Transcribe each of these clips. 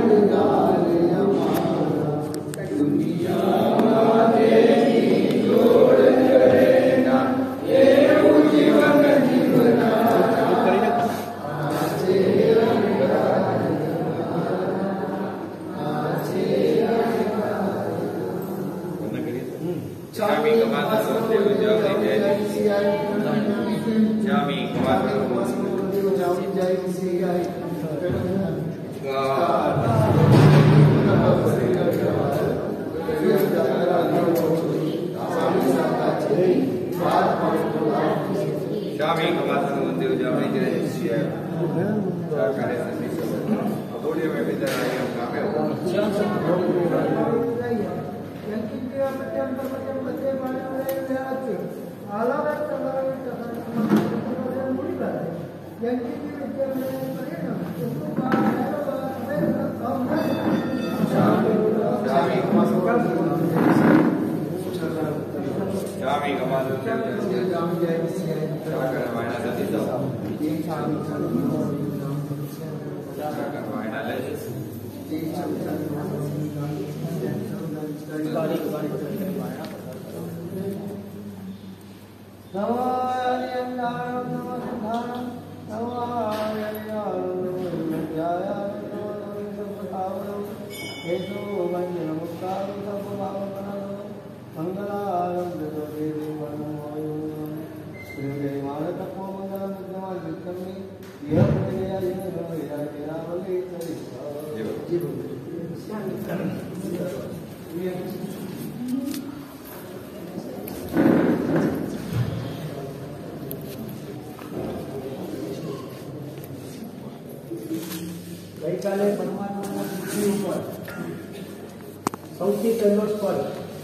સૌથી પહેલો સ્પર્શ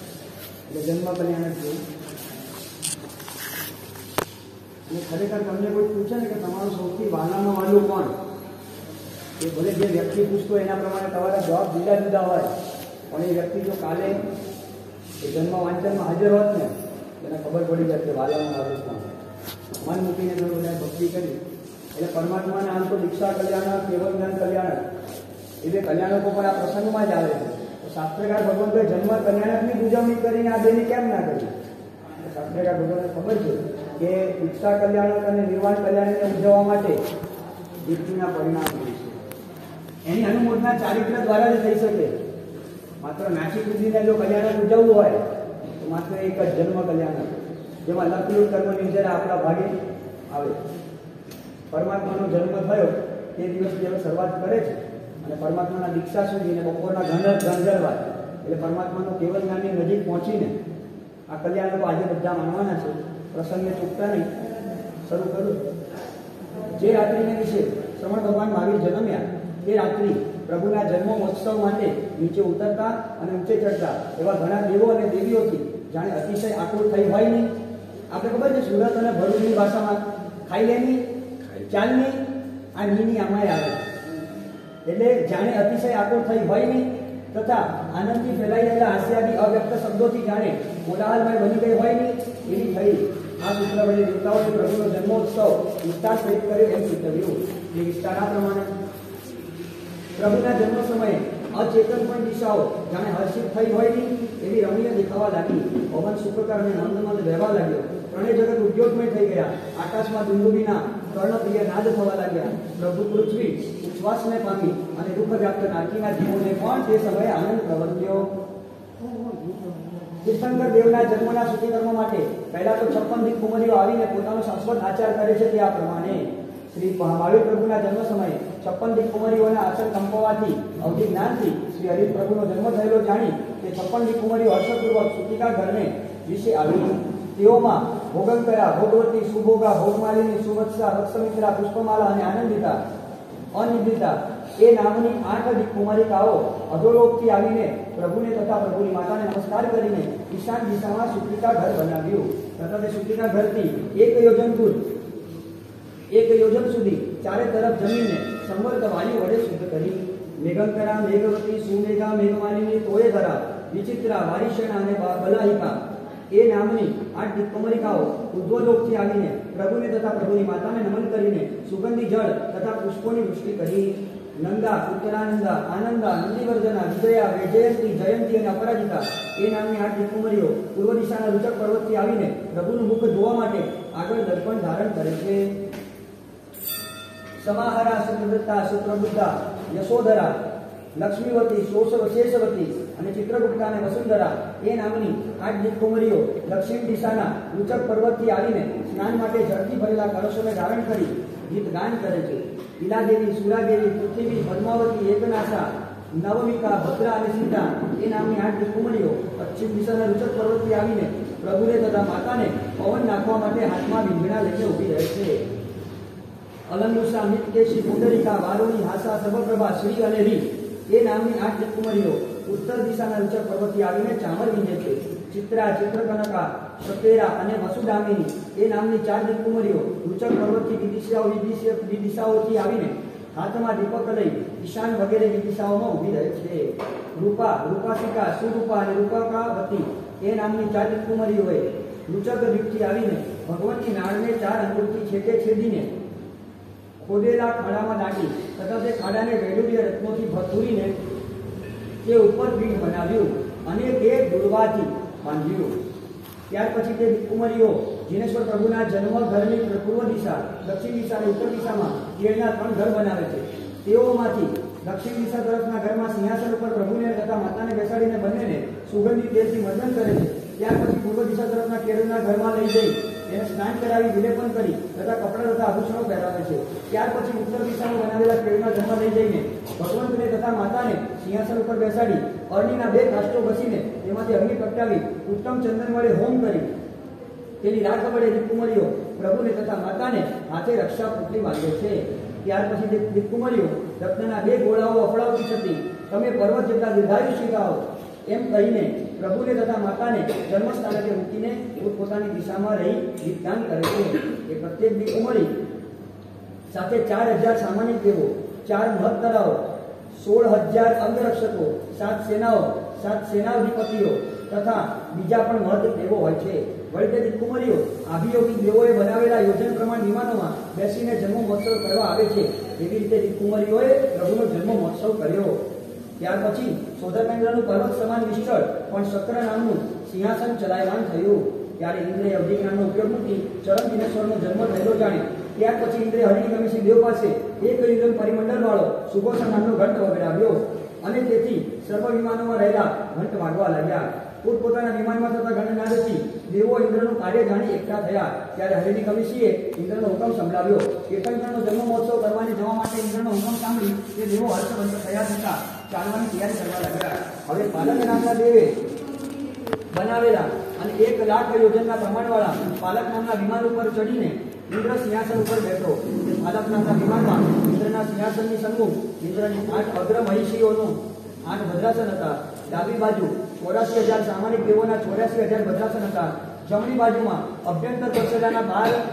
એટલે જન્મ કલ્યાણ છે. અને ખરેખર તમને કોઈ પૂછે ને કે તમારું સૌથી વાલામાં વાલું કોણ, એ ભલે જે વ્યક્તિ પૂછતો એના પ્રમાણે તમારા જવાબ જુદા જુદા હોય, પણ એ વ્યક્તિ જો કાલે એ જન્મ વાંચનમાં હાજર હોત ને એને ખબર પડી જાય કે વાલામાં વાલું કોણ. મન મૂકીને જો બધા ભક્તિ કરી એટલે પરમાત્માને આમ તો દીક્ષા કલ્યાણ, કેવલ જ્ઞાન કલ્યાણ એ બે કલ્યાણકો પણ આ પ્રસંગમાં જ આવે છે. શાસ્ત્રકાર ભગવંતોએ જન્મ કલ્યાણકની ઉજવણી કરીને આ બેની કેમ ના કરી? શાસ્ત્રકાર ભગવાનને ખબર છે કે દીક્ષા કલ્યાણક અને નિર્વાણ કલ્યાણકને ઉજવવા માટે દીક્ષાના પરિણામ હોય છે. એની અનુમોદના ચારિત્ર દ્વારા જ થઈ શકે. માત્ર નાસી કુદીને જો કલ્યાણક ઉજવવું હોય તો માત્ર એક જ જન્મ કલ્યાણક, જેમાં લખલું કર્મની જરા આપણા ભાગે આવે. પરમાત્માનો જન્મ થયો તે દિવસથી હવે શરૂઆત કરે છે અને પરમાત્માના દીક્ષા સુધીને બપોરના ગંજરવા એટલે પરમાત્માનો કેવલ જ્ઞાનની નજીક પહોંચીને આ કલ્યાણકો આજે બધા માનવાના છે. પ્રસંગને ચૂકતા નહીં. શરૂ કરું. જે રાત્રિને વિશે શ્રવણ ભગવાન મહાવીર જન્મ્યા તે રાત્રિ પ્રભુના જન્મોત્સવ માટે નીચે ઉતરતા અને ઊંચે ચડતા એવા ઘણા દેવો અને દેવીઓથી જાણે અતિશય આકુળ થઈ હોય નહીં. આપણે ખબર છે સુરત અને ભરૂચની ભાષામાં ખાઈ લેની, ચાલની, આ નીની આમાં આવે એટલે જાણે અતિશય આકુળ થઈ હોય નહીં તથા આનંદથી ફેલાઈ રહેલા હાસ્યાદી અવ્યક્ત શબ્દોથી જાણે કોલાહલમય બની ગઈ હોય નહીં એવી થઈ આ સૂત્ર વડે દેવતાઓએ પ્રભુનો જન્મોત્સવ વિસ્તાર સહિત કર્યો એમ સૂચવ્યું. એ વિસ્તારના પ્રમાણે પ્રભુના જન્મ સમયે અચેતન પણ દિશાઓ જાણે હર્ષિત થઈ હોય નહીં એવી રમણીય દેખાવા લાગી. પવન સુખકર અને નંદનંદ વહેવા લાગ્યો. ત્રણેય જગત ઉદ્યોગમય થઈ ગયા. આકાશમાં દુંદુબીના કર્ણપ્રિય નાદ થવા લાગ્યા. પ્રભુ પૃથ્વી ઉચ્છ્વાસને પામી અને દુઃખ વ્યાપ્ત નારકીના જીવોને પણ તે સમયે આનંદ પ્રવર્ત્યો. તીર્થંકર દેવના જન્મના શુદ્ધિકર્મ માટે પહેલા તો 56 દિક્કુમારીઓ આવીને પોતાનો શાશ્વત આચાર કરે છે. તે આ પ્રમાણે શ્રી મહાવીર પ્રભુના જન્મ સમયે 56 દિક્કુમારીઓના આચર કંપવાથી અવધિ જ્ઞાનથી શ્રી હરિપ્રભુનો જન્મ થયેલો જાણી તે 56 દિક્કુમારીઓ હર્ષપૂર્વક સુતિકા ઘરને વિશે આવી. તેઓમાં ભોગંકરા, ભોગવતી, સુભોગા, ભોગમાલિની, સુવત્સા, વત્સમિત્રા, પુષ્પમાલા અને આનંદિતા, અનિદ્રિતા એ નામની 8 દિક્કુમારિકાઓ અધોલોકથી આવીને પ્રભુને તથા પ્રભુની માતાને નમસ્કાર કરીને ઈશાન દિશામાં સુતિકા ઘર બનાવ્યું. તથા તે સુતિકા ઘરથી 1 યોજન સુધી ચારે તરફ જમીનને સંવર્ત વાયુ વડે શુદ્ધ કરી. મેઘંકરા, મેઘવતી, સુમેઘા, મેઘમાલિની, તોયધરા, વિચિત્રા, વારિષણા અને બલાહિકા એ નામની 8 દિક્કુમારિકાઓ ઉદ્વલોકથી આવીને પ્રભુને તથા પ્રભુની માતાને નમન કરીને સુગંધી જળ તથા પુષ્પોની વૃષ્ટિ કરી. નંદા, ઉત્તરાનંદા, આનંદા, નંદીવર્ધના, વિજયા, વૈજયંતી, જયંતી અને અપરાજિતા એ નામની 8 દિક્કુમરીઓ પૂર્વ દિશાના રુચક પર્વતથી આવીને પ્રભુનું મુખ જોવા માટે આગળ દર્પણ ધારણ કરે છે. સમાહારા, સુપ્રવૃત્તા, સુપ્રબુદ્ધા, યશોધરા, લક્ષ્મીવતી, શેષવતી અને ચિત્રગુપ્તા અને વસુંધરા એ નામની 8 દિક્કુમરીઓ દક્ષિણ દિશાના રુચક પર્વતથી આવીને સ્નાન માટે જળથી ભરેલા કળશોને ધારણ કરી ગીત ગાન કરે છે. ઈલાદેવી, સુરાદેવી, પૃથ્વી, પદ્માવતી, એકનાથા, નવમિકા, ભદ્રા અને સીતા એ નામની 8 દિક્કુમરીઓ પશ્ચિમ દિશાના રુચક પર્વતથી આવીને પ્રભુને તથા માતાને પવન નાખવા માટે હાથમાં વીંગણા લઈને ઊભી રહે છે. અલંગુષા, મિતકેશી, પુંડરીકા, વારુણી, હાસા, સર્વપ્રભા, શ્રી અને રી એ નામની 8 દિક્કુમરીઓ ઉત્તર દિશાના રુચક પર્વતથી આવીને ચામર વીંધે છે. ચિત્રા, ચિત્રકનકા, સતેરા અને વસુદામિની એ નામની 4 દિક્કુમરીઓ રુચક પર્વતથી વિદિશાઓથી આવીને હાથમાં દીપક લઈ ઈશાન વગેરે વિદિશાઓમાં ઊભી રહે છે. રૂપા, રૂપાસિકા, સુરૂપા અને રૂપકાવતી એ નામની 4 દિક્કુમરીઓએ રુચક દ્વીપથી આવીને ભગવાનની નાળને 4 અંગુળથી છેટે છેદીને ખોદેલા ખાડામાં દાટી તથા તે ખાડાને વૈડૂર્ય રત્નોથી ભથુરીને તે ઉપર પીઠ બનાવ્યું અને તે દુર્વાથી બાંધ્યું. ત્યાર પછી તે દિક્કુમરીઓ જીનેશ્વર પ્રભુના જન્મ ઘરની પૂર્વ દિશા, દક્ષિણ દિશા અને ઉત્તર દિશામાં કેળના 3 ઘર બનાવે છે. તેઓમાંથી દક્ષિણ દિશા તરફના ઘરમાં સિંહાસન ઉપર પ્રભુને તથા માતાને બેસાડીને બંનેને સુગંધિત તેલથી મર્દન કરે છે. ત્યાર પછી પૂર્વ દિશા તરફના કેળના ઘરમાં લઈ જઈ તેને સ્નાન કરાવી વિલેપન કરી તથા કપડા તથા આભૂષણો પહેરાવે છે. ત્યાર પછી ઉત્તર દિશામાં બનાવેલા કેળના ઘરમાં લઈ જઈને ભગવંતને તથા માતાને સિંહાસન ઉપર બેસાડી અગ્નિના 2 કાષ્ટો બસીને તેમાંથી અગ્નિ પ્રગટાવી ઉત્તમ ચંદન વડે હોમ કરી તેની રાખ વડે દિક્કુમરીઓ પ્રભુને તથા માતાને હાથે રક્ષા પુત્રી માંગે છે. ત્યાર પછી તે દિક્કુમરીઓ રત્નના 2 ગોળાઓ અફડાવતી છતી તમે પર્વત જેટલા દીર્ઘાયુષ્ય ગાઓ એમ કહીને પ્રભુને તથા માતાને જન્મસ્થાનકે મૂકીને પોતાની દિશામાં રહી ગીતગાન કરે છે. એ પ્રત્યેક દિક્કુમરી સાથે 4000 સામાન્ય દેવો, 4 મહત્તરાઓ, 16000 અંગરક્ષકો, 7 સેનાઓ, 7 સેનાધિપતિઓ તથા બીજા પણ મહત્ત દેવો હોય છે. વળી તે દિક્કુમરીઓ આભિયોગી દેવોએ બનાવેલા યોજન પ્રમાણ વિમાનોમાં બેસીને જન્મ મહોત્સવ કરવા આવે છે. એવી રીતે દિક્કુમરીઓએ પ્રભુનો જન્મ મહોત્સવ કર્યો. ત્યાર પછી સોદરમેન્દ્રનું પર્વત સમાન વિશાળ પણ શક્ર નામનું સિંહાસન ચલાયમાન થયું. ત્યારે ઇન્દ્રે અવધિજ્ઞાનનો ઉપયોગ મૂકી ચરણ દિનેશ્વરનો જન્મ થયેલો જાણે. ત્યાર પછી ઇન્દ્રે હરિણી કમિશી દેવ પાસે એક યુગલ પરિમંડળ વાળો સુઘોષણ નામનો ઘંટ વગાડ્યો અને તેથી સર્વ વિમાનોમાં રહેલા ઘંટ વાગવા લાગ્યા. પોતપોતાના વિમાનમાં થતા ઘંટનાદથી દેવો ઇન્દ્રનું કાર્ય જાણી એકઠા થયા. ત્યારે હરિણી કમિશીએ ઇન્દ્રનો હુકમ સંભળાવ્યો. તીર્થંકરનો જન્મ મહોત્સવ કરવાની જવા માટે ઇન્દ્રનો હુકમ સાંભળી તે દેવો હર્ષવંત થયા છતાં ચાલવાની તૈયારી કરવા લાગ્યા. હવે પાલક નામના દેવે બનાવેલા અને 1 લાખ યોજનના પ્રમાણવાળા પાલક નામના વિમાન ઉપર ચડીને ઇન્દ્ર સિંહાસન ઉપર બેઠો. પાલક નામના વિમાનમાં ઇન્દ્રના સિંહાસનની સન્મુખ ઇન્દ્રની 8 અગ્ર મહિષીઓનું 8 ભદ્રાસન હતા. ડાબી બાજુ 84,000 સામાન્ય દેવોના 84,000 ભદ્રાસન હતા. જમણી બાજુમાં અભ્યંતર પરસદાના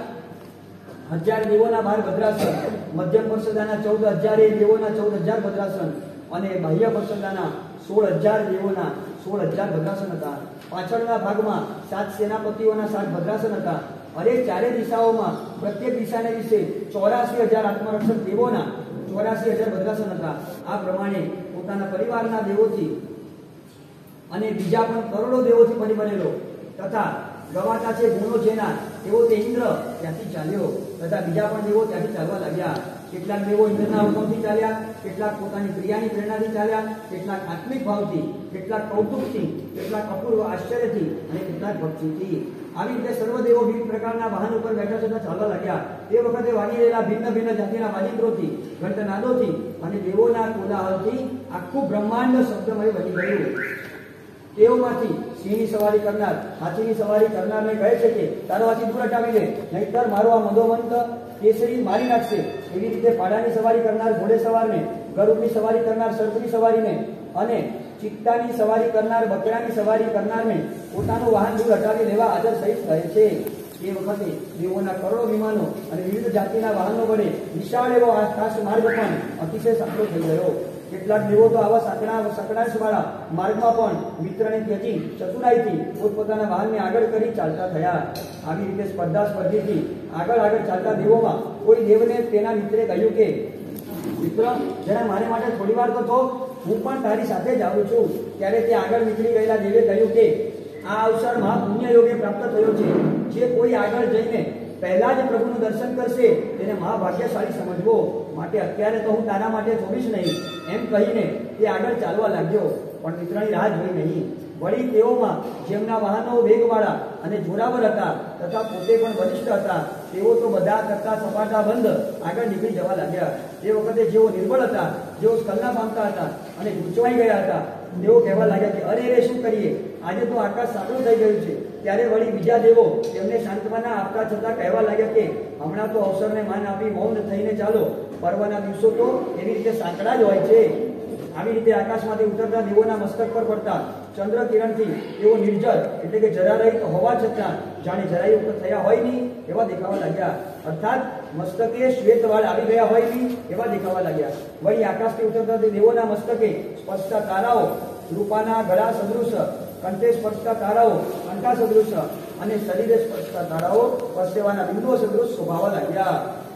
12,000 દેવોના 12 ભદ્રાસન, મધ્યમ પરસદાના 14,000 દેવોના 14,000 ભદ્રાસન અને બાહ્ય પરસદાના 16,000 દેવોના 16,000 ભદ્રાસન હતા. પાછળના ભાગમાં 7 સેનાપતિઓના 7 ભદ્રાસન હતા. અરે ચારે દિશાઓમાં પ્રત્યેક દિશાને વિશે 84,000 આત્મરક્ષક દેવોના 84,000 ભદ્રાસન હતા. આ પ્રમાણે પોતાના પરિવારના દેવોથી અને બીજા પણ કરોડો દેવોથી બનેલો તથા ગવાતા છે ગુણો જેના તેઓ તે ઇન્દ્ર ત્યાંથી ચાલ્યો તથા બીજા પણ દેવો ત્યાંથી ચાલવા લાગ્યા. કેટલાક દેવો ઇન્દ્રના હુકમથી ચાલ્યા, કેટલાક પોતાની ક્રિયાની પ્રેરણાથી ચાલ્યા, કેટલાક આત્મિક ભાવથી, કેટલાક કૌતુકથી, કેટલાક અપૂર્વ આશ્ચર્યથી અને કેટલાક ભક્તિથી. આવી રીતે સર્વ દેવો વિવિધ પ્રકારના વાહન ઉપર બેઠા છતાં ચાલવા લાગ્યા. તે વખતે વાગી રહેલા ભિન્ન ભિન્ન જાતિના વાજિંત્રોથી, ઘંટનાદોથી અને દેવોના કોલાહલથી આખું બ્રહ્માંડ શબ્દમય બની ગયું. તેઓમાંથી સિંહની સવારી કરનાર હાથીની સવારી કરનારને કહે છે કે તારો હાથી દૂર હટાવી લે, નહીતર મારો આ મદોમંત કેસરી મારી નાખશે. એવી રીતે પાડાની સવારી કરનાર ઘોડે સવારને, ગરુડની સવારી કરનાર સર્પની સવારીને અને ચિત્તાની સવારી કરનાર બકરાની સવારી કરનારને પોતાનું વાહન દૂર હટાવી લેવા હાજર સહિત કહે છે. એ વખતે દેવોના કરોડો વિમાનો અને વિવિધ જાતિના વાહનો વડે વિશાળ એવો આ ખાસ માર્ગ પણ અતિશય સાંકડો થઈ ગયો. કેટલાક દેવો તો આવા સકડાશવાળા માર્ગમાં પણ મિત્રને ત્યજી ચતુરાઈથી પોતપોતાના વાહનને આગળ કરી ચાલતા થયા. આવી રીતે સ્પર્ધાથી આગળ ચાલતા દેવોમાં કોઈ દેવને તેના મિત્રે કહ્યું કે મિત્ર, જરા મારે માટે થોડી વાર તો હું પણ તારી સાથે જ આવું છું. ત્યારે તે આગળ નીકળી ગયેલા દેવે કહ્યું કે આ અવસર મહાપુણ્ય યોગે પ્રાપ્ત થયો છે. જે કોઈ આગળ જઈને પહેલા જ પ્રભુનું દર્શન કરશે તેને મહાભાગ્યશાળી સમજવો. માટે અત્યારે તો હું તારા માટે થોડીશ નહીં, એમ કહીને તે આગળ ચાલવા લાગ્યો, પણ મિત્રની રાહ જોઈ નહીં. વળી તેઓમાં જેમના વાહનો વેગવાળા અને જોરાવર હતા તથા પોતે પણ બલિષ્ઠ હતા તેઓ તો બધા કરતા સપાટા બંધ આગળ નીકળી જવા લાગ્યા. તે વખતે જેઓ નિર્બળ હતા, જેઓ સ્ખલના પામતા હતા અને ગૂંચવાઈ ગયા હતા, તેઓ કહેવા લાગ્યા કે અરે શું કરીએ, આજે તો આકાશ સાંકડું થઈ ગયું છે. ત્યારે વળી બીજા દેવો તેમને સાંત્વના આપતા છતાં કહેવા લાગ્યા કે હમણાં તો અવસરને માન આપી મૌન થઈને ચાલો, પર્વના દિવસો તો એવી રીતે સાંકડા જ હોય છે. આવી રીતે આકાશમાંથી ઉતરતા દેવોના મસ્તક પર પડતા ચંદ્ર કિરણથી તેઓ નિર્જર એટલે કે જરારહિત હોવા છતાં જાણે જરાય ઉપર થયા હોય નહીં એવા દેખાવા લાગ્યા. અર્થાત મસ્તકે શ્વેત વાળ આવી ગયા હોય નહીં એવા દેખાવા લાગ્યા. વળી આકાશથી ઉતરતા દેવોના મસ્તકે સ્પર્શતા તારાઓ રૂપાના ગળા સદૃશ, કંઠે સ્પર્શતા તારાઓ કંઠા સદૃશ અને શરીરે સ્પર્શતા તારાઓ પરસેવાના બિંદુઓ સદૃશ શોભાવા લાગ્યા.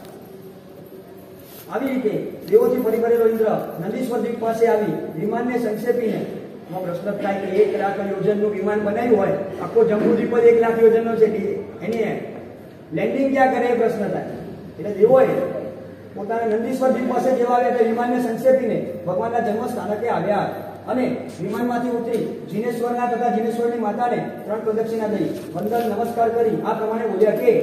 આવી રીતે દેવોથી પરિભરેલો ઇન્દ્ર નંદીશ્વર દ્વીપ પાસે આવી વિમાનને સંક્ષેપીને પ્રશ્ન થાય કે 1 લાખ યોજનનું વિમાન બનાવ્યું હોય, આખો જંબુદ્વીપ જ 1 લાખ યોજનનો છે, એની લેન્ડિંગ ક્યાં કરે એ પ્રશ્ન થાય. એટલે દેવોએ પોતાના નંદીશ્વર દ્વીપ પાસે જેવા આવ્યા એટલે વિમાનને સંક્ષેપીને ભગવાનના જન્મ સ્થાનકે આવ્યા અને વિમાનમાંથી ઉતરી જીનેશ્વરના તથા જીનેશ્વરની માતાને 3 પ્રદક્ષિણા દઈ વંદન નમસ્કાર કરી આ પ્રમાણે બોલ્યા કે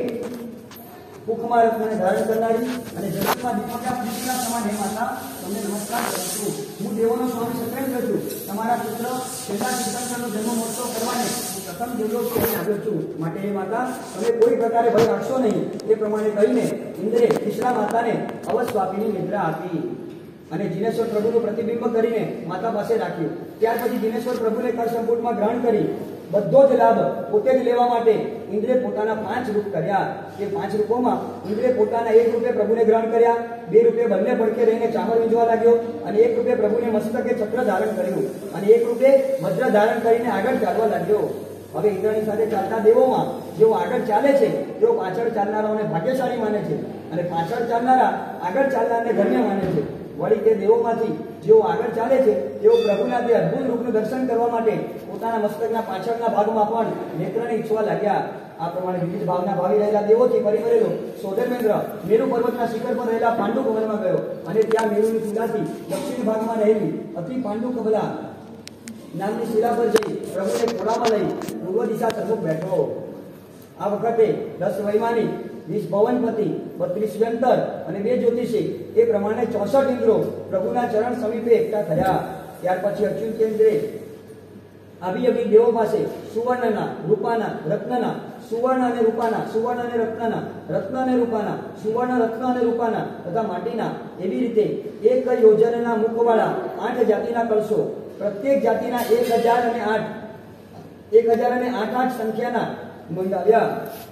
મુખમાં રત્નને ધારણ કરનારી અને જગતમાં દીપકના પુત્રના સમાન હે માતા, તમને નમસ્કાર કરું છું. હું દેવોનો સ્વામી સત્યેન્દ્ર છું. તમારા પુત્ર છેલ્લા તીર્થંકરનો જન્મ મહોત્સવ કરવાને હું પ્રથમ દેવલોક સુધી આવ્યો છું. માટે હે માતા, તમે કોઈ પ્રકારે ભય રાખશો નહીં. એ પ્રમાણે કહીને ઇન્દ્રે તીસરા માતાને અવસ્વાપીની નિદ્રા આપી અને જીનેશ્વર પ્રભુનું પ્રતિબિંબ કરીને માતા પાસે રાખ્યું. ત્યાર પછી જીનેશ્વર પ્રભુને કર સંપુટમાં ગ્રહણ કરી બધો જ લાભ પોતે જ લેવા માટે ઇન્દ્રે પોતાના 5 રૂપ કર્યા. તે 5 રૂપોમાં ઇન્દ્રે પોતાના 1 રૂપે પ્રભુને ગ્રહણ કર્યા, 2 રૂપે બંને પડખે રહીને ચામર વીંધવા લાગ્યો અને 1 રૂપે પ્રભુને મસ્તકે છત્ર ધારણ કર્યું અને 1 રૂપે વજ્ર ધારણ કરીને આગળ ચાલવા લાગ્યો. હવે ઇન્દ્રની સાથે ચાલતા દેવોમાં જેઓ આગળ ચાલે છે તેઓ પાછળ ચાલનારાઓને ભાગ્યશાળી માને છે અને પાછળ ચાલનારા આગળ ચાલનારને ધન્ય માને છે. વળી તે દેવોમાંથી જેઓ આગળ ચાલે છે તેઓ પ્રભુના તે અદ્ભુત રૂપનું દર્શન કરવા માટે પોતાના મસ્તકના પાછળના ભાગમાં પણ નેત્રને ઈચ્છવા લાગ્યા. આ પ્રમાણે વિવિધ ભાવના ભાવી રહેલા દેવોથી પરિભરેલો સોધર્મેન્દ્ર મેરુ પર્વતના શિખર પર રહેલા પાંડુ કમલમાં ગયો અને ત્યાં મેરુની શિલાથી દક્ષિણ ભાગમાં રહેલી અતિ પાંડુ કમલા નામની શિલા પર જઈ પ્રભુને ખોળામાં લઈ પૂર્વ દિશા તરફ બેઠો. આ વખતે 10 વૈમાનિક, 20 ભવનપતિ, 32 વ્યંતર અને 2 જ્યોતિષી એ પ્રમાણે 64 ઇન્દ્રો પ્રભુના ચરણ સમીપે એકઠા થયા. ત્યાર પછી અચ્યુતેન્દ્રે અભિયોગી દેવો પાસે સુવર્ણના, રૂપાના, રત્નના, સુવર્ણ અને રૂપાના, સુવર્ણ અને રત્નના, રત્ન અને રૂપાના, સુવર્ણ, રત્ન અને રૂપાના તથા માટીના એવી રીતે 1 યોજનના મુખવાળા 8 જાતિના કળશો, પ્રત્યેક જાતિના 1008 સંખ્યાના મંગાવ્યા.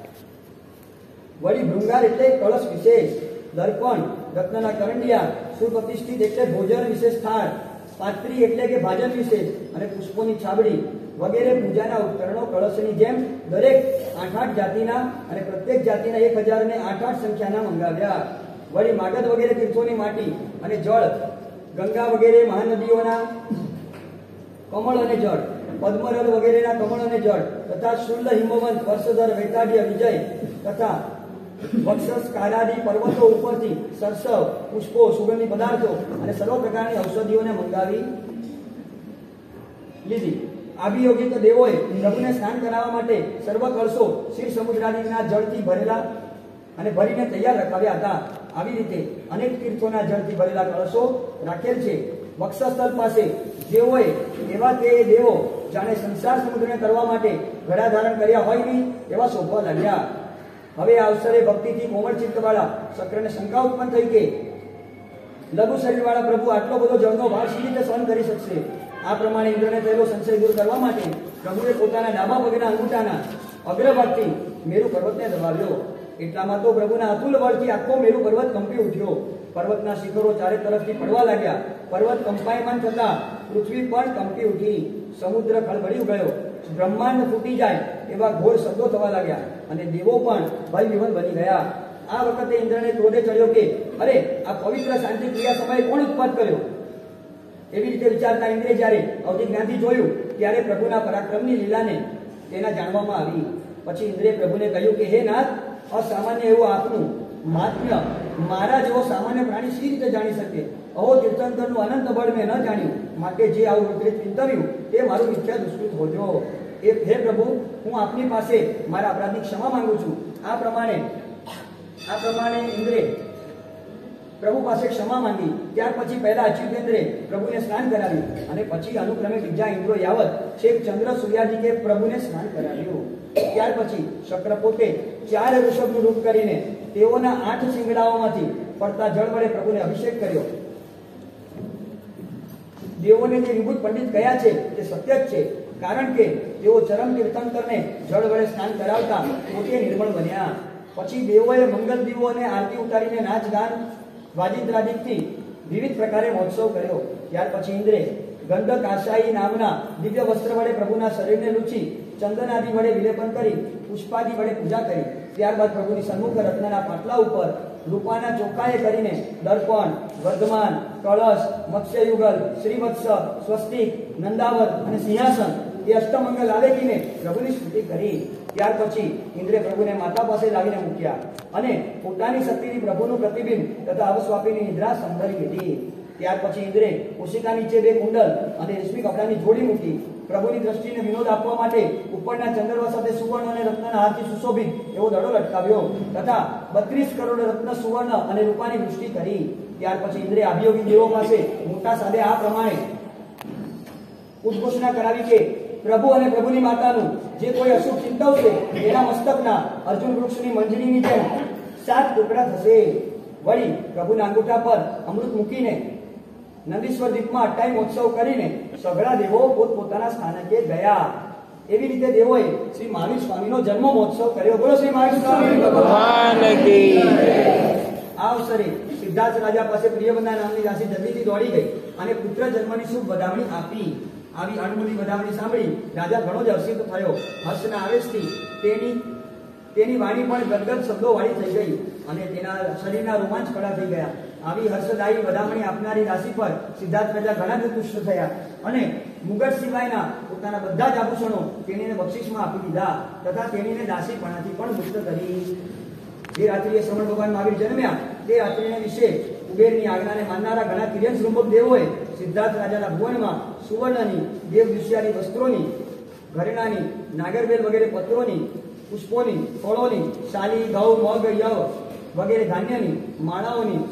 વળી ભૃંગાર એટલે કળશ વિશેષ, દર્પણ, રત્નના કરંડિયા, સુપ્રતિષ્ઠિત એટલે ભોજન વિશેષ થાળ, પાત્રી એટલે કે ભાજન વિશેષ અને પુષ્પોની છાબડી વગેરે પૂજાના ઉપકરણો કળશની જેમ દરેક 8 જાતિના અને પ્રત્યેક જાતિના 1008 સંખ્યાના મંગાવ્યા. વળી માગધ વગેરે તીર્થોની માટી અને જળ, ગંગા વગેરે મહાનદીઓના કમળ અને જળ, પદ્મરલ વગેરેના કમળ અને જળ તથા શુલ્લ, હિમવંત, વર્ષધર, વૈતાડ્ય, વિજય તથા વક્ષસ કારાદી પર્વતો ઉપરથી સરસવ, પુષ્પો, સુગંધી પદાર્થો અને સર્વ પ્રકારની ઔષધિઓને મંગાવી લીધી. અભિયોગિક દેવોએ પ્રભુને સ્નાન કરાવવા માટે સર્વ કળશો ક્ષીર સમુદ્રાદિના જળથી ભરેલા અને ભરીને તૈયાર રખાવ્યા હતા. આવી રીતે અનેક તીર્થોના જળથી ભરેલા કળશો રાખેલ છે. વક્ષસ્થળ પાસે જેઓએ એવા તે દેવો જાણે સંસાર સમુદ્રને તરવા માટે ઘડા ધારણ કર્યા હોય નહીં એવા શોભવા લાગ્યા. હવે આ અવસરે ભક્તિથી કોમળ ચિત્તવાળા શક્રને શંકા ઉત્પન્ન થઈ કે લઘુ શરીરવાળા પ્રભુ આટલો બધો જળનો ભાર સી રીતે સહન કરી શકશે. આ પ્રમાણે ઇન્દ્રને થયેલો સંશય દૂર કરવા માટે પ્રભુએ પોતાના ડાબા પગના અંગૂઠાના અગ્રભાગથી મેરુ પર્વતને દબાવ્યો. એટલામાં તો પ્રભુના અતુલ બળથી આખો મેરુ પર્વત કંપી ઉઠ્યો પર્વતના શિખરો ચારે તરફથી પડવા લાગ્યા, પર્વત કંપાયમાન થતા પૃથ્વી પણ કંપી ઉઠી, સમુદ્ર ખળબળી ગયો, બ્રહ્માંડ ફૂટી જાય એવા ઘોર શબ્દો થવા લાગ્યા અને દેવો પણ ભય વિહવલ બની ગયા. આ વખતે ઇન્દ્રને ક્રોધે ચડ્યો કે અરે આ પવિત્ર શાંતિ ક્રિયા સમયે કોણ ઉત્પાદ કર્યો? એવી રીતે વિચારતા ઇન્દ્રે જ્યારે અવધિ જ્ઞાનથી જોયું ત્યારે પ્રભુના પરાક્રમની લીલાને તેના જાણવામાં આવી. પછી ઇન્દ્રે પ્રભુને કહ્યું કે હે નાથ, અસામાન્ય એવું આપનું મહાત્મ્ય મારા જેવો સામાન્ય પ્રાણી સી રીતે જાણી શકે? અહો તીર્થંકરનું અનંત બળ મેં ન જાણ્યું, માટે જે આવું વિપરીત ચિંતવ્યું તે મારું મિથ્યા દુષ્કૃત હોજો. હે પ્રભુ, હું આપની પાસે મારા અપરાધની ક્ષમા માંગુ છું. આ પ્રમાણે ઇન્દ્રે પ્રભુ પાસે ક્ષમા માંગી. ત્યાર પછી પહેલા અચ્યુતેન્દ્રે પ્રભુને સ્નાન કરાવ્યું અને પછી અનુક્રમે બીજા ઇન્દ્રો યાવત છેક ચંદ્ર સૂર્યાદિકે પ્રભુને સ્નાન કરાવ્યું. ત્યાર પછી શક્ર પોતે 4 વૃષભનું રૂપ કરીને તેઓના 8 શિંગડાઓમાંથી પડતા જળ વડે પ્રભુને અભિષેક કર્યો. દેવોને જે વિભૂત પંડિત કયા છે તે સત્ય જ છે, કારણ કે તેઓ ચરમ તીર્થંકરને જળ વડે સ્નાન કરાવતા પોતે નિર્મળ બન્યા. પછી દેવોએ મંગલ દીવો અને આરતી ઉતારીને નાચ ગાન વાજિંત્રાદિકથી વિવિધ પ્રકારે મહોત્સવ કર્યો. ત્યાર પછી ઇન્દ્રે ગંધક આશાઈ નામના દિવ્ય વસ્ત્ર વડે પ્રભુના શરીરને લૂછી ચંદન આદિ વડે વિલેપન કરી પુષ્પાદિ વડે પૂજા કરી. ત્યારબાદ પ્રભુની સન્મુખ રત્નના પાટલા ઉપર રૂપાના ચોખાએ કરીને દર્પણ, વર્ધમાન, કળશ, મત્સ્યયુગલ, શ્રીવત્સ, સ્વસ્તિક, નંદાવત અને સિંહાસન એ અષ્ટમંગલ આલેખીને પ્રભુની સ્તુતિ કરી. ત્યાર પછી ઇન્દ્રે પ્રભુને માતા પાસે લાવીને મૂક્યા અને પોતાની શક્તિથી પ્રભુનું પ્રતિબિંબ તથા અવસ્વાપીની નિદ્રા સંભળી લીધી. ત્યાર પછી ઇન્દ્રે ઓશિકા નીચે 2 કુંડલ અને રેશમી કપડાની જોડી મૂકી. પ્રભુની દ્રષ્ટિને વિનોદ આપવા માટે ઉપરના ચંદ્રવા સાથે સુવર્ણ અને રત્નના હારથી સુશોભિત એવો દડો લટકાવ્યો તથા 32 કરોડ રત્ન, સુવર્ણ અને રૂપાની વૃષ્ટિ કરી. ત્યાર પછી ઇન્દ્રે અભિયોગી દેવો પાસે મોટા સાદે આ પ્રમાણે ઉદ્ઘોષણા કરાવી કે પ્રભુ અને પ્રભુની માતાનું જે કોઈ અશુભ ચિંતવશે તેના મસ્તકના અર્જુન વૃક્ષની મંજરીની જેમ 7 ટુકડા થશે. વળી પ્રભુના અંગૂઠા પર અમૃત મૂકીને નંદીશ્વર દીપમાં અટ્ટાઈ મહોત્સવ કરીને સઘળા દેવો પોતપોતાના સ્થાનકે ગયા. એવી રીતે દેવોએ શ્રી મહાવીર સ્વામીનો જન્મ મહોત્સવ કર્યો. બોલો શ્રી મહાવીર સ્વામી ભગવાન કી. આ અવસરે સિદ્ધાર્થ રાજા પાસે પ્રિયવંદા નામની દાસી જલ્દીથી દોડી ગઈ અને પુત્ર જન્મની શુભ વધામણી આપી. આવી અણમૂલી વધામણી સાંભળી રાજા ઘણો જ હર્ષિત થયો. હર્ષના આવેશથી તેની વાણી પણ ગદગદ શબ્દો વાળી થઈ ગઈ અને તેના શરીરના રોમાંચ કડા થઈ ગયા. આવી હર્ષદાયી વધામણી આપનારી દાસી પર સિદ્ધાર્થ રાજા ઘણા જ તુષ્ટ થયા અને મુગટ સિવાયના પોતાના બધા જ આભૂષણો તેણીને બક્ષિસમાં આપી દીધા તથા તેણીને દાસીપણાથી પણ મુક્ત કરી. જે રાત્રિએ શ્રવણ ભગવાન મહાવીર જન્મ્યા તે રાત્રિને વિશે કુબેરની આજ્ઞાને માનનારા ઘણા કિર્યન શૃંભક દેવોએ સિદ્ધાર્થ રાજાના ભુવનમાં સુવર્ણની, દેવ દૃશ્યાની વસ્ત્રોની, ઘરેણાની, નાગરબેલ વગેરે પત્રોની, પુષ્પોની, ફળોની, શાલી, ઘઉં, મગ, યવ વગેરે ધાન્યની, માળાઓની,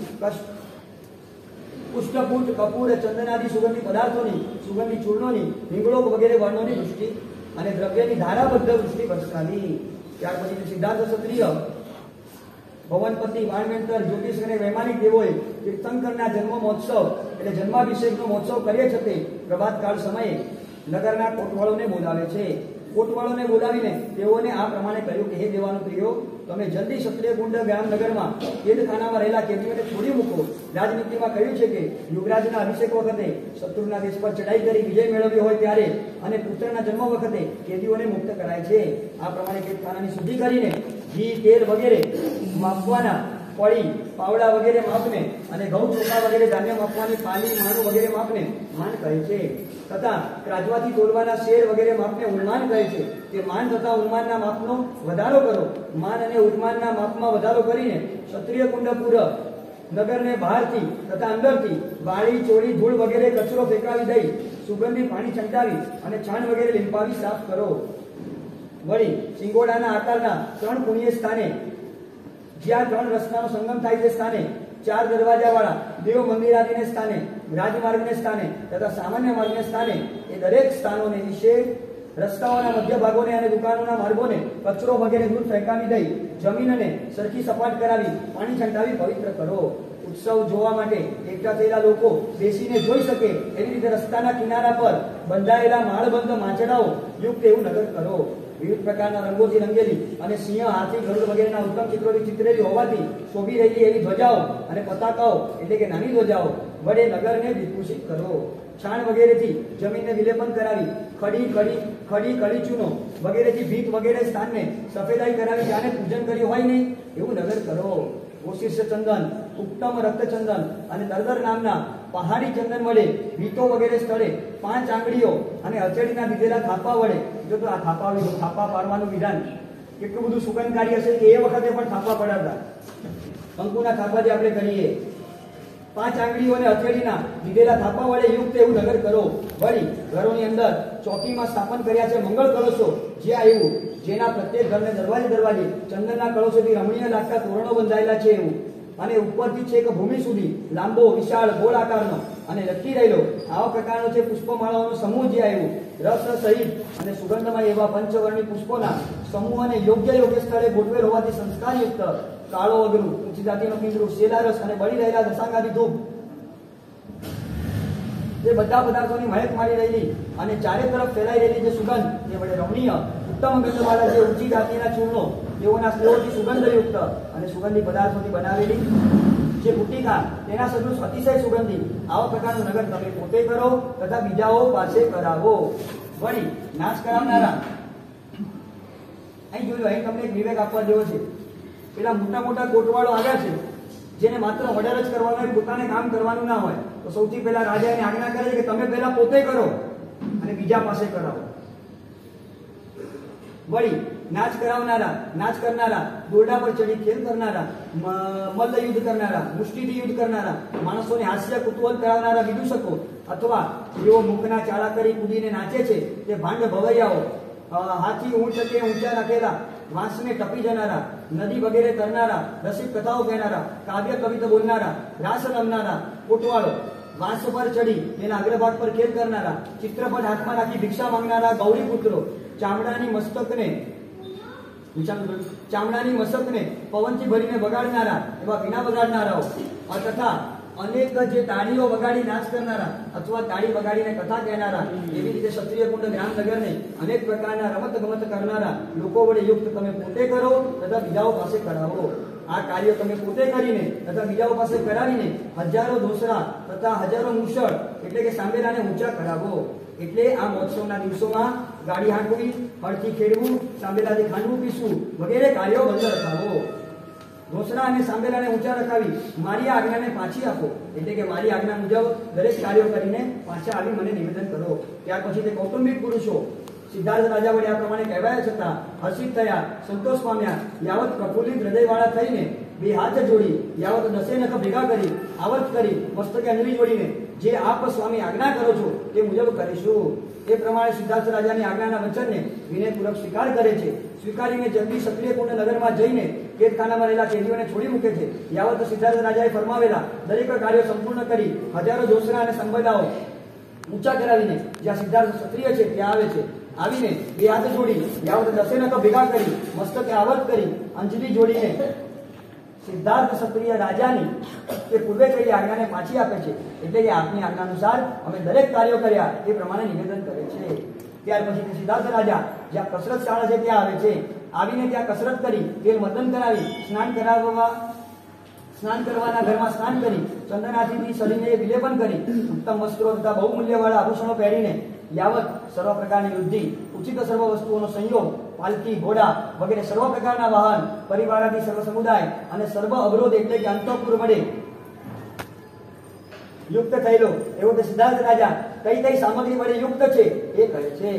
પુષ્પપુટ, કપૂર, ચંદનાદી સુગંધી પદાર્થોની, સુગંધી ચૂર્ણોની, હિંગળો વગેરે વર્ણોની વૃષ્ટિ અને દ્રવ્યની ધારાબદ્ધ વૃષ્ટિ વરસાવી. ત્યાર પછી સિદ્ધાર્થ ક્ષત્રિય, ભવનપતિ, વાણવેંતર, જ્યોતિષ અને વૈમાનિક દેવોએ તીર્થંકરના જન્મ મહોત્સવ એટલે જન્માભિષેકનો મહોત્સવ કરીએ છતાં પ્રભાતકાળ સમયે નગરના કોટવાળોને બોલાવે છે. કોટવાળોને બોલાવીને તેઓને આ પ્રમાણે કહ્યું કે હે દેવાનો પ્રિયો, તમે જલ્દી ક્ષત્રિય કુંડ ગામનગરમાં કેદખાનામાં રહેલા કેદીઓને છોડી મૂકો. રાજનીતિમાં કહ્યું છે કે યુગરાજના અભિષેક વખતે શત્રુના દેશ પર ચડાઈ કરી વિજય મેળવ્યો હોય ત્યારે અને પુત્રના જન્મ વખતે કેદીઓને મુક્ત કરાય છે. આ પ્રમાણે કેદખાનાની શુદ્ધિ કરીને ઘી, તેલ વગેરે માપવાના, પડી, પાવડા વગેરે માપને અને ઘઉં, ચોખા વગેરે ધાન્ય માપવાની પાલી, માણું વગેરે માપને માન કહે છે તથા રાજવાથી તોલવાના શેર વગેરે માપને ઉન્માન કહે છે. તે માન તથા ઉન્માનના માપનો વધારો કરો. માન અને ઉન્માનના માપમાં વધારો કરીને ક્ષત્રિય કુંડપુર નગરને બહારથી તથા અંદરથી વાળી, ચોળી, ધૂળ વગેરે કચરો ફેંકાવી દઈ સુગંધી પાણી છંટાવી અને છાણ વગેરે લીંપાવી સાફ કરો. વળી સિંગોડાના આકારના 3 પુણ્ય સ્થાને, જ્યાં 3 રસ્તાનો સંગમ થાય તે સ્થાને, 4 દરવાજાવાળા દેવ મંદિરાદિને સ્થાને, રાજમાર્ગને સ્થાને તથા સામાન્ય માર્ગને સ્થાને એ દરેક સ્થાનોને વિશે રસ્તાઓના મધ્ય ભાગોને અને દુકાનોના માર્ગોને કચરો વગેરે દૂર ફેંકાવી દઈ જમીનને સરખી સપાટ કરાવી પાણી છંટાવી પવિત્ર કરો. ઉત્સવ જોવા માટે એકઠા થયેલા લોકો બેસીને જોઈ શકે એવી રીતે રસ્તાના કિનારા પર બંધાયેલા માળબંધ માંચડાઓ યુક્ત એવું નગર કરો. વિવિધ પ્રકારના રંગોથી રંગેલી અને સિંહ, હાથી, ગરુડ વગેરેના ઉત્તમ ચિત્રોથી ચિતરેલી હોવાથી શોભી રહેલી એવી ધ્વજાઓ અને પતાકાઓ એટલે કે નાની ધ્વજાઓ વડે નગરને વિભૂષિત કરો. છાણ વગેરેથી જમીનને વિલેપન કરાવી, ખડી કડી ચૂનો વગેરેથી ભીત વગેરે સ્થાનને સફેદાઈ કરાવી જાણે પૂજન કર્યું હોય નહીં એવું નગર કરો. ઓશિષ્ય ચંદન, ઉત્તમ રક્તચંદન અને દરદર નામના પહાડી ચંદન વડે ભીતો વગેરે સ્થળે 5 આંગળીઓ અને હથેળીના દીધેલા થાપા વડે, જો તો આ થાપા પાડવાનું વિધાન કેટલું બધું સુગંધકારી હશે કે એ વખતે પણ થાપા પડાવતા. કંકુના થાપા જે આપણે કરીએ, 5 આંગળીઓ અને હથેળીના દીધેલા થાપા વડે યુક્ત એવું નગર કરો. વળી ઘરોની અંદર ચોકીમાં સ્થાપન કર્યા છે મંગળ કળશો, જે આવ્યું જેના પ્રત્યેક ઘરને દરવાજે ચંદનના કળશોથી રમણીય લાગતા તોરણો બંધાયેલા છે એવું, અને ઉપરથી છેક ભૂમિ સુધી લાંબો વિશાળ ગોળ આકારનો અને લટકી રહેલો આવા પ્રકારનો છે પુષ્પમાળાઓનો સમૂહ જે આવ્યું, રસ સહિત અને સુગંધમય એવા પંચવર્ણી પુષ્પોના સમૂહ અને યોગ્ય સ્થળે ગોઠવેલ હોવાથી સંસ્કારયુક્ત કાળો અગરું, ઊંચી જાતિનો પિંજરું, શેલારસ અને બળી રહેલા દશાંગાદી ધૂપ જે બધા પદાર્થોની મહેક મારી રહેલી અને ચારે તરફ ફેલાઈ રહેલી જે સુગંધ એ વડે રમણીય ઉત્તમ ગંધવાળા જે ઊંચી જાતિના ચૂર્ણો તેઓના સ્ત્રોથી સુગંધયુક્ત અને સુગંધી પદાર્થોથી બનાવેલી જે બુટિકા તેના સદૃશ અતિશય સુગંધી આવા પ્રકારનું નગર તમે પોતે કરો તથા બીજાઓ પાસે કરાવો. વળી નાશ કરાવનારા, અહીં જોયું, અહીં તમને એક વિવેક આપવા જેવો છે. પેલા મોટા કોટવાળો આવ્યા છે જેને માત્ર ઓર્ડર જ કરવાનો હોય, પોતાને કામ કરવાનું ના હોય, તો સૌથી પહેલા રાજા એને આજ્ઞા કરે છે કે તમે પહેલા પોતે કરો અને બીજા પાસે કરાવો. વળી નાચ કરનારા, દોરડા પર ચડી ખેલ કરનારા, મલ્લ યુદ્ધ કરનારા, મુષ્ટિથી યુદ્ધ કરનારા, માણસોને હાસ્ય કુતૂહલ કરાવનારા વિદૂષકો અથવા જેઓ મુખના ચાળા કરી કૂદીને નાચે છે તે ભાંડ ભવૈયાઓ, હાથી ઊંટ કે ઊંચા રાખેલા વાંસને ટપી જનારા, નદી વગેરે તરનારા, રસિક કથાઓ કહેનારા, કાવ્ય કવિતા બોલનારા, રાસ રમનારા, કોટવાળો, વાંસ પર ચડી તેના અગ્રભાગ પર ખેલ કરનારા, ચિત્રપટ હાથમાં રાખી ભિક્ષા માંગનારા ગૌરી પુત્રો, ચામડાની મસ્તકને પવનથી ભરીને વગાડનારા એવા વીણા વગાડનારાઓ તથા અનેક જે તાળીઓ વગાડી નાચ કરનારા અથવા તાળી વગાડીને કથા કહેનારા, એવી રીતે ક્ષત્રિય કુંડ ગ્રામનગરને અનેક પ્રકારના રમત ગમત કરનારા લોકો વડે યુક્ત તમે પોતે કરો તથા બીજાઓ પાસે કરાવો. આ કાર્ય તમે પોતે કરીને તથા બીજાઓ પાસે કરાવીને હજારો દોસરા તથા હજારો મુશળ એટલે કે સાંભેલાને ઊંચા કરાવો. એટલે આ મહોત્સવના દિવસોમાં ગાડી હાંકવી, હળથી ખેડવું, સાંભેલાથી ખાંડવું પીસવું વગેરે કાર્યો બંધ રખાવો. ઘોસડા અને સાંભેલાને ઊંચા રખાવી મારી આજ્ઞાને પાછી આપો, એટલે કે મારી આજ્ઞા મુજબ દરેક કાર્યો કરીને પાછા આવી મને નિવેદન કરો. ત્યાર પછી તે કૌટુંબિક પુરુષો સિદ્ધાર્થ રાજા વડે આ પ્રમાણે કહેવાયા છતાં હર્ષિત થયા, સંતોષ પામ્યા, યાવત પ્રફુલ્લિત હૃદયવાળા થઈને બે હાથ જોડી યાવત 10 નખ ભેગા કરી આવર્ત કરી મસ્તકે અંજલિ જોડીને જે આપ સ્વામી આજ્ઞા કરો છો તે મુજબ કરીશું. એ પ્રમાણે સિદ્ધાર્થ રાજાની આજ્ઞાના વચનને વિનયપૂર્વક સ્વીકાર કરે છે. સ્વીકારીને જલ્દી ક્ષત્રિય કુંડ નગરમાં જઈને કેદખાનામાં રહેલા કેદીઓને છોડી મૂકે છે. યાવત સિદ્ધાર્થ રાજાએ ફરમાવેલા દરેક કાર્યો સંપૂર્ણ કરી હજારો દોસરા અને સંબંધાઓ ઊંચા કરાવીને જ્યાં સિદ્ધાર્થ ક્ષત્રિય છે ત્યાં આવે છે. આવીને બે હાથ જોડી યાવત 10 નખ ભેગા કરી મસ્તકે આવર્ત કરી અંજલિ જોડીને સિદ્ધાર્થ ક્ષત્રિય રાજાની તે પૂર્વે કરેલી આજ્ઞાને પાછી આપે છે. એટલે કે આપની આજ્ઞા અનુસાર અમે દરેક કાર્યો કર્યા એ પ્રમાણે નિવેદન કરે છે. ત્યાર પછી સિદ્ધાર્થ રાજા જ્યાં કસરત શાળા છે ત્યાં આવે છે. આવીને ત્યાં કસરત કરી તેલ મદન કરાવી સ્નાન કરવાના ઘરમાં સ્નાન કરી ચંદનાથી શરીરને વિલેપન કરી ઉત્તમ વસ્ત્રો તથા બહુમૂલ્યવાળા આભૂષણો પહેરીને યાવત સર્વ પ્રકારની વૃદ્ધિ, ઉચિત સર્વ વસ્તુઓનો સંયોગ, પાલકી, ઘોડા વગેરે સર્વ પ્રકારના વાહન, પરિવારાથી સર્વ સમુદાય અને સર્વ અવરોધ એટલે કે અંતઃપુર વડે યુક્ત થયેલો એવો તે સિદ્ધાર્થ રાજા કઈ સામગ્રી વડે યુક્ત છે એ કહે છે.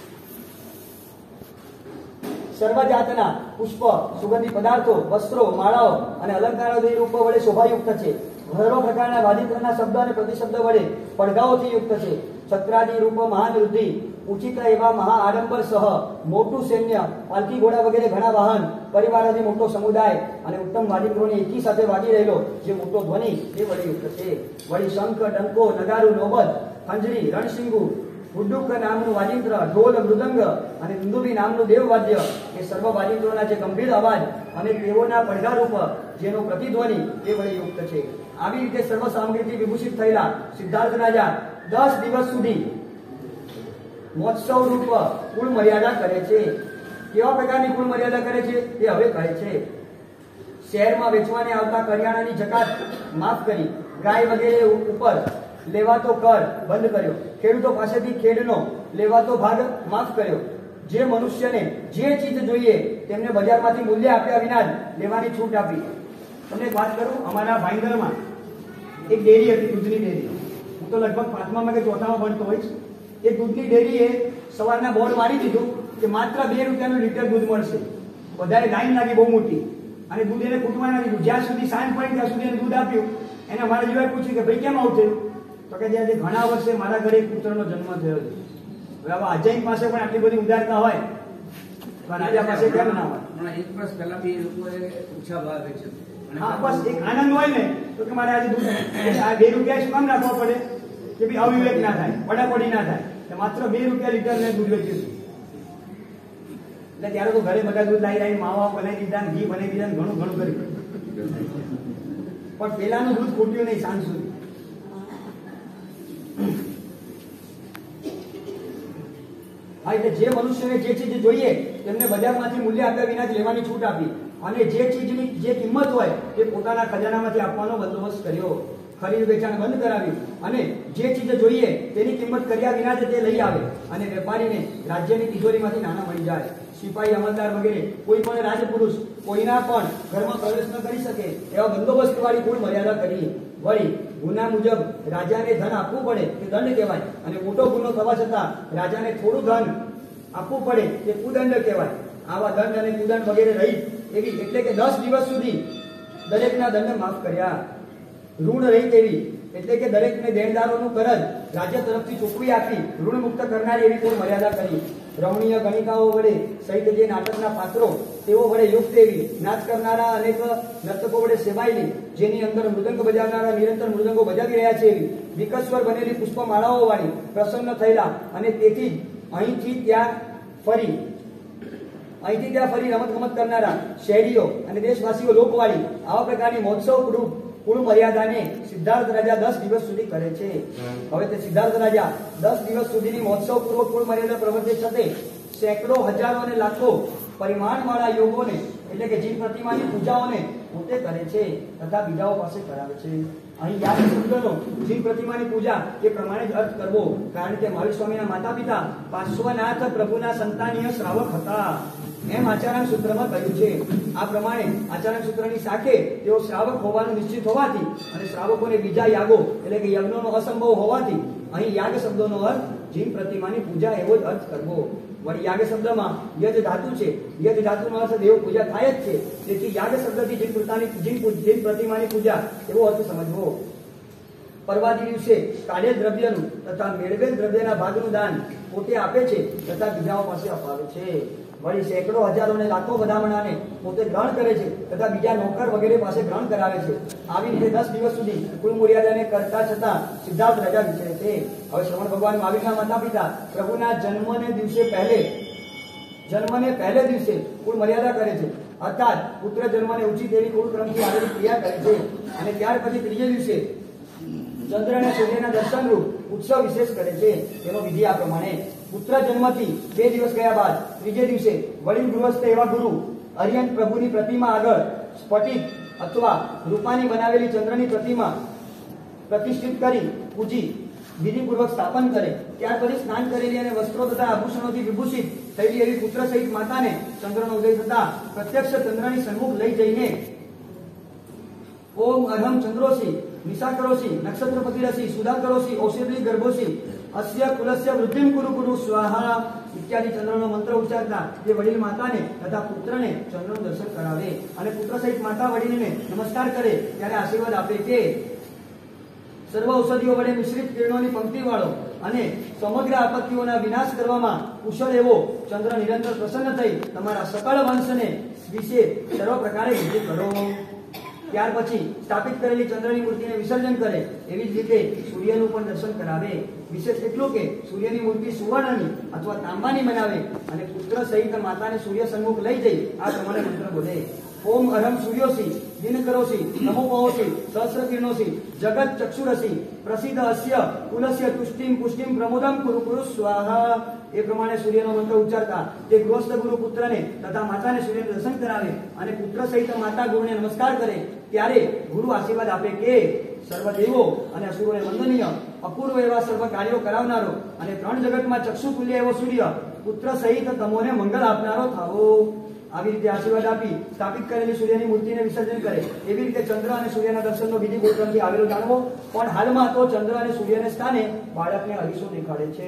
સર્વ જાતના પુષ્પ, સુગંધી પદાર્થો, વસ્ત્રો, માળાઓ અને અલંકારોથી રૂપ વડે શોભાયુક્ત છે. સર્વ પ્રકારના વાદિત્રના શબ્દ અને પ્રતિશબ્દ વડે પડઘાઓથી યુક્ત છે. છત્રાદી રૂપ મહાન વૃદ્ધિ, ઉચિત એવા મહા આડંબર સહ મોટું સૈન્ય, પાલકી ઘોડા વગેરે ઘણા વાહન, પરિવારથી મોટો સમુદાય અને ઉત્તમ વાદિત્રોને એકી સાથે વાગી રહેલો જે મોટો ધ્વનિ એ વડે યુક્ત છે. વળી શંખ, ડંકો, નગારું, નોબત, ખંજરી, રણશિંગુ, હુડુક નામનું વાજિંત્ર, ઢોલ, મૃદંગ અને દુંદુભી નામનું દેવવાદ્ય એ સર્વ વાજિંત્રોના જે ગંભીર અવાજ અને તેઓના પડઘારૂપ જેનો પ્રતિધ્વનિ એ વડે યુક્ત છે. આવી રીતે સર્વ સામગ્રીથી વિભૂષિત થયેલા સિદ્ધાર્થ રાજા 10 દિવસ સુધી મહોત્સવ રૂપ કુળ મર્યાદા કરે છે. કેવા પ્રકારની કુળ મર્યાદા કરે છે એ હવે કહે છે. શહેરમાં વેચવાને આવતા કરિયાણાની જકાત માફ કરી, ગાય વગેરે ઉપર લેવાતો કર બંધ કર્યો, ખેડૂતો પાસેથી ખેડનો લેવાતો ભાગ માફ કર્યો. જે મનુષ્યને જે ચીજ જોઈએ તેમને બજારમાંથી મૂલ્ય આપ્યા વિના જ લેવાની છૂટ આપી. તમને એક વાત કરું, અમારા ભાઈંદરમાં એક ડેરી હતી, દૂધની ડેરી. હું તો લગભગ 5મા કે 4મા ભણતો હોઈશ. એ દૂધની ડેરીએ સવારના બોર્ડ મારી દીધું કે માત્ર 2 રૂપિયાનું લીટર દૂધ મળશે. બધાએ લાઈન લાગી બહુ મોટી, અને દૂધ એને ખૂટવા ના દીધું. જ્યાં સુધી સાંજ પડી ત્યાં સુધી એને દૂધ આપ્યું. એને મારા જેવાએ પૂછ્યું કે ભાઈ કેમ આવું થયું? તો કે આજે ઘણા વર્ષે મારા ઘરે એક પુત્રનો જન્મ થયો છે. હવે અજય પાસે પણ આટલી બધી ઉદારતા હોય તો રાજા પાસે કેમ ના હોય? એક વર્ષ પહેલા બી લોકોએ ઓછા ભાવે છે. હા, બસ એક આનંદ હોય ને તો કે મારે આજે દૂધ 2 રૂપિયા શું કામ રાખવા પડે કે ભાઈ અવિવેક ના થાય, પડાપડી ના થાય. માત્ર 2 રૂપિયા લીટર ને દૂધ વેચ્યું. એટલે ત્યારે તો ઘરે બધા દૂધ લાવી માવા બનાવી દીધા, ઘી બનાવી દીધા, ઘણું ઘણું કર્યું. પણ પેલાનું દૂધ ખૂટ્યું નહીં સાંજ સુધી. હા, એટલે જે મનુષ્યને જે ચીજ જોઈએ તેમને બજારમાંથી મૂલ્ય આપ્યા વિના જ લેવાની છૂટ આપી, અને જે ચીજની જે કિંમત હોય તે પોતાના ખજાનામાંથી આપવાનો બંદોબસ્ત કર્યો. ખરીદ વેચાણ બંધ કરાવ્યું, અને જે ચીજ જોઈએ તેની કિંમત કર્યા વિના જ તે લઈ આવે, અને વેપારીને રાજ્યની તિજોરીમાંથી નાણાં મળી જાય. સિપાહી, અમલદાર વગેરે કોઈ પણ રાજપુરુષ કોઈના પણ ઘરમાં પ્રવેશ ન કરી શકે એવા બંદોબસ્ત વાળી કુળ મર્યાદા કરી. વળી ગુના મુજબ રાજાને ધન આપવું પડે તે દંડ કહેવાય, અને મોટો ગુનો થવા છતાં રાજાને થોડું ધન આપવું પડે તે કુદંડ કહેવાય. આવા દંડ અને કુદંડ વગેરે રહી એવી, એટલે કે 10 દિવસ સુધી દરેકના દંડ માફ કર્યા. ઋણ રહી તેવી, એટલે કે દરેકને દેણદારોનું કરજ રાજ્ય તરફથી ચૂકવી આપી ઋણ મુક્ત કરનારી એવી કુળ મર્યાદા કરી. રમણીય ગણિકાઓ વડે સહિત જે નાટકના પાત્રો તેઓ વડે યુક્ત એવી, નાચ કરનારા અનેક નર્તકો વડે સેવાયેલી, જેની અંદર મૃદંગ બજાવનારા નિરંતર મૃદંગો બજાવી રહ્યા છે એવી, વિકસ્વર બનેલી પુષ્પમાળાઓ વાળી પ્રસન્ન થયેલા, અને તેથી અહીંથી ત્યાં ફરી રમત ગમત કરનારા શહેરીઓ અને દેશવાસીઓ લોકવાળી આવા પ્રકારની મહોત્સવ રૂપ કુળ મર્યાદાને સિદ્ધાર્થ રાજા 10 દિવસ સુધી કરે છે. હવે તે સિદ્ધાર્થ રાજા 10 દિવસ સુધીની મહોત્સવ પૂર્વક કુળ મર્યાદા પ્રવર્તે છતે સેંકડો, હજારો અને લાખો પરિમાણવાળા યોગોને, એટલે કે જીવ પ્રતિમાની પૂજાઓને પોતે કરે છે તથા બીજાઓ પાસે કરાવે છે. અહીં યાદ શબ્દનો જીવ પ્રતિમાની પૂજા એ પ્રમાણે જ અર્થ કરવો, કારણ કે મહાવીર સ્વામીના માતા પિતા પાર્શ્વનાથ પ્રભુના સંતાનીય શ્રાવક હતા એમ આચાર્ય સૂત્રમાં કહ્યું છે. આ પ્રમાણે આચાર્ય સૂત્રની સાથે તેઓ શ્રાવક હોવાનું નિશ્ચિત હોવાથી, અને શ્રાવકોને બીજા યાગો એટલે કે યજ્ઞોનો અસંભવ હોવાથી અહીં યાગ શબ્દનો અર્થ જીવ પ્રતિમાની પૂજા એવો જ અર્થ કરવો. વળી યાગ શબ્દમાં યજ ધાતુ છે. યજ ધાતુનો અર્થ દેવ પૂજા થાય જ છે, તેથી યાગ શબ્દથી જીવ પ્રતિમાની પૂજા એવો અર્થ સમજવો. પરવાદી દિવસે કાઢેલ દ્રવ્યનું તથા મેળવેલ દ્રવ્યના ભાગનું દાન પોતે આપે છે તથા બીજાઓ પાસે અપાવે છે. વળી સેંકડો, હજારો અને લાખો બધામણાને પોતે ગ્રહણ કરે છે તથા બીજા નોકર વગેરે પાસે ગ્રહણ કરાવે છે. આવી રીતે 10 દિવસ સુધી કુળ મર્યાદાને કરતા છતાં સિદ્ધાર્થ રાજા વિચરે છે. હવે શ્રવણ ભગવાન મહાવીરના માતા પિતા પ્રભુના જન્મને પહેલે દિવસે કુળ મર્યાદા કરે છે, અર્થાત પુત્ર જન્મને ઉચિત એવી કુળ ક્રમથી આવેલી ક્રિયા કરે છે, અને ત્યાર પછી ત્રીજે દિવસે ચંદ્ર અને સૂર્યના દર્શન રૂપ ઉત્સવ વિશેષ કરે છે. તેનો વિધિ આ પ્રમાણે: પુત્ર જન્મથી 2 દિવસ ગયા બાદ ત્રીજે દિવસે વડીલ ગૃહસ્થ એવા ગુરુ અરિયંત પ્રભુની પ્રતિમા આગળ સ્ફટિક અથવા રૂપાની બનાવેલી ચંદ્રની પ્રતિમા પ્રતિષ્ઠિત કરી પૂજી વિધિપૂર્વક સ્થાપન કરે. ત્યાર પછી સ્નાન કરેલી અને વસ્ત્રો તથા આભૂષણોથી વિભૂષિત થયેલી એવી પુત્ર સહિત માતાને ચંદ્રનો ઉદય થતા પ્રત્યક્ષ ચંદ્રની સન્મુખ લઈ જઈને ઓમ અર્હમ ચંદ્રોસી નિશાકરોસી નક્ષત્રપતિરસી સુધાકરોસી ઔષધી ગર્ભોસી અસ્ય કુલસ્ય વૃદ્ધિમ કુરુ કુરુ સ્વાહા ઇત્યાદિ ચંદ્રનો મંત્ર ઉચ્ચારતા તે વડીલ માતાને તથા પુત્રને ચંદ્રનું દર્શન કરાવે, અને પુત્ર સહિત માતા વડીલને નમસ્કાર કરે ત્યારે આશીર્વાદ આપે કે સર્વ ઔષધિઓ વડે મિશ્રિત કિરણોની પંક્તિવાળો અને સમગ્ર આપત્તિઓના વિનાશ કરવામાં કુશળ એવો ચંદ્ર નિરંતર પ્રસન્ન થઈ તમારા સકળ વંશને વિશે સર્વ પ્રકારે વૃદ્ધિ કરો. ત્યાર પછી સ્થાપિત કરેલી ચંદ્રની મૂર્તિને વિસર્જન કરે. એવી જ રીતે સૂર્યનું પણ દર્શન કરાવે. વિશેષ એટલું કે સૂર્યની મૂર્તિ સુવર્ણની અથવા તાંબાની બનાવે અને પુત્ર સહિત માતાને સૂર્ય સન્મુખ લઈ જઈ આ પ્રમાણે મંત્ર બોલે: ओम अरहम सूर्योसि दिनकरोसि नमोपहोसि सहस्रकिरणोसि जगत चक्षुरसि प्रसिद्ध अस्य कुलस्य तुष्टिम पुष्टिम प्रमोदम कुरु कुरु स्वाहा। એ પ્રમાણે સૂર્યનો મંત્ર ઉચ્ચારતા તે ગૃહસ્થ ગુરુ પુત્રને તથા માતાને સૂર્યનું દર્શન કરાવે અને પુત્ર સહિત માતા ગુરુને નમસ્કાર કરે ત્યારે ગુરુ આશીર્વાદ આપે કે સર્વદેવો અને અસુરોને વંદનીય અપૂર્વ એવા સર્વ કાર્યો કરાવનારો અને ત્રણ જગતમાં ચક્ષુ તુલ્ય એવો સૂર્ય પુત્ર સહિત તમોને મંગળ આપનારો થાવો। આવી રીતે આશીર્વાદ આપી સ્થાપિત કરેલી સૂર્યની મૂર્તિને વિસર્જન કરે। એવી રીતે ચંદ્ર અને સૂર્યના દર્શનનો વિધિ ગોત્રથી આવેલો જાણવો। પણ હાલમાં તો ચંદ્ર અને સૂર્યને સ્થાને બાળકને અરીસો દેખાડે છે।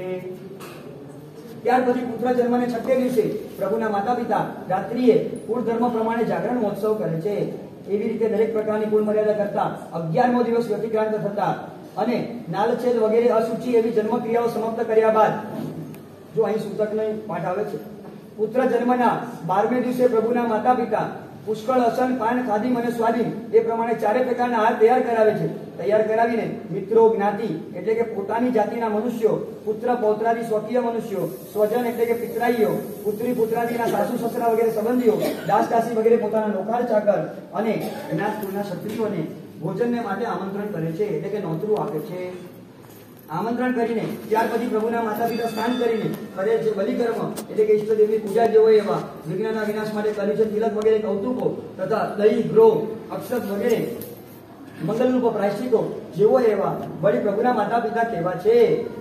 ત્યાર પછી પુત્ર જન્મને છઠ્ઠે દિવસે પ્રભુના માતા પિતા રાત્રિએ કુળ ધર્મ પ્રમાણે જાગરણ મહોત્સવ કરે છે। એવી રીતે દરેક પ્રકારની કુળ મર્યાદા કરતા 11મો દિવસ વ્યતિક્રાંત થતા અને નાલછેદ વગેરે અશુચિ એવી જન્મ ક્રિયાઓ સમાપ્ત કર્યા બાદ જો અહીં સૂતકનો પાઠ આવે છે પુત્ર જન્મના 12મે દિવસે પ્રભુના માતા પિતા પુષ્કળ અસન પાન ખાદીમ અને સ્વાદીમ એ પ્રમાણે ચારે પ્રકારના આહાર તૈયાર કરાવે છે। તૈયાર કરાવીને મિત્રો જ્ઞાતિ એટલે કે પોતાની જાતિના મનુષ્યો પુત્ર પૌત્રાદિ સ્વકીય મનુષ્યો સ્વજન એટલે કે પિતરાઈઓ પુત્રી પુત્રાદિના સાસુ સસરા વગેરે સંબંધીઓ દાસ દાસી વગેરે પોતાના નોકર ચાકર અને જ્ઞાત કુળના ક્ષત્રિયોને ભોજનને માટે આમંત્રણ કરે છે એટલે કે નોતરું આપે છે। આમંત્રણ કરીને ત્યાર પછી પ્રભુના માતા પિતા સ્નાન કરીને કરે છે બલિકર્મ એટલે કે ઈષ્ટદેવની પૂજા જેવો એવા વિઘ્નના વિનાશ માટે કર્યું છે તિલક વગેરે કૌતુકો તથા દહીં ગ્રો અક્ષત વગેરે મંગલરૂપ પ્રાયશ્ચિતો જેવો એવા વળી પ્રભુના માતા પિતા કહેવા છે।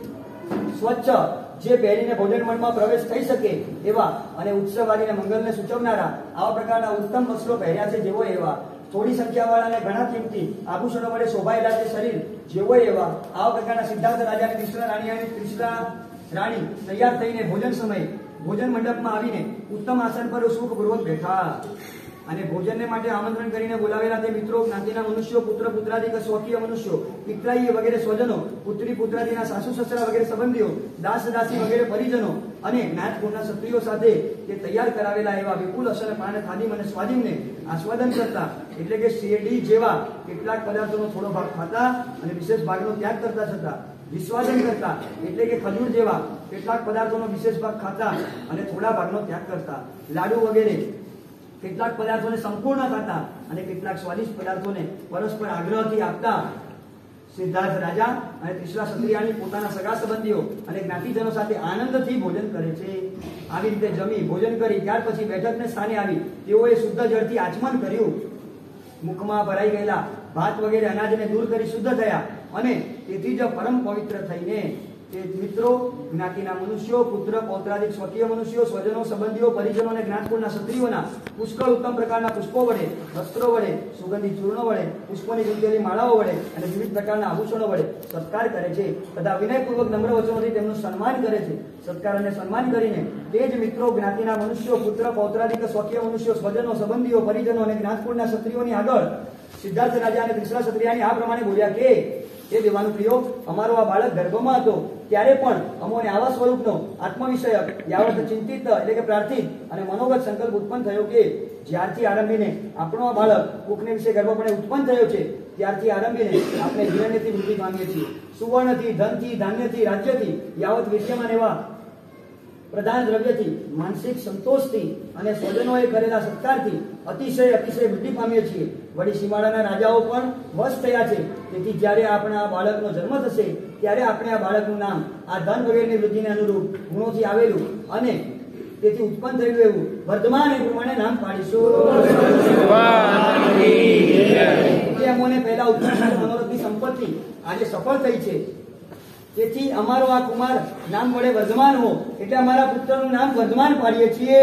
સ્વચ્છ જે પહેરીને ભોજન મંડળમાં પ્રવેશ થઈ શકે એવા અને ઉત્સવાદીને મંગલને સૂચવનારા આવા પ્રકારના ઉત્તમ વસ્ત્રો પહેર્યા છે જેવો એવા થોડી સંખ્યાવાળા અને ઘણા કિંમતી આભૂષણો વડે શોભાયેલા તે શરીર જેવો એવા આવા પ્રકારના સિદ્ધાર્થ રાજા અને કૃષ્ણ રાણી અને કૃષ્ણ રાણી તૈયાર થઈને ભોજન સમયે ભોજન મંડપમાં આવીને ઉત્તમ આસન પર સુખપૂર્વક બેઠા અને ભોજનને માટે આમંત્રણ કરીને બોલાવેલા તે મિત્રો જ્ઞાતિના મનુષ્યો પુત્ર પુત્રાદિક સ્વકીય મનુષ્યો પિતરાઈ વગેરે સ્વજનો પુત્રી પુત્રાદિના સાસુ સસરા વગેરે સંબંધીઓ દાસ દાસી વગેરે પરિજનો અને જ્ઞાત કુળના ક્ષત્રિયો સાથે તે તૈયાર કરાવેલા એવા વિપુલ અસર પાન ખાદીમ અને સ્વાદીમને આસ્વાદન કરતા એટલે કે શેરડી જેવા કેટલાક પદાર્થોનો થોડો ભાગ ખાતા અને વિશેષ ભાગનો ત્યાગ કરતા છતાં વિસ્વાદન કરતા એટલે કે ખજૂર જેવા કેટલાક પદાર્થોનો વિશેષ ભાગ ખાતા અને થોડા ભાગનો ત્યાગ કરતા લાડુ વગેરે કેટલાક પદાર્થોને સંપૂર્ણ ખાતા અને કેટલાક સ્વાદિષ્ટ પદાર્થોને પરસ્પર આગ્રહથી આપતા સિદ્ધાર્થ રાજા અને ત્રિશલા ક્ષત્રિયાની પોતાના સગા સંબંધીઓ અને જ્ઞાતિજનો સાથે આનંદથી ભોજન કરે છે। આવી રીતે જમી ભોજન કરી ત્યાર પછી બેઠકને સ્થાને આવી તેઓએ શુદ્ધ જળથી આચમન કર્યું। મુખમાં ભરાઈ ગયેલા ભાત વગેરે અનાજને દૂર કરી શુદ્ધ થયા અને તેથી જ પરમ પવિત્ર થઈને તે મિત્રો જ્ઞાતિના મનુષ્યો પુત્ર પૌત્રાદિક સ્વકીય મનુષ્યો સ્વજનો સંબંધીઓ પરિજનો અને જ્ઞાતકુળના ક્ષત્રિયોના પુષ્કળ ઉત્તમ પ્રકારના પુષ્પો વડે વસ્ત્રો વડે સુગંધિત ચૂર્ણો વડે પુષ્પોની ગુંથેલી માળાઓ વડે અને વિવિધ પ્રકારના આભૂષણો વડે સત્કાર કરે છે તથા વિનયપૂર્વક નમ્ર વચનોથી તેમનું સન્માન કરે છે। સત્કાર અને સન્માન કરીને તે જ મિત્રો જ્ઞાતિના મનુષ્યો પુત્ર પૌત્રાદિક સ્વકીય મનુષ્યો સ્વજનો સંબંધીઓ પરિજનો અને જ્ઞાતકુળના ક્ષત્રિયોની આગળ સિદ્ધાર્થ રાજા અને ત્રિશલા ક્ષત્રિયાની આ પ્રમાણે બોલ્યા કે એ દેવાનું પ્રિયો અમારો આ બાળક ગર્ભમાં હતો ત્યારે પણ અમોને આવા સ્વરૂપનો આત્મવિષયક યાવત ચિંતિત એટલે કે પ્રાર્થિત અને મનોગત સંકલ્પ ઉત્પન્ન થયો કે જ્યારથી આરંભીને આપણો આ બાળક કુકને વિશે ગર્ભપણે ઉત્પન્ન થયો છે ત્યારથી આરંભીને આપણે હિરણ્યથી વૃદ્ધિ પામીએ છીએ સુવર્ણથી ધનથી ધાન્યથી રાજ્યથી યાવત વિદ્યમાન એવા પ્રધાન દ્રવ્યથી માનસિક સંતોષથી અને સ્વજનોએ કરેલા સત્કારથી અતિશય વૃદ્ધિ પામીએ છીએ। વળી સીમાડાના રાજાઓ પણ વશ થયા છે તેથી જ્યારે આપણા આ બાળકનો જન્મ થશે ત્યારે આપણે આ બાળકનું નામ આ ધન વગેરેની વૃદ્ધિને અનુરૂપ ગુણોથી આવેલું અને તેથી ઉત્પન્ન થયેલું એવું વર્ધમાન એ પ્રમાણે નામ પાડીશું। અમોને પહેલા ઉત્પન્ન મનોરથની સંપત્તિ આજે સફળ થઈ છે તેથી અમારો આ કુમાર નામ વડે વર્ધમાન હો એટલે અમારા પુત્રનું નામ વર્ધમાન પાડીએ છીએ।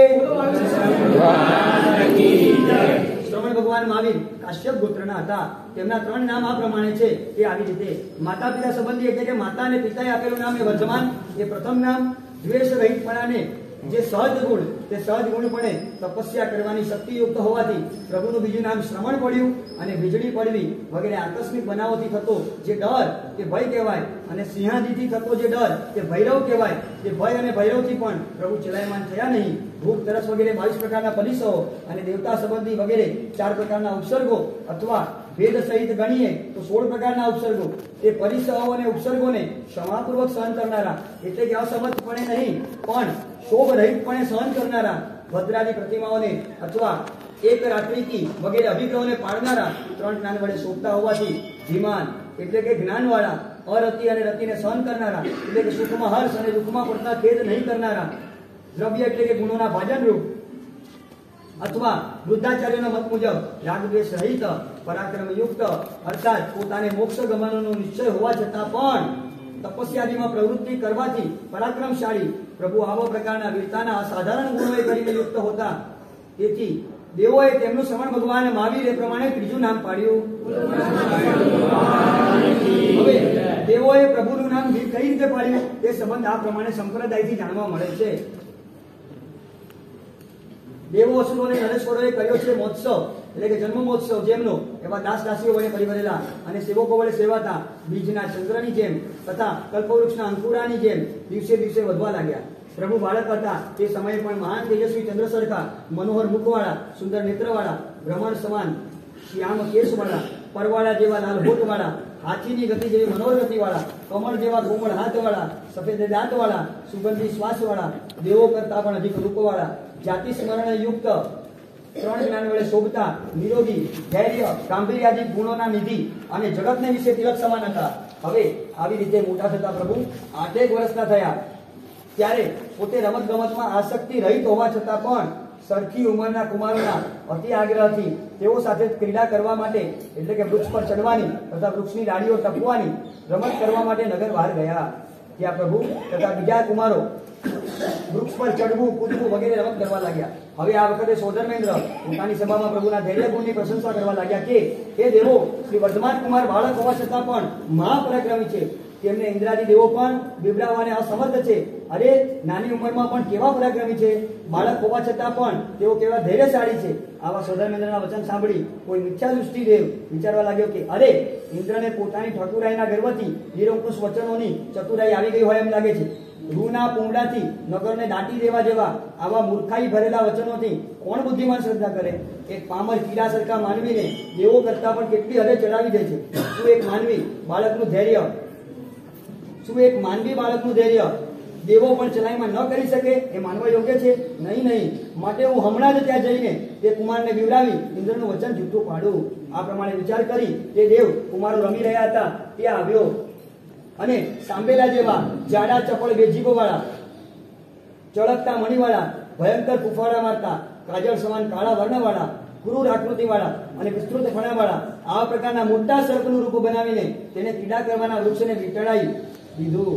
શ્રવણ ભગવાન મહાવીર કાશ્યપ ગોત્રના હતા તેમના 3 નામ આ પ્રમાણે છે એ આવી રીતે માતા પિતા સંબંધી એટલે કે માતા અને પિતાએ આપેલું નામ એ વર્ધમાન એ પ્રથમ નામ દ્વેષ રહિતપણાને જે સહજ ગુણ તે સહજ ગુણપણે તપસ્યા કરવાની શક્તિયુક્ત હોવાથી પ્રભુનું બીજું નામ શ્રવણ પડ્યું અને વીજળી પડવી વગેરે આકસ્મિક બનાવોથી થતો જે ડર તે ભય કહેવાય અને સિંહાદિથી થતો જે ડર તે ભૈરવ કહેવાય। તે ભય અને ભૈરવથી પણ પ્રભુ ચલાયમાન થયા નહીં। ભૂખ તરસ વગેરે 22 પ્રકારના પરિસરો અને દેવતા સંબંધી વગેરે 4 પ્રકારના ઉપસર્ગો અથવા ભેદ સહિત ગણીએ તો 16 પ્રકારના ઉપસર્ગો તે પરિસરો અને ઉપસર્ગોને ક્ષમાપૂર્વક સહન કરનારા એટલે કે અસમર્થપણે નહીં પણ શોભ રહિતપણે સહન કરનારા ભદ્રાદી પ્રતિમાઓને અથવા એક રાત્રિ કી વગેરે અભિગ્રહોને પાડનારા, 3 જ્ઞાન વડે શોભતા હોવાથી ધીમાન એટલે કે જ્ઞાનવાળા, અરતિ અને રતિને સહન કરનારા એટલે કે સુખમાં હર્ષ અને દુઃખમાં પડતા ખેદ નહીં કરનારા, દ્રવ્ય એટલે કે ગુણોના ભાજનરૂપ અથવા વૃદ્ધાચાર્યના મત મુજબ રાગદ્વેષ રહિત પરાક્રમ યુક્ત અર્થાત પોતાને મોક્ષ ગમનનો નિશ્ચય હોવા છતાં પણ તપસ્યાદીમાં પ્રવૃત્તિ કરવાથી પરાક્રમશાળી પ્રભુ આવા પ્રકારના વીરતાના અસાધારણ ગુણોએ કરીને યુક્ત હોતા. તેથી દેવોએ તેમનું શ્રવણ ભગવાન મહાવીર એ પ્રમાણે ત્રીજું નામ પાડ્યું. હવે દેવોએ પ્રભુનું નામ કઈ રીતે પાડ્યું તે સંબંધ આ પ્રમાણે સંપ્રદાયથી જાણવા મળે છે. દેવો અસુરો અને નરેશ્વરોએ કર્યો છે મહોત્સવ એટલે કે જન્મોત્સવ, જેમનો એવા દાસ દાસીઓ વડે પરિભરેલા અને સેવકો વડે સેવાતા બીજના ચંદ્રની જેમ તથા કલ્પવૃક્ષના અંકુરાની જેમ દિવસે દિવસે વધવા લાગ્યા. પ્રભુ બાળક હતા તે સમયે પણ મહાન તેજસ્વી ચંદ્ર સરખા, મનોહર મુખવાળા, સુંદર નેત્રવાળા, ભ્રમણ સમાન શ્યામ કેશવાળા, પરવાળા જેવા લાલ હોઠવાળા, હાથીની ગતિ જેવી મનોહર ગતિવાળા, કમળ જેવા કોમળ હાથવાળા, સફેદ દાંતવાળા, સુગંધી શ્વાસવાળા, દેવો કરતા પણ અધિક રૂપવાળા, જાતિ સ્મરણ યુક્ત, 3 જ્ઞાન વડે શોભતા, નિરોગી, ધૈર્ય, ગાંભીર્યાદિક ગુણોના નિધિ અને જગતને વિશે તિલક સમાન હતા. હવે આવી રીતે મોટા થતા પ્રભુ 8 વર્ષના થયા ત્યારે પોતે રમત ગમતમાં આસક્તિ રહિત હોવા છતાં પણ સરખી ઉંમરના કુમારોના અતિ આગ્રહથી તેઓ સાથે ક્રીડા કરવા માટે એટલે કે વૃક્ષ પર ચડવાની તથા વૃક્ષની ડાળીઓ ટપવાની રમત કરવા માટે નગર બહાર ગયા. ત્યાં પ્રભુ તથા બીજા કુમારો વૃક્ષ પર ચડવું, કૂદવું વગેરે રમત કરવા લાગ્યા. હવે આ વખતે સોધર્મેન્દ્ર પોતાની સભામાં પ્રભુના ધૈર્ય ગુણની પ્રશંસા કરવા લાગ્યા કે હે દેવો, શ્રી વર્ધમાન કુમાર બાળક હોવા છતાં પણ મહાપરાક્રમી છે. તેમને ઇન્દ્રાદી દેવો પણ બિબડાવવાને અસમર્થ છે. અરે નાની ઉંમરમાં પણ કેવા પરાક્રમી છે. બાળક હોવા છતાં પણ તેઓ કેવા ધૈર્યશાળી છે. આવા સોધર્મેન્દ્રના વચન સાંભળી કોઈ મિથ્યા દૃષ્ટિ દેવ વિચારવા લાગ્યો કે અરે ઇન્દ્રને પોતાની ઠાકુરાઈના ગર્વથી નિરંકુશ વચનોની ચતુરાઈ આવી ગઈ હોય એમ લાગે છે. રૂના પૂંગડાથી નગરને દાટી દેવા જેવા આવા મૂર્ખાઈ ભરેલા વચનોથી કોણ બુદ્ધિમાન શ્રદ્ધા કરે? એક પામર કીડા સરખા માનવીને દેવો કરતા પણ કેટલી હદે ચડાવી દે છે. શું એક માનવી બાળકનું ધૈર્ય દેવો પણ ચલાઈમાં ન કરી શકે એ માનવા યોગ્ય છે? નહીં. માટે હું હમણાં જ ત્યાં જઈને તે કુમારને બિવડાવી ઇન્દ્રનું વચન જૂઠું પાડું. આ પ્રમાણે વિચાર કરી તે દેવ કુમારો રમી રહ્યા હતા ત્યાં આવ્યો અને સાંભેલા જેવા જાડા ચપળ બેજીબો વાળા, ચળકતા મણીવાળા, ભયંકર ફૂફાડા મારતા, કાજળ સમાન કાળા વર્ણવાળા, ક્રૂર આકૃતિ વાળા અને વિસ્તૃત ફણાવાળા આવા પ્રકારના મોટા સર્પનું રૂપ બનાવીને તેને ક્રીડા કરવાના વૃક્ષને વીંટળાઈ દીધું.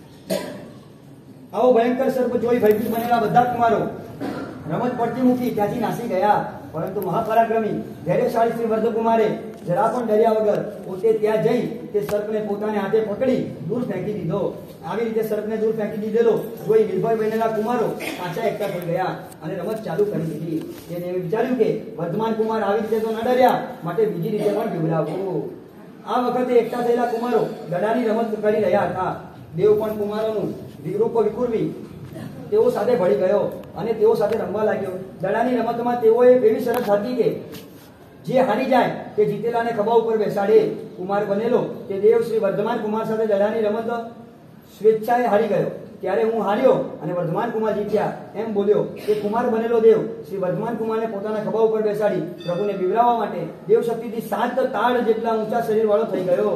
આવો ભયંકર સર્પ જોઈ ભયભીત બનેલા બધા કુમારો રમત પડતી મૂકી ત્યાંથી નાસી ગયા. પરંતુ મહાપરાક્રમી ધૈર્યશાળી શ્રી વર્ધકુમારે જરા પણ ડર્યા વગર પોતે ત્યાં જઈ તે સર્પને પોતાને હાથે પકડી દૂર ફેંકી દીધો. આવી રીતે સર્પને દૂર ફેંકી દીધેલો જોઈ નિર્ભય બનેલા કુમારો પાછા એકઠા થઈ ગયા અને રમત ચાલુ કરી દીધી. તેને વિચાર્યું કે વર્ધમાન કુમાર આવી રીતે તો ન ડર્યા, માટે બીજી રીતે પણ બિવડાવવું. આ વખતે એકઠા થયેલા કુમારો દડાની રમત કરી રહ્યા હતા. દેવ પણ કુમારોનું વિરૂપ વિખુરવી તેઓ સાથે ભળી ગયો અને તેઓ સાથે રમવા લાગ્યો. દડાની રમતમાં તેઓએ એવી શરત હતી કે જે હારી જાય તે જીતેલાને ખભા ઉપર બેસાડે. કુમાર બનેલો તે દેવ શ્રી વર્ધમાન કુમાર સાથે દડાની રમત સ્વેચ્છાએ હારી ગયો. ત્યારે હું હાર્યો અને વર્ધમાન કુમાર જીત્યા એમ બોલ્યો. તે કુમાર બનેલો દેવ શ્રી વર્ધમાન કુમારને પોતાના ખભા ઉપર બેસાડી પ્રભુને બિવડાવવા માટે દેવ શક્તિથી 7 તાળ જેટલા ઊંચા શરીર વાળો થઈ ગયો.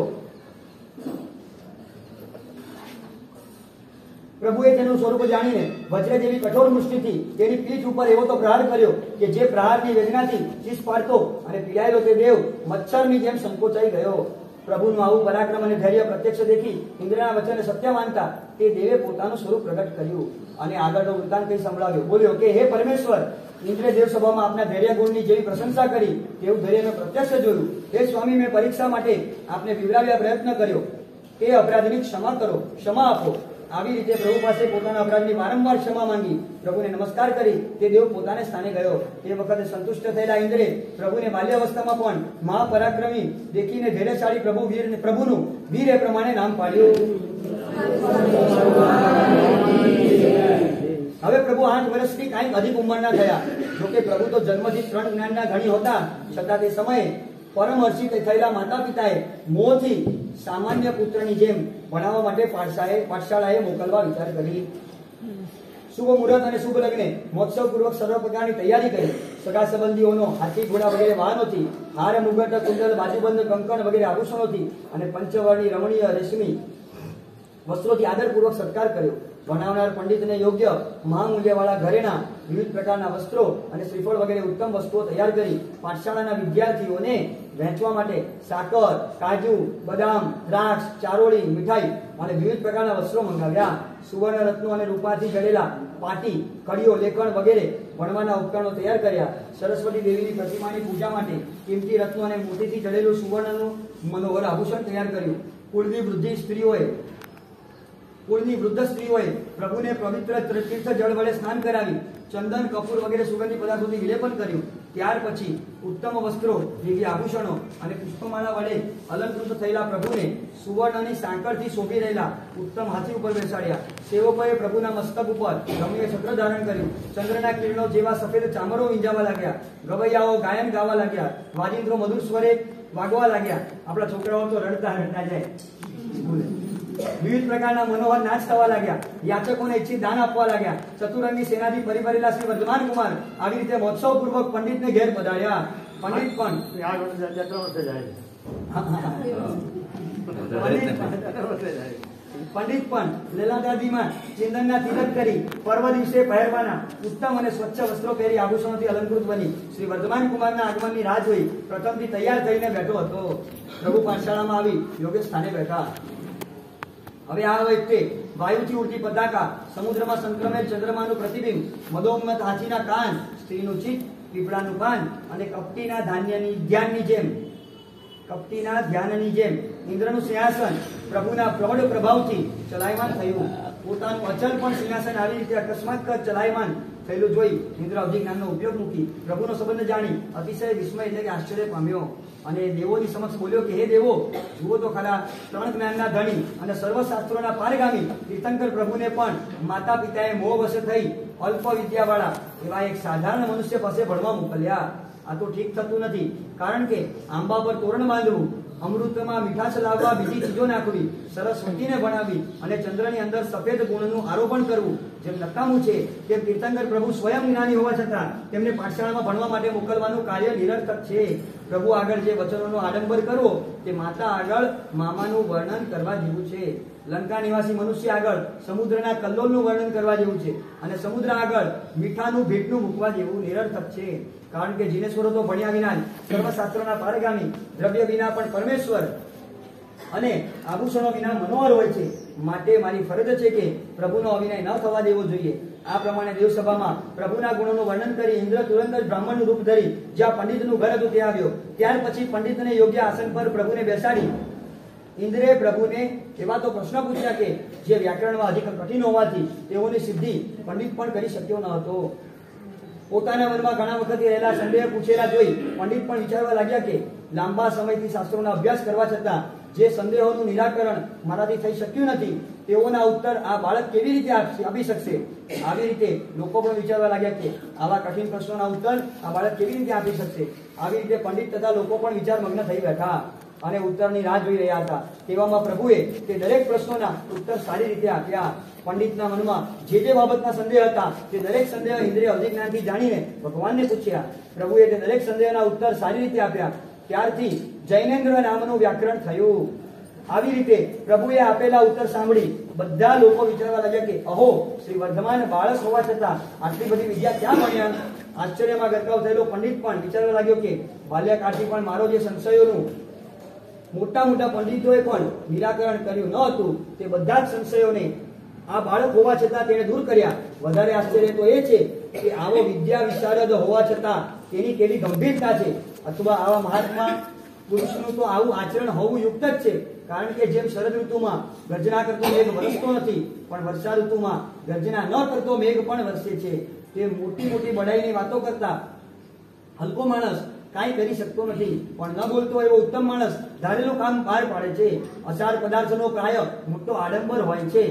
પ્રભુએ તેનું સ્વરૂપ જાણીને વજ્ર જેવી કઠોર મુષ્ટિથી તેની પીઠ ઉપર એવો તો પ્રહાર કર્યો કે જે પ્રહારની વેદનાથી ચીસ પાડતો અને પીડાયેલો તે દેવ મચ્છરની જેમ સંકોચાઈ ગયો. પ્રભુનું આવું પરાક્રમ અને ધૈર્ય પ્રત્યક્ષ દેખી ઇન્દ્રના વચને સત્ય માનતા તે દેવે પોતાનું સ્વરૂપ પ્રગટ કર્યું અને આગળનો વૃત્તાંત કઈ સંભળાવ્યો. બોલ્યો કે હે પરમેશ્વર, ઇન્દ્રે દેવ સભામાં આપના ધૈર્ય ગુણની જેવી પ્રશંસા કરી તેવું ધૈર્ય મેં પ્રત્યક્ષ જોયું. હે સ્વામી, મેં પરીક્ષા માટે આપને બિવડાવ્યા પ્રયત્ન કર્યો. તે અપરાધની ક્ષમા કરો, ક્ષમા આપો. આવી રીતે પ્રભુ પાસે પોતાના અપરાધની વારંવાર ક્ષમા માંગી પ્રભુને નમસ્કાર કરી તે દેવ પોતાને સ્થાને ગયો. તે વખતે સંતુષ્ટ થયેલા ઇન્દ્રે પ્રભુને બાલ્યાવસ્થામાં પણ મહાપરાક્રમી દેખીને ધૈર્યશાળી પ્રભુનું વીર એ પ્રમાણે નામ પાડ્યું. હવે પ્રભુ 8 વર્ષથી કાંઈક અધિક ઉંમરના થયા. જોકે પ્રભુ તો જન્મથી 3 જ્ઞાનના ધણી હતા, છતાં તે સમયે પરમહર્ષિ થયેલા માતા પિતાએ મોહથી સામાન્ય પુત્રની જેમ ભણાવવા માટે પાઠશાળાએ મોકલવા વિચાર કરી. શુભ મુહૂર્ત અને શુભ લગ્ને મહોત્સવ પૂર્વક સર્વ પ્રકારની તૈયારી કરી સગા સંબંધીઓનો હાથી ઘોડા વગેરે વાહનોથી, હાર મુગટ કુંડલ બાજુબંધ કંકણ વગેરે આભૂષણોથી અને પંચવર્ણી રમણીય રેશમી વસ્ત્રોથી આદરપૂર્વક સત્કાર કર્યો. ભણાવનાર પંડિતને યોગ્ય મહામૂલ્યવાળા ઘરેણા, વિવિધ પ્રકારના વસ્ત્રો અને શ્રીફળ વગેરે ઉત્તમ વસ્તુઓ તૈયાર કરી પાઠશાળાના વિદ્યાર્થીઓને વહેંચવા માટે સાકર, કાજુ, બદામ, દ્રાક્ષ, ચારોળી, મીઠાઈ અને વિવિધ પ્રકારના વસ્ત્રો મંગાવ્યા. સુવર્ણ રત્નો અને રૂપાથી જડેલા પાટી, કડીઓ, લેખણ વગેરે ભણવાના ઉપકરણો તૈયાર કર્યા. સરસ્વતી દેવીની પ્રતિમાની પૂજા માટે કિંમતી રત્નો અને મોતીથી જડેલું સુવર્ણનું મનોહર આભૂષણ તૈયાર કર્યું. કુળની વૃદ્ધ સ્ત્રીઓએ પ્રભુને પવિત્ર તીર્થ જળ વડે સ્નાન કરાવી ચંદન, કપૂર વગેરે સુગંધી પદાર્થોથી વિલેપન કર્યું. ત્યાર પછી ઉત્તમ વસ્ત્રો, દિવ્ય આભૂષણો અને પુષ્પમાળા વડે અલંકૃત થયેલા પ્રભુને સુવર્ણની સાંકળથી શોભી રહેલા ઉત્તમ હાથી ઉપર બેસાડ્યા. સેવકોએ પ્રભુના મસ્તક ઉપર રમણીય છત્ર ધારણ કર્યું. ચંદ્રના કિરણો જેવા સફેદ ચામરો વીંજાવા લાગ્યા. ગવૈયાઓ ગાયન ગાવા લાગ્યા. વાજિંત્રો મધુર સ્વરે વાગવા લાગ્યા. આપણા છોકરાઓ તો રડતા જાય. વિવિધ પ્રકારના મનોહર નાચ થવા લાગ્યા. યાચકોને ઈચ્છિત દાન આપવા લાગ્યા. ચતુરંગી સેનાથી પરિભરેલા શ્રી વર્ધમાન કુમાર આવી રીતે મહોત્સવ પૂર્વક પંડિતને ઘેર પધાર્યા. પંડિત પણ લીલાદાદીમાં ચિંદનના તિલક કરી પર્વ દિવસે પહેરવાના ઉત્તમ અને સ્વચ્છ વસ્ત્રો પહેરી આભૂષણોથી અલંકૃત બની શ્રી વર્ધમાન કુમારના આગમનની રાહ જોઈ પ્રથમથી તૈયાર થઈને બેઠો હતો. પ્રભુ પાઠશાળામાં આવી યોગ્ય સ્થાને બેઠા. હવે આ વખતે વાયુથી ઉડતી પતાકા, સમુદ્રમાં સંક્રમેલ ચંદ્રમાનું પ્રતિબિંબ, મદોન્મત હાથીના કાન, સ્ત્રીનું ચિત્ત, પીપળાનું પાન અને કપટીના ધ્યાનની જેમ ઇન્દ્રનું સિંહાસન પ્રભુના પ્રૌઢ પ્રભાવથી ચલાયમાન થયું. પોતાનું અચલ પણ સિંહાસન આવી રીતે અકસ્માત ચલાયમાન થયેલું જોઈ ઇન્દ્ર અવધિક નામનો ઉપયોગ મૂકી પ્રભુનો સંબંધ જાણી અતિશય વિસ્મય એટલે કે આશ્ચર્ય પામ્યો અને દેવોની સમક્ષ બોલ્યો કે હે દેવો, જુઓ તો ખરા, ત્રણ જ્ઞાનના ધણી અને સર્વશાસ્ત્રોના પારગામી તીર્થંકર પ્રભુને પણ માતા પિતાએ મોહ વશ થઈ અલ્પ વિદ્યાવાળા એવા એક સાધારણ મનુષ્ય પાસે ભણવા મોકલ્યા. આ તો ઠીક થતું નથી. કારણ કે આંબા પર તોરણ બાંધવું, અમૃતમાં મીઠાશ લાવવા બીજી ચીજો નાખવી, સરસ્વતીને ભણાવી અને ચંદ્રની અંદર સફેદ ગુણનું આરોપણ કરવું જેમ નકામું છે, તેમ તીર્થંકર પ્રભુ સ્વયં જ્ઞાની હોવા છતાં તેમને પાઠશાળામાં ભણવા માટે મોકલવાનું કાર્ય નિરર્થક છે. પ્રભુ આગળ જે વચનોનો આડંબર કરવો તે માતા આગળ મામાનું વર્ણન કરવા જેવું છે. લંકા નિવાસી મનુષ્ય આગળ સમુદ્રના કલ્લોલનું વર્ણન કરવા જેવું છે અને સમુદ્ર આગળ મીઠાનું ભેટનું મૂકવા જેવું નિરર્થક છે. કારણ કે જીનેશ્વરો તો ભણ્યા વિના સર્વશાસ્ત્રોના પારગામી, દ્રવ્ય વિના પણ પરમેશ્વર અને આભૂષણો વિના મનોહર હોય છે. માટે મારી ફરજ છે કે પ્રભુનો અવિનય ન થવા દેવો જોઈએ. આ પ્રમાણે દેવસભામાં પ્રભુના ગુણોનું વર્ણન કરી ઇન્દ્ર તુરંત જ બ્રાહ્મણનું રૂપ ધરી જ્યાં પંડિતનું ઘર હતું ત્યાં આવ્યો. ત્યાર પછી પંડિતને યોગ્ય આસન પર પ્રભુને બેસાડી ઇન્દ્રે પ્રભુને એવા તો પ્રશ્ન પૂછ્યા કે જે વ્યાકરણમાં અધિક કઠિન હોવાથી તેઓની સિદ્ધિ પંડિત પણ કરી શક્યો ન હતો. પોતાના મનમાં ઘણા વખતથી રહેલા સંદેહ પૂછેલા જોઈ પંડિત પણ વિચારવા લાગ્યા કે લાંબા સમયથી શાસ્ત્રોનો અભ્યાસ કરવા છતાં જે સંદેહોનું નિરાકરણ મારાથી થઈ શક્યું નથી તેઓના ઉત્તર આ બાળક કેવી રીતે આપી શકશે. આવી રીતે લોકો પણ વિચારવા લાગ્યા કે આવા કઠિન પ્રશ્નોના ઉત્તર આ બાળક કેવી રીતે આપી શકશે. આવી રીતે પંડિત તથા લોકો પણ વિચારમગ્ન થઈ બેઠા અને ઉત્તરની રાહ જોઈ રહ્યા હતા. તેવામાં પ્રભુએ તે દરેક પ્રશ્નોના ઉત્તર સારી રીતે આપ્યા. પંડિતના મનમાં જે બાબતના સંદેહ હતા તે દરેક સંદેહ ઇન્દ્રિય અધિક જ્ઞાનથી જાણીને ભગવાનને પૂછ્યા. પ્રભુએ તે દરેક સંદેહના ઉત્તર સારી રીતે આપ્યા. ત્યારથી જૈનેન્દ્ર નામનું વ્યાકરણ થયું. આવી રીતે પ્રભુએ આપેલા ઉત્તર સાંભળી બધા લોકો વિચારવા લાગ્યા કે અહો, શ્રી વર્ધમાન બાળક હોવા છતાં આટલી બધી વિદ્યા ક્યાં ભણ્યા. આશ્ચર્યમાં ગરકાવ થયેલો પંડિત પણ વિચારવા લાગ્યો કે બાલ્યકાળથી પણ મારો જે સંશયોનું મોટા મોટા પંડિતોએ પણ નિરાકરણ કર્યું ન હતું તે બધા જ સંશયોને આ બાળક હોવા છતાં તેણે દૂર કર્યા. વધારે આશ્ચર્ય તો એ છે કે આવો વિદ્યા વિશારદ હોવા છતાં તેની કેવી ગંભીરતા છે. અથવા આવા મહાત્મા પુરુષનું તો આવું આચરણ હોવું યુક્ત જ છે. કારણ કે જેમ શરદ ઋતુમાં ગર્જના કરતો મેઘ વરસતો નથી પણ વર્ષા ઋતુમાં ગર્જના ન કરતો મેઘ પણ વરસે છે, તે મોટી મોટી બડાઈની વાતો કરતા હલકો માણસ કાંઈ કરી શકતો નથી, પણ ન બોલતો એવો ઉત્તમ માણસ ધારેલું કામ પાર પાડે છે. અસાર પદાર્થનો પ્રાય મોટો આડંબર હોય છે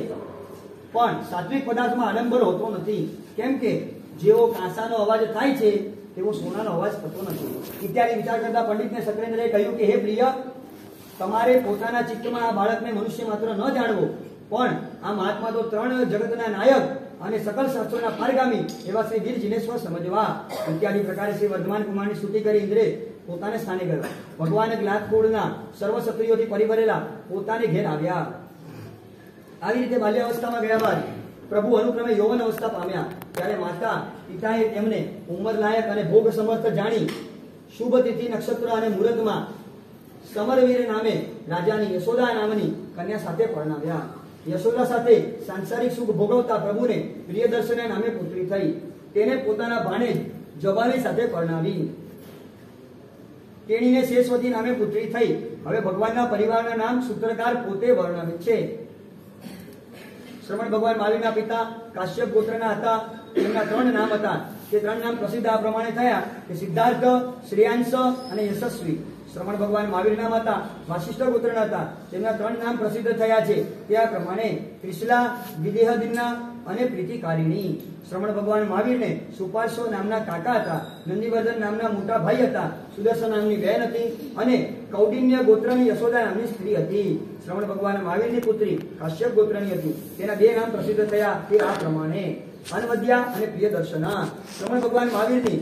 પણ સાત્વિક પદાર્થમાં આડંબર હોતો નથી. કેમ કે જેવો કાંસાનો અવાજ થાય છે તેવો સોનાનો અવાજ થતો નથી. ઇત્યાદિ વિચાર કરતા પંડિતને સક્રેન્દ્રએ કહ્યું કે હે પ્રિય, તમારે પોતાના ચિત્તમાં આ બાળકને મનુષ્ય માત્ર ન જાણવો પણ આ મહાત્મા તો ત્રણ જગતના નાયક અને સકલ શાસ્ત્રોના પારગામી એવા શ્રી વીર જીનેશ્વર સમજવા ઇત્યાદિ પ્રકારે શ્રી વર્ધમાન કુમારની સ્તુતિ કરી ઇન્દ્રે પોતાને સ્થાને ગયો. ભગવાન જ્ઞાતકુળના સર્વ ક્ષત્રિયોથી પરિભરેલા પોતાને ઘેર આવ્યા. આવી રીતે બાલ્યાવસ્થામાં ગયા બાદ પ્રભુ અનુક્રમે યૌવન અવસ્થા પામ્યા. ત્યારે માતા પિતાએ તેમને ઉંમર લાયક અને ભોગ સમર્થ જાણી શુભ તિથિ નક્ષત્ર અને મુહૂર્તમાં સમરવીર નામે રાજાની યશોદા નામની કન્યા સાથે પરણાવ્યા. યશોદા સાથે સાંસારિક સુખ ભોગવતા પ્રભુને પ્રિયદર્શના નામે પુત્રી થઈ. તેને પોતાના ભાણેજ જબાલી સાથે પરણાવી. તેણીને શેષવતી નામે પુત્રી થઈ. હવે ભગવાનના પરિવારના નામ સૂત્રકાર પોતે વર્ણવે છે. શ્રવણ ભગવાન મહાવીરના પિતા કાશ્યપ ગોત્રના હતા. તેમના 3 નામ હતા. તે 3 નામ પ્રસિદ્ધ આ પ્રમાણે થયા કે સિદ્ધાર્થ, શ્રેયાંશ અને યશસ્વી. શ્રવણ ભગવાન મહાવીરના માતા વાસિષ્ઠ ગોત્રના હતા. તેમના 3 નામ પ્રસિદ્ધ થયા છે. તે આ પ્રમાણે ત્રિશલા, વિદેહદિન્ના અને પ્રીતિકારિણી. શ્રવણ ભગવાન મહાવીરને સુપાર્શ્વ નામના કાકા હતા. નંદીવર્ધન નામના મોટા ભાઈ હતા. સુદર્શન નામની બહેન હતી અને કૌડિન્ય ગોત્રની યશોદા નામની સ્ત્રી હતી. શ્રવણ ભગવાન મહાવીરની પુત્રી કાશ્યપ ગોત્રની હતી. તેના 2 નામ પ્રસિદ્ધ થયા તે આ પ્રમાણે અનવદ્યા અને પ્રિયદર્શના. શ્રવણ ભગવાન મહાવીરની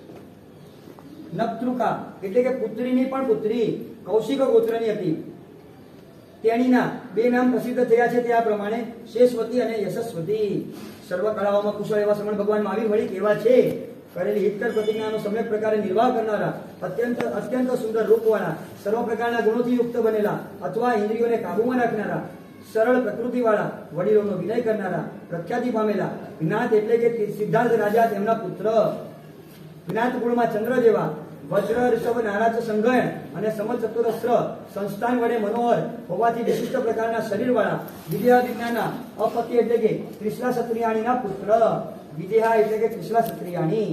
નપતૃકા એટલે કે પુત્રીની પણ પુત્રી કૌશિક ગોત્રની હતી. તેણીના 2 નામ પ્રસિદ્ધ થયા છે તે આ પ્રમાણે શેષવતી અને યશસ્વતી. સર્વ કળાઓમાં કુશળ એવા શ્રવણ ભગવાન મહાવીર વળી કેવા છે? કરેલી હિતકર પ્રતિજ્ઞાનો સમ્યક પ્રકારે નિર્વાહ કરનારા, અત્યંત સુંદર રૂપવાળા, સર્વ પ્રકારના ગુણોથી યુક્ત બનેલા અથવા ઇન્દ્રિયોને કાબુમાં રાખનારા, સરળ પ્રકૃતિવાળા, વડીલોનો વિનય કરનારા, પ્રખ્યાતિ પામેલા, જ્ઞાત એટલે કે સિદ્ધાર્થ રાજા તેમના પુત્ર, જ્ઞાત કુળમાં ચંદ્ર જેવા, વજ્ર ઋષભ નારાજ સંઘયન અને સમચતુરસ્ત્ર સંસ્થાન વડે મનોહર હોવાથી વિશિષ્ટ પ્રકારના શરીરવાળા, વિદેહાદિજ્ઞાના અપત્ય એટલે કે ત્રિશલા ક્ષત્રિયાણીના પુત્ર. વિદેહા એટલે કે ત્રિશલા ક્ષત્રિયાણી.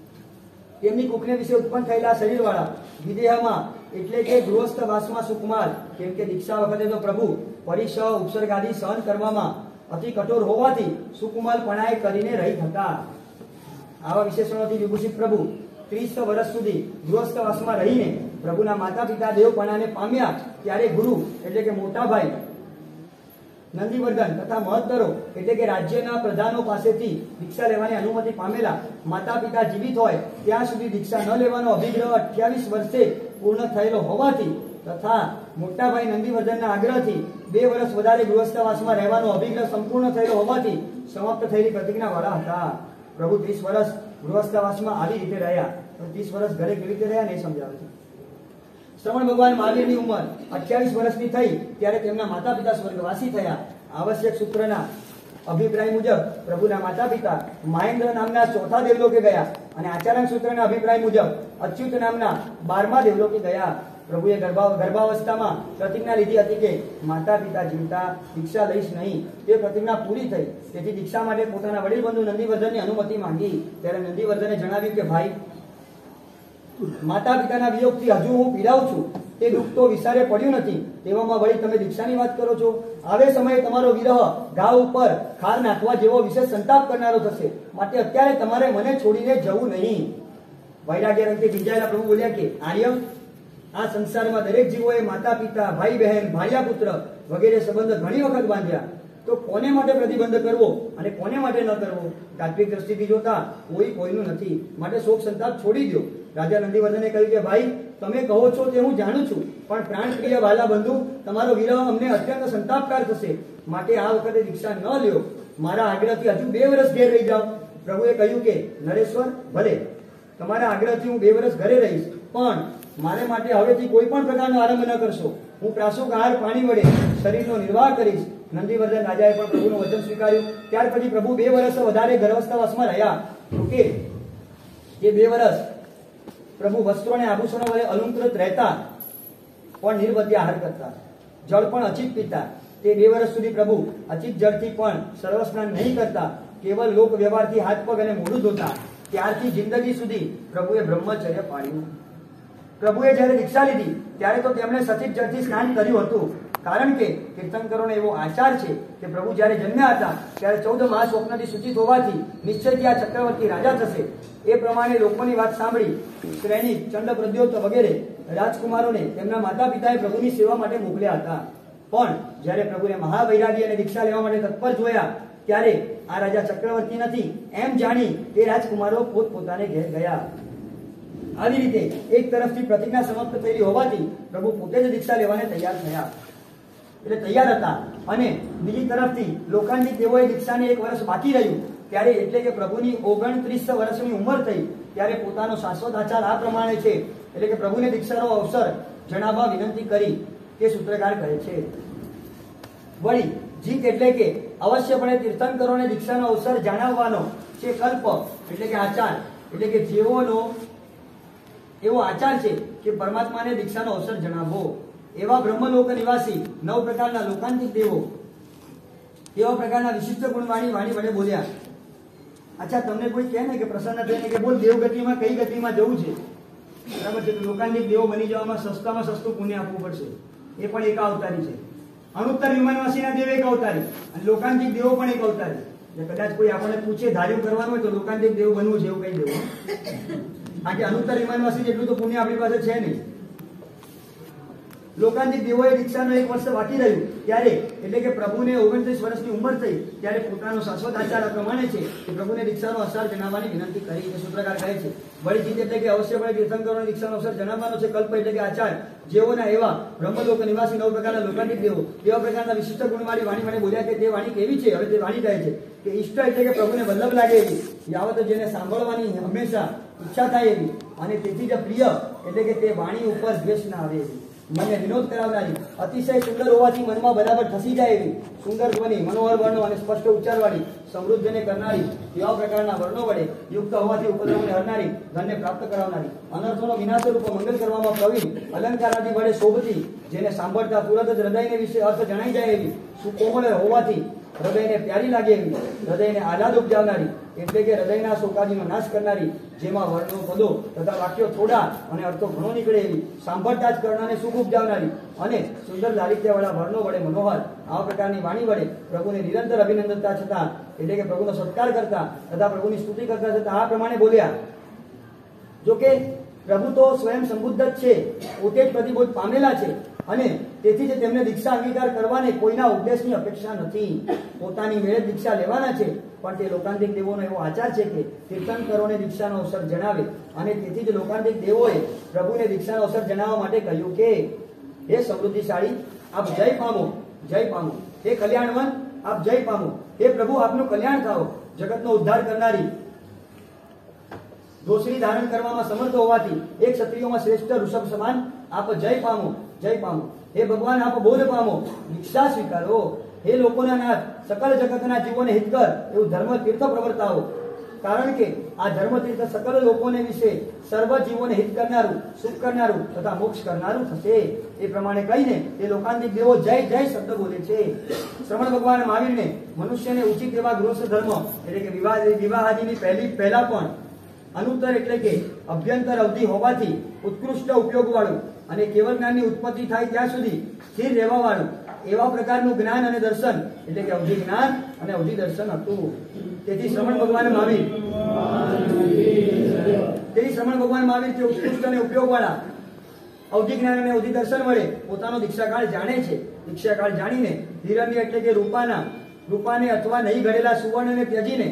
તેમની કુખને વિશે ઉત્પન્ન થયેલા શરીરવાળા. વિદેહમાં એટલે કે ગૃહસ્થ વાસમાં સુકુમાર. કેમ કે દીક્ષા વખતે તો પ્રભુ પરિશ ઉપસર્ગાદી સહન કરવામાં અતિ કઠોર હોવાથી સુકુમાર પણાય કરીને રહી હતા. આવા વિશેષણોથી વિભૂષિત પ્રભુ 30 વર્ષ સુધી ગૃહસ્થવાસમાં રહીને પ્રભુના માતા પિતા દેવપણાને પામ્યા. ત્યારે ગુરુ એટલે કે મોટા ભાઈ નંદીવર્ધન તથા મહત્તરો એટલે કે રાજ્યના પ્રધાનો પાસેથી દીક્ષા લેવાની અનુમતિ પામેલા. માતા પિતા જીવિત હોય ત્યાં સુધી દીક્ષા ન લેવાનો અભિગ્રહ 28 વર્ષે પૂર્ણ થયેલો હોવાથી તથા મોટા ભાઈ નંદીવર્ધનના આગ્રહથી 2 વર્ષ વધારે ગૃહસ્થવાસમાં રહેવાનો અભિગ્રહ સંપૂર્ણ થયેલો હોવાથી સમાપ્ત થયેલી પ્રતિજ્ઞાવાળા હતા. પ્રભુ 30 વર્ષ ગૃહસ્થવાસમાં આવી રીતે રહ્યા. 30 વર્ષ ઘરે કેવી રીતે રહ્યા ને સમજાવે છે. શ્રવણ ભગવાન મહાવીરની ઉંમર 28 વર્ષની થઈ ત્યારે તેમના માતા પિતા સ્વર્ગવાસી થયા. આવશ્યક સૂત્રના અભિપ્રાય મુજબ પ્રભુના માતા પિતા મહેન્દ્ર નામના 4થા દેવલોકે ગયા અને આચાર્ય સૂત્રના અભિપ્રાય મુજબ અચ્યુત નામના 12મા દેવલોકે ગયા. પ્રભુએ ગર્ભાવસ્થામાં પ્રતિજ્ઞા લીધી હતી કે માતા પિતા જીવતા દીક્ષા લઈશ નહીં. તે પ્રતિજ્ઞા પૂરી થઈ. તેથી દીક્ષા માટે પોતાના વડીલ બંધુ નંદીવર્ધનની અનુમતિ માંગી. ત્યારે નંદીવર્ધને જણાવ્યું કે ભાઈ, માતા પિતાના વિયોગથી હજુ હું પીડાઉં છું. તે દુઃખ તો વિચારે પડ્યું નથી. તેવામાં વળી તમે દીક્ષાની વાત કરો છો. આવે સમયે તમારો વિરહ ઘા ઉપર ખાર નાખવા જેવો વિશેષ સંતાપ કરનારો થશે. માટે અત્યારે તમારે મને છોડીને જવું નહીં. વૈરાગ્ય રંગથી ભીંજાયેલા પ્રભુ બોલ્યા કે આર્ય, આ સંસારમાં દરેક જીવોએ માતા પિતા, ભાઈ બહેન, ભાણિયા પુત્ર વગેરે સંબંધ ઘણી વખત બાંધ્યા. તો કોને માટે પ્રતિબંધ કરવો અને કોને માટે ન કરવો? તાત્વિક દ્રષ્ટિથી જોતા કોઈ કોઈનું નથી. માટે શોક સંતાપ છોડી દો. રાજા નંદીવર્ધને કહ્યું કે ભાઈ, તમે કહો છો તે હું જાણું છું, પણ પ્રાણપ્રિય વાલા બંધુ, તમારો વિરહ અમને અત્યંત સંતાપકાર થશે. માટે આ વખતે દીક્ષા ન લ્યો. મારા આગ્રહથી હજુ 2 વર્ષ ઘેર રહી જાઓ. પ્રભુએ કહ્યું કે નરેશ્વર, ભલે તમારા આગ્રહથી હું 2 વર્ષ ઘરે રહીશ, પણ મારે માટે હવેથી કોઈ પણ પ્રકારનો આરંભ ન કરશો. હું પ્રાસુક આહાર પાણી વડે શરીરનો નિર્વાહ કરીશ. નંદીવર્ધન રાજાએ પણ પ્રભુનું વચન સ્વીકાર્યું. ત્યાર પછી પ્રભુ 2 વર્ષ વધારે ગર્ભસ્થાવાસમાં રહ્યા. કે જે 2 વર્ષ પ્રભુ વસ્ત્રો અને આભૂષણો વડે અલંકૃત રહેતા પણ નિર્વદ્ય આહાર કરતા, જળ પણ અચિત પીતા. તે 2 વર્ષ સુધી પ્રભુ અચિત જળથી પણ સર્વસ્નાન નહીં કરતા, કેવલ લોક વ્યવહારથી હાથ પગ અને મોઢું ધોતા. ત્યારથી જિંદગી સુધી પ્રભુએ બ્રહ્મચર્ય પાળ્યું. પ્રભુએ જ્યારે દીક્ષા લીધી ત્યારે તો તેમણે સચિત જળથી સ્નાન કર્યું હતું. કારણ કે તીર્થંકરોનો એવો આચાર છે કે પ્રભુ જ્યારે જન્મ્યા હતા ત્યારે 14 માસ સ્વપ્નથી સૂચિત હોવાથી નિશ્ચયથી આ ચક્રવર્તી રાજા થશે. એ પ્રમાણે લોકોની વાત સાંભળી શ્રેણી, ચંડ, પ્રદ્યોત વગેરે રાજકુમારોને તેમના માતા પિતાએ પ્રભુની સેવા માટે મોકલ્યા હતા. પણ જ્યારે પ્રભુએ મહાવૈરાગી અને દીક્ષા લેવા માટે તત્પર જોયા ત્યારે આ રાજા ચક્રવર્તી નથી એમ જાણી એ રાજકુમારો પોતપોતાને ઘેર ગયા. આવી રીતે એક તરફથી પ્રતિજ્ઞા સમાપ્ત થયેલી હોવાથી પ્રભુ પોતે જ દીક્ષા લેવાને તૈયાર થયા, એટલે તૈયાર હતા. અને બીજી તરફથી લોકાંતિક દેવોએ દીક્ષાને 1 વર્ષ બાકી રહ્યું ત્યારે, એટલે કે પ્રભુની 29 વર્ષની ઉંમર થઈ ત્યારે પોતાનો શાશ્વત આચાર આ પ્રમાણે છે, એટલે કે પ્રભુને દીક્ષાનો અવસર જણાવવા વિનંતી કરી કે સૂત્રકાર કહે છે. વળી જીત એટલે કે અવશ્યપણે તીર્થંકરોને દીક્ષાનો અવસર જણાવવાનો છે કલ્પ, એટલે કે આચાર, એટલે કે જેઓનો એવો આચાર છે કે પરમાત્માને દીક્ષાનો અવસર જણાવવો. એવા બ્રહ્મલોક નિવાસી 9 પ્રકારના લોકાંતિક દેવો એવા પ્રકારના વિશિષ્ટ ગુણવાણી વાણી વડે બોલ્યા. અચ્છા, તમને કોઈ કહે ને કે પ્રસન્ન થઈને કે બોલ દેવગતિમાં કઈ ગતિમાં જવું છે, બરાબર છે, તો લોકાંતિક દેવો બની જવામાં સસ્તામાં સસ્તું પુણ્ય આપવું પડશે. એ પણ એક અવતારી છે. અનુત્તર વિમાનવાસીના દેવ એક અવતારી અને લોકાંતિક દેવો પણ એક અવતારી. કદાચ કોઈ આપણને પૂછે ધાર્યું કરવાનું હોય તો લોકાંતિક દેવ બનવું છે એવું કહી દેવું. કારણ કે અનુત્તર વિમાનવાસી જેટલું તો પુણ્ય આપણી પાસે છે નહીં. લોકાંતિક દેવોએ દીક્ષાનો 1 વર્ષ બાકી રહ્યું ત્યારે, એટલે કે પ્રભુને 29 વર્ષની ઉંમર થઈ ત્યારે પોતાનો શાશ્વત આચાર પ્રમાણે છે કે પ્રભુને દીક્ષાનો અવસર જણાવવાની વિનંતી કરી. એ સૂત્રકાર કહે છે. વળી જીત એટલે કે અવશ્યપણે તીર્થંકરોને દીક્ષાનો અવસર જણાવવાનો છે કલ્પ, એટલે કે આચાર, જેઓના એવા બ્રહ્મલોક નિવાસી 9 પ્રકારના લોકાંતિક દેવો એવા પ્રકારના વિશિષ્ટ ગુણવાળી વાણી મને બોલ્યા કે તે વાણી કેવી છે. હવે તે વાણી કહે છે કે ઈષ્ટ એટલે કે પ્રભુને વલ્લભ લાગે એવી, યાવત જેને સાંભળવાની હંમેશા ઈચ્છા થાય એવી, અને તેથી જ પ્રિય એટલે કે તે વાણી ઉપર દ્વેષ ના આવે એવી, મને વિનોદ કરાવનારી, અતિશય સુંદર હોવાથી મનમાં બરાબર ઠસી જાય એવી, સુંદર ધ્વનિ, મનોહર વર્ણો અને સ્પષ્ટ ઉચ્ચારવાળી, સમૃદ્ધને કરનારી, એવા પ્રકારના વર્ણો વડે યુક્ત હોવાથી ઉપદ્રવને હરનારી, ધનને પ્રાપ્ત કરાવનારી, અનર્થોનો વિનાશ રૂપ મંગલ કરવામાં પ્રવીણ, અલંકારાદી વડે શોભતી, જેને સાંભળતા તુરંત જ હૃદયને વિશે અર્થ જણાઈ જાય એવી, સુકોમળ હોવાથી હૃદયને પ્યારી લાગે એવી, હૃદયને આહલાદ ઉપજાવનારી, એટલે કે હૃદયના શોકાદીનો નાશ કરનારી, જેમાં વર્ણો, પદો તથા વાક્યો થોડા અને અર્થો ઘણો નીકળે એવી, સાંભળતા જ કર્ણને સુખ ઉપજાવનારી અને સુંદર લાલિત્યવાળા વર્ણો વડે મનોહર, આવા પ્રકારની વાણી વડે પ્રભુને નિરંતર અભિનંદનતા છતાં, એટલે કે પ્રભુનો સત્કાર કરતા તથા પ્રભુની સ્તુતિ કરતા છતાં આ પ્રમાણે બોલ્યા. જોકે પ્રભુ તો સ્વયં સંબુદ્ધ જ છે, પોતે જ પ્રતિબોધ પામેલા છે અને તેથી જ તેમને દીક્ષા અંગીકાર કરવાને કોઈના ઉપદેશની અપેક્ષા નથી. પોતાની મેળે દીક્ષા લેવાના છે, પણ તે લોકાંતિક દેવોનો એવો આચાર છે કે તીર્થંકરોને દીક્ષાનો અવસર જણાવે, અને તેથી જ લોકાંતિક દેવોએ પ્રભુને દીક્ષાનો અવસર જણાવવા માટે કહ્યું કે હે સમૃદ્ધિશાળી, આપ જય પામો, જય પામો. હે કલ્યાણવંત, આપ જય પામો. હે પ્રભુ, આપનું કલ્યાણ થાઓ. જગતનો ઉદ્ધાર કરનારી, દોષરી ધારણ કરવામાં સમર્થ હોવાથી એક ક્ષત્રિયોમાં શ્રેષ્ઠ ઋષભ સમાન, આપ જય પામો, જય પામો. હે ભગવાન, આપ બોધ પામો, દીક્ષા સ્વીકારો. હે લોકોના નાથ, સકલ જગતના જીવોને હિતકર એવું ધર્મ તીર્થ પ્રવર્તાવો, કારણ કે આ ધર્મ તીર્થ સકલ લોકોને વિશે સર્વ જીવોને હિત કરનારું, સુખ કરનારું તથા મોક્ષ કરનારું થશે. એ પ્રમાણે કહીને તે લોકાંતિક દેવો જય જય શબ્દ બોલે છે. શ્રવણ ભગવાન મહાવીરને મનુષ્યને ઉચિત એવા ગૃહસ્થ ધર્મ, એટલે કે વિવાહાદિની પહેલા પણ અનુત્તર એટલે કે અભ્યંતર અવધિ હોવાથી ઉત્કૃષ્ટ ઉપયોગ વાળું અને કેવળ જ્ઞાનની ઉત્પત્તિ થાય ત્યાં સુધી સ્થિર રહેવા વાળું એવા પ્રકારનું જ્ઞાન અને દર્શન, એટલે કે અવધિ જ્ઞાન અને અવધિ દર્શન હતું. તેથી શ્રવણ ભગવાન મહાવીર તે ઉત્કૃષ્ટ અને ઉપયોગ વાળા અવધિ જ્ઞાન અને અવધિ દર્શન વડે પોતાનો દીક્ષાકાળ જાણે છે. દીક્ષાકાળ જાણીને હિરણ્ય એટલે કે રૂપાને અથવા નહીં ઘડેલા સુવર્ણને ત્યજીને,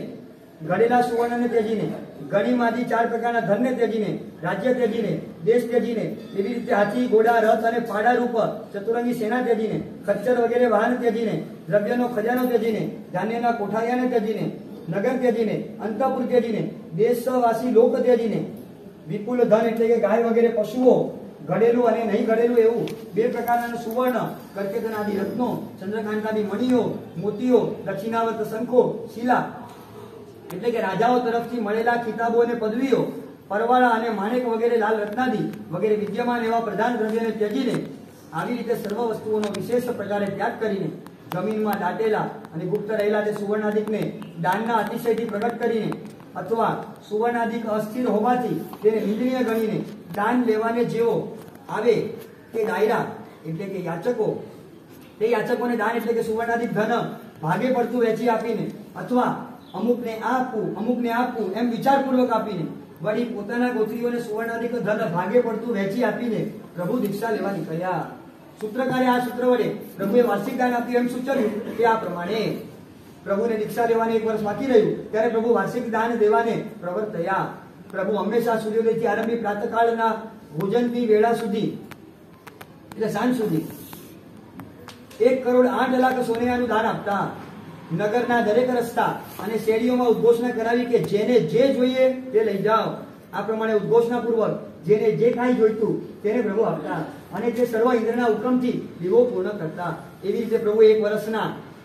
ગણીમાંથી 4 પ્રકારના ધનને ત્યજીને, રાજ્ય ત્યજીને, દેશ ત્યજીને, એવી રીતે હાથી, ઘોડા, રથ અને પાડા રૂપ ચતુરંગી સેના ત્યજીને, ખચ્ચર વગેરે વાહન ત્યજીને, દ્રવ્યનો ખજાનો ત્યજીને, ધાન્યના કોઠારિયાને ત્યજીને, નગર ત્યજીને, અંતઃપુર ત્યજીને, દેશવાસી લોક ત્યજીને, વિપુલ ધન એટલે કે ગાય વગેરે પશુઓ, ઘડેલું અને નહીં ઘડેલું એવું 2 પ્રકારના સુવર્ણ, કર્કેતનાદિ રત્નો, ચંદ્રકાંતાદિ મણીઓ, મોતીઓ, દક્ષિણાવર્ત શંખો, શિલા એટલે કે રાજાઓ તરફથી મળેલા ખિતાબો અને પદવીઓ, પરવાળા અને માણેક વગેરે લાલ રત્નાદિ વગેરે વિદ્યમાન એવા પ્રધાન દ્રવ્યને ત્યજીને, આવી રીતે સર્વ વસ્તુઓનો વિશેષ પ્રકારે ત્યાગ કરીને જમીનમાં દાટેલા અને ગુપ્ત રહેલા તે સુવર્ણાદિકને દાનના અતિશયથી પ્રગટ કરીને, અથવા સુવર્ણાદિક અસ્થિર હોવાથી તેને નિંદનીય ગણીને દાન લેવાને જેવો આવે તે દાયરા એટલે કે યાચકો, તે યાચકોને દાન એટલે કે સુવર્ણાદિક ધન ભાગે પડતું વેચી આપીને, અથવા અમુકને આપવું એમ વિચારપૂર્વક આપીને, વળી પોતાના ગોત્રીઓને સુવર્ણાદિક ધન ભાગે પડતું વેચી આપીને પ્રભુ દીક્ષા લેવા નીકળ્યા. સૂત્રકારે આ સૂત્ર વડે પ્રભુએ વાર્ષિક દાન આપ્યું એમ સૂચવ્યું કે આ પ્રમાણે પ્રભુને દીક્ષા લેવાની 1 વર્ષ બાકી રહ્યું ત્યારે પ્રભુ વાર્ષિક દાન દેવાને પ્રવર્ત થયા. પ્રભુ હંમેશા સૂર્યોદયથી આરંભી પ્રાતકાળના ભોજનની વેળા સુધી એટલે સાંજ સુધી 1,08,00,000 સોનૈયાનું દાન આપતા. નગરના દરેક રસ્તા અને શેરીઓમાં ઉદ્ઘોષણા કરાવી કે જેને જે જોઈએ તે લઈ જાઓ. આ પ્રમાણે ઉદ્ઘોષણા પૂર્વક જેને જે કાંઈ જોઈતું તેને પ્રભુ આપતા અને તે સર્વ ઇન્દ્રના હુકમથી દીવો પૂર્ણ કરતા. એવી રીતે પ્રભુ 1 વર્ષના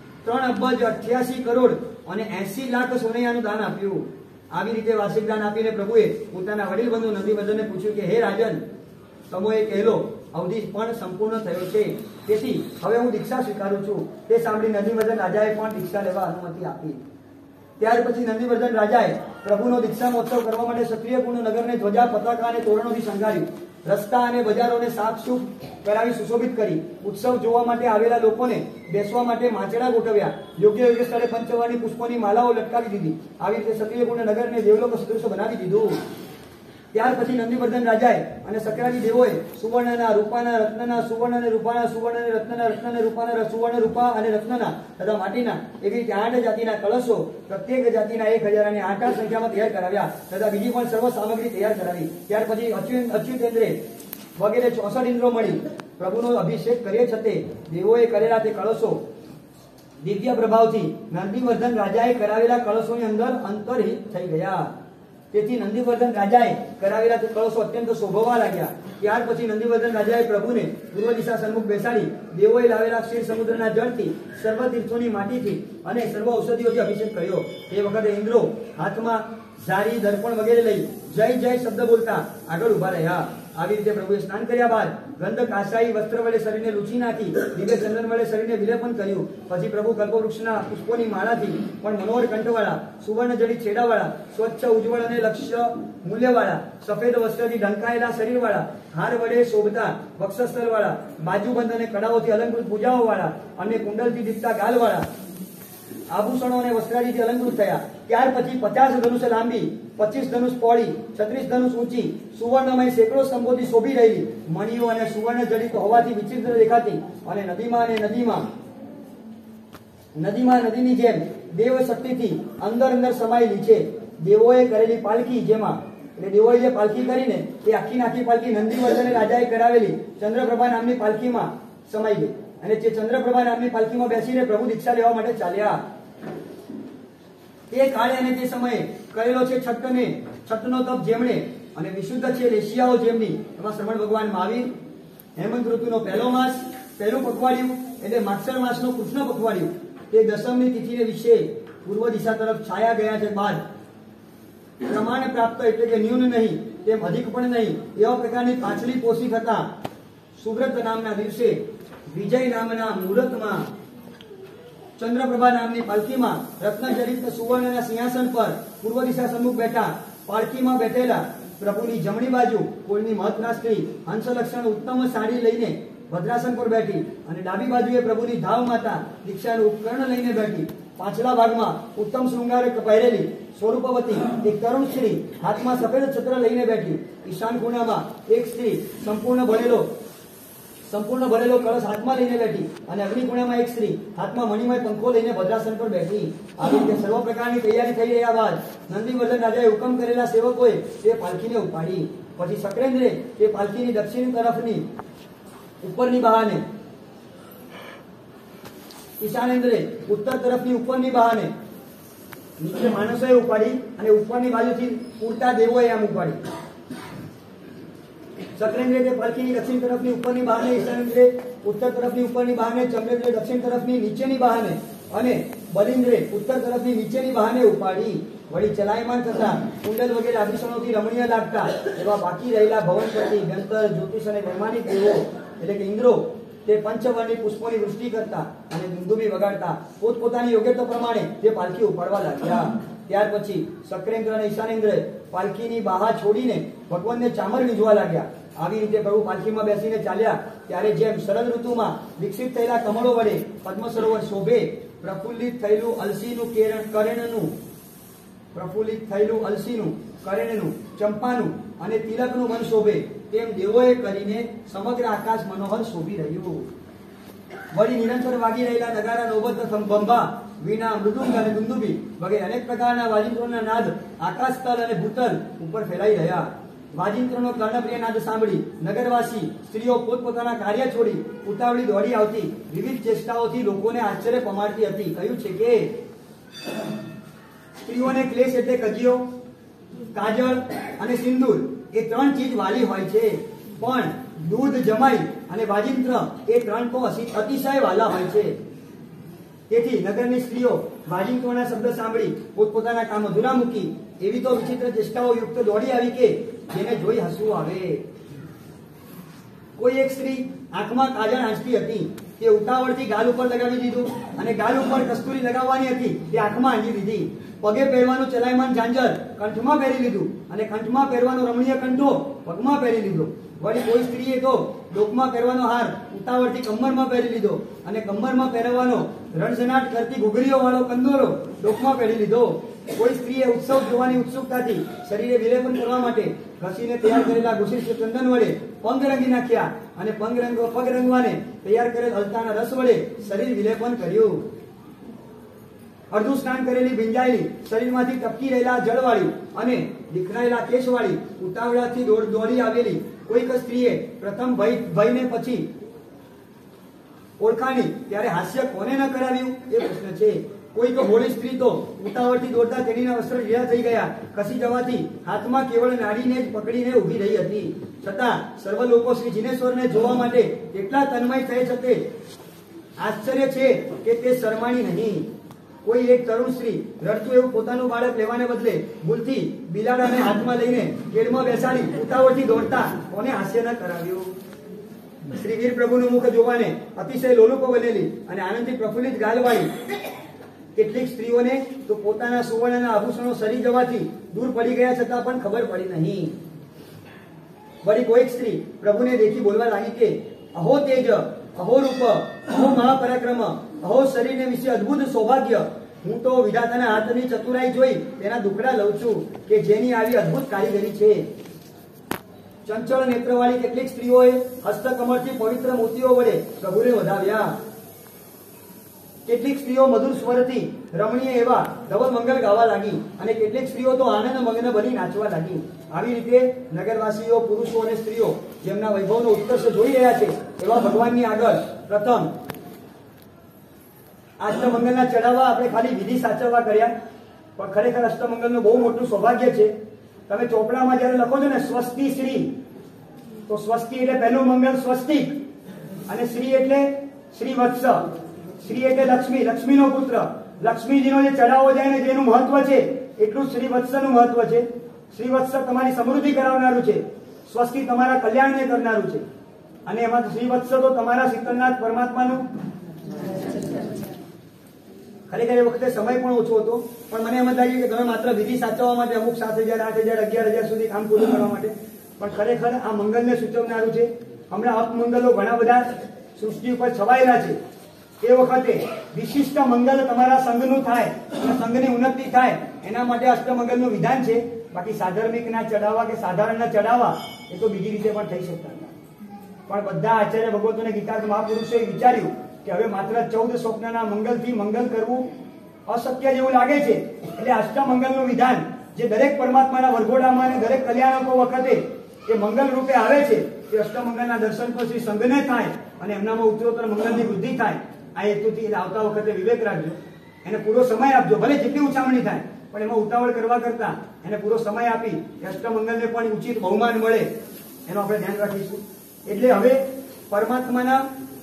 3,88,00,00,000 અને 80,00,000 સોનૈયાનું દાન આપ્યું. આવી રીતે વાર્ષિક દાન આપીને પ્રભુએ પોતાના વડીલ બંધુ નંદીવર્ધનને પૂછ્યું કે હે રાજન, તમોએ કહેલો અવધિ પણ સંપૂર્ણ થયો છે, તેથી હવે હું દીક્ષા સ્વીકારું છું. તે સાંભળી નંદીવર્ધન રાજાએ પણ દીક્ષા લેવા અનુમતિ આપી. ત્યાર પછી નંદીવર્ધન રાજાએ પ્રભુનો દીક્ષા મહોત્સવ કરવા માટે ક્ષત્રિયપૂર્ણ નગરને ધ્વજા, પતાકા અને તોરણોથી શણગાર્યું. રસ્તા અને બજારોને સાફસૂફ કરાવી સુશોભિત કરી. ઉત્સવ જોવા માટે આવેલા લોકોને બેસવા માટે માંચડા ગોઠવ્યા. યોગ્ય સ્થળે પંચવર્ણી પુષ્પોની માલાઓ લટકાવી દીધી. આવી રીતે ક્ષત્રિયપૂર્ણ નગરને દેવલોક સદૃશ બનાવી દીધું. ત્યાર પછી નંદીવર્ધન રાજાએ અને સકરાદી દેવોએ સુવર્ણના, રૂપાના, રત્નના, સુવર્ણ અને રૂપાના, સુવર્ણ અને રત્નના, રત્ન અને રૂપાના, સુવર્ણ, રૂપા અને રત્નના તથા માટીના એવી રીતે 8 જાતિના કળશો પ્રત્યેક જાતિના 1,000 અને 8 સંખ્યામાં તૈયાર કરાવ્યા તથા બીજી પણ સર્વ સામગ્રી તૈયાર કરાવી. ત્યાર પછી અચ્યુતેન્દ્રે વગેરે 64 ઇન્દ્રો મળી પ્રભુનો અભિષેક કરીએ છતે દેવોએ કરેલા તે કળશો દિવ્ય પ્રભાવથી નંદીવર્ધન રાજાએ કરાવેલા કળશોની અંદર અંતર્હિત થઈ ગયા. તેથી નંદીવર્ધન રાજાએ કરાવેલા તે કળશો અત્યંત શોભવા લાગ્યા. ત્યાર પછી નંદીવર્ધન રાજાએ પ્રભુને પૂર્વ દિશા સન્મુખ બેસાડી દેવોએ લાવેલા ક્ષીર સમુદ્રના જળથી, સર્વ તીર્થોની માટીથી અને સર્વ ઔષધિઓથી અભિષેક કર્યો. તે વખતે ઇન્દ્રો હાથમાં ઝારી, દર્પણ વગેરે લઈ જય જય શબ્દ બોલતા આગળ ઉભા રહ્યા. આવી રીતે પ્રભુએ સ્નાન કર્યા બાદ ગંધ કાશાઈ વસ્ત્ર વડે શરીરને લૂછી નાખી દિવ્ય ચંદન વડે શરીરને વિલેપન કર્યું. પછી પ્રભુ કલ્પવૃક્ષના પુષ્પોની માળાથી પણ મનોહર કંઠવાળા, સુવર્ણ જડિત છેડાવાળા, સ્વચ્છ ઉજ્જવળ અને લક્ષ્ય મૂલ્યવાળા, સફેદ વસ્ત્રથી ઢંકાયેલા શરીરવાળા, હાર વડે શોભતા વક્ષસ્થળવાળા, બાજુબંધ અને કડાઓથી અલંકૃત ભુજાઓવાળા અને કુંડલથી દીપતા ગાલવાળા આભૂષણો અને વસ્ત્રાદિથી અલંકૃત થયા. ત્યાર પછી 50 ધનુષ લાંબી, 25 ધનુષ પહોળી, 36 ધનુષ ઊંચી, સુવર્ણમય સેંકડો સ્તંભોથી શોભી રહેલી, મણિઓ અને સુવર્ણ જડિત હોવાથી વિચિત્ર દેખાતી અને નદીમાં નદીની જેમ દેવ શક્તિથી અંદર અંદર સમાયેલી છે. દેવોએ કરેલી પાલખી, જેમાં એટલે દેવોએ જે પાલખી કરીને તે આખી પાલખી નંદીવર્ધન રાજાએ કરાવેલી ચંદ્રપ્રભા નામની પાલખીમાં સમાઈ ગઈ અને તે ચંદ્રપ્રભા નામની પાલખીમાં બેસીને પ્રભુ દીક્ષા લેવા માટે ચાલ્યા. તે કાળે અને તે સમયે કરેલો છે છઠનો તપ જેમણે અને વિશુદ્ધ છે લેશિયાઓ જેમની, એમાં શ્રમણ ભગવાન મહાવીર, હેમંત ઋતુનો પહેલો માસ, પહેલું પખવાડિયું એટલે માગસર માસનું કૃષ્ણ પખવાડિયું, તે દસમની તિથિને વિશે પૂર્વ દિશા તરફ છાયા ગયા છે બાદ પ્રમાણ પ્રાપ્ત એટલે કે ન્યૂન નહીં તેમ અધિક પણ નહીં એવા પ્રકારની પાછલી પોષી થતા સુબ્રત નામના દિવસે વિજય નામના મુહૂર્તમાં ચંદ્રપ્રભા નામની પાલખીમાં રત્નજડિત સુવર્ણના સિંહાસન પર પૂર્વ દિશા સન્મુખ બેઠા પાલખીમાં બેઠેલા પ્રભુની જમણી બાજુ કોઈની મહત્ના સ્ત્રી હંસલક્ષણ ઉત્તમ સાડી લઈને ભદ્રાસન પર બેઠી અને ડાબી બાજુએ પ્રભુની ધાવ માતા દીક્ષાનું ઉપકરણ લઈને બેઠી. પાછલા ભાગમાં ઉત્તમ શૃંગાર પહેરેલી સ્વરૂપવતી એક તરુણ સ્ત્રી હાથમાં સફેદ છત્ર લઈને બેઠી. ઈશાન ખૂણામાં એક સ્ત્રી સંપૂર્ણ ભરેલો કળશ હાથમાં લઈને બેઠી અને અગ્નિ ખૂણામાં એક સ્ત્રી હાથમાં મણિમય પંખો લઈને ભદ્રાસન પર બેઠી. આવી રીતે સર્વ પ્રકારની તૈયારી થઈ રહ્યા બાદ નંદીવર્ધન રાજાએ હુકમ કરેલા સેવકોએ તે પાલખીને ઉપાડી. પછી સક્રેન્દ્રે તે પાલખીની દક્ષિણ તરફની ઉપરની બહાને, ઈશાનેન્દ્રે ઉત્તર તરફની ઉપરની બહાને નીચે માણસોએ ઉપાડી અને ઉપરની બાજુથી ઉડતા દેવોએ આમ ઉપાડી. સક્રેન્દ્રે તે પાલખીની દક્ષિણ તરફની ઉપરની બહાને, ઈશાનેન્દ્રે ઉત્તર તરફની ઉપરની બહાને, ચંદ્રેન્દ્રે દક્ષિણ તરફની નીચેની બહાને અને બલિન્દ્રે ઉત્તર તરફની નીચેની બહાને ઉપાડી. વળી ચલાયમાન થતા કુંડલ વગેરે આભૂષણોથી રમણીય લાગતા એવા બાકી રહેલા ભવનપતિ, ગંતર, જ્યોતિષ અને વૈમાનિક દેવો એટલે કે ઇન્દ્રો તે પંચવર્ણી પુષ્પોની વૃષ્ટિ કરતા અને ધુમધુમી વગાડતા પોતપોતાની યોગ્યતા પ્રમાણે તે પાલખી ઉપાડવા લાગ્યા. ત્યાર પછી સક્રેન્દ્ર અને ઈશાનેન્દ્રે પાલખીની બહાર છોડીને ભગવાનને ચામર વીજવા લાગ્યા. આવી રીતે પ્રભુ પાલખીમાં બેસીને ચાલ્યા ત્યારે જેમ શરદ ઋતુમાં વિકસિત થયેલા કમળો વડે પદ્મ સરોવર શોભે, પ્રફુલ્લિત થયેલું અલસીનું, કરેણનું, ચંપાનું અને તિલકનું મન શોભે, તેમ દેવોએ કરીને સમગ્ર આકાશ મનોહર શોભી રહ્યું. વળી નિરંતર વાગી રહેલા નગારા, નોબત, બંબા, વીણા, મૃદુંગ અને દુંદુભી વગેરે અનેક પ્રકારના વાજિંત્રોના નાદ આકાશ તલ અને ભૂતલ ઉપર ફેલાઈ રહ્યા. વાજિંત્રોનો કર્ણપ્રિય નાદ સાંભળી નગરવાસી સ્ત્રીઓ પોતપોતાના કાર્ય છોડી ઉતાવળી દોડી આવતી વિવિધ ચેષ્ટાઓથી લોકોને આશ્ચર્ય પમાડતી હતી. કહ્યું છે કે સ્ત્રીઓને ક્લેશ એટલે કજિયો, કાજળ અને સિંદૂર એ 3 ચીજ વાલી હોય છે, પણ દૂધ, જમાઈ અને વાજિંત્ર એ 3 તો અતિશય વાલા હોય છે. તેથી નગરની સ્ત્રીઓ વાજિંત્રોના શબ્દ સાંભળી પોતપોતાના કામ અધૂરા મૂકી એવી તો વિચિત્ર ચેષ્ટાઓ યુક્ત દોડી આવી કે જેને જોઈ હસવું આવે. કોઈ એક સ્ત્રી આંખમાં કાજળ આંચતી હતી, તે ઉતાવળથી ગાલ ઉપર લગાવી દીધું અને ગાલ ઉપર કસ્તુરી લગાવવાની હતી તે આંખમાં આંજી દીધી. પગે પહેરવાનું ચલાયમાન ઝાંઝર કંઠમાં પહેરી લીધું અને કંઠમાં પહેરવાનો રમણીય કંઠો પગમાં પહેરી લીધો. વળી કોઈ સ્ત્રીએ તો ડોકમાં પહેરવાનો હાર ઉતાવળથી કમરમાં પહેરી લીધો અને કમરમાં પહેરવાનો રણઝનાટ કરતી ઘૂઘરીઓ વાળો કંદોરો ડોકમાં પહેરી લીધો. કોઈ સ્ત્રીએ ઉત્સવ જોવાની ઉત્સુકતાથી શરીરે વિલેપન કરવા માટે ઘસીને તૈયાર કરેલા ગુશિષ્ટ ચંદન વડે પંગ રંગી નાખ્યા અને પગ રંગવાને તૈયાર કરેલ અલતાના રસ વડે શરીર વિલેપન કર્યું. અડધું સ્નાન કરેલી ભીંજાયેલી શરીરમાંથી ટપકી રહેલા જળવાળી અને દીખરાયેલા કેશવાળી ઉતાવળાથી દોડી આવેલી કોઈક સ્ત્રીએ પ્રથમ ભયને પછી ઓળખાણી ત્યારે હાસ્ય કોને ન કરાવ્યું એ પ્રશ્ન છે. કોઈક હોળી સ્ત્રી તો ઉતાવળથી દોડતા તેણીના વસ્ત્ર ઢીલા થઈ ગયા, ખસી જવાથી હાથમાં કેવળ નાડીને જ પકડીને ઊભી રહી હતી. છતાં સર્વ લોકો શ્રી જિનેશ્વરને જોવા માટે એટલા તન્મય થઈ શકે આશ્ચર્ય છે કે તે શરમાણી નહીં. કોઈ એક તરુણ સ્ત્રી રડતું એવું પોતાનું બાળક લેવાને બદલે ભૂલથી બિલાડાને હાથમાં લઈને કેડમાં બેસાડી ઉતાવળથી દોડતા કોને હાસ્ય ન કરાવ્યું. શ્રી વીર પ્રભુનું મુખ જોવાને અતિશય લોલુપો બનેલી અને આનંદથી પ્રફુલ્લિત ગાલવાળી કેટલીક સ્ત્રીઓને તો પોતાના સુવર્ણના આભૂષણો સરી જવાથી દૂર પડી ગયા છતાં પણ ખબર પડી નહીં. વળી કોઈક સ્ત્રી પ્રભુને દેખી બોલવા લાગી કે અહો તેજ, અહો રૂપ, અહો મહાપરાક્રમ, અહો શરીરને વિશે અદ્ભુત સૌભાગ્ય. હું તો વિધાતાના હાથની ચતુરાઈ જોઈ તેના દુખડા લઉં છું કે જેની આવી અદ્ભુત કારીગરી છે. ચંચળ નેત્રવાળી કેટલીક સ્ત્રીઓએ હસ્તકમળથી પવિત્ર મોતીઓ વડે પ્રભુને વધાવ્યા. કેટલીક સ્ત્રીઓ મધુર સ્વરથી રમણીય એવા ધવલ મંગલ ગાવા લાગી અને કેટલીક સ્ત્રીઓ તો આનંદ મગ્ન બની નાચવા લાગી. આવી રીતે નગરવાસીઓ, પુરુષો અને સ્ત્રીઓ જેમના વૈભવનો ઉત્કર્ષ જોઈ રહ્યા છે એવા ભગવાનની આગળ પ્રથમ અષ્ટમંગલના ચડાવવા આપણે ખાલી વિધિ સાચવવા કર્યા, પણ ખરેખર અષ્ટમંગલનું બહુ મોટું સૌભાગ્ય છે. તમે ચોપડામાં જયારે લખો છો ને સ્વસ્તિ શ્રી, તો સ્વસ્તિ એટલે પહેલું મંગલ સ્વસ્તિક અને શ્રી એટલે શ્રીવત્સ. શ્રી એટલે લક્ષ્મી, લક્ષ્મીનો પુત્ર. લક્ષ્મીજીનો જે ચડાવો જાય ને જેનું મહત્વ છે એટલું શ્રીવત્સનું મહત્વ છે. શ્રીવત્સ તમારી સમૃદ્ધિ કરાવનારું છે, સ્વસ્તિ તમારા કલ્યાણને કરનારું છે અને એમાં શ્રીવત્સ તો તમારા શીતળનાથ પરમાત્માનું. ખરેખર એ વખતે સમય પણ ઓછો હતો, પણ મને એમ જ લાગ્યું કે તમે માત્ર વિધિ સાચવવા માટે અમુક 7,000, 8,000, 11,000 સુધી કામ પૂરું કરવા માટે, પણ ખરેખર આ મંગલને સૂચવનારું છે. હમણાં અપમંગલો ઘણા બધા સૃષ્ટિ ઉપર છવાયેલા છે. એ વખતે વિશિષ્ટ મંગલ તમારા સંઘનું થાય અને સંઘની ઉન્નતિ થાય એના માટે અષ્ટમંગલનું વિધાન છે. બાકી સાધર્મિકના ચડાવવા કે સાધારણના ચડાવવા એ તો બીજી રીતે પણ થઈ શકતા હતા. પણ બધા આચાર્ય ભગવતો અને ગીતાર્થ મહાપુરુષોએ વિચાર્યું કે હવે માત્ર 14 સ્વપ્નના મંગલથી મંગલ કરવું અશક્ય જેવું લાગે છે, એટલે અષ્ટમંગલનું વિધાન જે દરેક પરમાત્માના વરઘોડામાં અને દરેક કલ્યાણકો વખતે એ મંગલ રૂપે આવે છે તે અષ્ટમંગલના દર્શન પછી સંઘને થાય અને એમનામાં ઉત્તરોત્તર મંગલની વૃદ્ધિ થાય. આ હેતુથી આવતા વખતે વિવેક રાખજો, એને પૂરો સમય આપજો. ભલે જેટલી ઉછામણી થાય પણ એમાં ઉતાવળ કરવા કરતા એને પૂરો સમય આપી અષ્ટમંગલને પણ ઉચિત બહુમાન મળે એનું આપણે ધ્યાન રાખીશું. એટલે હવે પરમાત્માના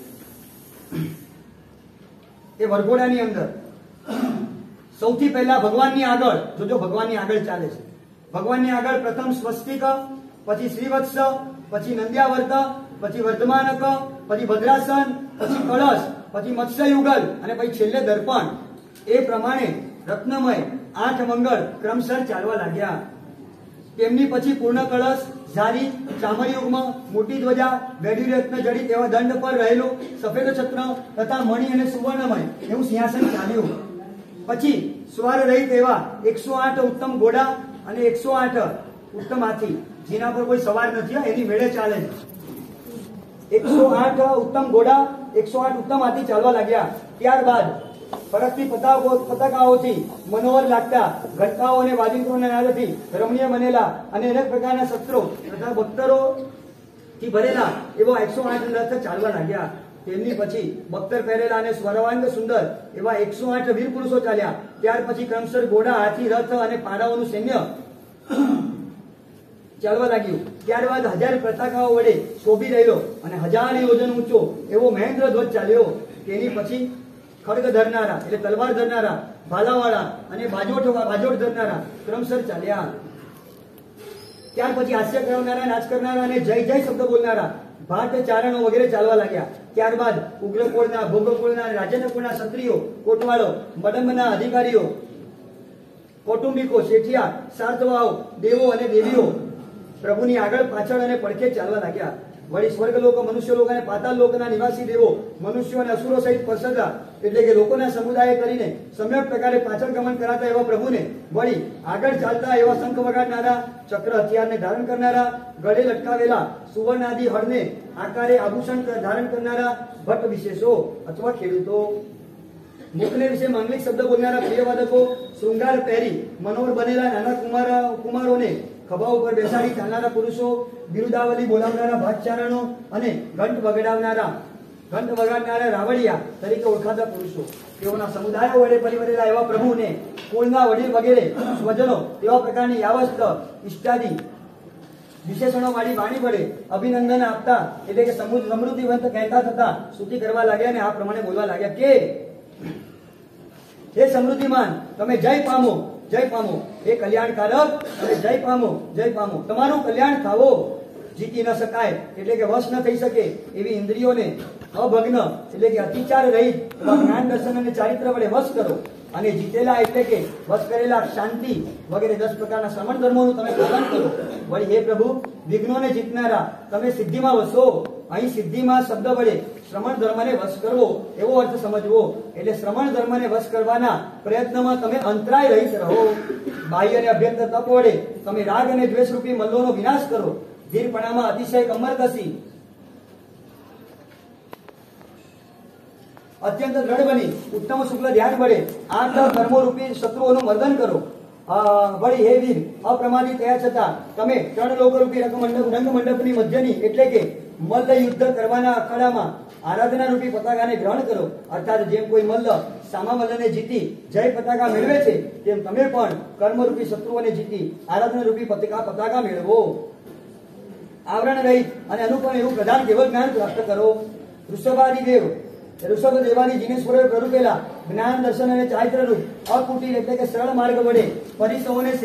એ વરઘોડાની અંદર સૌથી પહેલા ભગવાનની આગળ જોજો, ભગવાનની આગળ ચાલે છે. ભગવાનની આગળ પ્રથમ સ્વસ્તિક, પછી શ્રીવત્સ, પછી નંદ્યાવર્ત, પછી વર્ધમાનક, પછી ભદ્રાસન, પછી કળશ, પછી મત્સ્યયુગલ અને પછી છેલ્લે દર્પણ. એ પ્રમાણે રત્નમય 8 મંગળ ક્રમશર ચાલવા લાગ્યા. તેમની પછી પૂર્ણ કળશ, ઝારી, ચામરયુગમાં મોટી ધ્વજા, વૈડુર્ય રત્ન જડિત એવા દંડ પર રહેલું સફેદ છત્ર તથા મણિ અને સુવર્ણમય એવું સિંહાસન ચાલ્યું. પછી સ્વર રહિત એવા 108 ઉત્તમ ઘોડા અને 108 ઉત્તમ હાથી, જેના પર કોઈ સવાર નથી, એની મેળે ચાલે છે. 108 ઉત્તમ ઘોડા, 108 ઉત્તમ હાથી ચાલવા લાગ્યા. ત્યારબાદ ફરકતી પતાકાઓથી મનોહર લાગતા ઘંટાઓ અને વાજિંત્રોના નાદથી રમણીય બનેલા અને અનેક પ્રકારના શસ્ત્રો તથા બખ્તરો થી ભરેલા એવા 108 રથ ચાલવા લાગ્યા. તેમની પછી બખ્તર પહેરેલા અને સ્વરવાંગ સુંદર એવા 108 વીર પુરુષો ચાલ્યા. ત્યાર પછી ક્રમશર ઘોડા, હાથી, રથ અને પાડાઓનું સૈન્ય ચાલવા લાગ્યું. ત્યારબાદ 1000 પતાકાઓ વડે શોભી રહેલો અને 1000 યોજન ઊંચો એવો મહેન્દ્ર ધ્વજ ચાલ્યો. તેની પછી ખડગ ધરનારા એટલે તલવાર ધરનારા, ભાલાવાળા અને બાજોટ ધરનારા ક્રમશર ચાલ્યા. ત્યાર પછી હાસ્ય કરનારા, નાચ કરનારા અને જય જય શબ્દ બોલનારા ભાટ ચારણો વગેરે ચાલવા લાગ્યા. ત્યારબાદ ઉગ્રકુળના, ભોગકુળના, રાજનકુળના ક્ષત્રિયો, કોટવાળો, મડંબના અધિકારીઓ, કૌટુંબિકો, શેઠિયા, સાર્થવાઓ, દેવો અને દેવીઓ પ્રભુની આગળ પાછળ અને પડખે ચાલવા લાગ્યા. વળી સ્વર્ગલોક, મનુષ્યલોક અને પાતાળ લોકના નિવાસી દેવો મનુષ્યો અને અસુરો સહિત પસરતા એટલે કે લોકોના સમુદાય કરીને સમ્યક પ્રકારે પાછળ ગમન કરાતા એવા પ્રભુને વળી આગળ ચાલતા એવા શંખ વગાડનારા, ચક્ર હથિયારને ધારણ કરનારા, ગળે લટકાવેલા સુવર્ણ આદિ હળને આકારે આભૂષણ ધારણ કરનારા ભટ્ટ વિશેષો અથવા ખેડૂતો, મુખને વિશે માંગલિક શબ્દ બોલનારા પ્રિયવાદકો, શૃંગાર પહેરી મનોહર બનેલા નાના કુમારોને ખભા ઉપર બેસાડી ચાલનારા પુરુષો, બિરુદાવલી બોલાવનારા ભાતચારણો અને ઘંટ વગાડનારા રાવડિયા તરીકે ઓળખાતા પુરુષો, તેઓના સમુદાયો વડે પરિવરેલા એવા પ્રભુને કુળના વડીલ વગેરે સ્વજનો તેવા પ્રકારની યાવસ્ત ઇષ્ટાદિ વિશેષણો વાળી વાણી વડે અભિનંદન આપતા એટલે કે સમૃદ્ધિવંત કહેતા થતા સ્તુતિ કરવા લાગ્યા અને આ પ્રમાણે બોલવા લાગ્યા કે હે સમૃદ્ધિમાન, તમે જય પામો, જય પામો. હે કલ્યાણકારક, તમે જય પામો, જય પામો. તમારું કલ્યાણ થાવો. જીતી ન શકાય એટલે કે વશ ન થઈ શકે એવી ઇન્દ્રિયોને અભગ્ન એટલે કે અતિચાર રહિત જ્ઞાન, દર્શન અને ચારિત્ર વડે વશ કરો. અને જીતેલા એટલે કે વશ કરેલા શાંતિ વગેરે 10 પ્રકારના શ્રમણ ધર્મોનું તમે પાલન કરો. વળી હે પ્રભુ, વિઘ્નોને જીતનારા, તમે સિદ્ધિમાં વસો. અહીં સિદ્ધિમાં શબ્દ વડે શ્રમણ ધર્મને વશ કરવો એવો અર્થ સમજવો. એટલે શ્રમણ ધર્મને વશ કરવાના પ્રયત્નમાં તમે અંતરાય રહિત રહો. બાહ્ય અને અભ્યંતર તપ વડે તમે રાગ અને દ્વેષ રૂપી મલ્લોનો વિનાશ કરો. ધીરપણામાં અતિશય કમર કસી અત્યંત દ્રઢ બની ઉત્તમ શુક્લ ધ્યાન વડે 8 કર્મોરૂપી શત્રુઓનું મર્દન કરો. વળી હે વીર, અપ્રમાદી થયા છતાં તમે 3 લોકરૂપી રંગમંડપની મધ્યની એટલે કે મલ્લ યુદ્ધ કરવાના અખાડામાં આરાધના રૂપી પતાકાને ગ્રહણ કરો. અર્થાત જેમ કોઈ મલ્લ સામા મલ્લને જીતી જય પતાકા મેળવે છે તેમ તમે પણ કર્મરૂપી શત્રુઓને જીતી આરાધના રૂપી પતાકા મેળવો. આવરણ રહિત અને અનુપમ એવું પ્રધાન કેવળ જ્ઞાન પ્રાપ્ત કરો. ઋષભ દેવાની જીનેશ્વરોએ પ્રરૂપેલા જ્ઞાન, દર્શન અને ચારિત્ર રૂપ અકુટીર એટલે કે સરળ માર્ગ વડે પરિસવોની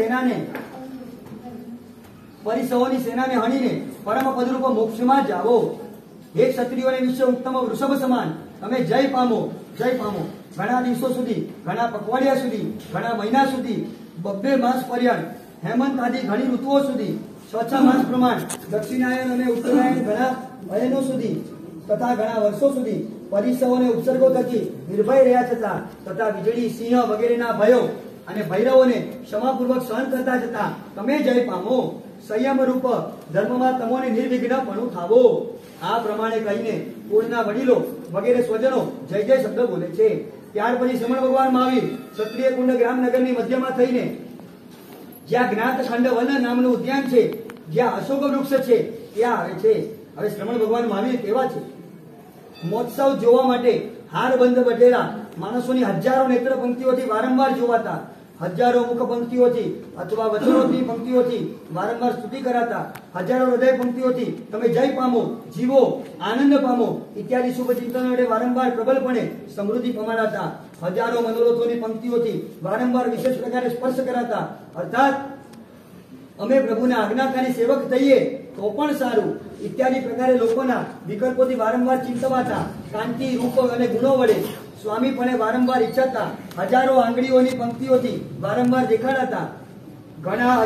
સેનાને હણીને પરમ પદરૂપ મોક્ષમાં જાવો. હે ક્ષત્રિયોને વિશ્વ ઉત્તમ વૃષભ સમાન, તમે જય પામો, જય પામો. ઘણા દિવસો સુધી, ઘણા પખવાડિયા સુધી, ઘણા મહિના સુધી, 2 માસ પર્યંત, હેમંત આદિ ઘણી ઋતુઓ સુધી, 6 માસ પ્રમાણ, દક્ષિણાયન અને ઉત્તરાયણ ઘણા અયનો સુધી તથા ઘણા વર્ષો સુધી પરિસવો અને ઉપસર્ગો થકી નિર્ભય રહ્યા છતાં તથા વીજળી, સિંહ વગેરેના ભયો અને ભૈરવોને ક્ષમાપૂર્વક સહન કરતા જતા તમે જય પામો. સંયમ રૂપ ધર્મમાં તમોને નિર્વિઘ્નપણું થાવો. આ પ્રમાણે કહીને કુળના વડીલો વગેરે સ્વજનો જય જય શબ્દ બોલે છે. ત્યાર પછી શ્રમણ ભગવાન મહાવીર ક્ષત્રિય કુંડ ગ્રામનગરની મધ્યમાં થઈને જ્યાં જ્ઞાત ખંડવન નામનું ઉદ્યાન છે, જ્યાં અશોક વૃક્ષ છે, ત્યાં આવે છે. હવે શ્રમણ ભગવાન મહાવીર કેવા છે? મોત્સવ જોવા માટે હાર બંધ બટેલા માણસોની હજારો નેત્ર પંક્તિઓથી વારંવાર જોવાતા, હજારો મુખ પંક્તિઓથી અથવા વચનોની પંક્તિઓથી વારંવાર સ્તુતિ કરાતા, હજારો હૃદય પંક્તિઓથી તમે જય પામો, જીવો, આનંદ પામો ઇત્યાદિ શુભ ચિંતનો વડે વારંવાર પ્રબલપણે સમૃદ્ધિ પમાડાતા, હજારો મનોરથોની પંક્તિઓથી વારંવાર વિશેષ પ્રકારે સ્પર્શ કરાતા. અર્થાત અમે પ્રભુના આજ્ઞાકારી સેવક થઈએ તો પણ સારું ઇત્યાદિ પ્રકારે લોકોના વિકલ્પોથી વારંવાર ચિંતવાતા, કાંતિ, રૂપ અને ગુણો વડે સ્વામીપણે વારંવાર ઈચ્છાતા, હજારો આંગળીઓની પંક્તિઓથી વારંવાર દેખાડાતા, ઘણા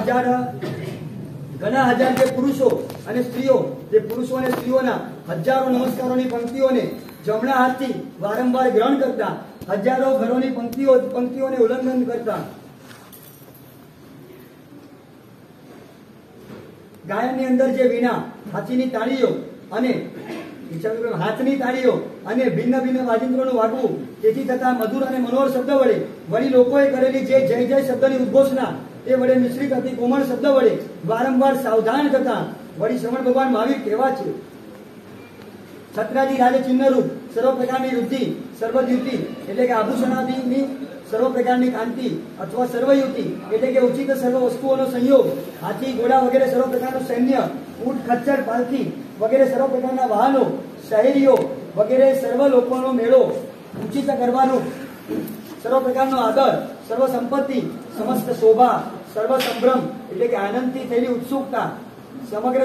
હજાર જે પુરુષો અને સ્ત્રીઓ, જે પુરુષો અને સ્ત્રીઓના હજારો નમસ્કારોની પંક્તિઓને જમણા હાથથી વારંવાર ગ્રહણ કરતા, હજારો ઘરોની પંક્તિઓને ઉલ્લંઘન કરતા, ગાયનની અંદર જે વીણા, હાથીની તાળીઓ અને હાથની તાળીઓ અને ભિન્ન ભિન્ન વાજિંત્રોનું વાગવું, તેથી થતા મધુર અને મનોહર શબ્દ વડે વળી લોકોએ કરેલી જે જય જય શબ્દની ઉદ્ઘોષણા તે વડે મિશ્રિત હતી કોમળ શબ્દ વડે વારંવાર સાવધાન થતા વળી શ્રવણ ભગવાન મહાવીર કેવા છે? છત્રાજી રાજ ચિહ્ન રૂપ સર્વ પ્રકારની વૃદ્ધિ સર્વદ્યુતિ એટલે કે આભૂષણાદિની સર્વ પ્રકારની કાંતિ અથવા સર્વયુતિ એટલે કે ઉચિત સર્વ વસ્તુઓનો સંયોગ, હાથી ઘોડા વગેરે સર્વ પ્રકારનું સૈન્ય, ઊંટ ખચ્ચર પાલખી વગેરે સર્વ પ્રકારના વાહનો, શહેરીઓ વગેરે સર્વ લોકોનો મેળો, ઉચિત કરવાનું સર્વ પ્રકારનો આદર, સર્વ સંપત્તિ, સમસ્ત શોભા, સર્વ સંભ્રમ એટલે કે આનંદથી થયેલી ઉત્સુકતા, સમગ્ર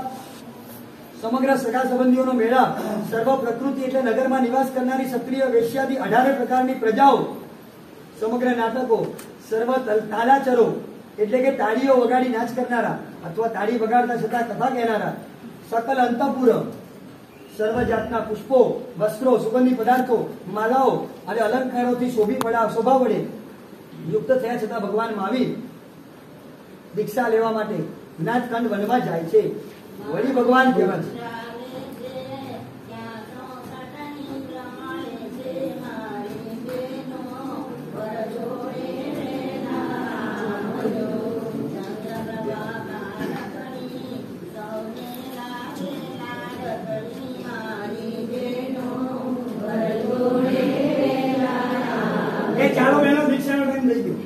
સગા સંબંધીઓનો મેળા, સર્વ પ્રકૃતિ એટલે નગરમાં નિવાસ કરનારી ક્ષત્રિય વેશ્યાદી 18 પ્રકારની પ્રજાઓ, સમગ્ર નાટકો, સર્વ તાલાચરો એટલે કે તાળીઓ વગાડી નાચ કરનારા અથવા તાળી વગાડતા છતાં કથા કહેનારા, સકલ અંતઃપુર, સર્વ જાતના પુષ્પો, વસ્ત્રો, સુગંધી પદાર્થો, માલાઓ અને અલંકારોથી શોભા વડે યુક્ત થયા છતાં ભગવાન મહાવીર દીક્ષા લેવા માટે જ્ઞાતખંડ વનમાં જાય છે. વળી ભગવાન કહેવા છે ચાલો બહેનો દીક્ષાનો ટાઈમ થઈ ગયો,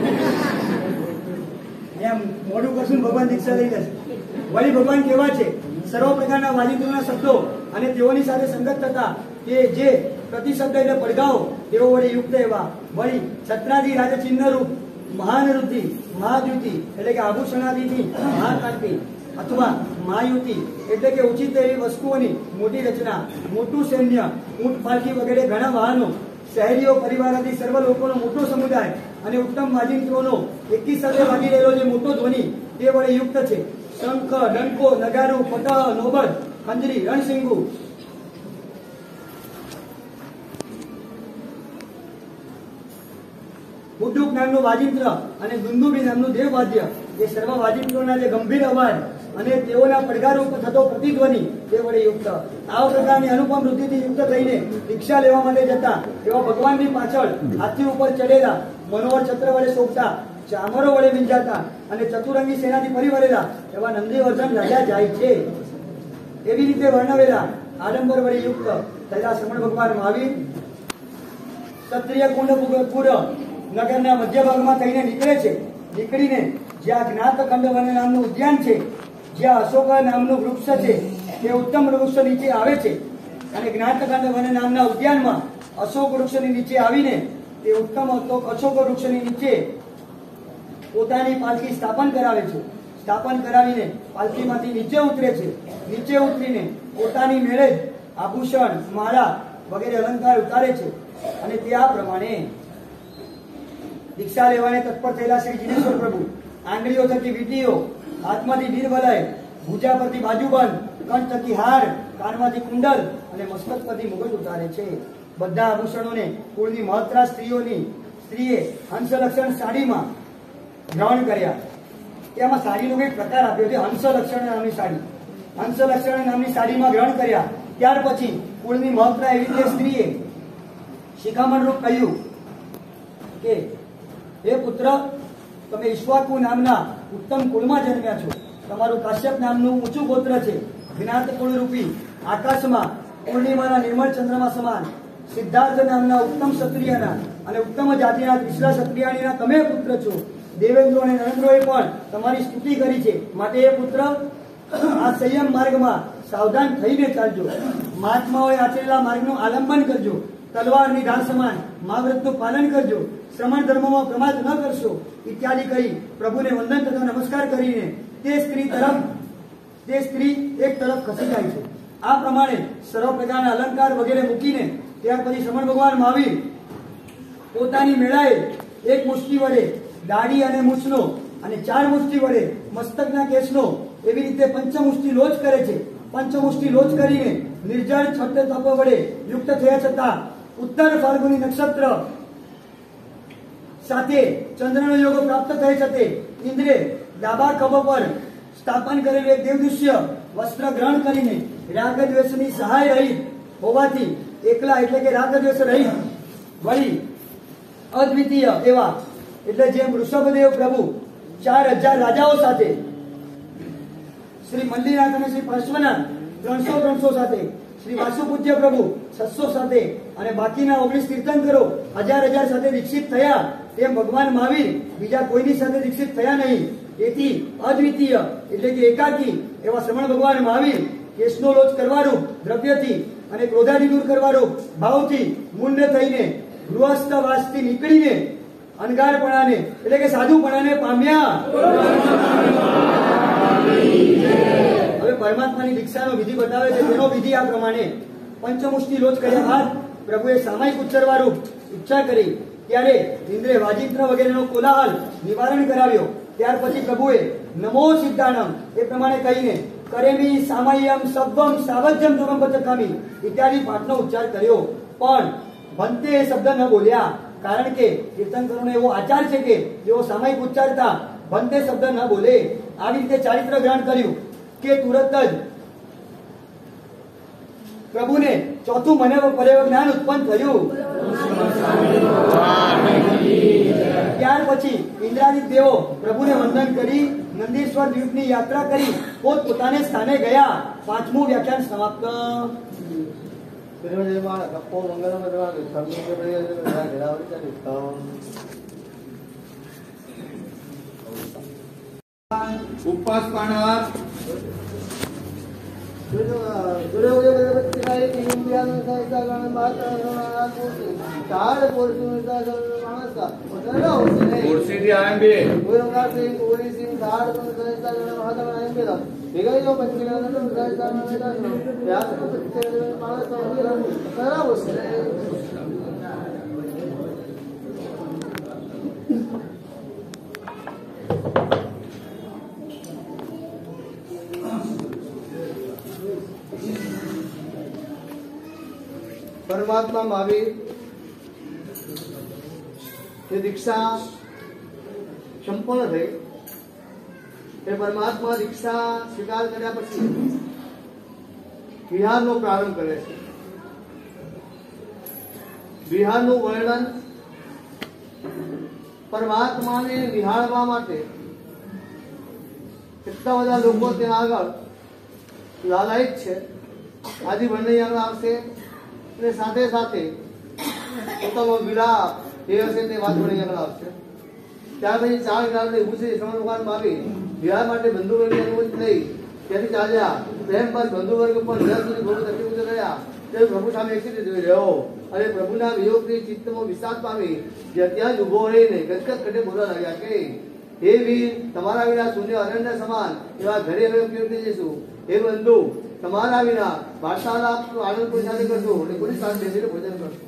અહીંયા મોડું કરશું ભગવાન દીક્ષા લઈ લેશે. વળી ભગવાન કેવા છે? સર્વ પ્રકારના વાજિંત્રોના શબ્દો અને તેઓની સાથે સંગત થતા કે જે પ્રતિશબ્દ એટલે પડઘાઓ તેઓ વડે યુક્ત એવા વળી છત્રાદી રાજ ચિહ્ન રૂપ મહાન વૃદ્ધિ મહાદ્યુતિ એટલે કે આભૂષણાદિની મહાકાંતિ અથવા મહાયુતિ એટલે કે ઉચિત એવી વસ્તુઓની મોટી રચના, મોટું સૈન્ય, ઊંટ પાલખી વગેરે ઘણા વાહનો, શહેરીઓ પરિવારાથી સર્વ લોકોનો મોટો સમુદાય અને ઉત્તમ વાજિંત્રોનો એકી સાથે વાગી રહેલો જે મોટો ધ્વનિ તે વડે યુક્ત છે. શંખ, ડંકો, નગારું, પટહ, નોબત, ખંજરી, રણસિંગુ બુડુક નામનું વાજિંત્ર અને દુંદુબી નામનું દેવવાદ્ય એ સર્વ વાજિંત્રોના જે ગંભીર અવાજ અને તેઓના પડઘારૂપ થતો પ્રતિધ્વનિ તે વડે યુક્ત. આ પ્રકારની અનુપમ વૃદ્ધિથી યુક્ત થઈને દીક્ષા લેવા માટે જતા તેવા ભગવાનની પાછળ હાથી ઉપર ચડેલા, મનોહર છત્ર વડે શોભતા, ચામરો વડે વિંજાતા અને ચતુરંગી સેનાથી પરિવરેલા એવા નંદીવર્ધન રાજા જાય છે. એવી રીતે વર્ણવેલા આડંબર વડે યુક્ત થયેલા શ્રમણ ભગવાન મહાવીર ક્ષત્રિય કુંડપુર નગરના મધ્ય ભાગમાં થઈને નીકળે છે. નીકળીને જ્યાં જ્ઞાતખંડ વન નામનું ઉદ્યાન છે, જ્યાં અશોક નામનું વૃક્ષ છે તે ઉત્તમ વૃક્ષ નીચે આવે છે અને જ્ઞાતખંડ વન નામના ઉદ્યાનમાં અશોક વૃક્ષની નીચે આવીને તે ઉત્તમ અશોક વૃક્ષની નીચે પોતાની પાલખી સ્થાપન કરાવે છે. સ્થાપન કરાવીને પાલખીમાંથી નીચે ઉતરે છે. નીચે ઉતરીને પોતાની મેળે જ આભૂષણ, માળા વગેરે અલંકાર ઉતારે છે અને તે આ પ્રમાણે દીક્ષા લેવાને તત્પર થયેલા શ્રી જીનેશ્વર પ્રભુ આંગળીઓ થકી વીંટીઓ, હાથમાંથી નીરવલય, ભૂજા પરથી બાજુબંધ, કંઠ થકી હાર, કાનમાંથી કુંડલ અને મસ્તક પરથી મુગટ ઉતારે છે. બધા આભૂષણોને કુળની મહત્રા સ્ત્રીએ હંસલક્ષણ સાડીમાં ગ્રહણ કર્યા. તેમાં સાડીનો કઈ પ્રકાર આપ્યો છે, હંસલક્ષણ નામની સાડી. હંસલક્ષણ નામની સાડીમાં ગ્રહણ કર્યા. ત્યાર પછી કુળની મહત્રા એવી રીતે સ્ત્રીએ શિખામણ રૂપ કહ્યું કે હે પુત્ર, તમે ઈશ્વાકુ નામના ઉત્તમ કુળમાં જન્મ્યા છો. તમારું કાશ્યપ નામનું ઊંચું ગોત્ર છે. જ્ઞાત કુળ રૂપી આકાશમાં પૂર્ણિમાના નિર્મળ ચંદ્રમા સમાન સિદ્ધાર્થ નામના ઉત્તમ ક્ષત્રિયના અને ઉત્તમ જાતિના ત્રિશલા ક્ષત્રિયાણીના તમે પુત્ર છો. દેવેન્દ્રો અને નરેન્દ્રોએ પણ તમારી સ્તુતિ કરી છે. માટે એ પુત્ર, આ સંયમ માર્ગમાં સાવધાન થઈને ચાલજો. મહાત્માઓએ આચરેલા માર્ગનું આલંબન કરજો. તલવારની ઢાલ સમાન મહાવ્રતનું પાલન કરજો. શ્રમણ ધર્મમાં પ્રમાદ ન કરશો ઇત્યાદિ કહી પ્રભુને વંદન તથા નમસ્કાર કરીને તે સ્ત્રી એક તરફ ખસી જાય છે. આ પ્રમાણે સર્વ પ્રકારના અલંકાર વગેરે મૂકીને ત્યાર પછી શ્રમણ ભગવાન મહાવીર પોતાની મેળાએ એક મુષ્ટિ વડે દાઢી અને મૂછનો અને 4 મુષ્ટિ વડે મસ્તકના કેસનો એવી રીતે પંચમુષ્ટિ લોચ કરે છે. પંચમુષ્ટિ લોચ કરીને નિર્જળ છઠ તપ વડે યુક્ત થયા છતાં ઉત્તર ફાલ્ગુની નક્ષત્ર સાથે ચંદ્રનો યોગ પ્રાપ્ત થાય છે. ઇન્દ્રે ડાબા ખભા પર સ્થાપન કરેલું એક દેવદૃશ્ય વસ્ત્ર ગ્રહણ કરીને રાગ દ્વેષની સહાય રહી હોવાથી એકલા એટલે કે રાગ દ્વેષ રહી વળી અદ્વિતીય એવા એટલે જેમ વૃષભદેવ પ્રભુ 4000 રાજાઓ સાથે, શ્રી મલ્લીનાથ અને શ્રી પાર્શ્વનાથ 300 સાથે, શ્રી વાસુપૂજ્ય પ્રભુ 600 સાથે અને બાકીના 19 તીર્થંકરો 1000 સાથે દીક્ષિત થયા તેમ ભગવાન મહાવીર બીજા કોઈની સાથે દીક્ષિત થયા નહીં. તેથી અદ્વિતીય એટલે કે એકાકી એવા શ્રમણ ભગવાન મહાવીર કેશનો લોચ કરવારૂપ દ્રવ્યથી અને ક્રોધાથી દૂર કરવારૂપ ભાવથી મુંડ થઈને ગૃહસ્થવાસથી નીકળીને અનગારપણાને એટલે કે સાધુપણાને પામ્યા. હવે પરમાત્માની દીક્ષાનો વિધિ બતાવે છે. તેનો વિધિ આ પ્રમાણે: પંચમુષ્ટિ લોચ કર્યા બાદ પ્રભુએ સામાયિક ઉચ્ચારવારૂપ ઈચ્છા કરી ત્યારે ઇન્દ્રે વાજિંત્ર વગેરેનો કોલાહલ નિવારણ કરાવ્યો. ત્યાર પછી પ્રભુએ નમો સિદ્ધાણમ એ પ્રમાણે કહીને કરેમી સામય્યમ સબ્બમ સાવજ્યમ ધર્મમ પચકામી ઇત્યાદિ પાઠનો ઉચ્ચાર કર્યો. પણ ભંતે એ શબ્દ ન બોલ્યા, કારણ કે કીર્તનકરોનો એવો આચાર છે કે જેઓ સામયિક ઉચ્ચારતા ભંતે શબ્દ ન બોલે. આવી રીતે ચારિત્ર ગ્રહણ કર્યું કે તુરત જ પ્રભુને ચોથું મને પરેવ જ્ઞાન ઉત્પન્ન થયું. ત્યાર પછી ઇન્દ્રાદિક દેવો પ્રભુને વંદન કરી નંદીશ્વર દ્વીપની યાત્રા કરી પોતપોતાને સ્થાને ગયા. પાંચમું વ્યાખ્યાન સમાપ્ત. ઉપવાસ પાડનાર ખુરશીથી આંબે परमात्मा महावीर ये दीक्षा संपन्न थई એ પરમાત્મા દીક્ષા સ્વીકાર કર્યા પછી વિહારનો પ્રારંભ કરે છે. વિહારનું વર્ણન પરમાત્માને નિહાળવા માટે કેટલા બધા લોકો ત્યાં આગળ લાલાયિત છે. આદિ વર્ણન આગળ આવશે અને સાથે સાથે પોતાનો વિલાપ એ હશે તે વાત વર્ણન આગળ આવશે. ત્યાર પછી 4 જ્ઞાનને ઊભું છે શ્રવણ ભગવાન આવી વિહાર માટે બંધુ વર્ગની અનુમતિ નહીં. ત્યાંથી ચાલ્યા પ્રેમ બાદ બંધુ વર્ગ પણ વિહાર સુધી બહુ તકલીફ રહ્યા. તે પ્રભુ સામે એક રીતે જોઈ રહ્યો અને પ્રભુના વિયોગથી ચિત્તમાં વિષાદ પામી જે ત્યાં જ ઉભો રહીને ગદગદ કટે બોલવા લાગ્યા કે હે વીર, તમારા વિના શૂન્ય અરણ્ય સમાન એવા ઘરે હવે કેવી રીતે જઈશું? હે બંધુ, તમારા વિના વાર્તાલાપ આનંદપુર સાથે કરશો અને કોની સાથે બેસીને ભોજન કરશો?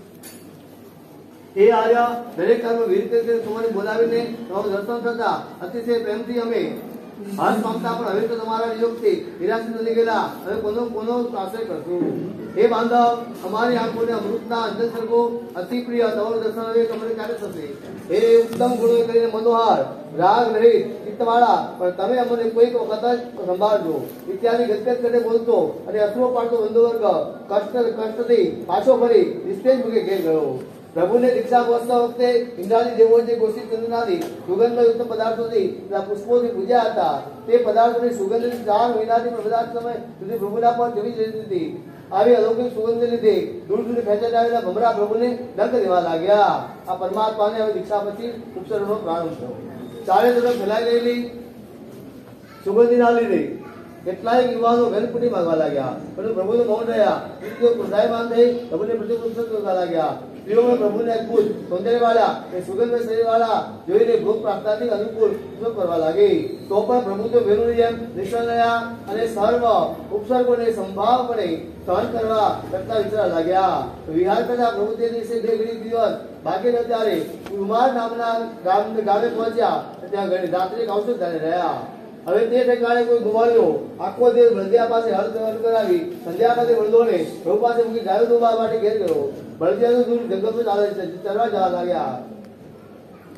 એ આર્યા દરેક કર્મ વીર તરીકે તમારે બોલાવીને તમારું દર્શન થતા અતિશય પ્રેમથી અમે હાથ પામતા, પણ હવે તો તમારા વિયોગથી નિરાશિત થઈ ગયેલા. હવે કોનો આશ્રય કરશું? હે બાંધવ, અમારી આંખોને અમૃતના અંજન સર્ગો અતિ પ્રિય તમારું દર્શન હવે તમને ક્યારે થશે? હે ઉત્તમ ગુણો કરીને મનોહાર રાગ રહિત ચિત્તવાળા, પણ તમે અમને કોઈક વખત જ સંભાળજો ઇત્યાદિ ગદગદ કરીને બોલતો અને અશ્રુ પાડતો બંધુ વર્ગ કષ્ટથી પાછો ફરી નિસ્તેજ મુખે ઘેર ગયો. પ્રભુને દીક્ષા પહોંચતા વખતે ઇન્દ્રાદી દેવો જે ગોષિત ચંદનાદી સુગંધયુક્ત પદાર્થોથી પુષ્પોથી પૂજ્યા હતા તે પદાર્થોની સુગંધની 4 મહિનાથી પણ વધારે સમય સુધી પ્રભુના પર જવી જતી હતી. આવી અલૌકિક સુગંધ લીધે દૂર દૂર ખેંચાતા આવેલા ભમરા પ્રભુને ડંક દેવા લાગ્યા. આ પરમાત્માને હવે દીક્ષા પછી ઉપસર્ગનો પ્રારંભ થયો. ચારે તરફ ફેલાઈ ગયેલી સુગંધીના લીધે કેટલાય યુવાનો ઘનપુટી માંગવા લાગ્યા, પરંતુ પ્રભુનું મૌન રહ્યા. ક્રોધાયમાન થઈ પ્રભુને પ્રતિપુષ્ટ કરવા લાગ્યા. સ્ત્રીઓને પ્રભુને અદભુત સૌંદર્યવાળા અને સુગંધ શરીરવાળા જોઈને ભોગ પ્રાપ્તાથી અનુકૂળ ઉપયોગ કરવા લાગી. તો પણ પ્રભુ તો વેરુની જેમ નિષ્ઠળ રહ્યા અને સર્વ ઉપસર્ગોને સંભાવપણે સહન કરવા કરતા વિચારવા લાગ્યા. વિહાર કરતા પ્રભુ તે દિવસે 2 ઘડી દિવસ બાકી ન ત્યારે કુમાર નામના ગામે પહોંચ્યા. ત્યાં ઘણી રાત્રે કૌશલ ધારે રહ્યા. હવે તે ઠેકાણે કોઈ ગુમાવ્યો આખો દેવ બળદિયા પાસે હળ કરાવી સંધ્યા પાસે બળદોને પ્રભુ પાસે મૂકી ગાયો દોવા માટે ઘેર ગયો. બળદિયાનું દૂર જંગલમાં ચાલે છે, ચરવા જવા લાગ્યા.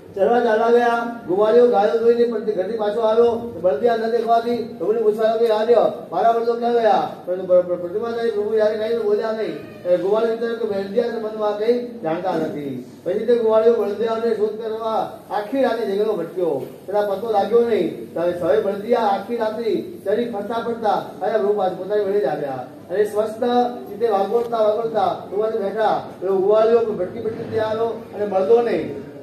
ચરવા ચાલવા ગયા. ગુવાળીઓ ગાયો જોઈને પણ ઘરથી પાછો આવ્યો. બળદિયા ન દેખવાથી પ્રભુને પૂછવા કે આર્ય મારા બળદો ક્યાં ગયા? પરંતુ પ્રતિમાધારી પ્રભુ જયારે કઈ બોલ્યા નહીં. ગુવાળીઓ વિચાર કે બળદિયા સંબંધમાં કઈ જાણતા નથી. પછી તે ગુવાળીઓ બળદિયાઓને શોધ કરવા આખી રાતે જંગલમાં ભટક્યો. તેના પત્તો લાગ્યો નહીં. સવે બળદિયા આખી રાત્રિ ચરી ફરતા ફરતા આયા પ્રભુ પોતાની વડે જ આવ્યા અને સ્વસ્થ રીતે વાગોળતા પ્રભુ બેઠા. ગુવાળીઓ ભટકી ભટકી ત્યાં આવ્યો અને બળદો નહીં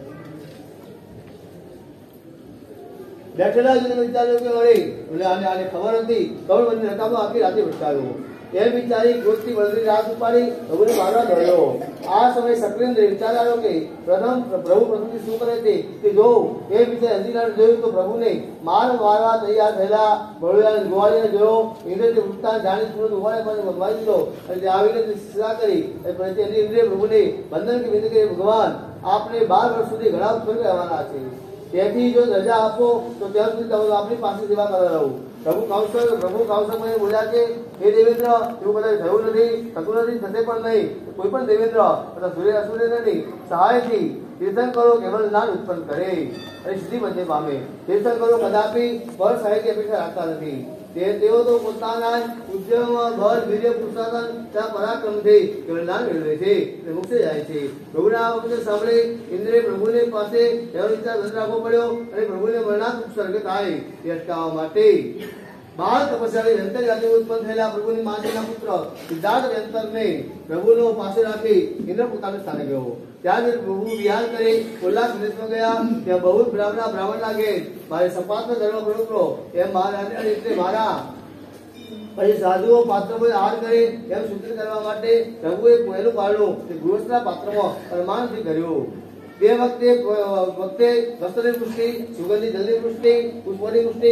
બેઠેલા જ વિચાર્યું કે અરે આને ખબર હતી ખબર બની રકામો આખી રાતે ભટકાવ્યો. એ વિચારી ગોતથી બળદની રાત ઉપાડી પ્રભુને મારવા દોડ્યો. આ સમયે સક્રેન્દ્ર વિચાર આવ્યો કે પ્રભુ પ્રભુથી શું કરે છે તે જોઉં. એ વિચાર અંધીનાર જોયું તો પ્રભુને મારવા તૈયાર થયેલા ગોવાળીને જોયો. ઇન્દ્રજી ઉઠતા જાણી તુરંત ઉભાને પણ મંગવાઈ દીધો અને તે આવીને શિક્ષા કરી. ઇન્દ્રિય પ્રભુને બંધન કે વિનંતી કરી, ભગવાન આપણે 12 વર્ષ સુધી ઘણા સ્વર્ગ રહેવાના છે. તેથી જો રજા આપો તો ત્યાં સુધી તમે આપણી પાસે સેવા કરવા રહું. પ્રભુ કાઉન્સલ બોલ્યા કે હે દેવેન્દ્ર, એવું કદાચ થયું નથી, થતું નથી, થશે પણ નહીં. કોઈ પણ દેવેન્દ્ર અથવા સૂર્ય નહીં સહાયથી તીર્થંકરો કેવળ જ્ઞાન ઉત્પન્ન કરે અને સિદ્ધિ બંને પામે. તીર્થંકરો કદાપી પર સહાયની અપેક્ષા રાખતા નથી. તેઓ તો પોતાના ઉદ્યમમાં બળ, વીર્ય, પુરુષાર્થ તથા પરાક્રમથી કેવળ જ્ઞાન મેળવે છે અને મુક્તિ જાય છે. પ્રભુના વખતે સાંભળે ઇન્દ્રે પ્રભુને પાસે એનો વિચાર બંધ રાખવો પડ્યો અને પ્રભુને મરણાત્મક સ્વર્ગ થાય તે અટકાવવા માટે બાળ તપસ્યા વ્યંતર જાતિ ઉત્પન્ન થયેલા પ્રભુની માતાના પુત્ર સિદ્ધાર્થ વ્યંતરને પ્રભુનો પાસે રાખી ઇન્દ્ર પોતાને સ્થાને ગયો. ત્યાં પ્રભુ વિહાર કરી ઉલ્લાસ પ્રદેશમાં ગયા. ત્યાં બહુ બ્રાહ્મણ લાગે મારે સપાત્ન ધર્મ પ્રભુ એમ મારા પછી સાધુઓ પાત્ર આહાર કરે એમ સૂચન કરવા માટે પ્રભુએ પહેલું પાડ્યું તે ગૃહસ્થના પાત્રમાં પરમાણથી કર્યું. તે વખતે વસ્ત્રની પુષ્ટિ, સુગંધી જલની પુષ્ટિ, પુષ્પની પુષ્ટિ,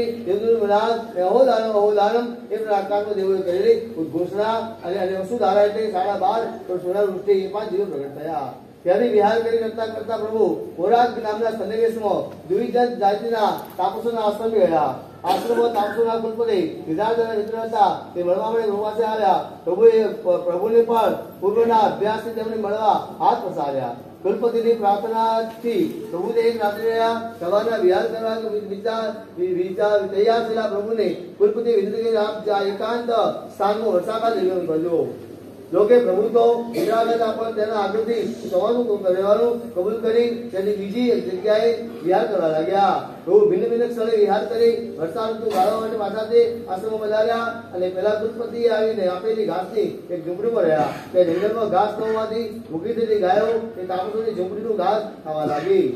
અહોદાનમ એ પ્રકારમાં દેવોએ કરેલી ઉદ્ઘોષણા અને વસુધારા એટલે 12.5 સોના વૃષ્ટિ એ 5 દિવસ પ્રગટ થયા. ત્યારે વિહાર કરી કરતા પ્રભુ હોરાક નામના સન્નિવેશમાં દ્વિજ જાતિના તાપસોના આશ્રમ ગયા. આશ્રમમાં તાપસોના કુલપતિ વિધાર્થના મિત્ર હતા. તે મળવા માટે પ્રભુ પાસે આવ્યા. પ્રભુને પણ પૂર્વના અભ્યાસથી તેમને મળવા હાથ પસાર્યા. કુલપતિની પ્રાર્થનાથી પ્રભુને એક રાત્રે રહ્યા. સવારના વિહાર કરવા તૈયાર થયેલા પ્રભુને કુલપતિ વિનંતી કરી આપ એકાંત સ્થાનમાં વર્ષાકાળ નિર્ણય કરજો. જોકે પ્રભુ તો નિરાગતા પણ તેના આગળથી રહેવાનું કબૂલ કરી તેની બીજી જગ્યાએ વિહાર કરવા લાગ્યા. પ્રભુ ભિન્ન ભિન્ન સ્થળે વિહાર કરી વર્ષા ઋતુ ગાળવા માટે પાછા તે આશ્રમો બજાવ્યા અને પેલા કુલપતિએ આવીને આપેલી ઘાસની એક ઝૂંપડીમાં રહ્યા. તે જંગલમાં ઘાસ ખવવાથી ભૂખી થયેલી ગાયો તે તાપસોની ઝૂંપડીનું ઘાસ ખાવા લાગી.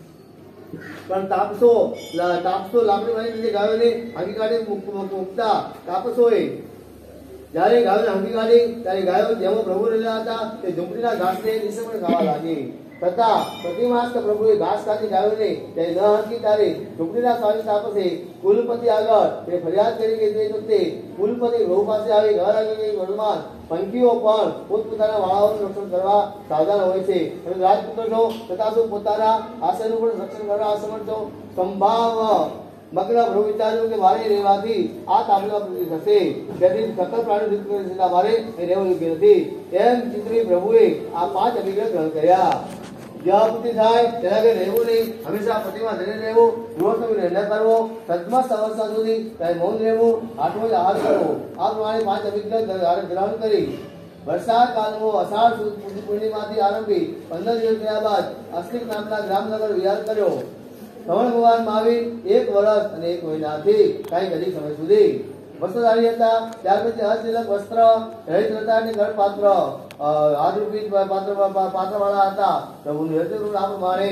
પણ તાપસો લાકડી વાળી ગાયોને હાંકી કાઢી મૂકતા તાપસોએ જયારે ગાયોને હાંકી કાઢી ત્યારે ગાયો જેમાં પ્રભુ રહેલા હતા તે ઝૂંપડીના ઘાસને નિસમણે ખાવા લાગી. તથા પ્રતિમાસ્ત પ્રભુએ ઘાસ ખાતી ગાયોને ત્યારે ન હાંકી ત્યારે ઝૂંપડીના સ્વામી તાપસે કુલપતિ આગળ તે ફરિયાદ કરી કે તે વખતે કુલપતિ પ્રભુ પાસે આવી ઘર આગળ વડમાં પંખીઓ પણ પોતપોતાના વાળાઓનું રક્ષણ કરવા સાવધાન હોય છે. અને રાજપુત્ર છો તથા શું પોતાના આશયનું પણ રક્ષણ કરવા અસમર્થ છો. સંભાવ મગ્ન પ્રભુ વિચાર્યું કે મારે રહેવાથી આ તાપમાં પ્રગતિ થશે. તેથી સકલ પ્રાણી મારે રહેવું યોગ્ય નથી. એમ ચિંતવી પ્રભુએ આ 5 અભિગ્રહ ગ્રહણ કર્યા. જ્યાં થાય તેના ઘરે રહેવું નહીં, હંમેશા પતિમાં ધરે રહેવું, ગૃહસ્થ ન કરવો, સદમસ્ત અવસ્થા સુધી ત્યારે મૌન રહેવું, આઠમો જ આહાર કરવો. આ પ્રમાણે 5 અભિગ્રહ ગ્રહણ કરી વરસાદ કાળમાં અષાઢ પૂર્ણિમાથી આરંભી 15 દિવસ થયા બાદ અસ્તિક નામના ગ્રામનગર વિહાર કર્યો. શ્રવણ ભગવાન મહાવીર 1 વર્ષ અને 1 મહિનાથી કઈ અધિક સમય સુધી વસ્ત્રધારી હતા. ત્યાર પછી અતિલક વસ્ત્ર રહિત હતા અને ગળપાત્ર હાથરૂપી પાત્રવાળા હતા. પ્રભુનું હૃદયનું નામ પ્રમાણે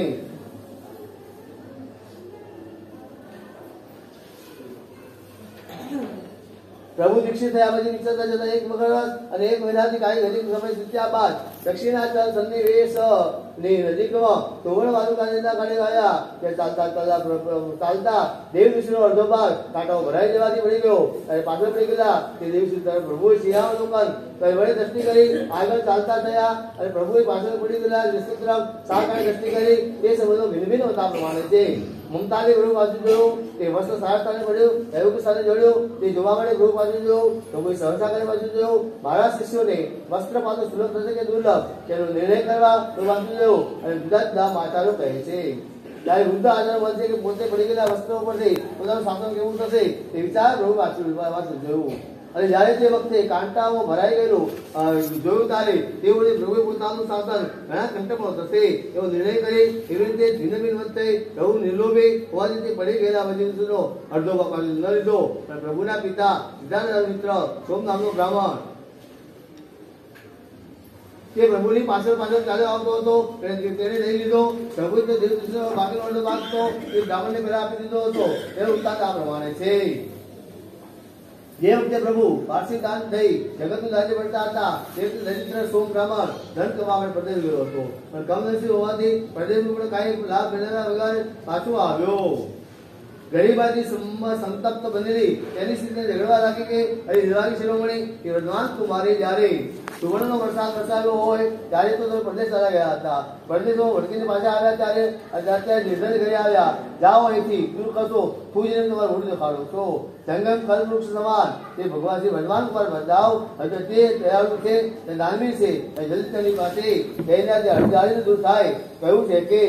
પ્રભુ દીક્ષિત થયા પછી વિચરતા જતા 1 વર્ષ અને 1 મહિનાથી કાંઈ અધિક સમય વીત્યા બાદ દક્ષિણાચલ સન્નિવેશ ની નજીકમાં તોરણ વાદુકાના કાંઠે ગયા. કે ચાલતા દેવ ઋષિનો અડધો ભાગ કાંટાઓ ભરાઈ જવાથી પડી ગયો અને પાછળ પડી ગયા. તે દેવ ઋષિ તરફ પ્રભુએ સિંહાવલોકન વડે દ્રષ્ટિ કરી આગળ ચાલતા થયા અને પ્રભુએ પાછળ પડી ગયેલા ઋષિ તરફ સાકાળ દ્રષ્ટિ કરી. તે સંબંધો ભિન્ન ભિન્ન હતા પ્રમાણે છે. મમતાને પ્રભુ પાછું જોયું, તે વસ્ત્ર સારા સ્થાને પડ્યું, એવું સાથે જોડ્યું, તે જોવા માટે પ્રભુ પાછું જોયું, પ્રભુએ સહસા કરી પાછું જોયું. મારા શિષ્યોને વસ્ત્ર પાછું સુલભ થશે કે દુર્લભ તેનો નિર્ણય કરવા પ્રભુ પાછું જોયું અને જુદા જુદા માતાઓ કહે છે. ત્યારે વૃદ્ધ આચાર્ય બનશે કે પોતે પડી ગયેલા વસ્ત્રો પરથી પોતાનું શાસન કેવું થશે એ વિચાર પ્રભુ વાંચું જોયું. અને જ્યારે તે વખતે કાંટાઓ ભરાઈ ગયેલું જોયું ત્યારે તે વડે પ્રભુએ પોતાનું શાસન ઘણા કંટકમાં થશે એવો નિર્ણય કરી એવી રીતે ભિન્ન વચ્ચે પ્રભુ નિર્લોભી હોવાથી તે પડી ગયેલા વચનનો અડધો ભાગ ન લીધો. પણ પ્રભુના પિતા સિદ્ધાર્થના મિત્ર સોમ નામનો બ્રાહ્મણ તે પ્રભુની પાછળ ચાલ્યો આવતો હતો. તેને લઈ લીધો. પ્રભુ બાકીનો અડધો ભાગ તો એ બ્રાહ્મણને પહેલા આપી દીધો હતો. એ વૃત્તાંત આ પ્રમાણે છે. જે વખતે પ્રભુ વાર્ષિક દાન થઈ જગતનું રાજ્ય બનતા હતા તે વખતે દરિદ્ર સોમ બ્રાહ્મણ ધન કમાવા પરદેશ ગયો હતો. પણ કમનસીબ હોવાથી પરદેશનું પણ કાંઈ લાભ મેળવ્યા વગર પાછો આવ્યો. ગરીબાથી સંતપ્ત બનેલી તેની સ્થિતિને ઝઘડવા લાગી કે અરે દિવાળી શિરોમણી કે વર્ધમાન કુમારી જ્યારે સુવર્ણનો વરસાદ વરસાવ્યો હોય ત્યારે તો તમે પરદેશ ચાલ્યા ગયા હતા. પરદેશમાં વળગીને પાછા આવ્યા ત્યારે અત્યારે નિર્ધન ઘરે આવ્યા. જાઓ અહીંથી દૂર કરશો પૂજીને તમારે મોઢું દેખાડો છો. જંગમ ફળ વૃક્ષ સમાન તે ભગવાન શ્રી ભગવાન પર બતાવ તે દયાળુ છે તે દાનવી છે જલ્દી તેની પાસે તેનાથી હળજાળીને દૂર થાય. કહ્યું છે કે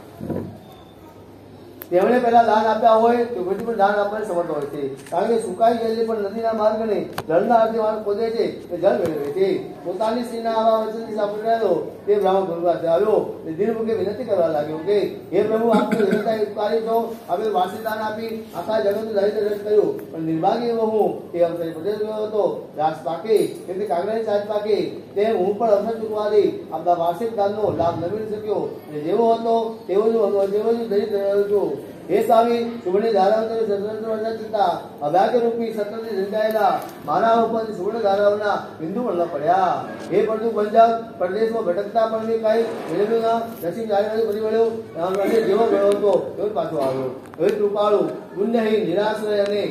તેમણે પહેલા દાન આપ્યા હોય તો પછી પણ દાન આપવાની સમર્થ હોય છે. કારણ કે સુકાઈ ગયેલી પણ નદીના માર્ગને જળના અર્થે માર્ગ ખોદે છે તે જળ મેળવે છે. પોતાની સ્ત્રીના આવા વચનથી સાંભળી રહેલો તે બ્રાહ્મણ ગુરુ પાસે આવ્યો દિનમુખે વિનંતી કરવા લાગ્યો કે હે પ્રભુ આપણે વિનંતી ઉપકારી છો. આપણે વાર્ષિક દાન આપી આખા જગતનું દારિદ્ર્ય રદ કર્યું. પણ નિર્ભાગ્ય એવો હું તે અવસરે પ્રદેશ ગયો હતો. ઘાસ પાકે એટલે કાગડાની સાજ પાકે તે હું પણ અવસર ચૂકવાથી આપણા વાર્ષિક દાનનો લાભ ન મેળવી શક્યો. જેવો હતો તેવો જ દરિદ્ર રહ્યો છું. हे स्वामी सुवर्ण धाराओं स्वतंत्र चिंता अभाग्य रूपी सतत झंझाયેલા મારા ઉપર સુવર્ણ ધારાઓના બિંદુ મળવા પડ્યા. हे परंतु पंजाब प्रदेशમાં ભટકતા પણ મેં કાંઈ મેળવ્યું ના. દક્ષિણ ચારેબાજુ ફરી વળ્યો અને જેવો ગયો હતો તેવો પાછો આવ્યો. હવે કૃપાળુ પુણ્યહીન નિરાશ્રય અને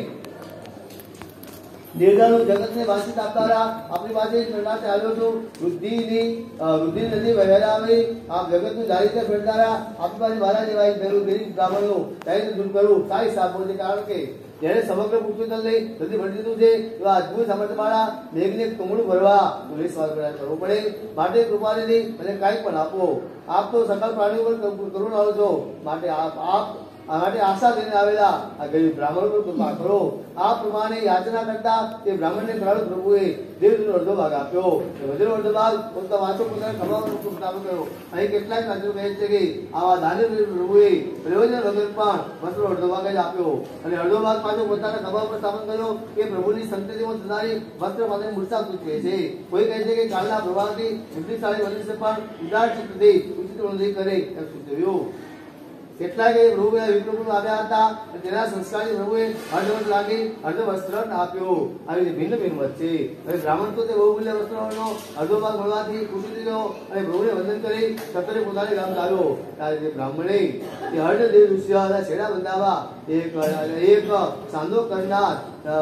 નિર્ધન જગતને વાંચિત આપનારા આપણી પાસે કરનાથી આવ્યો છું. વૃદ્ધિ નદી વહેલા આવી આપ જગતનું દારિદ્ર્ય ફેરનારા આપણી પાસે મારા જેવા ગરીબ બ્રાહ્મણનું દારિદ્ર્ય દૂર કરવું સારી સાબો છે. કારણ કે જેને સમગ્ર પૃથ્વી લઈ બધી ભરી દીધું છે એવા અદભુત સમર્થવાળા મેઘને કુમળું ભરવા સ્વાદ કરવો પડે. માટે કૃપાની અને કાંઈ પણ આપો. આપ તો સકલ પ્રાણીઓ પર કરુણાળુ છો. માટે માટે આશા લઈને આવેલા આ ગરીબ બ્રાહ્મણ પર કૃપા કરો. આ પ્રમાણે યાચના કરતા તે બ્રાહ્મણને કરાવ્યો પ્રભુએ દેવનો અડધો ભાગ આપ્યો. વધેલો અડધો ભાગ પોતા વાંચો પોતાને ખબર કર્યો. અહીં કેટલાક શાસ્ત્રો કહે છે કે આવા દાને પ્રભુએ પ્રયોજન વગર પણ વસ્ત્રો અડધો ભાગ જ આપ્યો અને અડધો ભાગ પાછો પોતાના ખભા પર સ્થાપન કર્યો. કે પ્રભુની સંતતિમાં થનારી વસ્ત્ર પાસેની મૂર્છા સૂચવે છે. કોઈ કહે છે કે કાલના પ્રભાવથી બુદ્ધિશાળી મનુષ્ય પણ ઉદાર ચિત્તથી ઉચિત નોંધી કરે એમ સૂચવ્યું. કેટલાક પ્રભુએ વિપ્રભુ આવ્યા હતા તેના સંસ્કારની પ્રભુએ અર્ધવસ્ત્ર લાગી અર્ધ વસ્ત્ર આપ્યો. આવી રીતે ભિન્ન ભિન્ન વચ્ચે હવે બ્રાહ્મણ તો તે બહુમૂલ્ય વસ્ત્રનો અડધો ભાગ મળવાથી ખુશી દીધો અને પ્રભુને વંદન કરી સત્તરે પોતાને ગામ લાવ્યો. ત્યારે તે બ્રાહ્મણે તે અર્ધ દેવ ઋષિઓના છેડા બંધાવા એક સાંધો કરનાર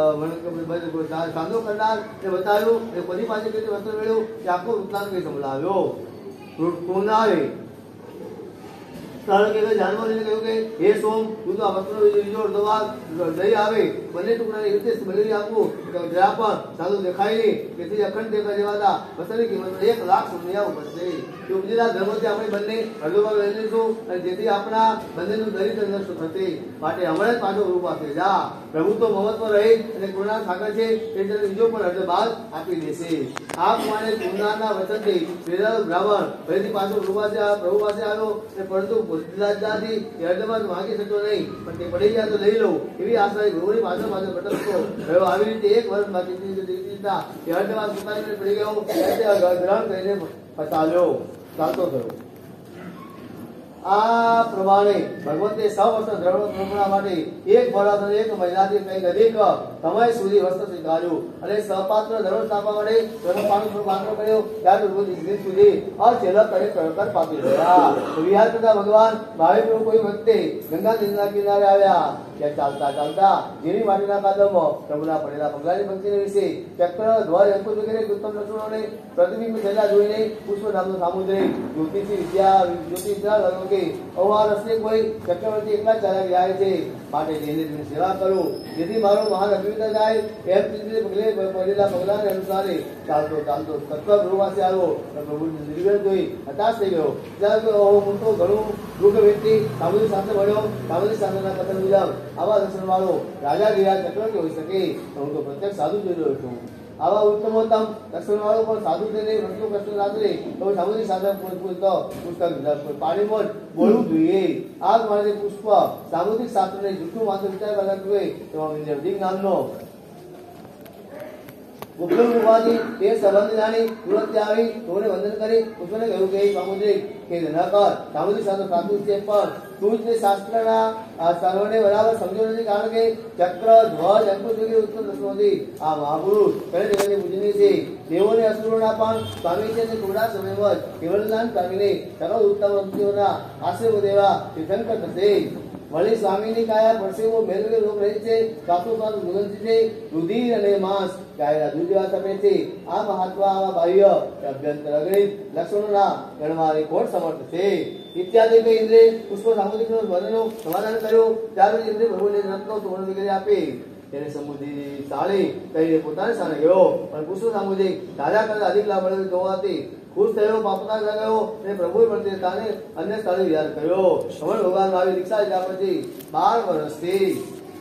તે બતાવ્યું અને કોની પાસે કઈ વસ્ત્ર મેળવ્યું તે આખો વૃત્તાંત કઈ સંભળાવ્યો. કોનારે કારણ કે જાનવર એને કહ્યું કે હે સોમ તું તો આ વસ્તુનો બીજો અડધો ભાગ દહીં આવે બંને ટુકડાને એવી રીતે બદલી આપવું જરા પણ સાદું દેખાય નહીં. તેથી અખંડ દેખા જેવા વસ્તુની કિંમત 1,00,000 સોની આવવું પડશે. તે ઉપજેલા ધર્મથી આપણે બંને અડધો ભાગ લઈ લઈશું અને જેથી આપણા બંનેનું દરિદ્ર નષ્ટ થશે. માટે હમણાં જ પાછો રૂપ આપી જા. પ્રભુ તો મહત્વ રહે અને કરુણા સાગર છે તે બીજો પણ અડધો ભાગ આપી દેશે. આ પ્રમાણે કરુણાના વચનથી પ્રેરાયેલો બ્રાહ્મણ ફરીથી પાછો પ્રભુ પાસે આવ્યો પરંતુ બુદ્ધિદાદાથી એ અર્ધમાં માંગી શકતો નહીં. પણ તે પડી ગયા તો લઈ લઉં એવી આશા પ્રભુની પાછળ ભટકતો રહ્યો. આવી રીતે એક વર્ષ બાકી એ અર્ધમાં પોતાની પડી ગયો ગ્રહણ કરીને ફસાવ્યો ચાલતો થયો. આ પ્રમાણે ભગવંતે સૌ વર્ષ ધર્મણા માટે એક વર્ષ અને એક મહિનાથી કંઈક અધિક સમય સુધી વસ્ત્ર સ્વીકાર્યું અને સપાત્ર ધર્મ સ્થાપવા માટે પાત્ર કર્યો. ત્યાર સુધી છેલ્લા કર પામી ગયા. વિહાર કરતા ભગવાન ભાવે કોઈ વખતે ગંગા નદીના કિનારે આવ્યા. ત્યાં ચાલતા ચાલતા જેની માટીના કાદમમાં પ્રભુના પડેલા પગલાની પંક્તિને વિશે ચક્ર ધ્વજ અંકુશ વગેરે ઉત્તમ લક્ષણોને પ્રતિબિંબ થયેલા જોઈને પુષ્પ નામનું સામુદ્રિક જ્યોતિષી વિદ્યા કે આ રસ્તે કોઈ ચક્રવર્તી એકલા ચાલ્યા જાય છે, માટે તેની સેવા કરું, જેથી મારો મહાન અભિનેતા જાય. એમ રીતે પગલે પડેલા પગલાને અનુસારે ચાલતો ચાલતો સત્વર ગૃહ પાસે આવ્યો. પ્રભુ નિર્ગળ જોઈ હતાશ થઈ ગયો. ત્યાં હું તો ઘણું દુઃખ વ્યક્તિ સામુદ્રિક શાસ્ત્ર ભણ્યો, સામુદ્રિક શાસ્ત્રના કથન મુજબ આવા દર્શન વાળો રાજા ગયા ચક્રવર્તી હોઈ શકે, હું તો પ્રત્યક્ષ સાધુ જોઈ રહ્યો છું. આવા ઉત્તમોત્તમ લક્ષણ વાળો પણ સાધુ થઈને પ્રશ્નો પ્રશ્ન રાત્રે તો સામુદ્રિક શાસ્ત્ર પુસ્તક પાણીમાં બોલવું જોઈએ. આ માટે પુષ્પ સામુદ્રિક શાસ્ત્રને જૂઠું માત્ર વિચાર કરતા જોઈએ. તેમાં અધિક નામનો ગુપ્ત ઉપાધિ તે સંબંધ જાણી તુરંત આવી તોને વંદન કરી પુષ્પને કહ્યું કે સામુદ્રિક કે ન કર, સામુદ્રિક શાસ્ત્ર સાચું છે પણ તું જ શાસ્ત્રના સર્વને બરાબર સમજો નથી, કારણ કે ચક્ર ધ્વજ અંકુશ વગેરે ઉત્તમ દર્શન નથી. આ મહાપુરુષ કઈ જગતની પૂજનીય છે, દેવોને અસુરોના પણ સ્વામી છે. થોડા સમયમાં જ કેવળ જ્ઞાન પામીને સર્વ ઉત્તમ વ્યક્તિઓના આશ્રય દેવા તીર્થંકર થશે. વળી સ્વામીની કાયા પરસેવો મેળવે રોગ રહે છે, શ્વાસોશ્વાસ દુર્ગંધ છે, રુધિર અને માંસ ગાયના દૂધ જેવા તપે છે. આ મહાત્મા આવા બાહ્ય અભ્યંતર અગણિત લક્ષણોના ગણવા કોણ સમર્થ છે? ઇત્યાદિ કે ઇન્દ્રે પુષ્પ સામુદ્રિક વર્ણનો સમાધાન કર્યું. ત્યાર પછી ઇન્દ્રે પ્રભુને રત્નો સુવર્ણ વગેરે આપી તેને સમુદ્રી સાળી કહીને પોતાને સ્થાને ગયો. પણ પુષ્પ સામુદ્રિક દાદા કરતા અધિક લાભ મળે જોવાથી ખુશ થયો, પાપકાર ગયો અને પ્રભુએ પણ તાને અન્ય સ્થળે વિહાર કર્યો. હમણાં ભગવાન આવી દીક્ષા લીધા પછી 12 વર્ષથી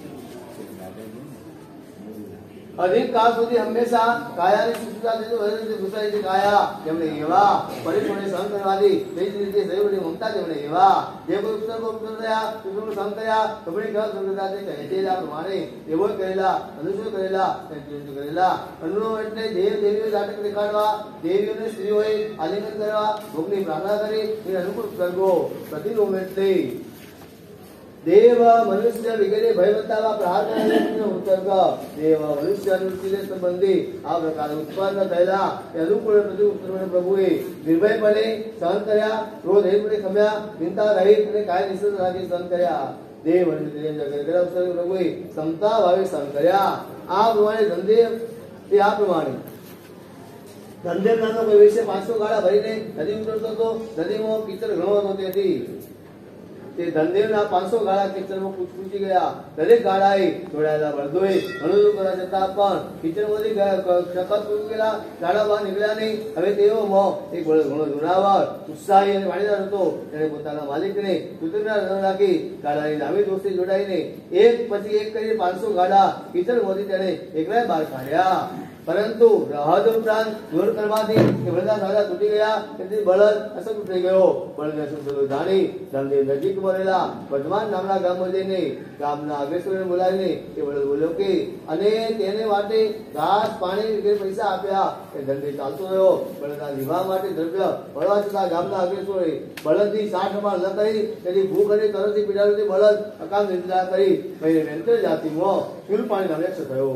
અધિક કાળ સુધી હંમેશા કાયાની શુશ્રુષા છે. કાયા જેમણે એવા પરિશ્રમને સહન કરવાથી તે જ રીતે શરીરની મમતા જેમણે એવા જે કોઈ પુત્ર થયા પુત્રનું સહન કર્યા કપડી ઘર સંગતા કહે છે. આ પ્રમાણે એવો કરેલા અનુસૂર કરેલા કરેલા અનુનો એટલે દેવ દેવીઓ નાટક દેખાડવા, દેવીઓને સ્ત્રીઓએ આલિંગન કરવા, ભોગની પ્રાર્થના કરી એ અનુકૂળ કરવો. પ્રતિલોમ એટલે દેવ મનુષ્ય વગેરે ભય બતાવવા પ્રહાર ઉત્તર્ગ દેવ મનુષ્ય વૃત્તિને સંબંધી આ પ્રકારે ઉત્પન્ન થયેલા અનુકૂળ પ્રભુએ નિર્ભયપણે સહન કર્યા, ક્રોધ રહિતપણે ખમ્યા, ચિંતા રહિત અને કાય નિશ્ચિત રાખી સહન કર્યા. દેવ પ્રભુએ ક્ષમતા ભાવે સહન કર્યા. આ પ્રમાણે ધંધે આ પ્રમાણે ધંધેર નામનો કોઈ વિશે 500 ગાળા ભરીને નદી ઉતરતો હતો. નદીમાં કીચડ ઘણો હતો, તેથી તે ધનદેવના 500 ગાળા કીચડમાં પૂછી ગયા. દરેક ગાળાએ જોડાયેલા બળદોએ ઘણું કરવા છતાં પણ કીચડમાંથી સખત પૂછી ગયેલા ગાળા બહાર નીકળ્યા નહીં. હવે તેઓમાં એક બળદ ઘણો જોરાવર, ઉત્સાહી અને વાણીદાર હતો. તેણે પોતાના માલિકને કૃતજ્ઞતા રાખી ગાળાની લાંબી દોસ્તી જોડાઈને એક પછી એક કરી 500 ગાળા કીચડમાંથી તેણે એકલાય બહાર કાઢ્યા. પરંતુ રહદ ઉપરાંત દૂર કરવાથી કે બધા સાદા તૂટી ગયા, તેથી બળદ અસંગ થઈ ગયો. બળદને અસંગ જાણી ધનદેવ નજીકમાં રહેલા વર્ધમાન નામના ગામમાં જઈને ગામના અગ્રેસરને બોલાવીને તે બળદ બોલ્યો કે અને તેને માટે ઘાસ પાણી વગેરે પૈસા આપ્યા. એ ધનદેવ ચાલતો રહ્યો. બળદના નિવાહ માટે દ્રવ્ય મળવા છતાં ગામના અગ્રેસરોએ બળદની સાઠ સંભાળ ન કરી, તેની ભૂખ અને તરસથી પીડાવતી બળદ અકામ નિંદા કરી વેંતર જાતિમાં શૂરપાણી નામે યક્ષ થયો.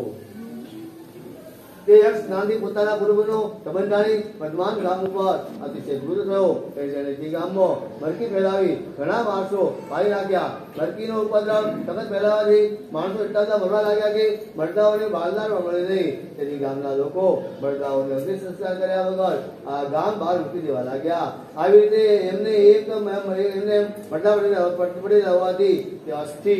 તે યક્ષ જ્ઞાનથી પોતાના પૂર્વનો સંબંધ જાણી વર્ધમાન ગામ ઉપર અતિશય ક્રુદ્ધ થયો. તે ગામમાં મરકી ફેલાવી ઘણા માણસો મારી નાખ્યા. મરકીનો ઉપદ્રવ સખત ફેલાવાથી માણસો એટલા મરવા લાગ્યા કે બળદાઓને બાળનાર મળે નહીં. તેથી ગામના લોકો બળદાઓને અંતિમ સંસ્કાર કર્યા વગર આ ગામ બહાર મૂકી દેવા લાગ્યા. આવી રીતે એમને એમને બળદા પડેલા હોવાથી તે અસ્થિ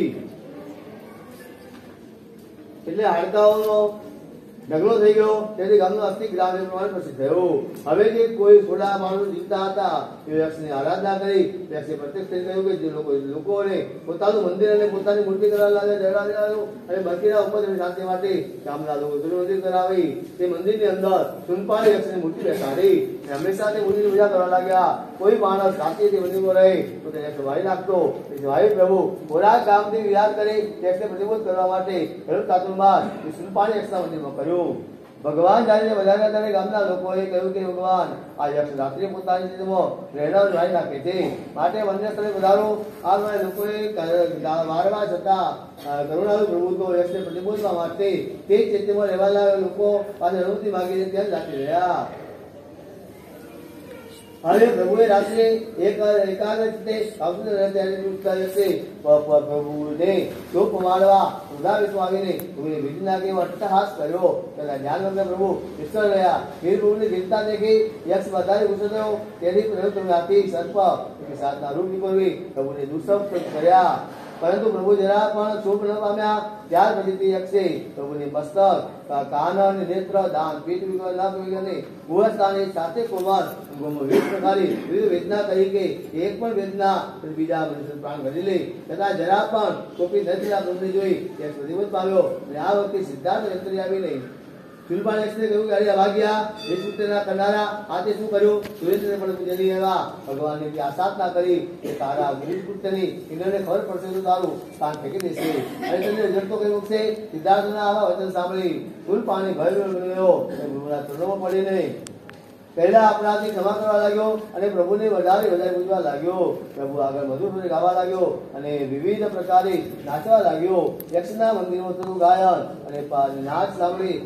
એટલે હાડકાઓનો ઢગલો થઈ ગયો. તેથી ગામનો અસ્થિ ગ્રામ પ્રમાણે પ્રસિદ્ધ થયો. હવે જે કોઈ થોડા માણસો જીવતા હતા તે યક્ષની આરાધના કરી. યક્ષે પ્રત્યક્ષ થઈ કહ્યું કે જે લોકોને પોતાનું મંદિર અને પોતાની મૂર્તિ કરવા લાગ્યા અને બાકીના ઉપદ્રવ શાંતિ માટે ગામના લોકો મંદિર કરાવી તે મંદિરની અંદર સુનપાળી યક્ષની મૂર્તિ બેસાડી હંમેશા તે મૂર્તિની પૂજા કરવા લાગ્યા. કોઈ માણસ રાત્રિથી મંદિરમાં રહે તો તે યક્ષ વાળી નાખતો. વાયુ પ્રભુ ખોરાક ગામથી વિહાર કરી યક્ષને પ્રતિબોધ કરવા માટે ચાતુર્માસ સુનપાળી યક્ષના મંદિરમાં કર્યું. ભગવાન જાણીને વધારે ત્યારે ગામના લોકોએ કહ્યું કે ભગવાન આ યક્ષ રાત્રિ પોતાની સ્થિતિમાં રહેનાર વાળી નાખે છે, માટે વન્ય સ્થળે વધારો. આ સમયે લોકોએ વારવા છતાં કરુણાળુ પ્રભુ તો યક્ષને પ્રતિબોધવા માટે તે ચૈત્યમાં રહેવાના લોકો પાસે અનુમતિ માગીને ત્યાં જાતી રહ્યા. હવે પ્રભુએ રાત્રે એકાગ્ર ચિત્તે પ્રભુને શોક માળવા ઉદાવીસમાં આવીને પ્રભુને ભેટી નાખી અટ્ટહાસ કર્યો. ધ્યાન વગર પ્રભુ નિષ્ફળ રહ્યા. ફીર પ્રભુની ચિંતા દેખી યક્ષ વધારે ગુસ્સો થયો. તેથી પ્રભુ હાથી સર્પ સાતના રૂપ નીકળવી પ્રભુને દુષ્સંગ કર્યા. પરંતુ પ્રભુ જરા પણ શોક ન પામ્યા. ત્યાર પછી યક્ષે પ્રભુની મસ્તક, કાન અને નેત્ર, દાન, પીઠ વિકલની ગુહસ્થાની સાથે કોમળ 20 પ્રકારની વિવિધ વેદના તરીકે એક પણ વેદના બીજા મનુષ્ય પ્રાણ ઘડી લે છતાં જરા પણ કોપી નથી પ્રભુને જોઈ યક્ષ પ્રતિબોધ પામ્યો. અને આ વખતે સિદ્ધાર્થ યંત્રી આવી નહીં. શૂલપાણ યક્ષને કહ્યું કે અરે વાગ્યા દેશપુત્રના કરનારા આજે શું કર્યું? સુરેન્દ્રને પણ પૂજની એવા ભગવાનની આસાધના કરી કે તારા ગુરુપુત્રની ઇન્દ્રને ખબર પડશે તો તારું સ્થાન ફેંકી દેશે. હરિચંદ્ર જડતો કહી મૂકશે. સિદ્ધાર્થના આવા વચન સાંભળી શૂલપાણી ભય ગયો. ગુરુના ચરણોમાં પડી નહીં. પહેલા અપરાધી ક્ષમા કરવા લાગ્યો અને પ્રભુને વધારે પૂજવા લાગ્યો. પ્રભુ આગળ મધુર ગાવા લાગ્યો અને વિવિધ પ્રકારે નાચવા લાગ્યો. યક્ષના મંદિરમાં થતું ગાયન અને નાચ સાંભળી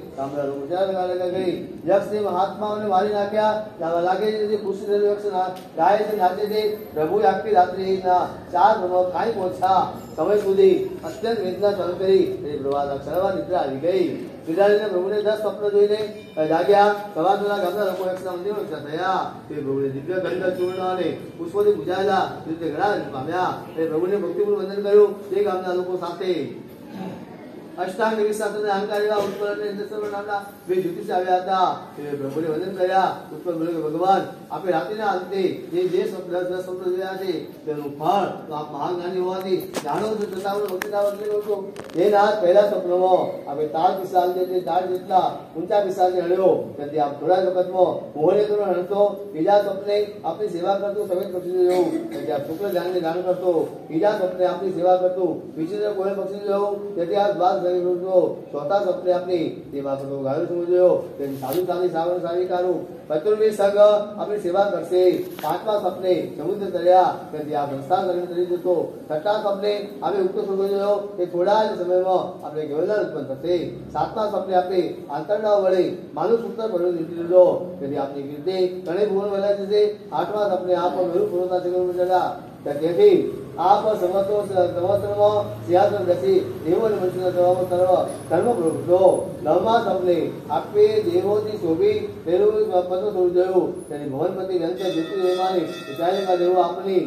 ગઈ. યક્ષને મહાત્માઓને મારી નાખ્યા. લાગે છે ખુશ યક્ષ ગાય છે, નાચે છે. પ્રભુ આખી રાત્રિના 4 પ્રભાવ કાંઈ પહોંચ્યા સમય સુધી અત્યંત વેદના સહન કરી પ્રભાત ક્ષણવા નિદ્રા આવી ગઈ. વિદારીને પ્રભુને 10 સ્વપ્ન જોઈને જાગ્યા. સવારના ગામના લોકો યક્ષના મંદિરો થયા. તે પ્રભુને દિવ્ય ગંધ ચૂર્ણ અને પુષ્પોથી પૂજાયેલા રીતે ઘણા પામ્યા. તે પ્રભુને ભક્તિપૂર્વક વંદન કર્યું. તે ગામના લોકો સાથે અષ્ટાંગ શાસ્ત્રના અહંકાર એવા ઉત્પલ અને ઇન્દ્રસર્વ નામના 2 જ્યોતિષ આવ્યા હતા. તે પ્રભુને વંદન કર્યા. ઉત્પલ બોલ્યો કે ભગવાન આપણે રાત્રિના અંતે જે સ્વપ્ન 10 સ્વપ્ન જોયા છે તેનું ફળ તો આપ મહાજ્ઞાની હોવાથી જાણો છો, છતાં ભક્તિના વંદન છો. એ નાથ પહેલા સ્વપ્નમાં આપણે તાળ પિશાચ જે તાળ જેટલા ઊંચા પિશાચને હળ્યો તેથી આપ થોડા વખતમાં મોહને કરો હણતો. બીજા સ્વપ્ને આપની સેવા કરતું સફેદ પક્ષી જોયું તેથી આપ શુક્લ ધ્યાનને ગાન કરતો. બીજા સ્વપ્ને આપની સેવા કરતું વિચિત્ર કોઈ પક્ષી જોયું તેથી આપ દ્વાસ ચોથા સ્વપ્ને આપની સેવા કરતો ગાયો સમજ્યો તેથી સાધુ સાધી સાવર સાવિકારું પતુર્વી સગ આપણી સેવા કરશે. 5મા સ્વપ્ને સમુદ્ર તર્યા તેથી આ સંસ્થા કરીને તરી જતો. 6ઠા સ્વપ્ને આપણે ઉક્ત સ્વર્ગ જોયો તે થોડા જ સમયમાં આપણે ગેવલન ઉત્પન્ન થશે. 7મા સ્વપ્ને આપણે આંતરડા વડે માનું સૂત્ર ભરવું નીકળી લીધો તેથી આપની કીર્તિ ઘણી ભૂલ વહેલા જશે. 8મા સ્વપ્ને આપ મેરુ પૂર્વતા શિખર ચડ્યા તેથી આપ સંવત્સરમાં સિંહાસન બેસી દેવો અને મનુષ્યના સર્વ ધર્મ પ્રવૃત્તો. 9મા સ્વપ્ને આપે દેવોથી શોભી પેલું પદ થોડું જોયું તેની ભવનપતિ વ્યંત જ્યોતિર્માની વિચારિકા દેવો આપની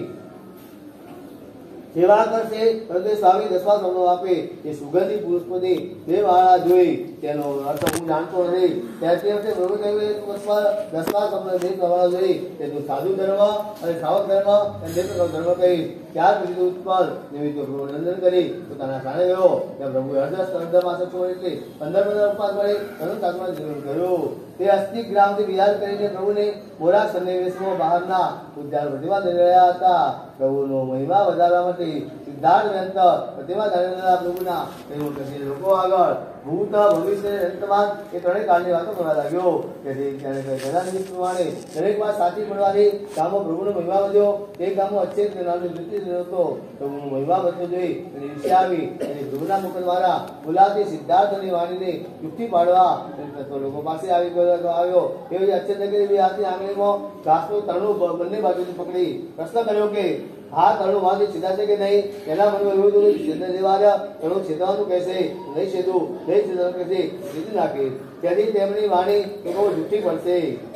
સેવા કરશે. પરંતુ સ્વામી 10મા સ્વપ્નો આપે એ સુગંધી પુષ્પની 2 વાળા જોઈ તેનો અર્થ હું જાણતો નથી. ત્યારથી વખતે પ્રભુ કહ્યું 10મા સ્વપ્ન 2 વાળા જોઈ તેનું સાધુ ધર્મ અને શ્રાવક ધર્મ અને ધર્મ કહી. ત્યાર પછી ઉત્પલ નિમિત્ત વંદન કરી પોતાના સ્થાને ગયો. ત્યાં પ્રભુએ અર્ધમાસ એટલે 15 ઉપવાસ કરી અનંત આત્મા જીવન કર્યું. તે અસ્થિ ગ્રામથી વિહાર કરીને પ્રભુને મોરા સન્નિવેશમાં બહારના ઉદ્યાન પ્રતિમા દઈ રહ્યા હતા. પ્રભુનો મહિમા વધારવા માટે સિદ્ધાર્થ વ્યંત પ્રતિમા ધારેલા પ્રભુના એવું કહી લોકો આગળ ભૂત ભવિષ્ય અંતમાન એ 3 કાળની વાતો કરવા લાગ્યો. તેથી તેના નિમિત્ત પ્રમાણે દરેક વાત સાચી પડવાથી ગામમાં પ્રભુનો મહિમા વધ્યો. તે ગામમાં અચ્છેદ નામનો જ્યોતિષ હતો. પ્રભુનો મહિમા વધતો જોઈ અને ઈર્ષ્યા આવી અને પ્રભુના મુખ દ્વારા બોલાતી સિદ્ધાર્થની વાણીને યુક્તિ પાડવા લોકો પાસે આવ્યો. એવી અચ્છેદ નગરી હાથની આંગળીમાં ઘાસનું તણું બંને બાજુથી પકડી પ્રશ્ન કર્યો કે હા તણું માંથી સીધા છે કે નહીં? એના મનમાં એવું હતું છેદ લેવા તણું છેદવાનું કહેશે નહીં, છેદવું નહીં છેદવાનું કહેશે સીધી નાખે. તેથી તેમની વાણી કે બહુ જૂઠી પડશે.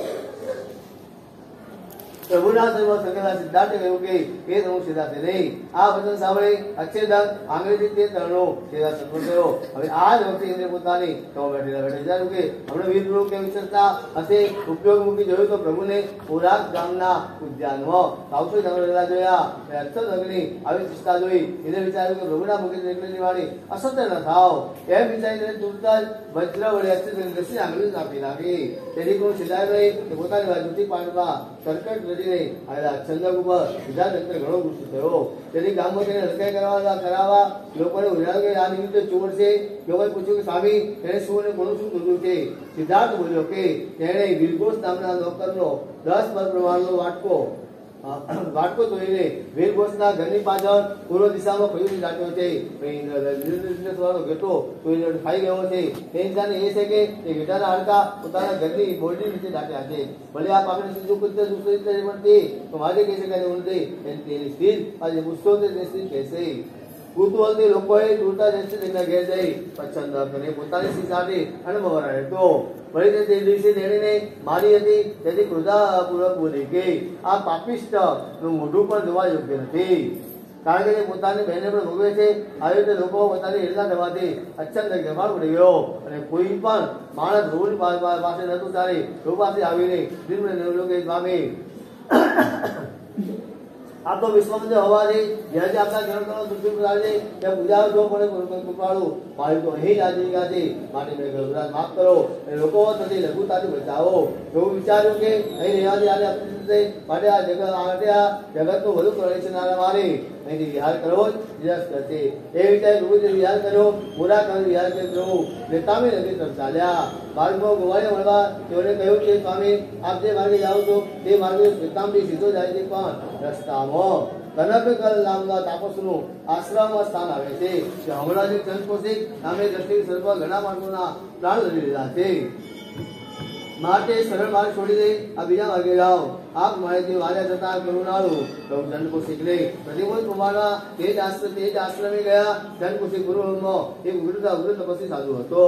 પ્રભુના સર્વ સંગના સિદ્ધાર્થે કહ્યું કે એ તણું છેદાશે નહીં. આ વચન સાંભળી અચ્છેદક આંગળીથી તે તણું છેદા સફળ થયો. હવે આ જ વખતે એને પોતાની બેઠેલા વિચાર્યું કે હમણાં વીરપ્રભુ કે વિચરતા હશે ઉપયોગ મૂકી જોયું તો પ્રભુને પુરાક ગામના ઉદ્યાનમાં સાવસો જંગલા જોયા. અક્ષર અગ્નિ આવી ચિંતા જોઈ. એને વિચાર્યું કે પ્રભુના મુખે નીકળેલી વાણી અસત્ય ન થાવ એમ વિચારીને તુરત જ વજ્ર વડે અક્ષર આંગળી આપી નાખી. તેથી કોઈ છેદાય નહીં કે પોતાની બાજુથી પાડવા સર્કટ રચીને આવેલા છંદક ઉપર સિદ્ધાર્થ ઘણો ગુસ્સો થયો. તેથી ગામમાં તેને લડકાઈ કરાવવા લોકોને ઉજાડ્યું કે આ નિમિત્તે ચોર છે. લોકોએ પૂછ્યું કે સ્વામી તેને શું અને ઘણું શું જોયું છે? સિદ્ધાર્થ બોલ્યો કે તેણે વીરઘોષ નામના નોકરનો 10 પર પ્રમાણનો વાટકો વાટકો ધોઈને વીરઘોષના ઘરની પાછળ પૂર્વ દિશામાં ખોયું નાખ્યો છે. ઘેટો ધોઈને ખાઈ ગયો છે. તે નિશાની એ છે કે તે ઘેટાના હાડકા પોતાના ઘરની બોરડી નીચે નાખ્યા છે. ભલે આ પાપી ત્રીજું કૃત્ય દુષ્ટ રીતે મળતી તો મારે કહી શકાય નથી. તેની સ્ત્રી આજે પૂછતો તે સ્ત્રી કહેશે. કુતૂહલથી લોકોએ દૂરતા જશે તેમના ઘેર જઈ પસંદ કરે પોતાની સ્ત્રી સાથે અનુભવ રહેતો. ફરી તે દિવસે તેણીને મારી હતી તેથી ક્રોધાપૂર્વક બોલી કે આ પાપિષ્ટ નું મોઢું પણ જોવા યોગ્ય નથી, કારણ કે તે પોતાની બહેને પણ ભોગવે છે. આવી રીતે લોકો પોતાની હેરલા થવાથી અચંદ ગેમાળ પડી ગયો અને કોઈ પણ માણસ રોડ પાસે નતું ચાલે રોડ પાસે આવીને દિલને પામે. આ તો વિશ્વમાં હોવાથી જ્યાં આપણા ગ્રહણ કરો દુઃખ લાગે ત્યાં પૂજા જો પડે કૃપાળું મારી તો અહીં જ આજીવિકા છે, માટે મેં ગભરાટ માફ કરો અને લોકો થતી લઘુતાથી બચાવો. એવું વિચાર્યું કે અહીં રહેવાથી આજે આપણી માટે આ જગતનું વધુ પ્રવેશનારા મારે અહીંથી વિહાર કરવો જ નિરાશ કરશે. એ વિચારે પ્રભુજી વિહાર કર્યો. પૂરા કરી વિહાર કરવું લેતામી નદી તરફ ચાલ્યા. માર્ગમાં ગોવાળે મળવા તેઓને કહ્યું કે સ્વામી આપ જે માર્ગે જાઓ છો તે માર્ગે શ્વેતાંબી સીધો જાય છે, પણ રસ્તામાં કનકકલ નામના તાપસનું આશ્રમમાં સ્થાન આવે છે. હમણાં જે ચંદ્રકોશિક નામે દ્રષ્ટિ સર્વ ઘણા માણસોના પ્રાણ લઈ લીધા છે. માટે સરળ માર્ગ છોડી દે આ બીજા માર્ગે જાઓ. આપ માહિતી વાર્યા જતા કરુણાળુ ચંદ્રકોશિક લે પ્રતિમૂળ પ્રમાણમાં તે જ આશ્રમે ગયા. ચંદ્રકોશિક ગુરુમાં એક વૃદ્ધ તપસ્વી સાધુ હતો.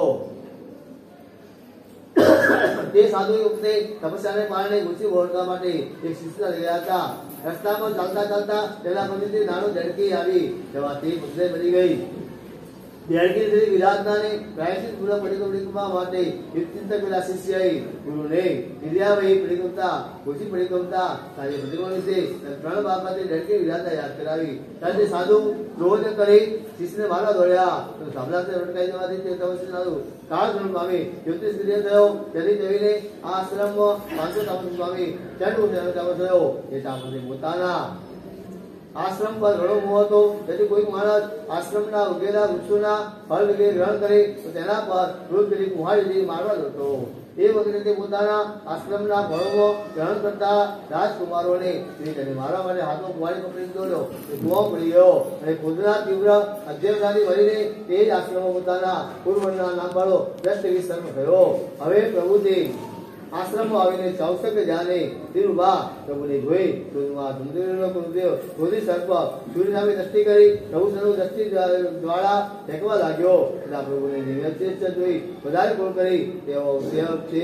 તે સાધુ વખતે તપસ્યાને કારણે ગુસ્સી બોલવા માટે એક શિષ્ય લઈ ગયા હતા. રસ્તામાં ચાલતા ચાલતા તેના પછીથી નાનું ઝડકી આવી જવાથી ગુસ્સે બની ગઈ. દેડકી વિરાજનાને પ્રાયશ્ચિત પૂર્ણ પરિક્રમા માટે ચિંતક પેલા શિષ્યએ ગુરુને વિદ્યાભાઈ પરિક્રમતા ઓછી પરિક્રમતા આજે પ્રતિક્રમણ છે 3 બાબતે દેડકી વિરાજના યાદ કરાવી. ત્યારે સાધુ ક્રોધ કરી શિષ્યને મારવા દોડ્યા તો સાબલાતે અટકાઈ જવાથી તે તપસ્વી સાધુ કાળ ગુણ પામી જ્યોતિષ વિદ્યા થયો. તેની જઈને આ આશ્રમમાં 500 તાપસ સ્વામી ચાલુ થયો. એ તાપસે પોતાના આશ્રમ પર ઘણો મોહ હતો, તેથી કોઈ માણસ આશ્રમના ઉગેલા વૃક્ષોના ફળ વગેરે ગ્રહણ કરે તો તેના પર ક્રોધ કરી કુહાડી મારવા જતો. એ વખતે તે પોતાના આશ્રમના ફળોમાં ગ્રહણ કરતા રાજકુમારોને મારવા માટે હાથમાં કુહાડી પકડી દોડ્યો. એ કુવા પડી ગયો અને ક્રોધના તીવ્ર અધ્યયનથી ભરીને તે જ આશ્રમમાં પોતાના પૂર્વના નામ વાળો 10 સર્પ થયો. હવે પ્રભુજી આશ્રમમાં આવીને ચૌસક જાને તિરુબા પ્રભુને જોઈ ક્રોધી સર્પ સૂર્ય સામે દ્રષ્ટિ કરી પ્રભુ સર્વ દ્રષ્ટિ જ્વાળા ફેંકવા લાગ્યો. તથા પ્રભુને નિર્ચેષ્ટ જોઈ વધારે કોણ કરી તેઓ સેવક છે.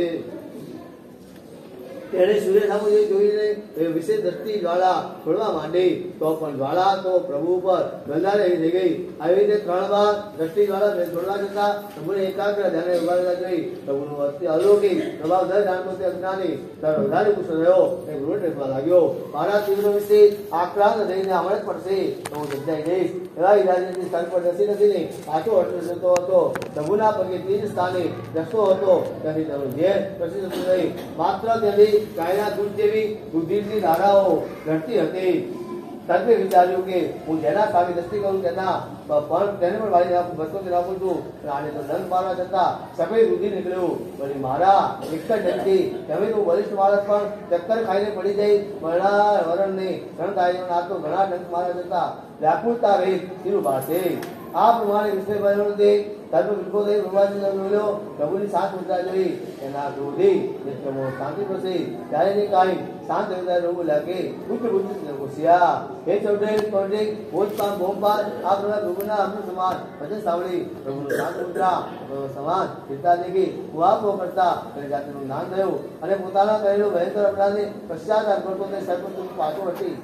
તેણે સૂર્ય સામે જોઈને વિશેષ દ્રષ્ટિ જ્વાળા છોડવા માંડી તો પણ જ્વાળા તો પ્રભુ ઉપર ગંધારે થઈ ગઈ. આવી રીતે 3 વાર દ્રષ્ટિ જ્વાળા છોડવા જતા પ્રભુને એકાગ્ર ધ્યાને ઉભા જોઈ પ્રભુનો અલૌકિક પ્રભાવ દર જાણતો તે અજ્ઞાની વધારે ગુસ્સો રહ્યો એ ગુરુ ટેકવા લાગ્યો. મારા તીવ્ર વિશે આક્રાંત થઈને અમૃત પડશે તો હું સમજાઈ જઈશ. એવા ઈરાદાથી સ્થાન પર દસી નથી પાછો જતો હતો. પ્રભુના પગે તે જ સ્થાને જતો હતો ત્યાંથી તેનું ઘેર પ્રસિદ્ધ થતું નહીં. માત્ર ત્યાંથી ગાયના દૂધ જેવી બુદ્ધિની ધારાઓ ઘટતી હતી. તરફે વિચાર્યું કે હું જેના સામે દ્રષ્ટિ કરું તેના પણ તેને પણ વાળી બસો રાખું છું. આને તો દંડ મારવા છતાં સફેદ બુદ્ધિ નીકળ્યું. વળી મારા એક જ દંડથી તમે તો વરિષ્ઠ માણસ પણ ચક્કર ખાઈને પડી જાય મળના વરણને ત્રણ કાયદો આ તો ઘણા દંડ મારવા છતાં વ્યાકુળતા રહી તેનું બાળશે. આ પ્રમાણે વિષયભાઈ તે તર્ક વિરોધી પ્રવાસી બોલ્યો. પ્રભુની સાત મુદ્રા જોઈ એના ક્રોધી શાંતિ પડશે ત્યારે ની કાંઈ શાંત રોગ લાગે ઉચ્ચ બુદ્ધિ કોશિયા. હે ચૌધરી કોર્ડિક ભોજપાન બોમપાલ આ પ્રમાણે પ્રભુના અમૃત સમાન ભજન સાંભળી પ્રભુનું શાંત મુદ્રા સમાન ચિંતા દેખી કુવાપો કરતા તેને જાતિનું જ્ઞાન થયું અને પોતાના કરેલો ભયંકર અપરાધને પશ્ચાતાપ કરતો તે સર્વોત્તમ પાછો હતી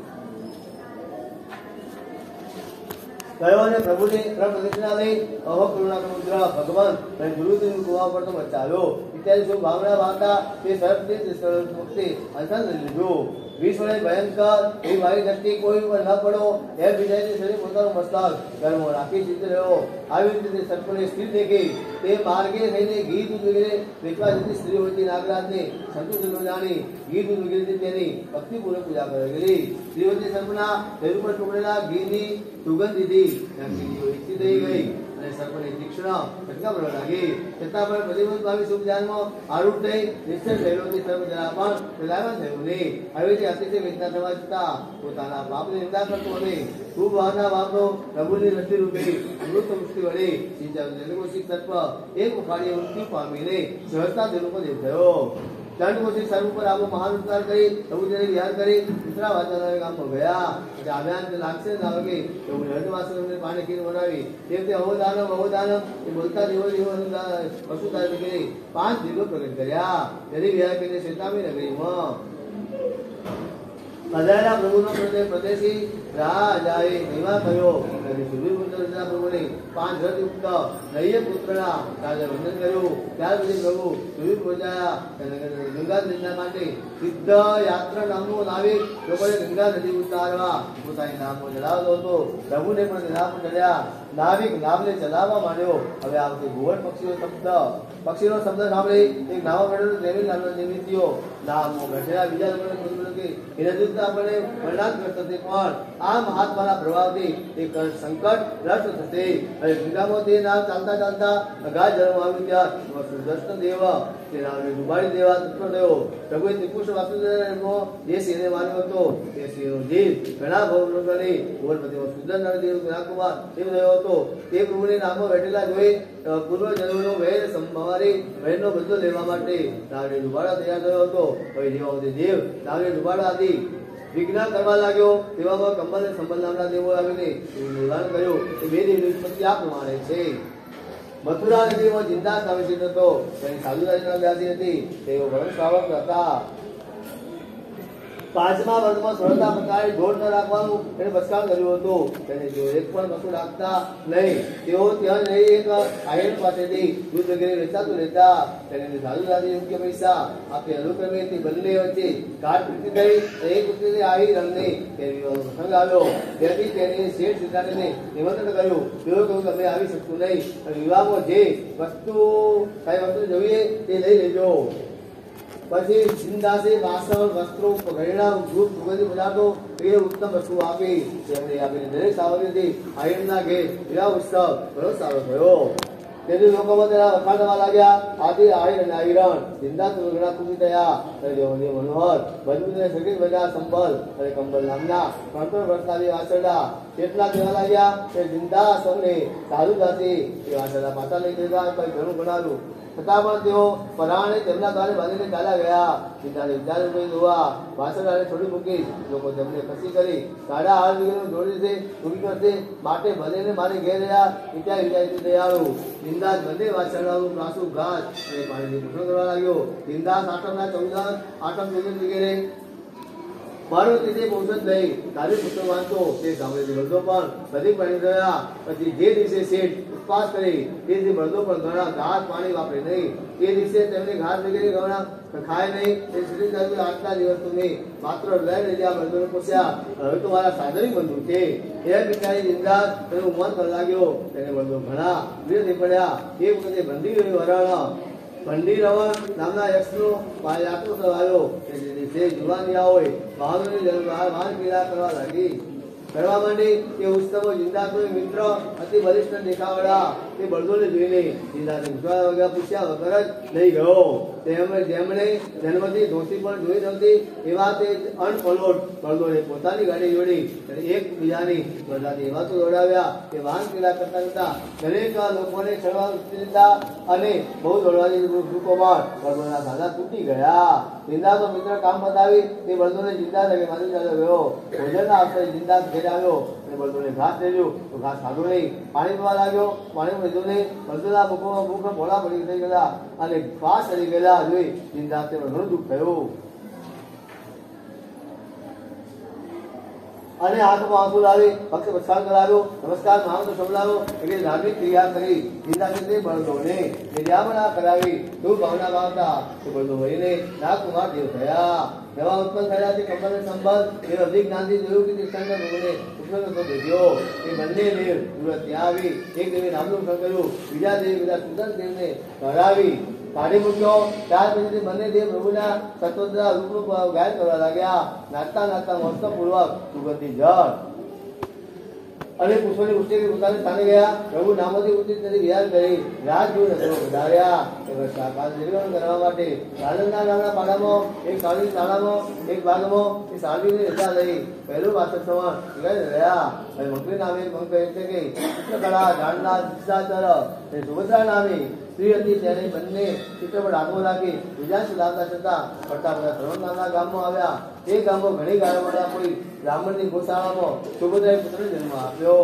ગયો અને પ્રભુની પ્રદક્ષિણા લઈ અહો કરુણા સમુદ્ર ભગવાન અને ગુરુજીનું કુવા પર તો બચાવ્યો ઇત્યાદિ શું ભાવના ભાવતા તે સર્વથી મુક્તિ અંતર લીધું. વિશ્વને ભયંકર એ મારી શક્તિ કોઈ પર ન પડો એ વિજયથી શરીર પોતાનું મસ્તક ગર્ભમાં રાખી જીત રહ્યો. આવી રીતે સર્પને સ્થિર દેખી તે માર્ગે થઈને ઘી દૂધ વગેરે વેચવા જતી સ્ત્રી હોતી નાગરાજને સંતુષ્ટ જાણી ઘી દૂધ વગેરે તેની ભક્તિપૂર્વક પૂજા કરી ગઈ. શ્રીવતી સર્પના શરીર પર ટુકડેલા ઘીની સુગંધ દીધી થઈ ગઈ. અને સર્પની તીક્ષ્ણ ખટકા ભરવા લાગી. છતાં પણ પ્રતિબંધ ભાવી શુભ ધ્યાનમાં આરૂઢ થઈ નિશ્ચય થયેલો તે સર્પ જરા પણ પેલામાં થયું નહીં. હવે તે અતિશય વેદના થવા છતાં પોતાના પાપની નિંદા કરતો અને ખૂબ વારના વાપનો પ્રભુની દ્રષ્ટિ રૂપે અમૃત વૃષ્ટિ વડે જલકોષિક સર્પ એક ઉખાડીએ મૃત્યુ પામીને સહજતા તે લોકો દેવ થયો. દંડકોષિક સર્પ પર આવો મહાન ઉપકાર કરી પ્રભુ તેને વિહાર કરી ઉતરા વાંચનારા ગામમાં ગયા. અભ્યાન લાગશે ના વગે એવું હૃદયવાસીઓને પાણી ખીર બનાવી તે અવદાનમ એ બોલતા દેવો વસુતા કરી 5 દિવસો પ્રગટ કર્યા. તેથી વિહાર કરીને શેતામી નગરીમાં અજાયના પ્રભુનો પ્રદેશી રાજાએ મહિમા થયો. પ્રભુને 5 રથ યુક્ત નૈય પુત્રના રાજા વંદન કર્યું. ત્યાર પછી પ્રભુ સુરવીર પહોંચાયા. ગંગા નદીના માટે સિદ્ધ યાત્રા નામનું નાવિક લોકોને ગંગા નદી ઉતારવા પોતાની નામમાં ચલાવતો હતો. પ્રભુને પણ નામ ચડ્યા. નાવિક નામને ચલાવવા માંડ્યો. હવે આ વખતે ભુવન પક્ષીનો શબ્દ સાંભળી એક નાવા મેળવેલો દેવી નામનો નિમિત્તિઓ નામો બેઠેલા બીજા લોકોને પૂછ્યું કે હિરદુતા આપણે વર્ણાંત કરશે પણ આ મહાત્માના પ્રભાવથી એક સંકટ રસ્ત થશે. હવે ગંગામાં તે નામ ચાલતા ચાલતા અગાધ જળમાં આવ્યું ત્યાં સુદર્શન દેવ તે નામને ડુબાડી દેવા તત્વ થયો. પ્રભુએ ત્રિપુરુષ વાસુદેવનો જે સિંહને માન્યો હતો તે સિંહનો જીવ ઘણા ભવનોની ઓરપતિમાં સુદર્શન દેવ કુમાર દેવ થયો હતો. તે પ્રભુને નામમાં બેઠેલા જોઈ પૂર્વ જન્મનો વૈર સંભાળી વૈરનો બદલો લેવા માટે નામને ડુબાડવા તૈયાર થયો હતો. હવે જેવા દેવ નામને ડુબાડવાથી વિઘ્ન કરવા લાગ્યો તેવામાં કંબલ અને સંબલ નામના દેવો આવીને નિવારણ કર્યું. એ 2 દેવની ઉત્પત્તિ આ પ્રમાણે છે. મથુરા નગરીમાં જિંદા સાવેશી હતો. તેની સાધુરાજના વ્યાધી હતી. તેઓ વરણ શ્રાવક હતા. 5મા વર્ગમાં સરળતા પ્રકારે ઢોર ન રાખવાનું એને બચકાવ કર્યું હતું. તેને જો એક પણ પશુ રાખતા નહીં. તેઓ ત્યાં રહી એક આયન પાસેથી દૂધ વગેરે વેચાતું રહેતા. તેને સાધુરાજે યોગ્ય પૈસા આપી અનુક્રમે તે બંને વચ્ચે ગાઢ પ્રીતિ થઈ. એક વખતે આવી રમની તેનો પ્રસંગ આવ્યો. તેથી તેની શેઠ સિદ્ધાર્થને નિમંત્રણ કર્યું. તેઓ કહ્યું તમે આવી શકતું નહીં. વિવાહમાં જે વસ્તુ જોઈએ તે લઈ લેજો. પછી જિંદાસે વાસણ વસ્ત્રો ઘરેણા ધૂપ સુગંધી પદાર્થો એ ઉત્તમ વસ્તુ આપી. તેમણે આપીને દરેક સાવરણીથી આયનના ઘેર વિવાહ ઉત્સવ ઘણો સારો થયો. તેથી લોકોમાં તેના વખાણ થવા લાગ્યા. આથી આયન અને આયરણ જિંદા ઘણા ખુશી થયા. મનોહર મજબૂત અને સગીર બજા સંબલ અને કંબલ નામના 3 વર્ષના વાસરડા કેટલા કહેવા લાગ્યા કે જિંદા સૌને સાધુ જાતિ એ વાસરડા પાછા લઈ લીધા. કઈ ઘણું ગણાલું છતાં પણ તેઓ પરાણે તેમના દ્વારે બાંધીને ચાલ્યા ગયા. પિતાને વિચાર જોવા વાસરડાને છોડી મૂકી લોકો તેમને ખસી કરી સાડા 8 વીઘાનું જોડી છે ઊભી કરશે માટે ભલેને મારે ઘેર રહ્યા. વિચાર વિચારી દયાળુ બિંદાસ બંને વાસરડાનું પ્રાસુ ઘાસ અને પાણીથી પૂછો કરવા લાગ્યો. બિંદાસ આઠમના 14 આઠમ વગેરે મારો તે ઔષધ લઈ તારી પુત્ર વાંચો તે સાંભળેથી બળદો પણ બધી પાણી ગયા. પછી જે દિવસે શેઠ ઉપવાસ કરી તે દિવસે બળદો પણ ઘણા ઘાસ પાણી વાપરે નહીં. તે દિવસે તેમને ઘાસ વગેરે ઘણા ખાય નહીં. તે શ્રી સાહેબ 8 દિવસ તમે માત્ર લઈ લઈ આ બળદોને પોસ્યા. હવે તો મારા સાધનિક બંધુ છે. એ બિચારી જિંદાસ તેનું મન કરવા લાગ્યો. તેને બળદો ઘણા વિરોધી પડ્યા. એ વખતે બંધી ગયું વરાણા ભંડી રવણ નામના યક્ષનો યાત્રો આવ્યો. તે જુવાની હોય વાહન પીડા કરવા લાગી કરવા માંડી. તે ઉત્સવો જિંદાસનો મિત્ર અતિ વરિષ્ઠ દેખાવડા તે બળદોને જોઈને જિંદાસને પૂછ્યા વગર જ લઈ ગયો. જેમણે જન્મથી ધોતી પણ જોઈ નહોતી એવા તે અનફલોટ બળદોને પોતાની ગાડી જોડી અને એકબીજાની બધાથી એવા તો દોડાવ્યા કે વાહન પીડા કરતા કરતા દરેક લોકોને ચડવા દીધા અને બહુ દોડવાની દુઃખોમાં બળદોના સાદા તૂટી ગયા. જિંદાસનો મિત્ર કામ બતાવી તે બળદોને જિંદા લગે મારી ચાલ્યો ગયો. ભોજનના અવસરે જિંદાસ ઘેર આવ્યો અને બળદોને ઘાસ લેજો તો ઘાસ ખાધું નહીં. પાણી પીવા લાગ્યો. પાણી લીધું નહીં. બળદોના મુખમાં ભોળા પડી થઈ ગયા અને શ્વાસ ચડી ગયેલા જોઈ જિંદાસને ઘણું દુઃખ થયું અને હાથમાં આંસુ લાવી ભક્ત પ્રસાદ કરાવ્યો. નમસ્કાર મહામંત્ર સંભળાવ્યો એટલે ધાર્મિક ક્રિયા કરી જિંદાસને બળદોને નિર્યામણા કરાવી દુઃખ ભાવના ભાવતા તે બળદો વહીને રાજકુમાર દેવ થયા. નવા ઉત્પન્ન થયા તે કંબલ સંબંધ એ અધિક જ્ઞાનથી જોયું કે કૃષ્ણ ભગવાને ઉપલબ્ધ ભેટ્યો. એ બંને દેવ સુરત ત્યાં આવી એક દેવે નામનું કર્યું. બીજા દેવ બધા સુંદર દેવને હરાવી કાઢી મૂક્યો. ત્યાર પછી બંને દેવ પ્રભુના સ્વતંત્ર રૂપનું ગાયન કરવા લાગ્યા. નાચતા નાચતા મસ્ત પૂર્વક સુગંધી જળ અને પુષ્પની વૃષ્ટિ કરી પોતાને સ્થાને ગયા. પ્રભુ નામથી ઉઠી તેની વિહાર કરી રાત જોઈ નગરો વધાર્યા. કરવા માટે રાંદલના નામના પાડામાં એક સાડી શાળામાં એક ભાગમાં એ સાડીની રજા લઈ પહેલું વાસઠ સવર્ણ રહ્યા. મંત્રી નામે મંગ કહે છે કે ચિત્રકળા ઝાડના દિશાચર સુભદ્રા નામે સ્ત્રી હતી તેને બંને ચિત્ર પર હાથમાં રાખી બીજા લાવતા છતાં ફરતા ફરતા શ્રવણ નામના ગામમાં આવ્યા. તે ગામમાં ઘણી ગાળાવાળા કોઈ બ્રાહ્મણની ગોશાળામાં સુભદ્રાએ પુત્રને જન્મ આપ્યો.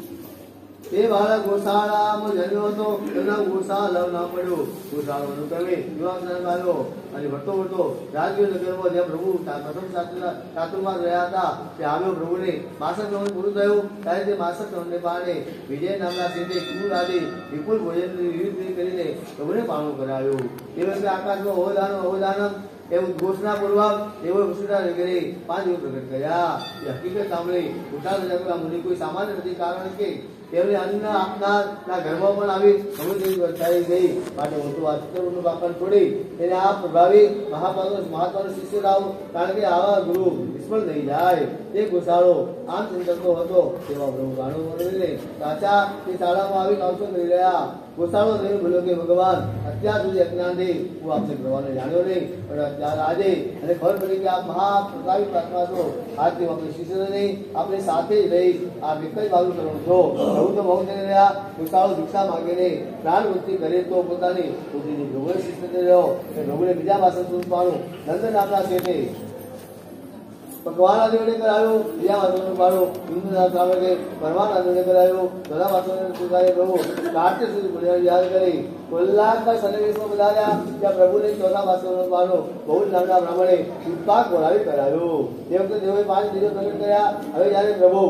તે બાળક ગોશાળામાં જન્મ્યો હતો. તેના ગોશાળા નામ પડ્યું. ગોશાળાનું કવિ યુવાન આવ્યો અને વળતો વળતો રાજગીર નગરમાં જ્યાં પ્રભુ પ્રથમ ચાતુર્માસ રહ્યા હતા તે આવ્યો. પ્રભુને 62 વર્ષ પૂરું થયું ત્યારે તે 62 વર્ષને પારણે વિજય નામના સિદ્ધે કુલ આદિ વિપુલ ભોજન વિવિધ કરીને પ્રભુને પાણું કરાવ્યું. તે વખતે આકાશમાં અવધાન એવું ઘોષણા પૂર્વક એવો વસુધરા નગરે 5 દિવસ પ્રગટ કર્યા. એ હકીકત સાંભળી ઉઠા મુનિ કોઈ સામાન્ય નથી, કારણ કે તેમને અન્ન આપનારના ઘરમાં પણ આવી સમૃદ્ધિ થઈ ગઈ. માટે હું તો વાસ્તવનું બાપન છોડી તેને આ પ્રભાવી મહાત્માનો શિષ્ય લાવ, કારણ કે આવા ગુરુ નિષ્ફળ થઈ જાય. તે ગોશાળો આમ ચિંતકતો હતો તેવા પ્રભુ ગાણું સાચા તે શાળામાં આવી કાવસો કરી રહ્યા. ગોશાળો નહીં બોલ્યો કે ભગવાન અત્યાર સુધી અજ્ઞાનથી હું આપને પ્રવાહને જાણ્યો નહીં, પણ અત્યારે આજે અને ખબર પડી કે આ મહાપ્રતાપી પ્રાર્થના છો. આજથી આપણે શિષ્ય નહીં, આપણે સાથે જ રહી આ એક જ બાજુ કરવાનું છો. પ્રભુ તો બહુ થઈ રહ્યા. ગોશાળો ભિક્ષા માંગીને પ્રાણ વૃત્તિ કરે તો પોતાની બુદ્ધિની પ્રભુને શિષ્ય થઈ રહ્યો. પ્રભુને બીજા પાસે શું પાડું નંદ નામના શેઠે ભગવાન આદિને કરાવ્યું. બીજા વાસોને પાડું હિન્દુનાથ સ્વામી ભગવાન આદિને કરાવ્યું. બધા વાસોને સુધારે પ્રભુ કાર્ય સુધી યાદ કરી કલાકમાં સન્નિવેશમાં વધાર્યા. ત્યાં પ્રભુને ચોથા વાસોને પાડું બહુ જ નામના બ્રાહ્મણે ઉત્પાક બોલાવી કરાવ્યું. તે વખતે તેઓએ 5 દિવસ પ્રગટ કર્યા. હવે જયારે પ્રભુ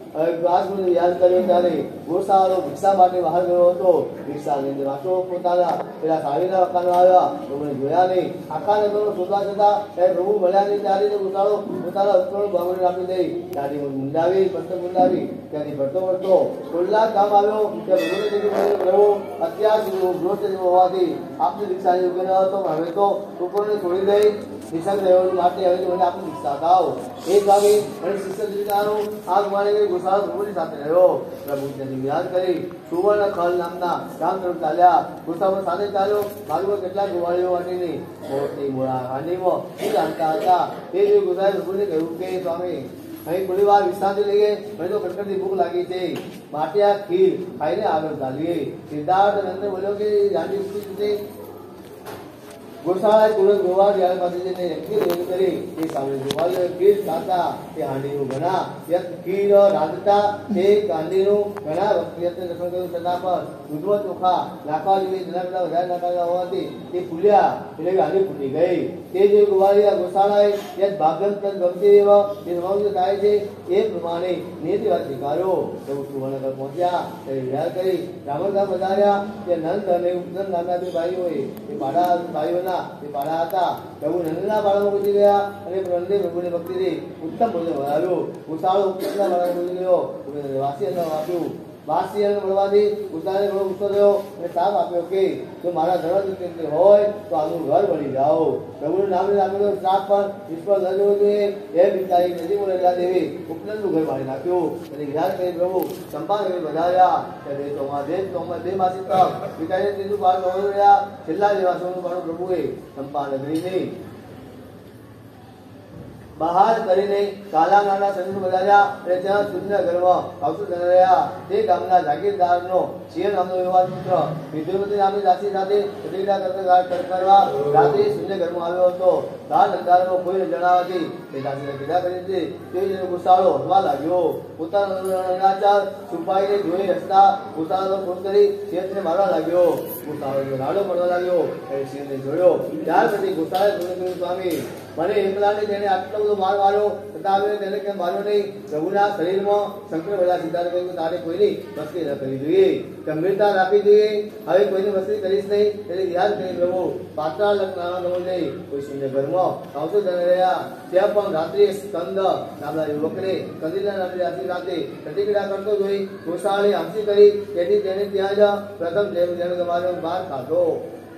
યાદ કર્યો ત્યારે ગોશાળો ભિક્ષા માટે બહાર ગયો હતો. ભિક્ષા લઈને વાંચો પોતાના પેલા સાવીના મકાનો આવ્યા. પ્રભુને જોયા નહીં. આખા નગરો શોધવા જતા ત્યારે પ્રભુ મળ્યા નહીં. ત્યારે ગોશાળો પોતાના અંતરો બાંગડી આપી દઈ ત્યાંથી મુંડાવી પસ્તક મુંડાવી ત્યાંથી ભરતો ભરતો કલાક ગામ આવ્યો. ત્યાં પ્રભુને પ્રભુ અત્યાર સુધી ગ્રોથ હોવાથી આપની ભિક્ષા યોગ્ય ન હતો, પણ હવે તો ઉપરને છોડી દઈ નિસંગ રહ્યો માટે હવે મને આપની ભિક્ષા ખાઓ. એ સ્વામી અને શિષ્ય દીકરાનો આ ગુમાડી ગોશાળો પ્રભુની સાથે રહ્યો. પ્રભુ તેની યાદ કરી સુવર્ણ ખલ નામના ગામ તરફ ચાલ્યા. ગોશાળો સાથે ચાલ્યો. માર્ગમાં કેટલાક ગુવાળીઓ માટેની મોટી મોડા હાંડીમાં જાણતા હતા. તે જોઈ ગોશાળે પ્રભુને કહ્યું કે સ્વામી અહીં થોડી વાર વિશ્રાંતિ લઈએ, મને તો કટકટની ભૂખ લાગી છે, માટે આ ખીર ખાઈને આગળ ચાલીએ. સિદ્ધાર્થ નંદને બોલ્યો કે જાણી ઉઠી ગોશાળાએ તુરંત ગોવાળ યાદ પાસે જઈને ખીર રજૂ કરી. એ સામે ગોવાળીઓ ખીર ખાતા તે હાંડીનું ઘણા ખીર રાંધતા તે હાંડીનું ઘણા વખત રસણ કર્યું, છતાં પણ દૂધમાં ચોખા નાખવા જોઈએ તેના કરતા વધારે નાખવા હોવાથી તે ફૂલ્યા એટલે હાંડી ફૂટી ગઈ. તે જે ગોવાળીયા ગોશાળાએ ત્યાં ભાગમ ગમતી એવા જે સમાવેશ થાય છે એ પ્રમાણે નીતિ વાત સ્વીકાર્યો. પ્રભુ સુવર્ણગઢ પહોંચ્યા ત્યારે વિહાર કરી બ્રાહ્મણ ગામ વધાર્યા. તે નંદ અને ઉપનંદ નામના બે ભાઈઓએ એ ભાઈઓના તે પાડા હતા. પ્રભુ નંદના બાળકો પૂછી ગયા અને નંદે પ્રભુની ભક્તિથી ઉત્તમ ભોજન બનાવ્યું. ગોશાળો ઉપનંદના બાળકો પૂછી ગયો. વાસી અન્ન આપ્યું. વાસી અન્ન મળવાથી ગોશાળાને ઘણો ગુસ્સો થયો અને શાપ આપ્યો કે જો મારા ધર્મ હોય તો આનું ઘર બની જાઓ. પ્રભુનું નામ આપેલો શ્રાપ પણ નિષ્ફળ ન જવો જોઈએ. એ બિચારી નજીક રહેલા દેવી ઉપનંદનું ઘર બાળી નાખ્યું. અને વિચાર કરી પ્રભુ સંપાદન વધાર્યા. બે માસી તક પિતાને ત્રીજું બાળ રહ્યા. છેલ્લા દિવસોનું બાળું પ્રભુએ સંપાદન નહીં બહાર કરીને કાલા નાના સંત વધાર્યા અને ત્યાં શૂન્ય ઘરમાં અવસર રહ્યા. તે ગામના જાગીરદારનો સિંહ નામનો યુવાન પુત્ર વિદ્યુપતિ નામની દાસી સાથે પ્રતિજ્ઞા કરવા રાત્રે શૂન્ય ઘરમાં આવ્યો હતો. ગાઢ અંધારામાં કોઈને જણાવવાથી તે દાસીને પીડા કરી હતી. તે ગોશાળો હસવા લાગ્યો. પોતાનો અનાચાર છુપાઈને જોઈ હસતા ગોશાળાનો ફોન કરી સિંહને મારવા લાગ્યો. ગોશાળો રાડો પડવા લાગ્યો. એ સિંહને જોડ્યો. ત્યાર પછી ગોશાળે સ્વામી મને એકલાને તેને આટલો બધો માર માર્યો છતાં તેને કેમ માર્યો નહીં? પ્રભુના શરીરમાં શંકર બધા સિદ્ધાંત કહ્યું તારે કોઈની મસ્તી ન કરવી જોઈએ, ગંભીરતા રાખવી જોઈએ. હવે કોઈની મસ્તી કરીશ નહીં. તેને યાદ કરી પ્રભુ પાત્રા લગ્ન નહીં. કોઈ શૂન્ય ઘરમાં આવતો જણ રહ્યા. ત્યાં પણ રાત્રિ સ્કંદ નામના યુવકને કંદીલા નામની રાત્રિ રાતે પ્રતિક્રિયા કરતો જોઈ ગોશાળે હાંસી કરી. તેથી તેને ત્યાં જ પ્રથમ જેમ બહાર ખાધો.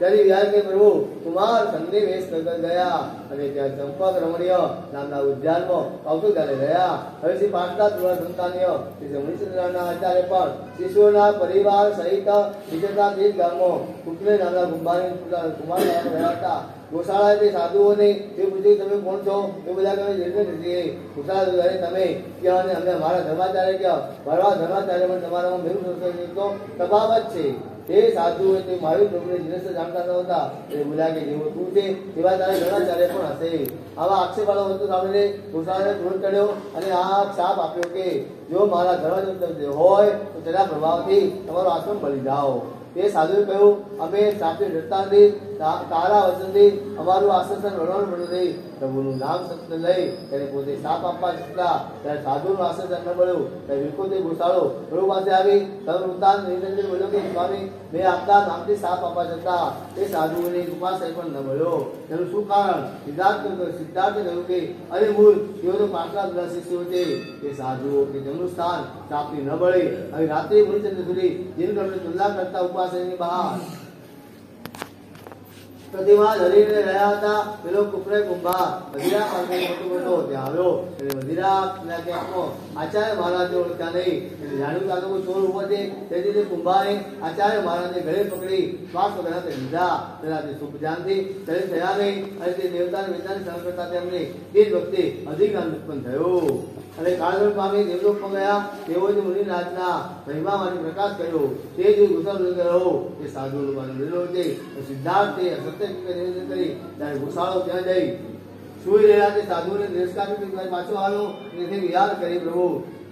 ત્યારે વિહાર કે પ્રભુ કુમાર સન્નિવેશ કરતા ગયા અને ત્યાં ચંપક રમણીય નામના ઉદ્યાનમાં કૌતુક ગાલે રહ્યા. હવે શ્રી પાટલા ધ્રુવ સંતાનીય શ્રી મુનિચંદ્રના આચાર્ય પણ શિષ્યોના પરિવાર સહિત વિજેતા તીર્થ ગામમાં કુકલે નામના કુંભારી કુમાર રહ્યા હતા. ગોશાળા તે સાધુઓને તે પૂછ્યું તમે કોણ છો? એ બધા તમે જઈને નથી. ગોશાળા તમે ક્યાં અને અમે અમારા ધર્માચાર્ય ક્યાં? મારા ધર્માચાર્ય પણ તમારામાં મેરું સંસ્કૃતિનો તફાવત છે. તે સાધુઓ તે મારી પ્રભુને જીનસ જાણતા ન હતા. એ બોલ્યા કે જેવો તું છે તેવા તારા ધર્માચાર્ય પણ હશે. આવા આક્ષેપવાળો વસ્તુ સાંભળીને ગોશાળાને ક્રોધ ચડ્યો અને આ શાપ આપ્યો કે જો મારા ધર્મ હોય તો તેના પ્રભાવથી તમારો આશ્રમ બળી જાઓ. તે સાધુએ કહ્યું અમે સાપે ડરતા નથી, તારા વચનથી અમારું આશ્વાસન વળવાનું મળ્યું નહીં. પ્રભુનું નામ સત્ય લઈ તેને પોતે સાપ આપવા છતાં ત્યારે સાધુનું આશ્વાસન ન મળ્યું. ત્યારે વિલખુતે ગોશાળો પ્રભુ પાસે આવી તદુપરાંત નિરંજન બોલ્યો કે સ્વામી મેં આપતા નામથી સાપ આપવા છતાં તે સાધુઓની ઉપાસય પણ ન મળ્યો. તેનું શું કારણ? સિદ્ધાર્થે કહ્યું કે અરે મૂળ તેઓ તો પાટલા શિષ્યો છે. તે સાધુઓ કે જેમનું સ્થાન સાપની ન મળે હવે રાત્રિ મુનિચંદ્ર સુધી જેનું તમને તુલના કરતા ઉપાસની બહાર પ્રતિમા ધરીને રહ્યા હતા. પેલો કુપરે કુંભાર વધીરા પાસે મોટો ત્યાં આવ્યો. એટલે વધીરા કેમ્પમાં આચાર્ય મહારાજને ઓળખ્યા નહીં. એટલે જાણ્યું કે આ તો કોઈ ચોર ઉભો છે. તેથી તે કુંભારે આચાર્ય મહારાજને ગળે પકડી શ્વાસ વગરના તે લીધા. તેના તે શુભ ધ્યાનથી શરીર થયા નહીં અને તે દેવતાને વેદાને સહન કરતા તેમને તે જ વખતે અધિક જ્ઞાન ઉત્પન્ન થયું અને કાળગઢ પામી દેવલોકમાં ગયા. તેઓ જ મુનિનાથના મહિમા માટે પ્રકાશ કર્યો. તે જ ગોસાળ રહ્યો તે સાધુ લોકોને મેળવ્યો છે. સિદ્ધાર્થે સત્ય નિવેદન કરી ત્યારે ગોશાળો ત્યાં જઈ સુઈ રહ્યા તે સાધુને તિરસ્કાર પાછો આવ્યો અને વિહાર કરી પ્રભુ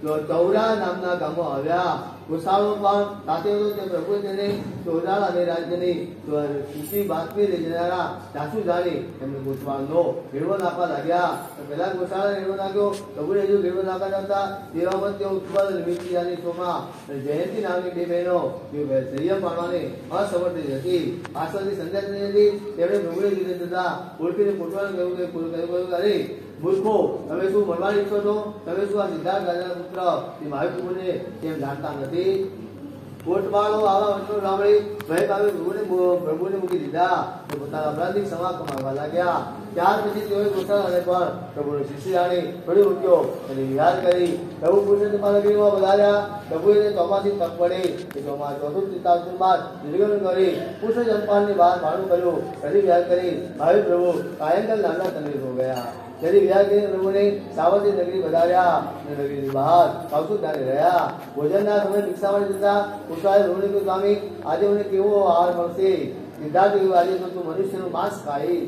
ચૌરા નામના ગામમાં આવ્યા. ગોશાળો પણ સાથે હતો. તે પ્રભુએ તેને ચૌરા અને રાજ્યની ઊંચી બાતમી લઈ જનારા જાસુ જાણી એમને ગોઠવાળનો રેડવો નાખવા લાગ્યા. પહેલા ગોશાળા રેડવો નાખ્યો. પ્રભુએ હજુ રેડવો નાખતા હતા તેવામાં તેઓ ઉત્પલ મિત્રીયાની શોમાં જયંતિ નામની બે બહેનો સંયમ પાડવાની અસમર્થ હતી. પાછળથી સંધ્યા થઈ હતી. તેમણે પ્રભુને કીધે જતા ઓળખીને પોટવાનું કહ્યું અરે મૂર્ખો, તમે શું મળવા ઈચ્છો છો? તમે શું આ સિદ્ધાર્થ રાજાના પુત્ર એ મારી પ્રભુને તેમ જાણતા નથી? કોટવાળો આવા વચનો સાંભળી ભય પામી પ્રભુને મૂકી દીધા. પોતાના અપરાધિક ક્ષમા કમાવા લાગ્યા. ત્યાર પછી તેઓએ ગોશાળાને પણ પ્રભુનો શિષ્ય જાણી ફરી ઉઠ્યો અને વિહાર કરી પ્રભુ પુરુષને તમારા ગીરમાં વધાર્યા. પ્રભુએ ચોમાસી તક પડી કે ચોમાસ ચોથું તારતું બાદ નિર્ગમન કરી પુરુષ જનપાલની બહાર ભાડું કર્યું. ફરી વિહાર કરી ભાવિ પ્રભુ કાયંકલ નામના તંદુરસ્ત હો ગયા. ત્યારે વિહાર કરીને પ્રભુને સાવરથી નગરી વધાર્યા અને નગરીની બહાર કૌતુક ધારે રહ્યા. ભોજનના સમય ભિક્ષા મળી જતા પુરુષાએ પ્રભુને કહ્યું સ્વામી આજે મને કેવો આહાર મળશે? સિદ્ધાર્થ કહ્યું આજે તો તું મનુષ્યનું માંસ ખાઈ.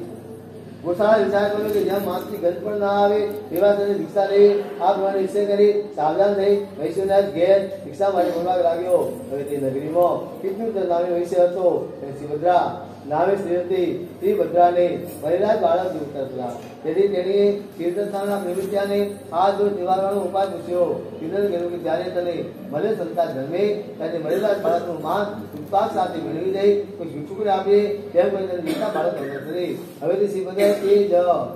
ગોશાળા વિચાર કર્યો કે જ્યાં માંસની ગંધ પણ ના આવે તેવા તેને ભિક્ષા લઈ આ પ્રમાણે નિશ્ચય કરી સાવધાન થઈ વૈશ્વનાથ ઘેર ભિક્ષા માટે બોલવા લાગ્યો. હવે તે નગરીમાં કેટલું નામે વૈશ્ય હતો. સુભદ્રા નામે સ્ત્રી હતી. સ્ત્રી ભદ્રાને મહિલા બાળક જીવતા હતા. તેથી તેણીએ કીર્તનના પ્રવૃત્તિને આ દોષ નિવારવાનો ઉપાય પૂછ્યો. કીર્તન કહ્યું કે જ્યારે તને મળે સંતાન જન્મે ત્યારે મળેલા બાળકનું માંસ ઉત્પાદ સાથે મેળવી દઈ કોઈ ભિક્ષુકને આપીએ તેમ કોઈ તેને જીવતા બાળક કરી. હવે તે શ્રી બધા તે જ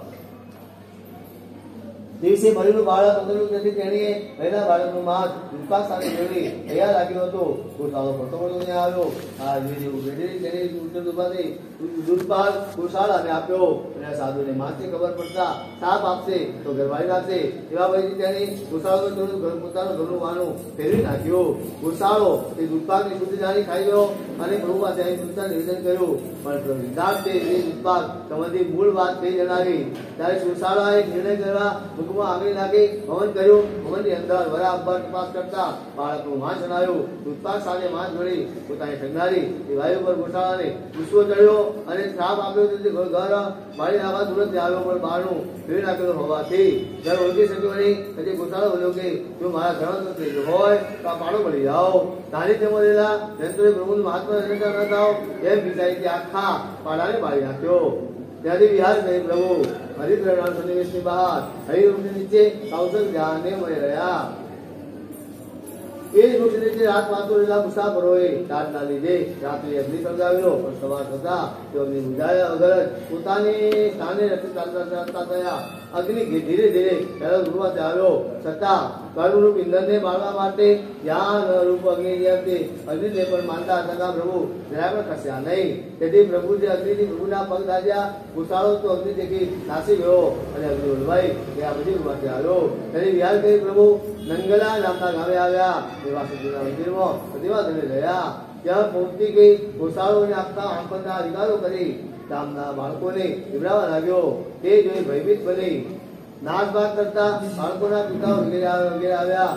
દિવસે મળેલું બાળક અંદરનું તેથી તેણીએ મહિલા બાળકનું માંસ ઉત્પાદ સાથે મેળવી તૈયાર રાખ્યો હતો. ગોશાળો ફરતો ત્યાં આવ્યો. આ તેની દૂધપાક ગોશાળાને આપ્યો અને સાધુને માંસની ખબર પડતા સાપ આપશે તો ઘરવાળી રાખશે એવા પછી તેની ગોશાળો પોતાનું ઘરનું વાનું ફેરવી નાખ્યું. ગોશાળો એ દૂધપાકની શુદ્ધ જાણી ખાઈ ગયો અને પ્રભુ પાસે શુદ્ધતા નિવેદન કર્યું. પણ સિદ્ધાર્થે એ દૂધપાક સંબંધી મૂળ વાત તે જણાવી. ત્યારે ગોશાળાએ નિર્ણય કરવા મુખમાં આંગળી નાખી હવન કર્યું. હવનની અંદર બરાબર તપાસ કરતા બાળકનું માંસ જણાવ્યું. દૂધપાક સાથે માંસ મળી પોતાની ઠંડારી એ વાયુ પર ગોશાળાને ગુસ્સો ચડ્યો અને શ્રાપ આપ્યો. ઘર મારી આવા તુરંત આવ્યો પણ બહારનું ફેરવી નાખેલું હોવાથી ઘર ઓળખી શક્યો નહીં. પછી ગોશાળો બોલ્યો કે જો મારા ઘરમાં હોય તો આ પાડો મળી જાઓ. સાનિધ્યમાં રહેલા જંતુએ પ્રભુનું મહાત્મા ન થાવ એમ વિચારી કે આખા પાડાને બાળી નાખ્યો. ત્યાંથી વિહાર કરી પ્રભુ હરિદ્ર સન્નિવેશની બહાર હરિવૃક્ષ નીચે સાવસર ધ્યાને મળી રહ્યા. એ જ વૃક્ષ નીચે રાત વાંચો રહેલા મુસાફરોએ રાતના લીધે રાત્રે અગ્નિ સળગાવ્યો. પણ સવાર થતા તેઓ અગ્નિ બુઝાયા વગર પોતાની સ્થાને ચાલતા થયા અગ્નિ ધીરે ધીરે રૂપમાં આવ્યો છતાં કર્મરૂપ ઇંધણને બાળવા માટે જ્ઞાન રૂપ અગ્નિ અગ્નિને પણ માનતા હતા પ્રભુ જરા પણ ખસ્યા નહીં. તેથી પ્રભુ જે અગ્નિથી પ્રભુના પગ દાજ્યા, ઘુસાડો તો અગ્નિ દેખી નાસી ગયો અને અગ્નિ ઓલવાઈ એ આ બધી રૂપમાંથી આવ્યો. તેની વિહાર કરી પ્રભુ નંગલા નામના ગામે આવ્યા. એવા સજ્જનના મંદિરમાં પ્રતિમા રહ્યા. ત્યાં પહોંચી ગઈ ઘોષાળોને આપતા આંખોના અધિકારો કરી ગામના બાળકોને પીવડાવવા લાગ્યો. તે જોઈ ભયભીત બની નાસભાગ કરતા બાળકોના પિતાઓ વગેરે આવ્યા.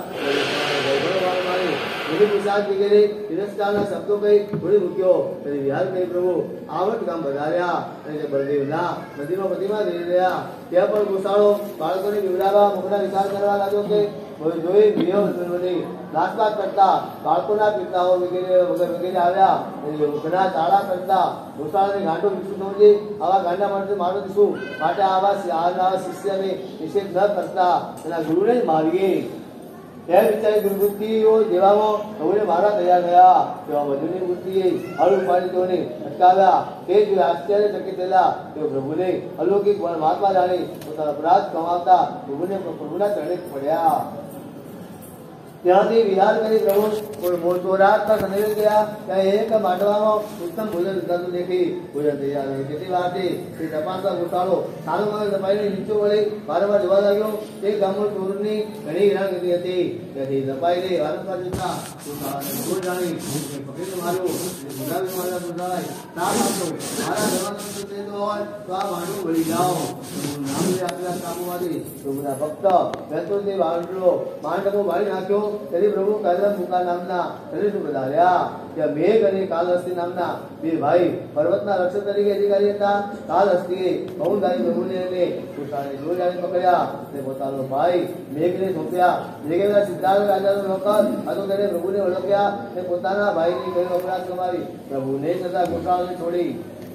વગેરે તિરસ્કારના શબ્દો કઈ થોડી મૂક્યો. તેથી વિહાર કરી પ્રભુ આવટ ગામ વધાર્યા અને બળદેવના નદીમાં પ્રતિમા કરી રહ્યા. ત્યાં પણ ઘોષાળો બાળકોને પીવડાવવા મુખના વિચાર કરવા લાગ્યો કે જોઈ બની નાસભાગ કરતા બાળકોના પિતાઓ વગેરે આવ્યા. ઘણા ચાળા કરતા ઘોષાળાને ગાંડો વિકસું સમજી આવા ગાંડા માટે મારો શું માટે આવા શિષ્યને નિષેધ ન કરતા એના ગુરુને જ મારીએ એમ વિચારી દુર્બુદ્ધિઓ જેવામાં પ્રભુને મારા તૈયાર થયા. તેવા વધુની બુદ્ધિએ હળ ઉપાડી તેઓને અટકાવ્યા. તે જોઈ આશ્ચર્યચકિત થયેલા તેઓ પ્રભુને અલૌકિક મહાત્મા જાણી પોતાના અપરાધ કમાવતા પ્રભુના ચરણે પડ્યા. ત્યાંથી વિહાર કરી પ્રભુ ચોરાટના સમય ગયા. ત્યાં એક માંડવામાં ઉત્તમ ભોજન વિધાતું દેખી ભોજન તૈયાર હોય કેટલી વાર તે તપાસવા ઘોટાળો સારું માગે દબાઈને નીચો વળી વારંવાર જોવા લાગ્યો. તે ગામમાં ચોરની ઘણી હેરાનગતિ હતી. ત્યાંથી દબાઈને વારંવાર જતા ચોર જાણી પકડીને માર્યો. ગુલાબી મારા ગુલાય નામ આપો મારા જવાનું હોય તો આ માંડવું વળી જાઓ. નામ આપેલા કામોમાંથી પ્રભુના ભક્ત બેસો તે વાંડલો માંડવો વાળી નાખ્યો. તેથી પ્રભુ કાદરમુકા નામના શરીર વધાર્યા. ત્યાં મેઘ અને કાલહસ્તી નામના બે ભાઈ પર્વતના રક્ષક તરીકે અધિકારી હતા. કાલહસ્તીએ બહુધારી પ્રભુને જોડાને પકડ્યા અને પોતાનો ભાઈ મેઘને સોંપ્યા. મેઘના સિદ્ધાર્થ રાજાનો નોકર હતો. તેને પ્રભુને ઓળખ્યા અને પોતાના ભાઈની કયો અપરાધ કમાવી પ્રભુને છતાં ગોઠાળને છોડી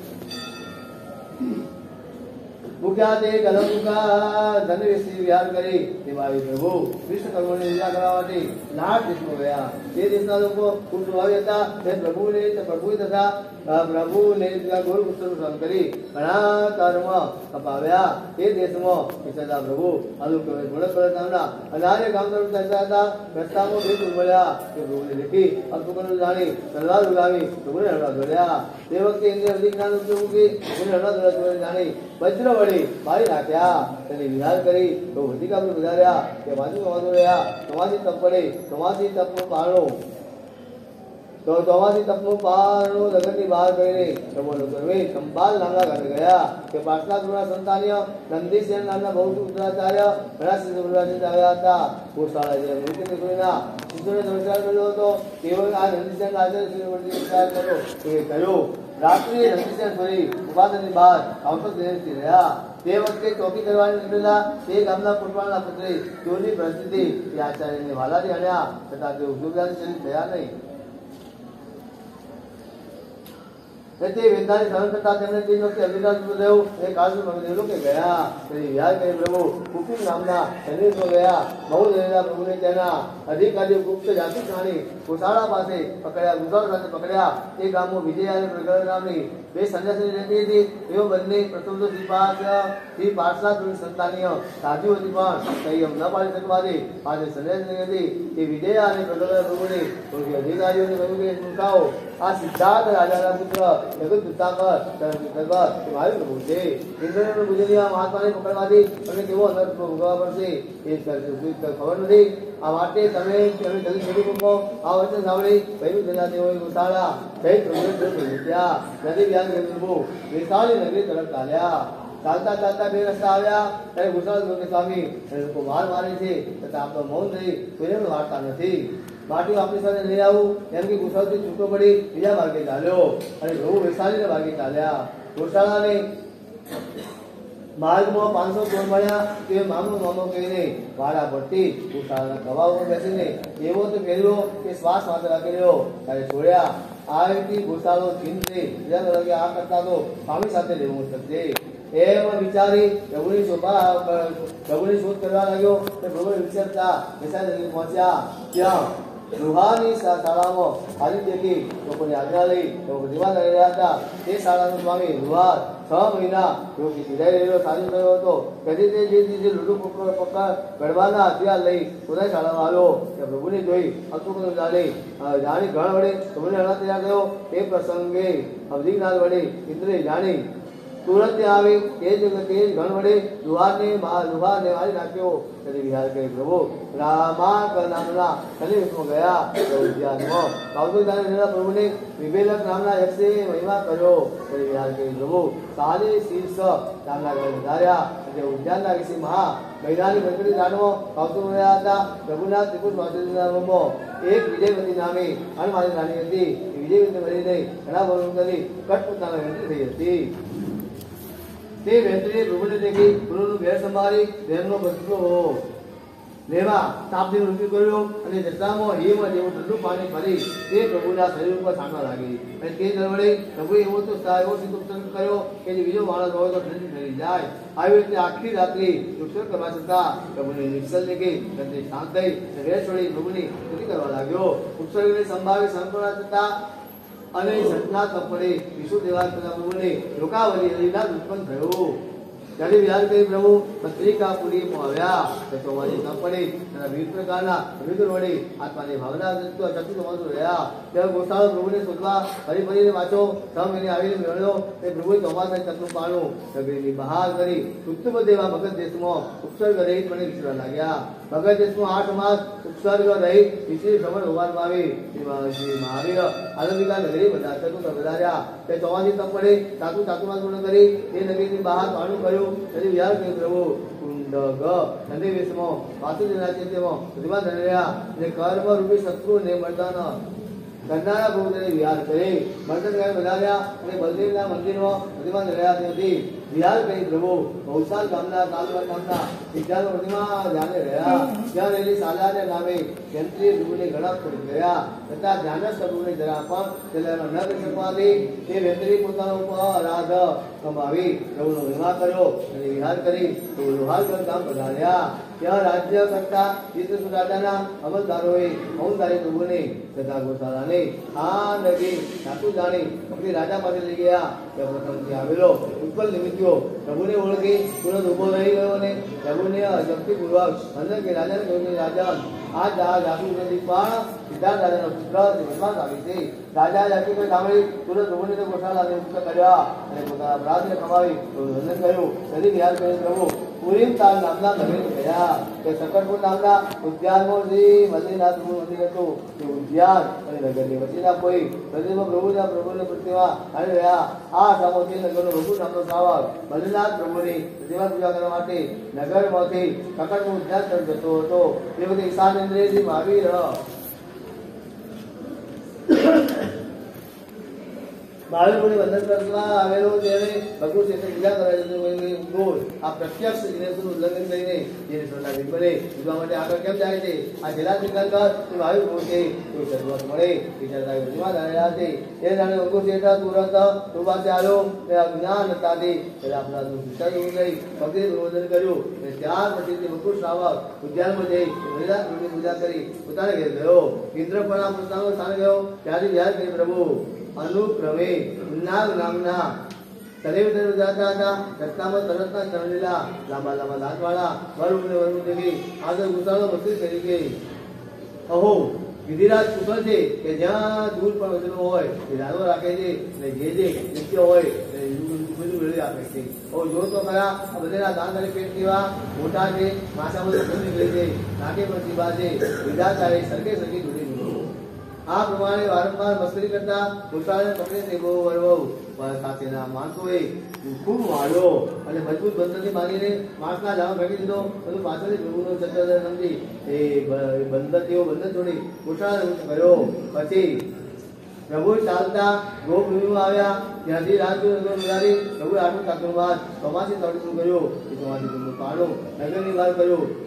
મૂક્યા. તે કલમુકા ધનવેશી વિહાર કરી તે મારી પ્રભુ કૃષ્ણ કર્મોને વિચાર કરવા માટે લાટ દેશમાં ગયા. તે દેશના લોકો ખૂબ સ્વભાવી હતા. તે પ્રભુ તથા પ્રભુને ગોળ પુસ્તકનું સહન કરી ઘણા કર્મ કપાવ્યા. તે દેશમાં વિચરતા પ્રભુ અનુકૂળ નામના અનાર્ય ગામ તરફ ચાલતા હતા. રસ્તામાં બે મળ્યા. તે પ્રભુને દેખી અલ્પકર્મ જાણી તલવાર ઉગાવી પ્રભુને હરવા દોડ્યા. તે વખતે ઇન્દ્રિય અધિક જ્ઞાન ઉપયોગ મૂકી પ્રભુને હરવા દોડ્યા જાણી વજ્ર વળી મારી નાખ્યા. તેને વિહાર કરી તો વધી કામ વધાર્યા. તે વાંચી વાંધો રહ્યા. તમારી તપ પડે તમારી તપનું પારણું તો ચોમાસી તપનું પારણું જગતની બહાર કરીને પ્રભુનો સર્વે સંભાલ નામના ઘરે ગયા. કે પ્રાર્થના ગુરુના સંતાનીય નંદીસેન નામના બહુ ઉત્તરાચાર્ય ઘણા શિષ્ય આવ્યા હતા. ગોશાળા મૃત્યુ ગુરુના શિષ્યોને નમસ્કાર કર્યો હતો. તેઓ આ નંદીસેન આચાર્ય કર્યો. રાત્રિએ નંદીસેન ફરી ઉપાસનની બહાર આવતો રહ્યા. તે વખતે ચોકી કરવાની નીકળેલા તે ગામના પુટવાળના પુત્રે તેઓની પરિસ્થિતિ તે આચાર્યને વાલાથી હણ્યા છતાં તેઓ ઉદ્યોગદારી શરીર થયા નહીં. તેથી વેદનાની સહન કરતા તેમને તે વખતે અભિનાશ થયો. એ કાળનું મંગદેવ કે ગયા. તેથી વિહાર કરી પ્રભુ કુપિક નામના શરીરમાં ગયા. બહુ રહેલા પ્રભુને તેના અધિકારીઓ ગુપ્ત જાતિ જાણી ઘોષાળા પાસે પકડ્યા. ગુજાર સાથે પકડ્યા. તે ગામમાં વિજય અને પ્રગટ નામની બે સંન્યાસી રહેતી હતી. તેઓ બંને પ્રથમ તો શ્રી પાર્થના સંતાનીય સાધુ હતી પણ સંયમ ન પાડી શકવાથી આજે સંન્યાસી હતી. તે વિજય અને પ્રગટ પ્રભુને અધિકારીઓને કહ્યું કે સુખાઓ આ સિદ્ધાર્થ રાજાના પુત્ર જગત દુતાકર મારી પ્રભુ છે. ઇન્દ્રને ગુજરી મહાત્માને પકડવાથી તમને કેવો અનર્થ ભોગવવા પડશે એ ખબર નથી. આ માટે તમે જલ્દી છોડી મૂકો. આ વચન સાંભળી ભયભીત થયેલા તેઓએ ગોશાળા જય પ્રભુ ત્યાં નદી વ્યાસ પ્રભુ વિશાળી નગરી તરફ ચાલ્યા. ચાલતા ચાલતા બે રસ્તા આવ્યા. ત્યારે ગુસાળ સ્વામી લોકો માર મારે છે તથા આપણો મૌન રહી કોઈને વાર્તા નથી. માટી આપણી સાથે લઈ આવું એમ કે ગુસાળથી છૂટો પડી બીજા માર્ગે ચાલ્યો અને પ્રભુ વૈશાલીના માર્ગે ચાલ્યા. ગોશાળાને માર્ગમાં 500 ચોર મળ્યા. તે મામો કહીને વાડા પડતી ગોશાળાના ગવા ઉપર બેસીને એવો તો ફેર્યો કે શ્વાસ માત્ર રાખેલો ત્યારે છોડ્યા. આ વ્યક્તિ ગોશાળો ચીનશે બીજા આ કરતા તો સ્વામી સાથે લેવું શકશે એમ વિચારી પ્રભુની શોધ કરવા લાગ્યો. પ્રભુ વિચારતા પહોંચ્યા. ત્યાં લુહારની શાળામાં હાજરી દેખી લોકોની આજ્ઞા લઈ લોકો પ્રતિમા કરી રહ્યા હતા. તે શાળાનો સ્વામી લુહાર 6 મહિના યોગી પીડાઈ રહેલો સાજો થયો હતો. કદી તે જે લૂડુ ગળવાના હથિયાર લઈ પોતાની શાળામાં આવ્યો. ત્યાં પ્રભુને જોઈ અતુકનું જાણી ગણ વડે પ્રભુને હળવા તૈયાર થયો. તે પ્રસંગે અવધિનાથ વડે ઇન્દ્રે જાણી તુરંત ત્યાં આવી તે જ ગણ વડે લુહારને મારી નાખ્યો. તેથી વિહાર કરી પ્રભુ રામાક નામના કલિયુગમાં ગયા. ઉદ્યાનમાં બાબુદાન પ્રભુને વિભેલક નામના યક્ષે મહિમા કર્યો. તેથી વિહાર કરી પ્રભુ સાલે શીર્ષ નામના ઘર વધાર્યા. ઉદ્યાનના ઋષિ મહા મહિનાની ગણપતિ દાનમાં ભાવતું રહ્યા હતા. પ્રભુના ત્રિપુર સ્વાતંત્ર્યના રૂમમાં એક વિજયવતી નામે અણમારી રાણી હતી. વિજયવતી મરીને ઘણા વર્ષો કરી કટપુતાના વિનંતી થઈ હતી. તે વેતરીએ પ્રભુને દેખી ગુરુનું ઘેર સંભાળી ધ્યાનનો બદલો લેવા તાપથી મૃત્યુ કર્યો અને જટામાં હિમ જેવું ઠંડુ પાણી ફરી તે પ્રભુના શરીર ઉપર છાંટવા લાગી. અને તે દરવડે પ્રભુએ એવો સિદ્ધ કર્યો કે જે બીજો માણસ હોય તો ઠંડી ઠરી જાય. આવી રીતે આખી રાત્રિ ઉપસર્ગ કરવા છતાં પ્રભુને નિશ્ચલ દેખી રાત્રિ શાંત થઈ રેસ છોડી પ્રભુની સ્તુતિ કરવા લાગ્યો. ઉપસર્ગને સંભાવી સંપૂર્ણ થતા અને સટના તપડે વિષ્ણુ દેવા પ્રભુને લોકાવલી હરિનાથ ઉત્પન્ન થયો. ત્યારે વિહાર કરી પ્રભુ ભદ્રિકાપુરીમાં આવ્યા. ચોમાસી તપડે તેના વિવિધ પ્રકારના વિવિધ વડે આત્માની ભાવના શક્તિ સમાતું રહ્યા. ત્યારે ગોસાળો પ્રભુને શોધવા ફરી ફરીને વાંચો 6 મહિને આવીને મેળવ્યો. તે પ્રભુએ ચોમાસા તકનું પાણું નગરીની બહાર કરી ઉત્તમ દેવા ભગત દેશમાં ઉપસર્ગ રહિત મને વિચરવા લાગ્યા. ભગત દેશમાં 8 માસ ઉપસર્ગ રહિત વિશેષ ભ્રમણ હોવામાં આવી. શ્રી મહાવીર આનંદિકા નગરી વધાર્યા. તે ચોમાસી તપ પડે ચાતુમાં પૂર્ણ કરી તે નગરીની બહાર પાણું કર્યું. તેથી વિહાર કર્યું પ્રભુ કુંડ ગ નદી વેશમાં વાસુદેવના ચૈત્યમાં પ્રતિમા ધરી રહ્યા. અને કર્મ રૂપી શત્રુને મર્દન કરનારા પ્રભુ તેને વિહાર કરી મર્દન ગાય વધાર્યા. અને બલદેવના મંદિરમાં પ્રતિમા ધર્યા હતી. વિહાર કરી પ્રભુ ભૌસાલ ગામના તાલુકા ગામના વિદ્યાનો પ્રતિમા ધ્યાને રહ્યા. ત્યાં રહેલી સાલાને નામે યંત્રીય પ્રભુને ઘણા પડી ગયા. તથા ધ્યાનસ્થ પ્રભુને જરા પણ તેના ન કરી શકવાથી તે વ્યંત્રી પોતાનો અપરાધ કમાવી પ્રભુનો વિવાહ કર્યો અને વિહાર કરી લોહારગઢ ગામ પધાર્યા. ત્યાં રાજ્ય કરતા ચિત્રસુર રાજાના અમલદારોએ મૌનદારી પ્રભુને તથા ગોશાળાને આ નગી સાચું જાણી પકડી રાજા પાસે લઈ ગયા. ત્યાં પ્રથમથી આવેલો ઉત્પલ નિમિત્યો પ્રભુને ઓળખી તુરંત ઉભો રહી ગયો અને પ્રભુને શક્તિપૂર્વક અંદર કે રાજાને કહ્યું રાજા આ જાસુ નથી પણ સિદ્ધાર્થ રાજાનો પુત્ર વિશ્વાસ આવી છે. રાજા જાતિ સાંભળી તુરંત પ્રભુને તો ગોશાળાને મુક્ત કર્યા અને પોતાના અપરાધને કમાવી વંદન કર્યું. તેથી વિહાર કર્યું પ્રભુ પુરીમ તાલ નામના નગરી ગયા. તે શકરપુર નામના ઉદ્યાનમાં શ્રી મલ્લીનાથ મંદિર હતું. તે ઉદ્યાન અને નગરની વચ્ચેના કોઈ પ્રતિમા પ્રભુને પ્રતિમા આવી રહ્યા. આ સામોથી નગરનો રઘુ નામનો શ્રાવક મલ્લીનાથ પ્રભુની પ્રતિમા પૂજા કરવા માટે નગરમાંથી શકરપુર ઉદ્યાન તરફ જતો હતો. તે વખતે ઈશાન ઇન્દ્રિયથી મહાવીર મહાવીરને વંદન કરવા આવેલો ત્યારે ભગવાન ક્ષેત્ર પૂજા કરાય આ પ્રત્યક્ષ દિનેશનું ઉલ્લંઘન કરીને જેને શ્રદ્ધા બને પૂજવા માટે આગળ કેમ જાય છે? આ જિલ્લા નિકલકર મહાવીર બોલશે કોઈ સદવત મળે વિચારતા પ્રતિમા ધારેલા છે. એ જાણે ભગવાન ક્ષેત્ર તુરંત પાસે આવ્યો તે અજ્ઞાન હતાથી પેલા આપણાનું વિચાર લઈ ભક્તિ પ્રબોધન કર્યું. અને ત્યાર પછી તે ભગવાન શ્રાવક ઉદ્યાનમાં જઈ મહિલાની પૂજા કરી પોતાને ઘેર ગયો. ઇન્દ્ર પણ આ પોતાનું સ્થાન ગયો. ત્યારથી વિહાર કરી પ્રભુ અનુક્રમે નાગ નામના તરેવ જાતા હતા. રસ્તામાં તરતના ચરણેલા લાંબા લાંબા દાંતવાળા વરુને દેખી આગળ ગુસાળો મસ્તી કરી ગઈ. અહો વિધિરાજ કુશળ છે કે જ્યાં દૂર પણ વધેલો હોય એ જાનવર રાખે છે અને જે નિત્ય હોય બધું મેળવી આપે છે. જો તો ખરા આ બધેના દાન અને પેટ કેવા મોટા છે. માથા બધું નીકળે છે. નાકે પણ સીબા છે. વિધાતાએ સરકે સરકી જોડી આ પ્રમાણે વારંવાર મસ્કરી કરતા ગોશાળાને પકડે તે બહુ વરવુ સાથેના માણસોએ ખૂબ માર્યો અને મજબૂત બંધનથી બાંધીને માણસના જામા ફેંકી દીધો. બધું પાછળથી પ્રભુનો ચક્ર સમજી એ બંધન છોડી ગોશાળાને કર્યો. પછી પ્રભુ ચાલતા ગોભૂમિમાં આવ્યા. ત્યાંથી રાજગુરુ બોલાવી પ્રભુએ આટલું ચાકરું બાદ ચોમાસી તળતું કર્યું. એ ચોમાસી પાડો નગરની બહાર કર્યું.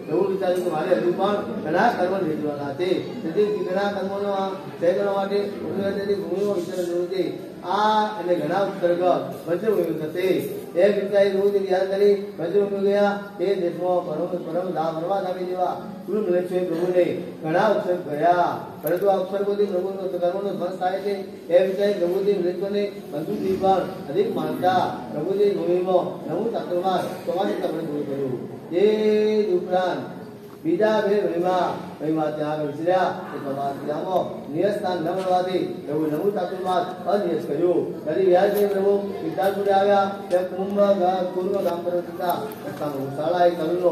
એવું વિચાર્યું કે મારે હજુ પણ ઘણા કર્મ ભેજવાના છે, તેથી ઘણા કર્મોનો જય કરવા માટે ભૂમિમાં વિચાર જરૂર છે. આ એટલે ઘણા ઉત્સર્ગ વજ્રભૂમિ થશે. એક વિચારી રોજ યાદ કરી વજ્રભૂમિ ગયા તે દેશમાં પરવા ધામી જેવા કુલ મનુષ્ય પ્રભુને ઘણા ઉત્સર્ગ ગયા, પરંતુ આ ઉત્સર્ગોથી પ્રભુનો કર્મનો ધ્વંસ થાય છે. એ વિચારી પ્રભુજી મૃત્યુને બંધુજી પણ અધિક માનતા પ્રભુજી ભૂમિમાં નવું તત્વમાં સમાધિ તમને પૂરું કર્યું. એ ઉપરાંત બીજા બે ભૂમિમાં ત્યાં વિચર્યા કે તમારામાં નિયસ્થાન ન મળવાથી પ્રભુ નવું ચાતુર્માસ અનિયસ કર્યું. ત્યારે વ્યાજ પ્રભુ સિદ્ધાર્થપુરે આવ્યા ત્યાં કુંભ ગામ પર હતા શાળા કરુનો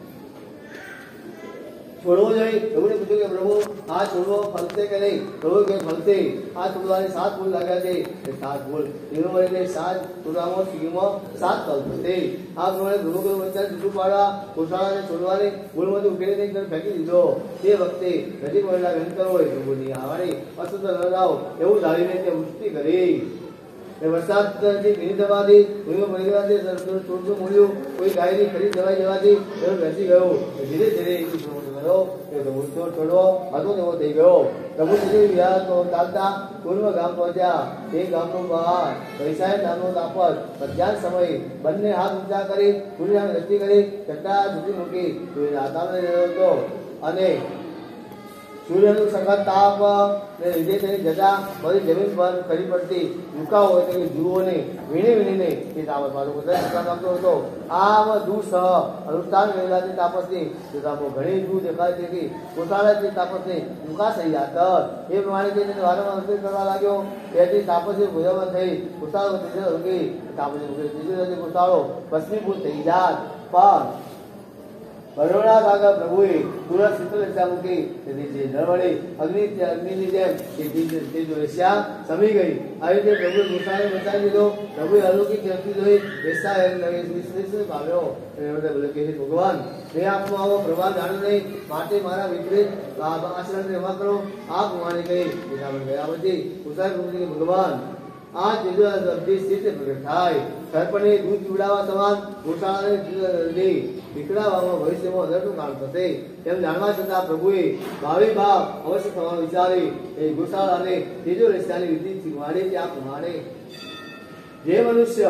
છોડવો જોઈએ. પ્રભુને પૂછ્યું કે પ્રભુ આ છોડવો ફળશે કે નહીં? પ્રભુ કે ફળશે. આ છોડવાને 7 ફૂલ લાગ્યા છે, 7 ફૂલ એનો વળીને 7 છોડવામાં સુધીમાં 7 ફળ થશે. આ પ્રમાણે પ્રભુ વચ્ચે જુદું પાડવા ગોશાળાને છોડવાને ફૂલમાંથી ઉકેલી દઈ ફેંકી દીધો. તે વખતે નજીક વળેલા વેંકર હોય પ્રભુની આવાળી અશુદ્ધ ન જાઓ એવું ધારીને તે વૃષ્ટિ કરી. વરસાદ ભીની થવાથી છોડતું મૂલ્યું કોઈ ગાયની ખરીદ દવાઈ જવાથી બેસી ગયો. ધીરે ધીરે છોડવો હતો એવો થઈ ગયો. પ્રભુ ચાલતા પૂર્વ ગામ પહોંચ્યા. તે ગામનું બહાર વૈસાય નામનો તાપસ મધ્યાહન સમયે બંને હાથ ઊંચા કરી સૂર્યની દ્રષ્ટિ કરી ચટ્ટા જુદી મૂકી આકાશને રહ્યો હતો અને સૂર્યનું સખત તાપ ને લીધે તેની જતા બધી જમીન પર ખરી પડતી દુખાવો હોય તેની જુઓને વીણીને તે તાપસ પાછું આપતો હતો. આમ દૂર સહ અનુષ્ઠાન કરેલા તે તાપસની તાપો ઘણી દૂર દેખાય તેથી પોતાના તાપસને ટૂંકા થઈ જાત. એ પ્રમાણે તેને વારંવાર અનુભવ કરવા લાગ્યો. તેથી તાપસની ભૂજામાં થઈ પોતાનો ત્રીજો રોગી તાપસની ત્રીજો પોતાળો પશ્ચિમભૂત થઈ જાત. પણ બરોડા કાકા પ્રભુએ પૂરા શીતળ રસ્યા મૂકી તેથી જે જળવળી અગ્નિની જેમ તે જો રસ્યા સમી ગઈ. આવી રીતે પ્રભુએ ગુસાને બચાવી દીધો. પ્રભુએ અલૌકિક શક્તિ જોઈ વેસા પામ્યો. બોલે કે ભગવાન મેં આપનો આવો પ્રભાવ જાણ્યો નહીં, માટે મારા વિપરીત આચરણ એમાં કરો. આ પ્રમાણે કહી ગયા પછી ગુસાઈ ભગવાન આ ત્રીજો અબધી સ્થિતિ પ્રગટ થાય. સર્પને દૂધ પીવડાવવા સમાન ગોશાળાને દીકરાવામાં ભવિષ્યમાં અધરનું કામ થશે એમ જાણવા છતાં પ્રભુએ ભાવિ ભાવ અવશ્ય થવાનું વિચારી એ ગોશાળાને ત્રીજો રસ્યાની વિધિ શીખવાડી. ત્યાં પ્રમાણે જે મનુષ્ય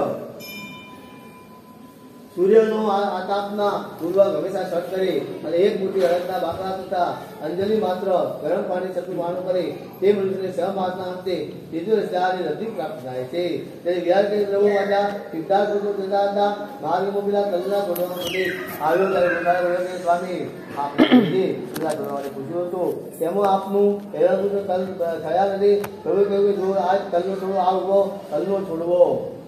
સૂર્યનો આતાપના પૂર્વક હંમેશા છઠ કરે અને એક મુઠ્ઠી અડદના બાકડા તથા અંજલિ માત્ર ગરમ પાણી છતું પાણું કરે તે મનુષ્યને સહમાસના અંતે ત્રીજો રસ્યાની નજીક પ્રાપ્ત થાય છે. ત્યારે વ્યાજ કરી પ્રભુ માતા સિદ્ધાર્થ જતા હતા. માર્ગમાં પેલા તલના ઘોડવા માટે આવ્યો ત્યારે સ્વામી આપણે પૂછ્યું હતું તેમાં આપનું પહેલાં તલ થયા નથી. પ્રભુ કહ્યું કે જો આજ તલનો છોડવો આ ઉભો તલનો છોડવો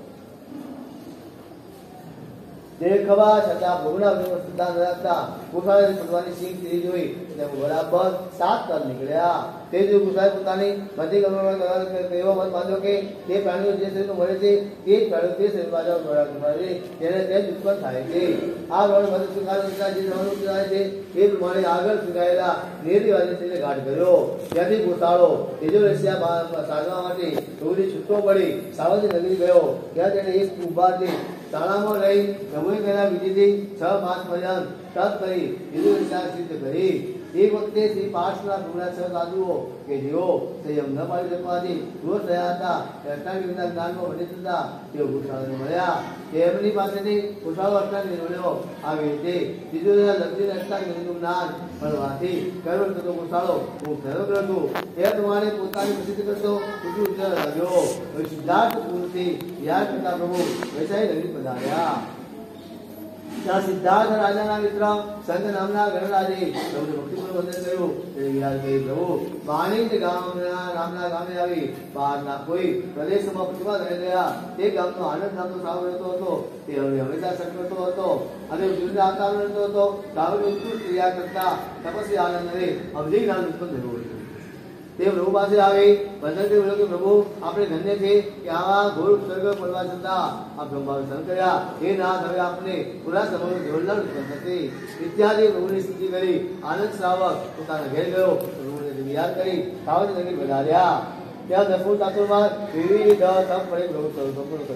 દેખવા છતાં ભોગના સિદ્ધાંત રાખતા ગુસાઈ ભગવાનની સિંહ સીધી જોઈ બરાબર 7 તલ નીકળ્યા. તે જો ગુસાઈ પોતાની બધી એવો મત બાંધ્યો કે તે પ્રાણીઓ જે શરીર મળે છે તે જ પ્રાણીઓ તે શરીર બાજુ મળે તેને તે જ ઉત્પન્ન થાય છે. આ પ્રમાણે મધ સ્વીકાર જે જવાનું થાય છે એ પ્રમાણે આગળ સ્વીકારેલા નિર્દિવાદી ઘાટ કર્યો. ત્યાંથી ગોસાળો ત્રીજો રસ્યા સાધવા માટે ચોરી છૂટો પડી સાવજી નગરી ગયો. ત્યાં તેને એક ઉભાથી શાળામાં રહી પ્રભુએ કરેલા વિધિથી 6 માસ પર્યંત તપ કરી ત્રીજો રસ્યા સિદ્ધ કરી. એક વખતે શ્રી પાર્થના ટુકડા 6 સાધુઓ કે જેઓ સંયમ ન પાડી શકવાથી દોષ થયા હતા અષ્ટાંગિકના જ્ઞાનમાં પંડિત હતા તેઓ ગોશાળાને મળ્યા. તેમની પાસેથી ગોશાળો અષ્ટાંગ મળ્યો. આવી રીતે ત્રીજો લક્ષ્મી અષ્ટાંગનું જ્ઞાન મળવાથી કર્મ થતો ગોશાળો ખૂબ સર્વગ્ર હતું. એ પ્રમાણે પોતાની પ્રસિદ્ધ કરતો ઉઠી ઉઠવા લાગ્યો. સિદ્ધાર્થ પૂરથી યાદ કરતા પ્રભુ વૈસાઈ નગરી પધાર્યા. ત્યાં સિદ્ધાર્થ રાજાના મિત્ર સંત નામના ગણરાજે પ્રભુને ભક્તિપૂર્વક વંદન કર્યું. વિરાજ કરી પ્રભુ વાણિજ્ય નામના ગામે આવી બહારના કોઈ પ્રદેશમાં પ્રતિભા થઈ ગયા. તે ગામનો આનંદ નામનો સાવ રહેતો હતો. તે હંમેશા સટકતો હતો અને જુદા આકાર રહેતો હતો. સાવની ઉત્કૃષ્ટ ક્રિયા કરતા તપસ્વી આનંદને અવધિ જ્ઞાન ઉત્પન્ન થયું. તે પ્રભુ પાસે આવી વંદન કર્યું કે પ્રભુ આપણે ધન્ય છે કે આવા ઘોર ઉત્સર્ગ પડવા છતાં આ બ્રહ્માવે સહન કર્યા. એ નાથ હવે આપને પૂરા સમયનું જોરદાર ઉત્પન્ન થશે ઇત્યાદિ પ્રભુની સ્તુતિ કરી આનંદ શ્રાવક પોતાના ઘેર ગયો. પ્રભુને યાદ કરી સાવજ નગરી વધાર્યા. ત્યાં દસમું ચાતુર્માસ વિવિધ તપ ફળે પ્રભુ સંપૂર્ણ કર્યું.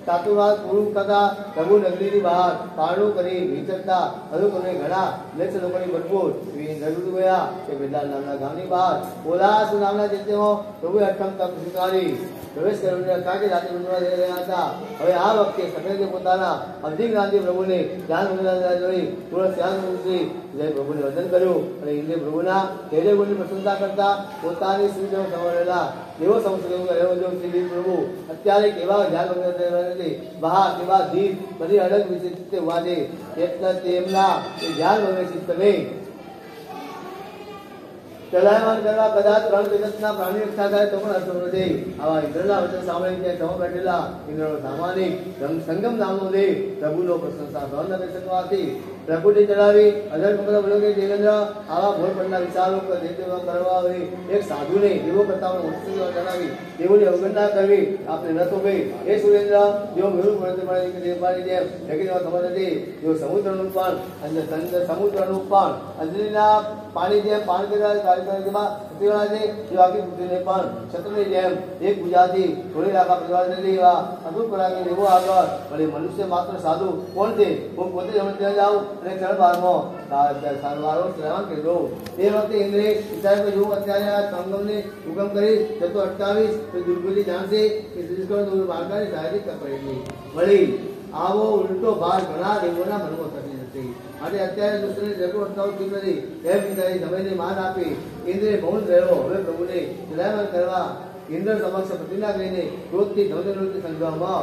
સાતુવાર પૂરું થતા પ્રભુ નગરીની બહાર પારણું કરી વિચરતા અનુક્રમે ઘણા લક્ષ લોકોની ભરપૂર જરૂર ગયા કે બેદાર નામના ગામની બહાર પોલાસ નામના જગ્યામાં પ્રભુએ અઠમ તક સ્વીકારી પ્રવેશ કરીને કાકે રાતે મંદિરમાં જઈ રહ્યા હતા. હવે આ વખતે સફેદે પોતાના અધિક ગાંધી પ્રભુને ધ્યાન મંદિરમાં જોઈ તુરંત ધ્યાન મંદિર જય પ્રભુને વંદન કર્યું અને ઇન્દ્ર પ્રભુના તેજે ગુણની પ્રશંસા કરતા પોતાની સુવિધાઓ સંભાળેલા એવો સમસ્યા પ્રભુ અત્યારે કેવા ધ્યાન મંદિર બહાર કેવા દીપ બધી અલગ વિશે વાજે એટલે તેમના ધ્યાન મંદિર ચિત્ત નહીં ચલાયમાન કરવા કદાચ 3 જગતના પ્રાણી રક્ષા થાય તો પણ અર્થ નથી. આવા ઇન્દ્રના વચન સાંભળીને ત્યાં જમા બેઠેલા ઇન્દ્રનો સામાનિક સંગમ નામનો દેવ પ્રભુનો પ્રશંસા સહન કરી શકવાથી પ્રભુને ચલાવી અધર કમલા બોલો કે દેવેન્દ્ર આવા ભોર પડના વિચારો કરવા એક સાધુને દેવો કરતા જણાવી દેવોની અવગણના કરવી આપણે ન તો ગઈ. એ સુરેન્દ્ર જેવો મેળું પડે દેવપાની જેમ વ્યક્તિમાં ખબર નથી જેવો સમુદ્રનું પણ સમુદ્રનું પણ અંજલીના પાણી જેમ પાન કરવા આખી પૃથ્વીને પણ ક્ષત્રની જેમ એક પૂજાથી થોડી રાખા પરિવાર નથી એવા અદભુત કલાકે એવો આગળ ભલે મનુષ્ય માત્ર સાધુ કોણ છે હું પોતે ત્યાં જાઉં અને ક્ષણ બારમાં શ્રવણ કરી દઉં. એ વખતે ઇન્દ્રે વિચાર કે હું અત્યારે આ સંગમને હુકમ કરી જતો અટકાવીશ તો દુર્ગુલી જાણશે કે બાળકાની સહાયથી પડેલી વળી આવો ઉલટો ભાર ઘણા દેવોના મનમાં થતી નથી. અને અત્યારે દુસરે જગો અટકાવતું નથી એમ વિચારી સમયને માન આપી ઇન્દ્રે મૌન રહ્યો. હવે પ્રભુને ચલાયમાન કરવા ઇન્દ્ર સમક્ષ પ્રતિજ્ઞા કરીને ક્રોધથી ધવધનોથી સંજવામાં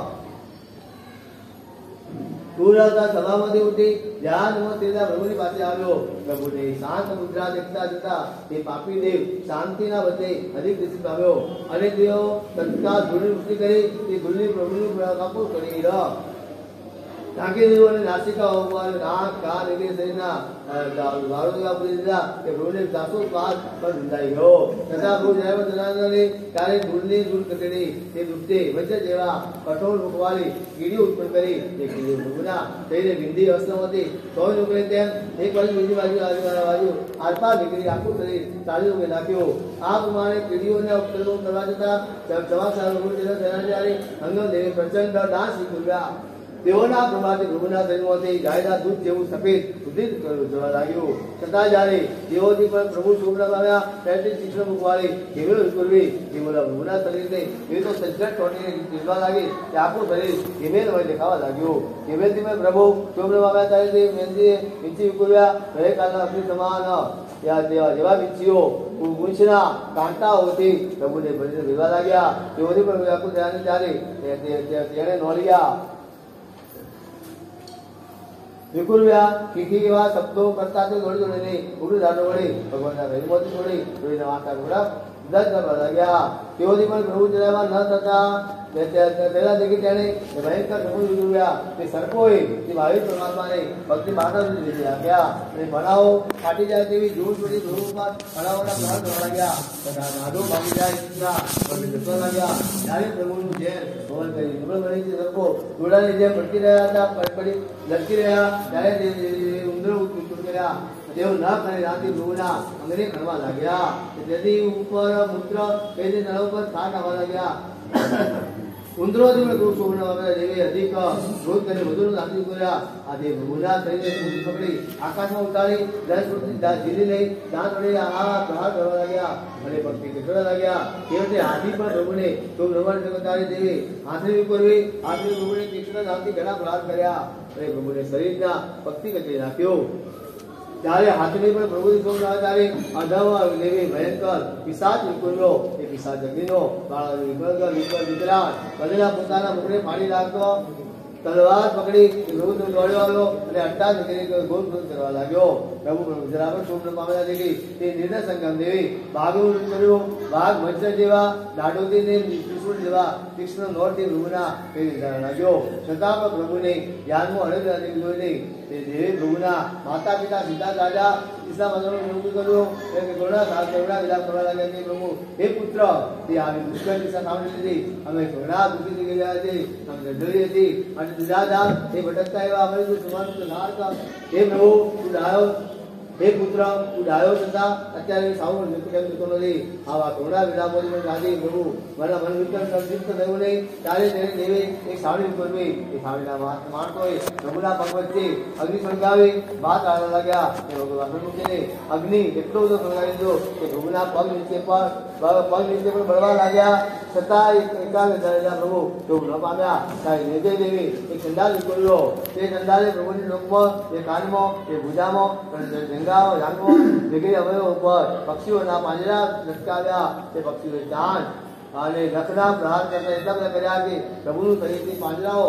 પૂરાતા સભામાંથી ઉઠી ધ્યાનમાં તેના પ્રભુની પાસે આવ્યો. પ્રભુને શાંત મુદ્રા દેખતા જતા તે પાપી દેવ શાંતિના વચ્ચે અધિક દિશી પામ્યો અને તેઓ તત્કાળ ધૂળની વૃષ્ટિ કરી તે ધૂળની પ્રભુનું કાપું કરી ઢાંકી દીધું અને નાસિકા ઉપર નાક કાન વગેરે શરીરના વારોદા પૂરી દીધા કે પ્રભુને 700 પાસ પર વિંધાઈ ગયો. તથા પ્રભુ જયારે જણાવી ત્યારે ધૂળની દૂર કચડી તે દુઃખે વચ્ચે જેવા કઠોર મુખવાળી કીડી ઉત્પન્ન કરી તે કીડી પ્રભુના શરીરે વિંધી અવસ્થામાંથી સોય નીકળે તેમ એક બાજુ બીજી બાજુ આરપાર નીકળી આખું શરીર ચાલી રૂપે નાખ્યું. આ પ્રમાણે કીડીઓને ઉપદ્રવ કરવા જતા સમાચાર ત્યારે અંગમ દેવી પ્રચંડ ડાન્સ નીકળ્યા. તેઓના પ્રભાતે પ્રભુના શરીરમાંથી ગાયના દૂધ જેવું સફેદ ઉદિત જવા લાગ્યું. છતાં જ્યારે તેઓથી પણ પ્રભુ શોભના પામ્યા ત્યારે શિક્ષણ મૂકવાળી કેમેરો વિકુરવી તેઓના પ્રભુના શરીરને એ તો સજ્જડ ટોટીને જીવવા લાગી કે આપણું શરીર કેમેરમય દેખાવા લાગ્યું. કેમેરથી મેં પ્રભુ શોભના પામ્યા ત્યારે તે મેંદીએ વીંચી વિકુર્યા ગઈકાલના અગ્નિ સમાન જેવા વીંચીઓ મૂછના કાંટાઓથી પ્રભુને ભરીને ભીવા લાગ્યા. તેઓથી પણ વ્યાકુળ થયાને ત્યારે તેણે નોળ્યા વિકુર્યા કીધી એવા શબ્દો કરતા તે દોડી દોડીને ઉડું દાડો વળી ભગવાનના ભેદમાંથી છોડી જોઈને વાંકા ઘોડા દસ કરવા લાગ્યા. તેઓથી પણ પ્રભુ ચલાવવા ન થતા પહેલા દેખી તેણે ભયંકર પ્રભુ વિકુર્યા તે સર્પોએ તે ભાવિ પરમાત્માને ભક્તિ બાટા લીધી આપ્યા અને ભણાવો ફાટી જાય તેવી જોર જોડી ધોર ઉપર ભણાવોના પ્રહાર કરવા લાગ્યા. તથા નાડો ભાગી જાય જસવા લાગ્યા. ત્યારે પ્રભુનું ઝેર ભવન કરી નિર્બળ સર્પો જોડાની જેમ ભટકી રહ્યા હતા પડી લટકી રહ્યા ત્યારે ઉંદરો ઉત્પન્ન કર્યા. તેઓ ન કરે રાતે પ્રભુના અંગને ખણવા લાગ્યા. તેથી ઉપર મૂત્ર પેલી નળ ઉપર થાક આવવા લાગ્યા. ઉંદરોથી પણ ક્રૂર શોભના જેવી અધિક ક્રોધ કરી વધુ નાખી કર્યા. આ તે પ્રભુના શરીરને પકડી આકાશમાં ઉતારી 10 ફૂટથી ઝીલી લઈ દાંત વડે આ પ્રહાર કરવા લાગ્યા અને પક્ષી કચડવા લાગ્યા. તે વખતે હાથી પણ પ્રભુને તો ભગવાન જગતારી દેવી હાથની વિકુરવી હાથની પ્રભુને તીક્ષ્ણ દાંતથી ઘણા પ્રહાર કર્યા અને પ્રભુને શરીરના પક્ષી કચડી નાખ્યો. ત્યારે હાથની પણ પ્રભુની શોભના ત્યારે અધમ દેવી ભયંકર પિશાચ વિકુર્યો. એ પિશાચ અગ્નિનો વિકરાળ કદેલા પોતાના મુખને ફાડી નાખતો તલવાર પકડી પ્રભુ દોડ્યો આવ્યો અને અટ્ટા નીકળી ગોળ ગોળ કરવા લાગ્યો. પ્રભુ જરાબર શોભ પામેલા દેવી તે નિર્ણય સંગમ દેવી ભાગનું કર્યું. ભાગ વજ્ર જેવા દાડોદીને ત્રિશુળ જેવા તીક્ષ્ણ નોરથી પ્રભુના લાગ્યો. છતાં પણ પ્રભુને જ્ઞાનમાં હળદ જોઈ નહીં. તે દેવી પ્રભુના માતા પિતા સીતા રાજા ઈસા મદનનું નિયુક્ત કર્યું કે ઘોડા સાત ઘોડા વિલાપ કરવા લાગ્યા. તે પ્રભુ હે પુત્ર તે આવી પુષ્કળ દિશા સાંભળી લીધી. અમે ઘોડા દુઃખી થઈ ગયા હતી અમે જોઈ હતી અને દાદા એ ભટકતા એવા અમારી સુમાન નાર કા હે પ્રભુ તું ડાયો હે પુત્ર તું ડાયો છતાં અત્યારે સાવું મૃત્યુ કેમ જતો નથી? આવા ઘોડા વિલાપોથી ગાદી પ્રભુ મારા મન વિકલ્પ સંતૃપ્ત થયું નહીં ત્યારે તેને દેવે એક સાવડી કરવી. એ સાવડીના માણસોએ પ્રભુના પગ વચ્ચે અગ્નિ સળગાવી ભાત આડવા લાગ્યા. એ ભગવાન મૂકીને અગ્નિ એટલો બધો સળગાવી દીધો કે પ્રભુના પગ નીચે પણ બળવા લાગ્યા. છતાં એકાગ્ર થયેલા પ્રભુ પ્રભુ ન પામ્યા. ત્યારે નિજય દેવી એક ચંડાલ નીકળ્યો. તે ચંડાલે પ્રભુની લોકમાં, તે કાનમાં, તે ભુજામાં, જાંગમાં વગેરે અવયવ ઉપર પક્ષીઓના પાંજરા લટકાવ્યા. તે પક્ષીઓએ ચાંદ અને નખના પ્રહાર કરતા એટલા બધા કર્યા કે પ્રભુનું શરીરથી પાંજરાઓ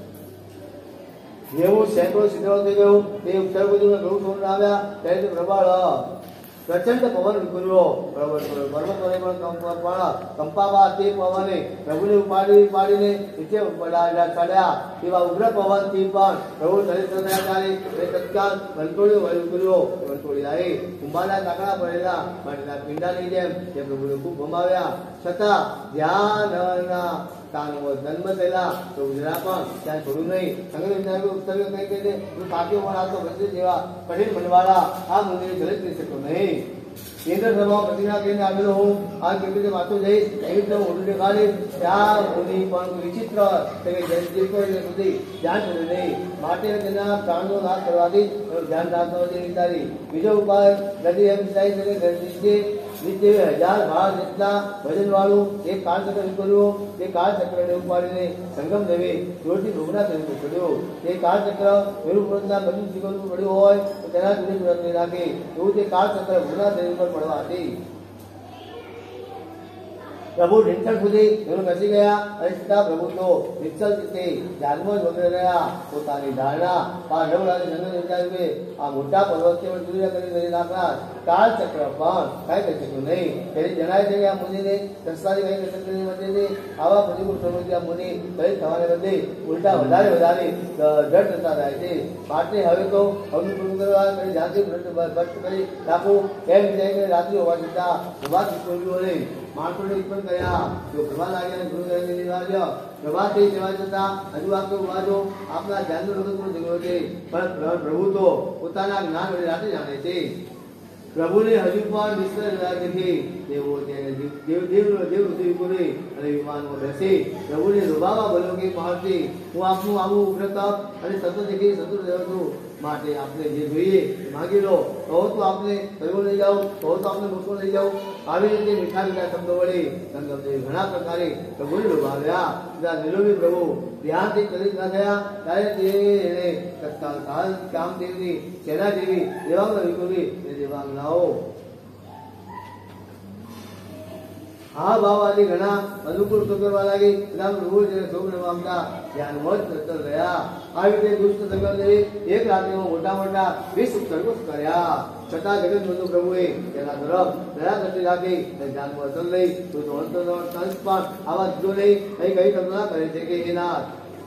90 સેંકડો છિદ્રો થઈ ગયું. તે ઉત્તર બાજુના પ્રભુ છોડ આવ્યા ત્યારે તે પ્રબળ પ્રચંડ પવન વિખર્યો. પર્વતોને પણ કંપાવા તે પવને પ્રભુને ઉપાડીને નીચે ચડ્યા. તેવા ઉગ્ર પવનથી પણ પ્રભુ શરીર ત્યારે તત્કાલ વંટોળીઓ વિખર્યો. વંટોળી આવી કુંભાના કાકડા પડેલા માટીના પિંડાની જેમ તે પ્રભુને ખૂબ ભમાવ્યા. છતાં ધ્યાનના તાનો જન્મ થયેલા તો જરા પણ ત્યાં છોડ્યું નહીં. સંગત ઉત્તર કઈ કહે છે પાટીઓ પણ આવતો ભજે જેવા કઠિન મનવાળા આ મંદિરે જલિત કરી શકતો નહીં. કેન્દ્ર સભામાં પ્રતિજ્ઞા કરીને આવેલો હું આ કેવી રીતે વાંચો જઈશ એવી રીતે મોટું દેખાડીશ. ત્યાં મુનિ પણ વિચિત્ર સુધી ધ્યાન છોડે નહીં. માટે તેના પ્રાણનો નાશ કરવાથી ધ્યાન રાખતો વિચારી. બીજો ઉપાય નદી એમ નીચે 1000 ભાર જેટલા વજન વાળું એક કાળચક્ર નીકળ્યું. તે કાળચક્રને ઉપાડીને સંગમ દેવે જોરથી ભોગના શરીર ચડ્યો. તે કાળચક્ર મેરુપર્વતના બધું જીવનનું પડ્યું હોય તો તેના સુધી સુરત રાખે એવું તે કાળચક્ર ભોગના શરીર પર પડવા હતી. પ્રભુ ઢીંચણ સુધી એનું બેસી ગયા અને છતાં પ્રભુ તો નિશ્ચલ ચિત્તે ધ્યાનમાં જ વગેરે રહ્યા. પોતાની ધારણા પાંડવરાજે જંગલ વિચાર્યું આ મોટા પર્વતને પણ દૂર કરી નાખનાર કાળચક્ર પણ કઈ કરી શક્યું નહીં. તેથી જણાય છે કે આ મુનિને સંસ્થાની કઈ કરી વચ્ચે આવા પ્રતિકૂળ પ્રવૃત્તિ આ મુનિ દલિત થવાને બદલે ઉલટા વધારે જડ થતા થાય છે. માટે હવે તો અગ્નિ પૂરું કરવા કરી જાતિ ભ્રષ્ટ કરી નાખવું એમ વિચારી કે રાત્રિ હોવા છતાં ઉભા શીખવ્યું નહીં. માણસોને ઉત્પન્ન કર્યા જો પ્રભા લાગ્યા અને ગુરુ કર્યા પ્રભાથી સેવા છતાં હજુ આપતો ઉભાજો આપના ધ્યાનનો રગત પણ જગ્યો છે. પણ પ્રભુ તો પોતાના જ્ઞાન વડે રાતે જાણે છે. પ્રભુને હજુ પણ વિસ્તર નથી. દેવો તેને દેવૃતિ વિપુરી અને વિમાનમાં બેસે પ્રભુને લોભાવા બોલ્યો કે મહર્ષિ હું આપનું આવું ઉગ્ર તપ અને સતત દેખી સતુર રહ્યો છું. માટે આપણે જે જોઈએ માગી લો. કહો તો આપણે સર્વો લઈ જાઓ, કહો તો આપણે મોટો લઈ જાઓ. આવી રીતે મીઠા શબ્દો વડે સંગમદેવ ઘણા પ્રકારે પ્રભુને લોભાવ્યા. નિલોભી પ્રભુ ધ્યાનથી કરી ના થયા ત્યારે તેને તત્કાલ કામદેવની સેના જેવી દેવાંગના વિકુલી દેવાંગનાઓ હા ભાવવાદી ઘણા અનુકૂળ કરવા લાગી. પ્રભુ ધ્યાનમાં જ તત્પર રહ્યા. આવી રીતે દુષ્ટ સંગમદેવે એક રાત્રિમાં મોટા 20 ઉપસર્ગો કર્યા. છતાં જગતબંધુ પ્રભુએ તેના તરફ દયા કરતી રાખી. ધ્યાનમાં અસર લઈ તો પણ આવા જુદો લઈ કઈ કલ્પના કરે છે કે એ નાથ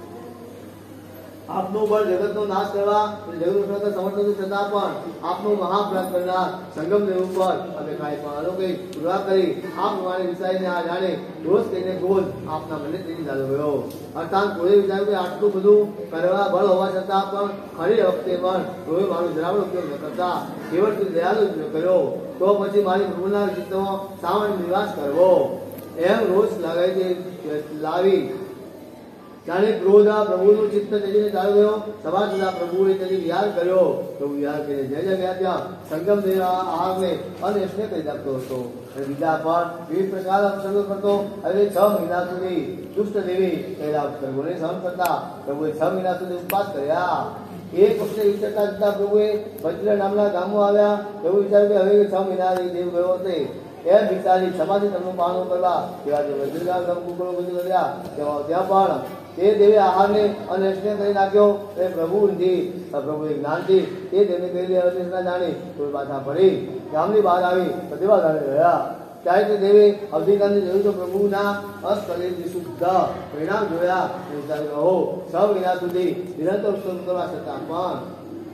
આપનો બળ જગતનો નાશ કરવા જગત સમર્થ છતાં પણ આપનો મહાપ્રાપ્ત કરનાર સંગમદેવ ઉપર અમે કાંઈ પણ અલૌકિક પૂરા કરી આપ અમારી વિષયને આ જાણે રોજ કહીને ક્રોધ આપના મને તેની ચાલુ ગયો. અર્થાત કોઈ વિચાર્યું કે આટલું બધું કરવા બળ હોવા છતાં પણ ખરી વખતે પણ કોઈ મારો જરાવડો ઉપયોગ ન કરતા કેવળ દયાળુ ઉપયોગ કર્યો તો પછી મારી પ્રભુના ચિત્તમાં સામાન્ય નિવાસ કરવો એમ રોજ લાવી જાણે ક્રોધ આ પ્રભુનું ચિત્ત તેજીને ચાલુ ગયો. સભા જુદા પ્રભુએ તેજી વિહાર કર્યો. પ્રભુ વિહાર કરીને જ્યાં ગયા ત્યાં સંગમ દેવ આહારને અનેષ્ને કરી નાખતો હતો. બીજા પણ વિવિધ પ્રકાર અપસર્ગો કરતો. હવે 6 મહિના સુધી દુષ્ટ દેવી કહેલા અપસર્ગોને સહન કરતા પ્રભુએ 6 મહિના સુધી ઉપવાસ કર્યા. એક વખતે વિચારતા જતા પ્રભુએ વજ્ર નામના ગામો આવ્યા. એવું વિચાર્યું કે હવે 6 મહિના દેવ ગયો હશે એમ વિચારી સમાધિ તેમનું પાલન કરવા તેવા જે વજ્રગામ ગામ કુકડો બધું કર્યા ત્યાં પણ તે દેવે આહારને અનેષ્ને કરી નાખ્યો. એ પ્રભુએ જ્ઞાનથી તે દેવને કરેલી અનેષ્ના જાણી કોઈ પાછા પડી ગામની બહાર આવી પ્રતિભા જાણી રહ્યા. ત્યારે તે દેવે અવધિકારની જોયું તો પ્રભુના અસ્તરે શુદ્ધ પરિણામ જોયા. કહો 6 મહિના સુધી નિરંતર ઉત્સવ કરવા છતાં પણ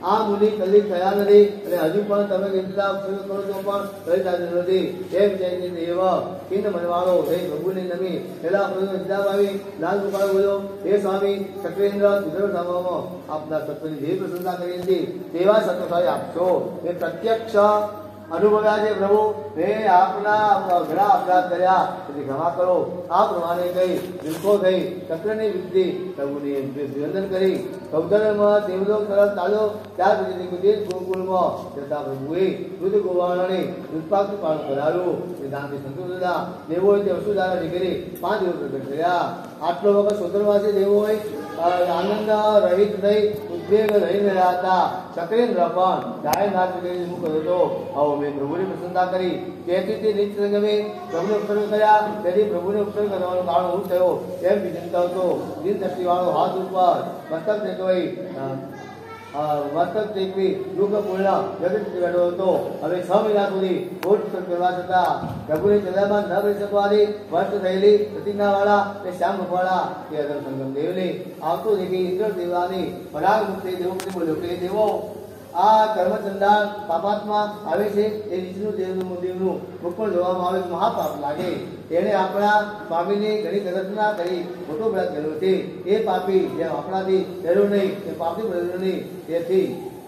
આ મુનિ કલિક થયા નથી અને હજુ પણ તમે ઇંતજાર કરો તો પણ કરી શકતા નથી. એમ જઈને દેવ કિંદ મનવાળો હે પ્રભુની નમી પેલા પ્રભુ ઇંતજાર આવી લાલ ગોપાલ બોલ્યો, હે સ્વામી સત્વેન્દ્ર ગુજરાત ધામમાં આપના સત્વની જે પ્રશંસા કરી હતી તેવા સત્વસારી આપશો. એ પ્રત્યક્ષ અનુભવ્યા છે પ્રભુ, મેં આપના ઘણા અપરાધ કર્યા તેથી ક્ષમા કરો. આ પ્રમાણે કહી વિલખો થઈ ચક્રની વિધિ પ્રભુની નિવેદન કરી સૌદરમાં દેવલોક તરફ ચાલ્યો. ત્યાર પછી કુદીર ગોકુળમાં જતા પ્રભુએ દૂધ ગોવાળાની દૂધપાકનું પાલન કરાવ્યું. સિદ્ધાંતિ સંતોષ હતા. દેવોએ તે વસુધારા નીકળી 5 દિવસ પ્રગટ કર્યા. આટલો વખત સોદરવાસી દેવોએ આનંદ રહિત થઈ ઉદ્વેગ રહીને રહ્યા હતા. ચક્રેન્દ્ર પણ ગાયનાથ મુખ હતો. આવો મેં પ્રભુની પ્રશંસા કરી. તેથી તે નીચ સંગમે પ્રભુને ઉપસર્ગ કર્યા. તેથી પ્રભુને ઉપસર્ગ કરવાનું કારણ હું થયો એમ વિચિંતા હતો. દિન દ્રષ્ટિવાળો હાથ ઉપર મસ્તક ટેકવાઈ મસ્તક ટેકવી દુઃખ પૂર્ણ જગત બેઠો હતો. હવે 6 મહિના સુધી કોટ કરવા છતાં પ્રભુની ચંદ્રમાન ન કરી શકવાની વર્ષ થયેલી પ્રતિજ્ઞાવાળા તે શ્યામ મુખવાળા તે અગર સંગમ દેવને આવતો દેખી ઇન્દ્ર દેવાની પરાગ મુક્તિ દેવોક્તિ બોલ્યો કે દેવો આ કર્મચંડાળ પાપાત્મા આવે છે એ નીચનું દેવનું મુખ પણ જોવામાં આવે મહાપાપ લાગે. તેણે આપણા સ્વામીની ઘણી ગરજના કરી મોટો અપરાધ કર્યો છે. એ પાપી જેમ આપણાથી ડર્યો નહીં તે પાપી ડર્યો નહીં. તેથી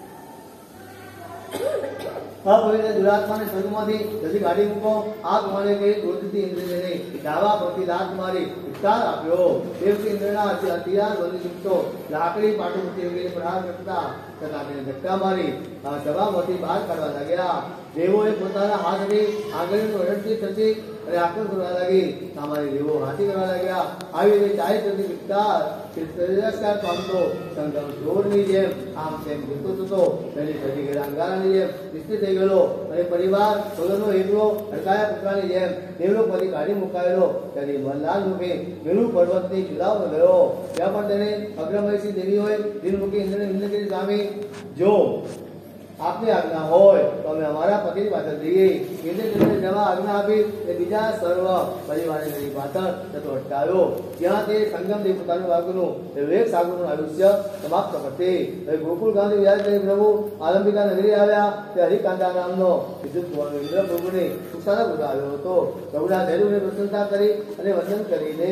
અપવિત્ર દુરાત્માને સ્વર્ગમાંથી જલ્દી કાઢી મૂકો. આ પ્રમાણે કહી ક્રોધથી ઇન્દ્રને ડાવા પરથી દાંત મારી ઉત્તાર આપ્યો. દેવથી ઇન્દ્રના હથિયાર બની ચૂકતો લાકડી પાટુપતિ વગેરે પ્રહાર કરતા તથા તેને ધક્કા મારી સભામાંથી બહાર કાઢવા લાગ્યા. દેવોએ પોતાના હાથથી આંગળીનું અડથી થતી અને આક્રમણ કરવા લાગી. સામાન્ય દેવો હાથી કરવા લાગ્યા. આવી રીતે ચાહે તેથી વિસ્તાર તિરસ્કાર પામતો સંગમ ચોરની જેમ આમ તેમ જતો થતો તેની શરીર ગયેલા અંગારાની જેમ નિશ્ચિત થઈ ગયેલો અને પરિવાર સોદરનો એકલો હડકાયા પુતળાની જેમ દેવલોક પરથી કાઢી મુકાયેલો. તેની મનલાલ મુખે મેરુ પર્વતની જુદામાં ગયો. ત્યાં પણ તેને અગ્રમયસી દેવી હોય દિન મૂકી ઇન્દ્રને વિનંતી કરી, સ્વામી જો આપની આજ્ઞા હોય તો અમે અમારા પતિની પાછળ જઈએ. એટલે તેમને જવા આજ્ઞા આપી એ બીજા સર્વ પરિવારે તેની પાછળ જતો અટકાવ્યો. જ્યાં તે સંગમ દેવ પોતાનું વાગનું વિવેક સાગરનું આયુષ્ય સમાપ્ત કરશે. હવે ગોકુળ ગાંધી વિહાર કરી પ્રભુ આલંબિકા નગરી આવ્યા. તે હરિકાંતા નામનો વિદ્યુત કુંવરનો ઇન્દ્ર પ્રભુને સુસારા બોલાવ્યો હતો. પ્રભુના ધૈર્યની પ્રશંસા કરી અને વંદન કરીને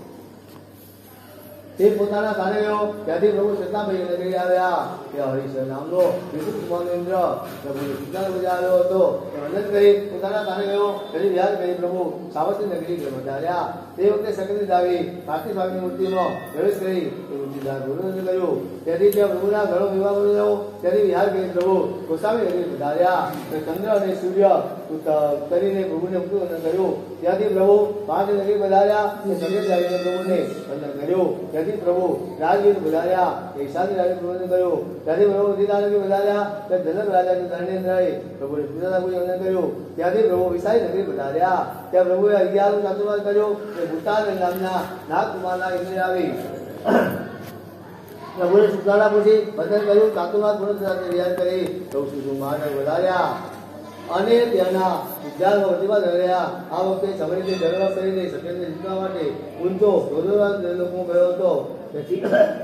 તે પોતાના સ્થાને ગયો. ત્યાંથી પ્રભુ સત્તાભાઈ નગરી આવ્યા. ત્યાં હરિશર નામનો વિદ્યુત કુમારનો ઇન્દ્ર પ્રભુને સુસારા બજાવ્યો હતો. વંદન કરી પોતાના સ્થાને ગયો. તેથી વિહાર કરી પ્રભુ સાવતી નગરી વધાર્યા. તે વખતે સકૃત આવી કાર્તિક સ્વામીની મૂર્તિમાં પ્રવેશ કરી મૂર્તિદાર ગુરુવંદન કર્યું. તેથી ત્યાં પ્રભુના ઘણો વિવાહ કર્યો. તેથી વિહાર કરી પ્રભુ ગોસ્વામી નગરી વધાર્યા. ચંદ્ર અને સૂર્ય કરીને પ્રભુને વંદન કર્યું. ત્યાંથી પ્રભુ 5 નગરી વધાર્યા. સંદેશ પ્રભુને વંદન કર્યું. ત્યાંથી પ્રભુ રાજગીર વધાર્યા. ઈશાની રાજે પ્રબંધન કર્યું. ત્યાંથી પ્રભુ ઉદિતાનગરી વધાર્યા. જનક રાજા ધર્મેન્દ્રએ પ્રભુને પૂજાપૂજી વંદન કર્યું. ત્યાંથી પ્રભુ વિશાળી નગરી વધાર્યા. ત્યાં પ્રભુએ 11 ચાતુર્માસ કર્યો. ભૂતાન નામના નાગકુમારના ઇન્દ્ર આવી પ્રભુને સુધારા પૂછી વંદન કર્યું. ચાતુર્માસ પૂર્ણ સાથે વિહાર કરી પ્રભુ સુમાન વધાર્યા અને ત્યાંના વિદ્યાર્થીઓ પ્રતિભા રહ્યા. આ વખતે સમયથી જળવા કરીને સત્યને જીતવા માટે ઊંચો લોકો ગયો હતો. તેથી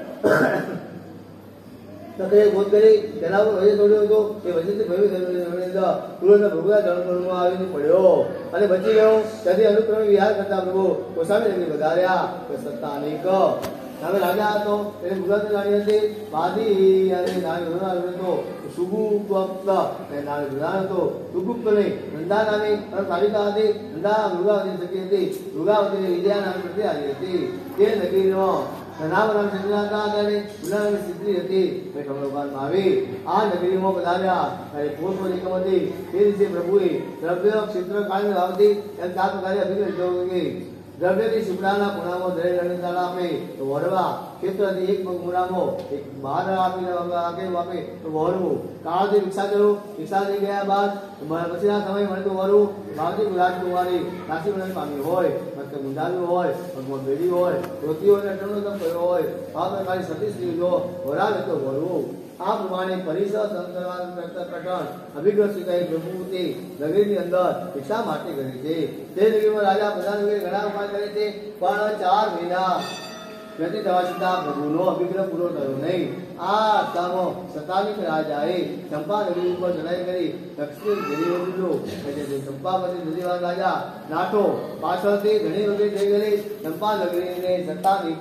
સત્યએ બોધ કરી તેના પર વજે છોડ્યો હતો. એ વજેથી ભવ્ય તુરંત પ્રભુના જળમાં આવીને પડ્યો અને બચી ગયો. ત્યાંથી અનુક્રમે વિહાર કરતા પ્રભુ ગોસ્વામી નગરી વધાર્યા. સત્તા અનેક નામે રાજા હતો. તેને ગુજરાતી રાણી હતી બાદી અને નાની હતો સુગુપ્ત અને નાની પ્રધાન હતો. સુગુપ્ત નહીં નંદા નાની સારિકા હતી. નંદા મૃગાવતી શકી હતી. મૃગાવતી વિદ્યા નામ પ્રત્યે આવી હતી. તે નગરીનો નામ ચંદ્રના હતા અને ગુલામી સિદ્ધિ હતી. આવી આ નગરીમાં વધાર્યા. પોષમાં એકમ હતી. તે રીતે પ્રભુએ દ્રવ્ય ક્ષેત્ર કાળને વાવતી એમ 4 પ્રકારે અભિગમ દ્રવ્યથી શુક્લાના ખૂણામાં દરેક રણશાળા આપે તો વરવા. ક્ષેત્રથી એક મૂળામાં એક બહાર આપીને આપે તો વરવું. કાળથી ભિક્ષા કરવું. ભિક્ષા થઈ ગયા બાદ પછીના સમય મળે તો વરવું. ભાવથી રાજકુમારી રાશિ મરણ પામી હોય, મસ્તક મુંડાવ્યું હોય, પગમાં બેડી હોય, ધોતી હોય અને અટણો કર્યો હોય, આ પ્રકારની સતી સ્ત્રી જો વરાવે તો વરવું. આ પ્રમાણે પરિસર પ્રકરણ અભિગ્રહ સ્વીકારી પ્રભુતિ નગરીની અંદર ભિક્ષા માટે કરે છે. તે નગરીમાં રાજા પ્રધાન વગેરે ઘણા ઉપાય કરે છે. પણ 4 મહિના વ્યક્તિ થવા છતાં પ્રભુનો અભિગ્રહ પૂરો થયો નહીં. આ અર્થમાં સતાનિક રાજાએ ચંપા નગરી ઉપર ચડાઈ કરી દક્ષિણ ઘેરી લીધું. ચંપાપતિ નદીવાળા રાજા નાટો પાછળથી ઘણી વખત થઈ ગયેલી ચંપા નગરીને સતાનિક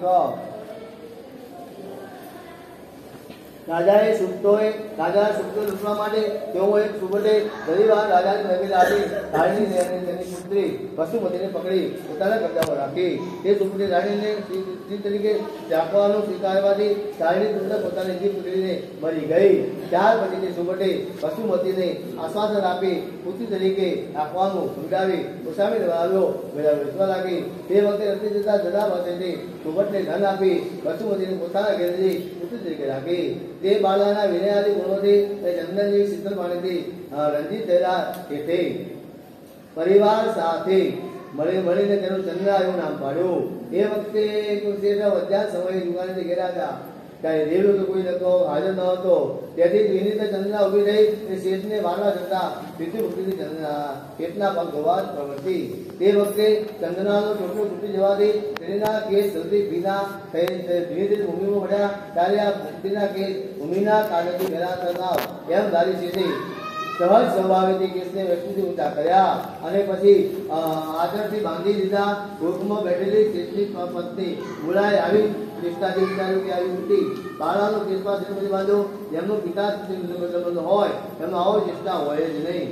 રાજાએ સુપ્તો લૂંટવા માટે તેઓ એક સુબટે ગરીબા રાજાની નગરી આવી રાણીને અને તેની પુત્રી વસુમતીને પકડી પોતાના કબજામાં રાખી. તે સુબટે રાણીને સ્ત્રી તરીકે રાખવાનું સ્વીકારવાથી રાણીની સુંદર પોતાની જીભ પુત્રીને મરી ગઈ. ત્યાર પછી તે સુબટે વસુમતીને આશ્વાસન આપી પુત્રી તરીકે રાખવાનું સમજાવી ઉસામી આવ્યો વેચવા લાગી. તે વખતે રસ્તે જતા જરા પાસેથી સુબટને ધન આપી વસુમતીને પોતાના ઘેરથી પુત્રી તરીકે રાખી. તે બાળાના વિનયાદી ગુણોથી ચંદનની શીતળ પાણીથી રંજીત થયેલા તે પરિવાર સાથે મળીને તેનું ચંદ્રા એવું નામ પાડ્યું. એ વખતે વધ્યા સમયે દુકાનેથી ઘેરા હતા. ત્યારે રેલો તો કોઈ નતો હાજર ન હતો. તેથી વિનીત ચંદ્રા ઉભી થઈ અને શેઠને વારવા જતા પિતૃભક્તિથી ચંદ્રા કેટલા પગ ધોવા પ્રવર્તી. તે વખતે ચંદ્રનાનો ચોટલો તૂટી જવાથી તેના કેસ જલ્દી ભીના ધીરે ધીરે ભૂમિમાં પડ્યા. ત્યારે આ ભક્તિના કેસ ભૂમિના કારણથી ઘેરા તણાવ એમ ધારી છે. સહજ સ્વભાવેથી કેસને વ્યક્તિથી ઊંચા કર્યા અને પછી આદરથી બાંધી દીધા. ભૂખમાં બેઠેલી શેઠની પત્ની બોલાય આવી ચેષ્ટાથી વિચાર્યું કે આવી ઉઠી બાળાનો કેસમાં શ્રીમતી બાંધો જેમનો પિતા હોય એમનો આવો ચેષ્ટા હોય જ નહીં.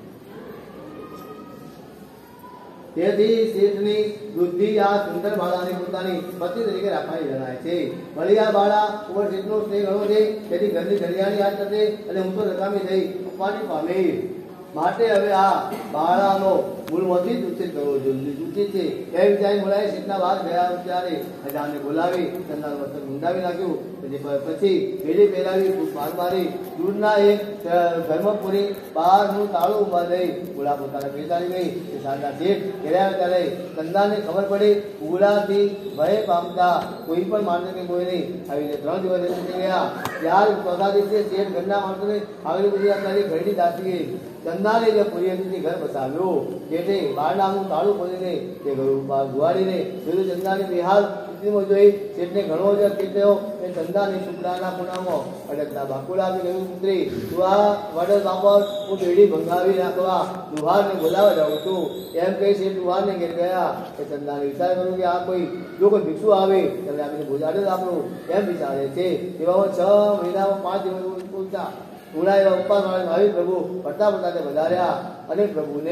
તેથી શેઠની બુદ્ધિ આ સુંદર બાળાને પોતાની પત્ની તરીકે રાખવાની જણાય છે. વળી આ બાળા ઉપર શેઠનો સ્નેહ ઘણો છે. તેથી ઘરની ઘડિયાળી યાદ કરશે અને હું તો નકામી થઈ ઉપવાની પામી. માટે હવે આ બાળાનો મૂળમાંથી જ ઉછેર કરવો જોઈએ છે. એ વિચારી બોલાય શેઠના બહાર ગયા ત્યારે હજારને બોલાવી ચંદાનું મસ્તક ઊંડાવી નાખ્યું. પછી પેઢી પહેરાવી પાર મારી દૂરના એક ઘરમાં પૂરી બહારનું તાળું ઉભા લઈ ઉડા પોતાના પેટાડી ગઈ. એ સાંજના શેઠ ઘેર્યા ત્યારે ચંદાને ખબર પડી ઉડાથી ભય પામતા કોઈ પણ માણસ કે કોઈ નહીં. આવીને 3 દિવસ નીકળી ગયા. ત્યાર ચોથા દિવસે શેઠ ઘરના માણસોને આગળ બધી તારી ઘરડી દાસી ગઈ. ચંદાને જે પુરીથી ઘર બસાવ્યો. જેને બારણાનું તાળું ખોલીને તે ઘર ગુવાડીને જોયું. ચંદાની બિહાર સ્થિતિમાં જોઈ શેઠને ઘણો જ કીધો. એ ચંદાની શુક્લાના પૂનામાં અડકતા બાકુલાવી ગયું પુત્રી તું આ વડલ બાપર હું પેઢી ભંગાવી નાખવા દુહારને બોલાવવા જાઉં છું એમ કહી શેઠ દુહારને ઘેર ગયા. એ ચંદાને વિચાર કર્યો કે આ કોઈ જો કોઈ ભિક્ષુ આવે ત્યારે આપણે બોજાડે જ આપણું એમ વિચારે છે. એવામાં 6 મહિનામાં 5 દિવસ પૂછતા ઉડા એવા ઉપવાસ વાળા ભાવી પ્રભુ પડતા પડતા વધાર્યા અને પ્રભુને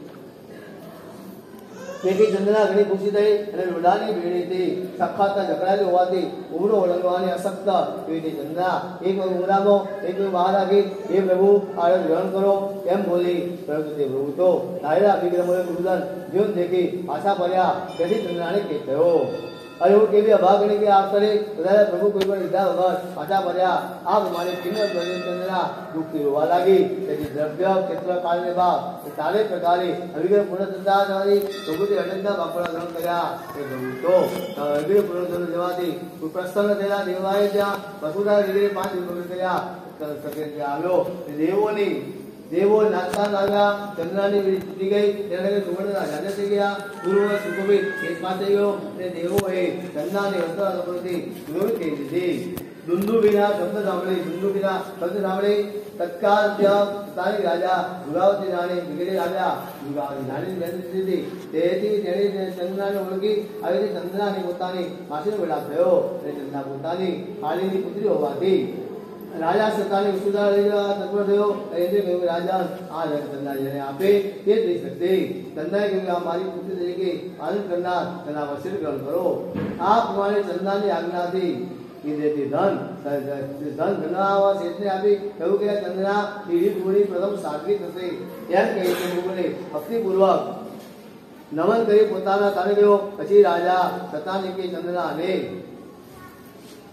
તેથી ચંદ્રના ઘણી ખુશી થઈ અને લોડાની ભીડીથી સખાતા ઝઘડાલી હોવાથી ઉમરો ઓળંગવાની અશક્ત એવી ચંદ્રા એક ઉમરામાં એક બહાર રાખી એ પ્રભુ આળસ ગ્રહણ કરો એમ બોલી. પરંતુ તે પ્રભુ તો ધારેલા અભિગ્રહોને ગુરુદન જીવન દેખી પાછા પડ્યા. તેથી ચંદ્રાને કેસ થયો. અને હું કેવી અભાગણી કે આખરે બધા પ્રભુ કોઈ પણ લીધા વગર પાછા પડ્યા. આ પ્રમાણે કિંમત ચંદ્રના દુઃખથી રોવા લાગી. તેથી દ્રવ્ય ક્ષેત્ર કાળને બાદ ચારે પ્રકારે અભિગ્રહ પૂર્ણ થતા જવાથી પ્રભુથી અનંતના બાપડા ગ્રહણ કર્યા. એ પ્રભુ તો અભિગ્રહ પૂર્ણ થયું જવાથી પ્રસન્ન થયેલા દેવાએ ત્યાં વસુધા વિગ્રહ 5 દિવસ કર્યા. આવ્યો દેવો નાચતા લાગ્યા. ચંદ્રાની વીજ તૂટી ગઈ. તેને સુવર્ણ રાજા થઈ ગયા. ગુરુ સુખોભી કેસમાં થઈ ગયો અને દેવોએ ચંદ્રાની વસ્ત્રથી ગુરુ કહી દીધી. દુંદુભીના શબ્દ સાંભળી તત્કાળ તારી રાજા દુર્ગાવતી રાણી વિગડે આવ્યા. દુર્ગાવતી રાણી દીધી. તેથી તેણે ચંદ્રાને ઓળખી આવી ચંદ્રાની પોતાની માસીનો વિલાપ થયો. અને ચંદ્રા પોતાની હાલીની પુત્રી હોવાથી રાજા સતાની વસુધા લઈ જવા તત્પર થયો. એટલે કહ્યું રાજા આ ચંદ્રા જેને આપે તે જ લઈ શકશે. ચંદ્રાએ કહ્યું આ મારી પુત્રી તરીકે આનંદ કરનાર તેના વસીલ ગ્રહણ કરો. આ પ્રમાણે ચંદ્રાની આજ્ઞાથી ધન ધનાવા શેઠને આપી કહ્યું કે ચંદ્રા પીઢી પૂરી પ્રથમ સાધવી થશે. એમ કહી પ્રભુને ભક્તિપૂર્વક નમન કરી પોતાના સ્થાને ગયો. પછી રાજા સતાનિકે ચંદ્રાને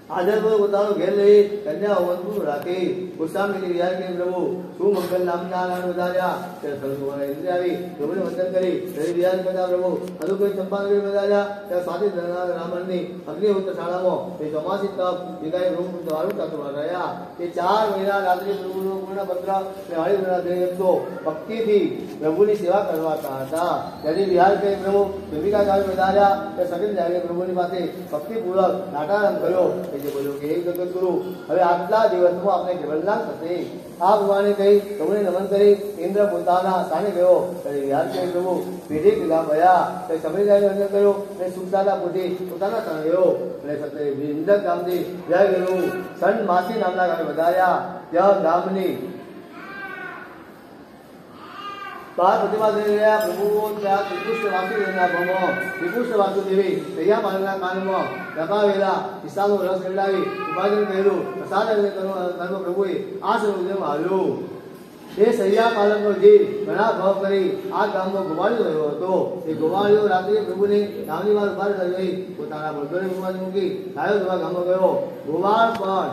આદરપૂર્વક પોતાનો ઘેર લઈ કન્યા હોવાનું રાખી ગુસ્સામી વિહાર કે પ્રભુ શું મંગલ નામના નામ વધાર્યા ત્યારે સર્વોને ઇન્દ્ર આવી પ્રભુને વંદન કરી હરિ વિહાર કરતા પ્રભુ અનુકૂળ સંપાદન વધાર્યા ત્યારે સ્વાતિ રામણની અગ્નિહોત્ર શાળામાં એ ચોમાસી તપ વિદાય રૂમ દ્વારું તત્વ રહ્યા એ 4 મહિના રાત્રિ પ્રભુનું પૂર્ણ પત્ર અને હળી મહિના દેવતો ભક્તિથી પ્રભુની સેવા કરવા હતા ત્યારે વિહાર કે પ્રભુ દેવિકા ગામ વધાર્યા ત્યારે સગન જાગે પ્રભુની પાસે ભક્તિપૂર્વક નાટારામ કર્યો જે બોલ્યો કે હે જગતગુરુ હવે આટલા દિવસમાં આપણે કેવલના થશે આ ભગવાને કહી પ્રભુને નમન કરી ઇન્દ્ર પોતાના સ્થાને ગયો ત્યારે વિહાર કે પ્રભુ પેઢી ભેગા ભયા ત્યારે સમયદારી વંદન કર્યો અને સુખદાતા પૂછી પોતાના સ્થાને ગયો અને સત્ય ઇન્દ્ર ગામથી જય ગયું સન માસી નામના ગામે વધાર્યા ત્યાં ગામની બાર પ્રતિમા થઈ રહ્યા પ્રભુઓ ત્યાં શ્રીકૃષ્ણ વાસુદેવના ભમો શ્રીકૃષ્ણ વાસુદેવી તૈયા પાલના કાનમાં દબાવેલા કિસ્સાનો રસ રેડાવી વિભાજન કર્યું પ્રસાદ કર્મ પ્રભુએ આ સર્વદેવ આવ્યું એ સૈયા પાલનનો જીવ ઘણા ભાવ કરી આ ગામનો ગોવાળિયો રહ્યો હતો એ ગોવાળિયો રાત્રે પ્રભુને ગામની બહાર ઉભા રહી પોતાના બળદોને મુખમાં મૂકી ગાયો ધોવા ગામમાં ગયો ગોવાળ પણ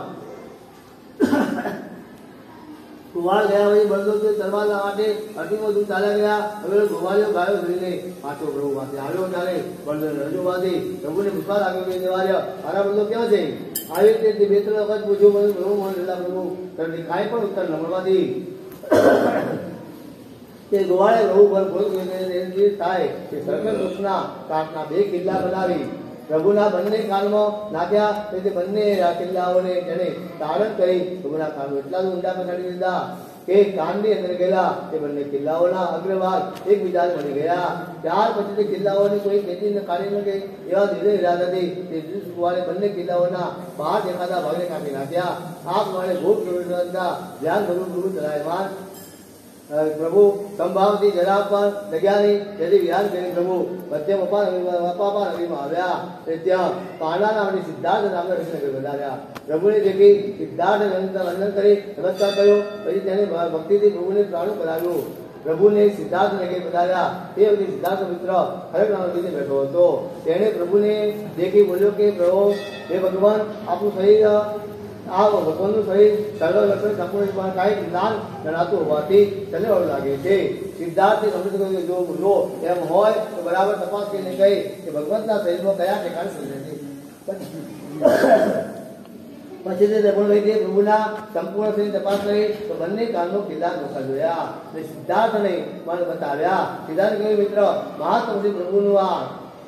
કુવાડ ગયા પછી બળદો તરવાના માટે અટીમાં દૂર ચાલ્યા ગયા હવે ગોવાળિયો ગાયો ધરીને પાછો પ્રભુ પાસે આવ્યો ત્યારે બળદો રજૂ બાંધી પ્રભુને પૂછવા લાગ્યો કે દેવાર્ય મારા બળદો ક્યાં છે આવી રીતે 2-3 વખત પૂછ્યું મને પ્રભુ મને લીલા પ્રભુ ત્યારે કાંઈ પણ ઉત્તર ન મળવાથી તે ગોવાળે પ્રભુ પર કોઈ થાય કે સર્કલ વૃક્ષના કાઠના 2 કિલ્લા બનાવી પ્રભુના બંને કાનમાં નાખ્યા તે બંને કિલ્લાઓને તેને તારણ કરી પ્રભુના કાનમાં એટલા ઊંડા પછાડી દીધા કે કાનની અંદર ગયેલા તે બંને કિલ્લાઓના અગ્રભાગ એકબીજાને મળી ગયા ત્યાર પછી તે કિલ્લાઓની કોઈ ખેતી કાઢી ન ગઈ એવા ધીરે ઇરાદાથી તે કુવારે બંને કિલ્લાઓના બહાર દેખાતા ભાગને કાપી નાખ્યા આ પ્રમાણે ભૂત પ્રવૃત્તિના ધ્યાન ભગવાન ચલાયમાન પ્રભુ સંભાવથી જરા પર જગ્યાની જેથી વિહાર કરી પ્રભુ મધ્યમ અપાપા નગરીમાં આવ્યા ત્યાં પાંડા નામની સિદ્ધાર્થ નામના કૃષ્ણ વધાર્યા પ્રભુને દેખી સિદ્ધાર્થ વંદન કરી નમસ્કાર કર્યો પછી તેને ભક્તિથી પ્રભુને પ્રાણું કરાવ્યું પ્રભુને સિદ્ધાર્થ નગરી વધાર્યા એ વખતે સિદ્ધાર્થ મિત્ર હરેક નામથી બેઠો હતો તેણે પ્રભુને દેખી બોલ્યો કે પ્રભુ હે ભગવાન આપણું શરીર આ ભગવાનનું શરીર સર્વ લક્ષણ સંપૂર્ણ કાંઈ જ્ઞાન જણાતું હોવાથી ચલવાળું લાગે છે સિદ્ધાર્થથી સમજ જો લો એમ હોય તો બરાબર તપાસ કરીને કહી કે ભગવંતના શરીરમાં કયા ઠેકાણે સમજે છે પછી તે દર્પણભાઈ પ્રભુના સંપૂર્ણ શરીર તપાસ કરી તો બંને કાનનો કિલ્લા નોખા જોયા અને સિદ્ધાર્થને મને બતાવ્યા સિદ્ધાર્થ કહ્યું મિત્ર મહાત્મા પ્રભુનું આ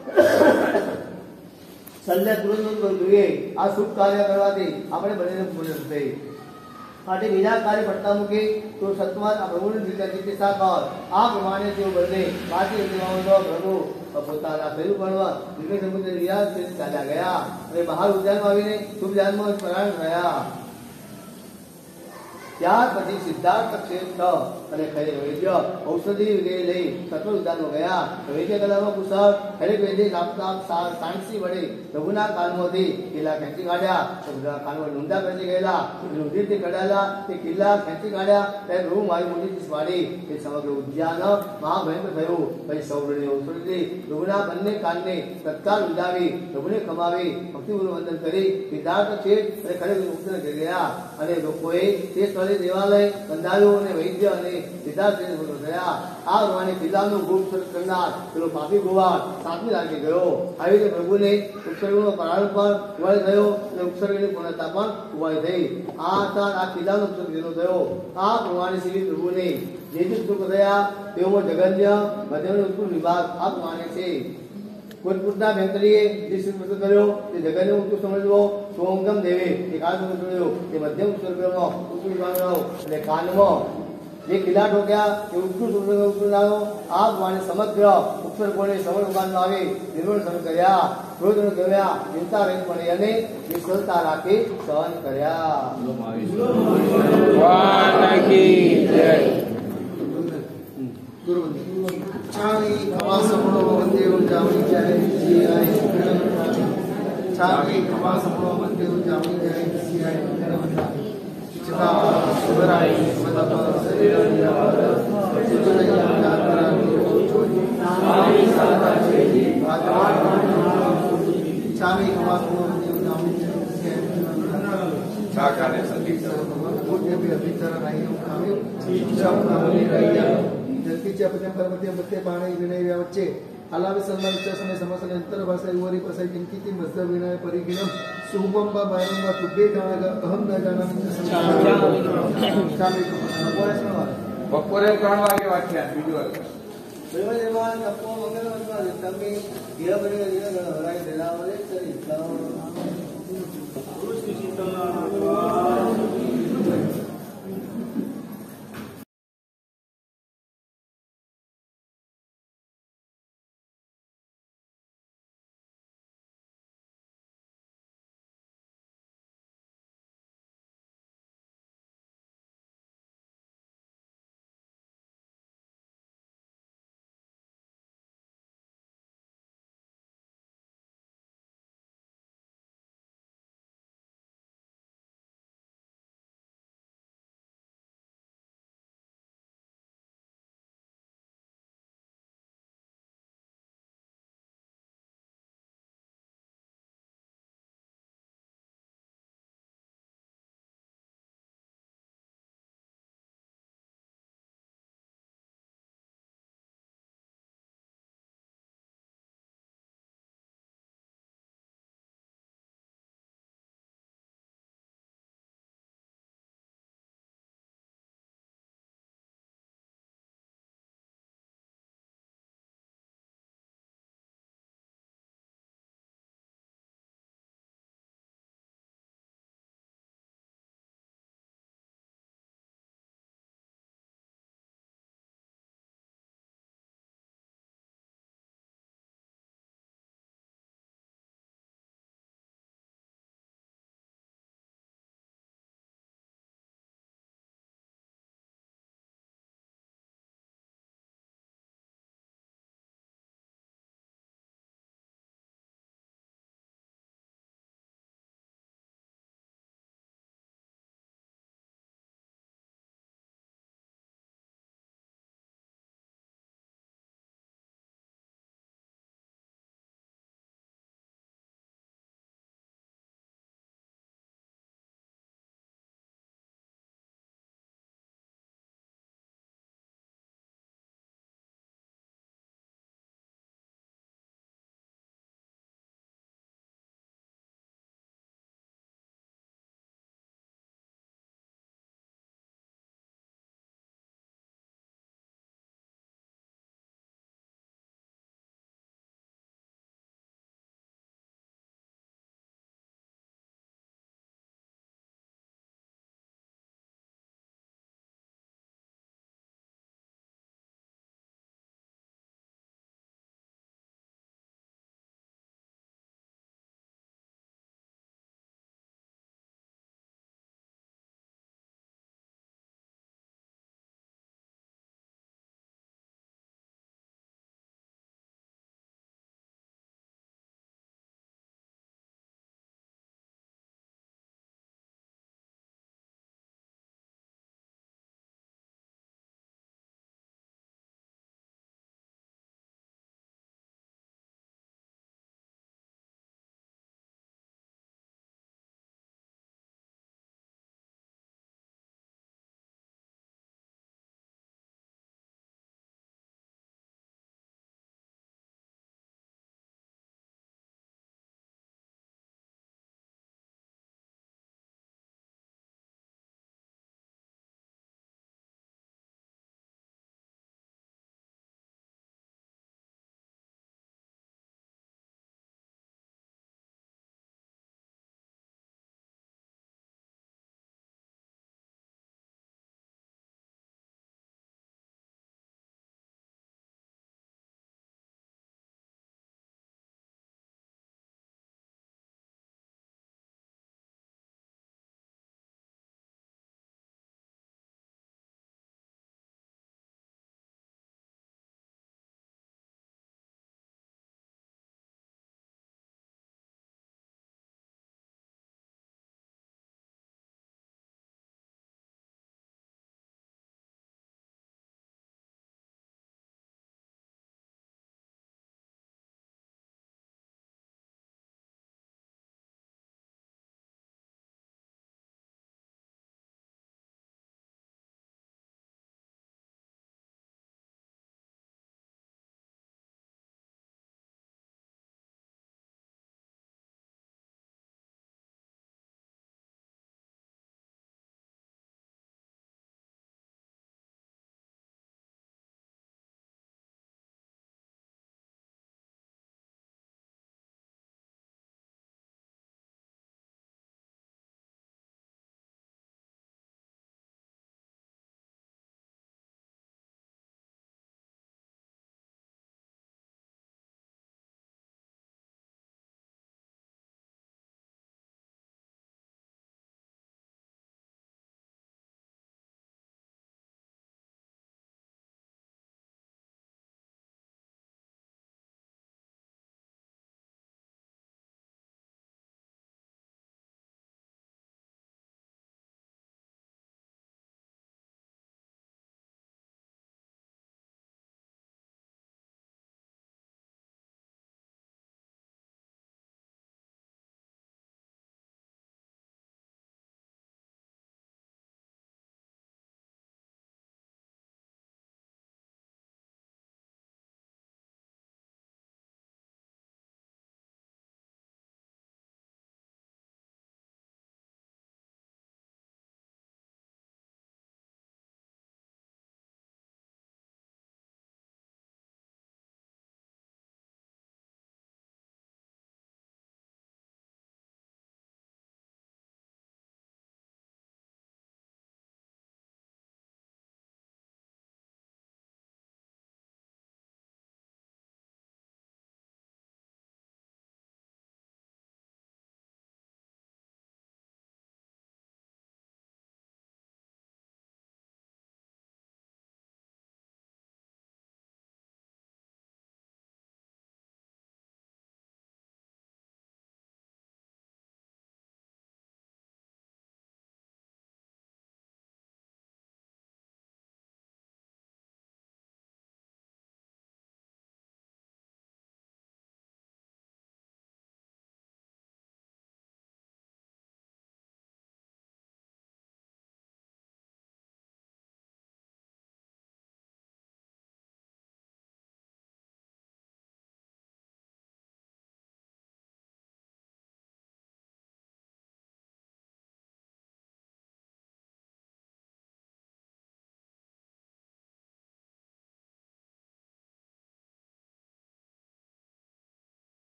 સલ્લે તુરંત જોઈએ આ શુભ કાર્ય કરવાથી આપણે બંનેને પૂર્ણ થઈ માટે બીજા કાર્ય પડતા મૂકી તો સત્વર આ પ્રભુની ચિકિત્સા કર આ પ્રમાણે તેઓ બંને ભારતીય પ્રભુ પોતાના શરીર ભણવા દિવ્ય સમુદ્ર વિહાર ચાલ્યા ગયા અને બહાર ઉદ્યાનમાં આવીને શુભ ધ્યાનમાં સ્મરણ રહ્યા ત્યાર પછી સિદ્ધાર્થ ક્ષેત્ર અને ખરે વૈદ્ય ઔષધિ લઈ સત્વર ઉદ્યાનમાં ગયા વૈદ્ય કલામાં કુશળ ખરેક વૈદ્ય સાણસી વડે પ્રભુના કાનમાંથી કિલ્લા ખેંચી કાઢ્યા કાનમાં ઊંડા ખેંચી ગયેલા રુધિરથી કઢાયેલા તે કિલ્લા ખેંચી કાઢ્યા ત્યારે રૂ મારી મોટી વાળી તે સમગ્ર ઉદ્યાન મહાભયંકર થયું પછી સૌની ઔષધિ પ્રભુના બંને કાનને તત્કાળ ઉદાવી પ્રભુને કમાવી ભક્તિપૂર્વક વંદન કરી સિદ્ધાર્થ ક્ષેત્ર અને ખરે મુક્ત કરી ગયા અને લોકોએ તે દેવાલય બંધાયું અને વૈદ્ય અને સિદ્ધાર્થ થયા આ પ્રમાણે કિલ્લાનું ગુપ્ત કરનાર પેલો પાપી ગોવાળ 7મી તારીખે ગયો આવી રીતે પ્રભુને ઉત્સર્ગનો પ્રારંભ પણ કુવાળી થયો અને ઉત્સર્ગની પૂર્ણતા પણ કુવાળી થઈ આ હતા આ કિલ્લાનો ઉત્સર્ગ થયો આ પ્રમાણે શ્રી પ્રભુને જે જે સુખ થયા તેઓમાં જગન્ય મધ્યમ ઉત્કૃષ્ટ વિભાગ આ પ્રમાણે છે કોટપુરના ભેંતરીએ જે શ્રી કર્યો તે જગન્ય ઉત્કૃષ્ટ સમજવો સોમગમ દેવે એ કાળ સમજ્યો તે મધ્યમ ઉત્સર્ગનો ઉત્કૃષ્ટ વિભાગ અને કાનમાં જે કિલ્લા ઠોક્યા એ ઉત્કૃષ્ટ આ પ્રમાણે સમગ્ર ઉત્સર્ગોને સવળ ઉગાનમાં આવી નિર્મળ સહન કર્યા ક્રોધને ગવ્યા ચિંતા રહિત પડી અને નિષ્ફળતા રાખી સહન કર્યા Charlie, Kamasapro, Mandiru, Jamini Jai, C.I. Charlie, Kamasapro, Mandiru, Jamini Jai, C.I. Chita, Subarai, Madapa, Sarira, Charlie, Kamasapro, Mandiru, Jamini Jai, C.I. સાકારે સતી भी अभिचार नाही आम्ही शिक्षापणामध्ये राहिल्या जलकीच्या पद्या पर्वती मध्ये पाणी विनय वच्चे आलावे सल्ला विचारसने समस्या अंतर भाषा वरी पसाई किंकिती मस्त विनय परिगिणम सुबंबा बायंबा तुबे गाणा अहम न गाणा બપોરે 3 વાગે વાંચ્યા બીજું દેવાન તપો મંગળવાર તમે ઘેર બની હરાઈ દેલા વલે ચરી પુરુષ ની ચિંતા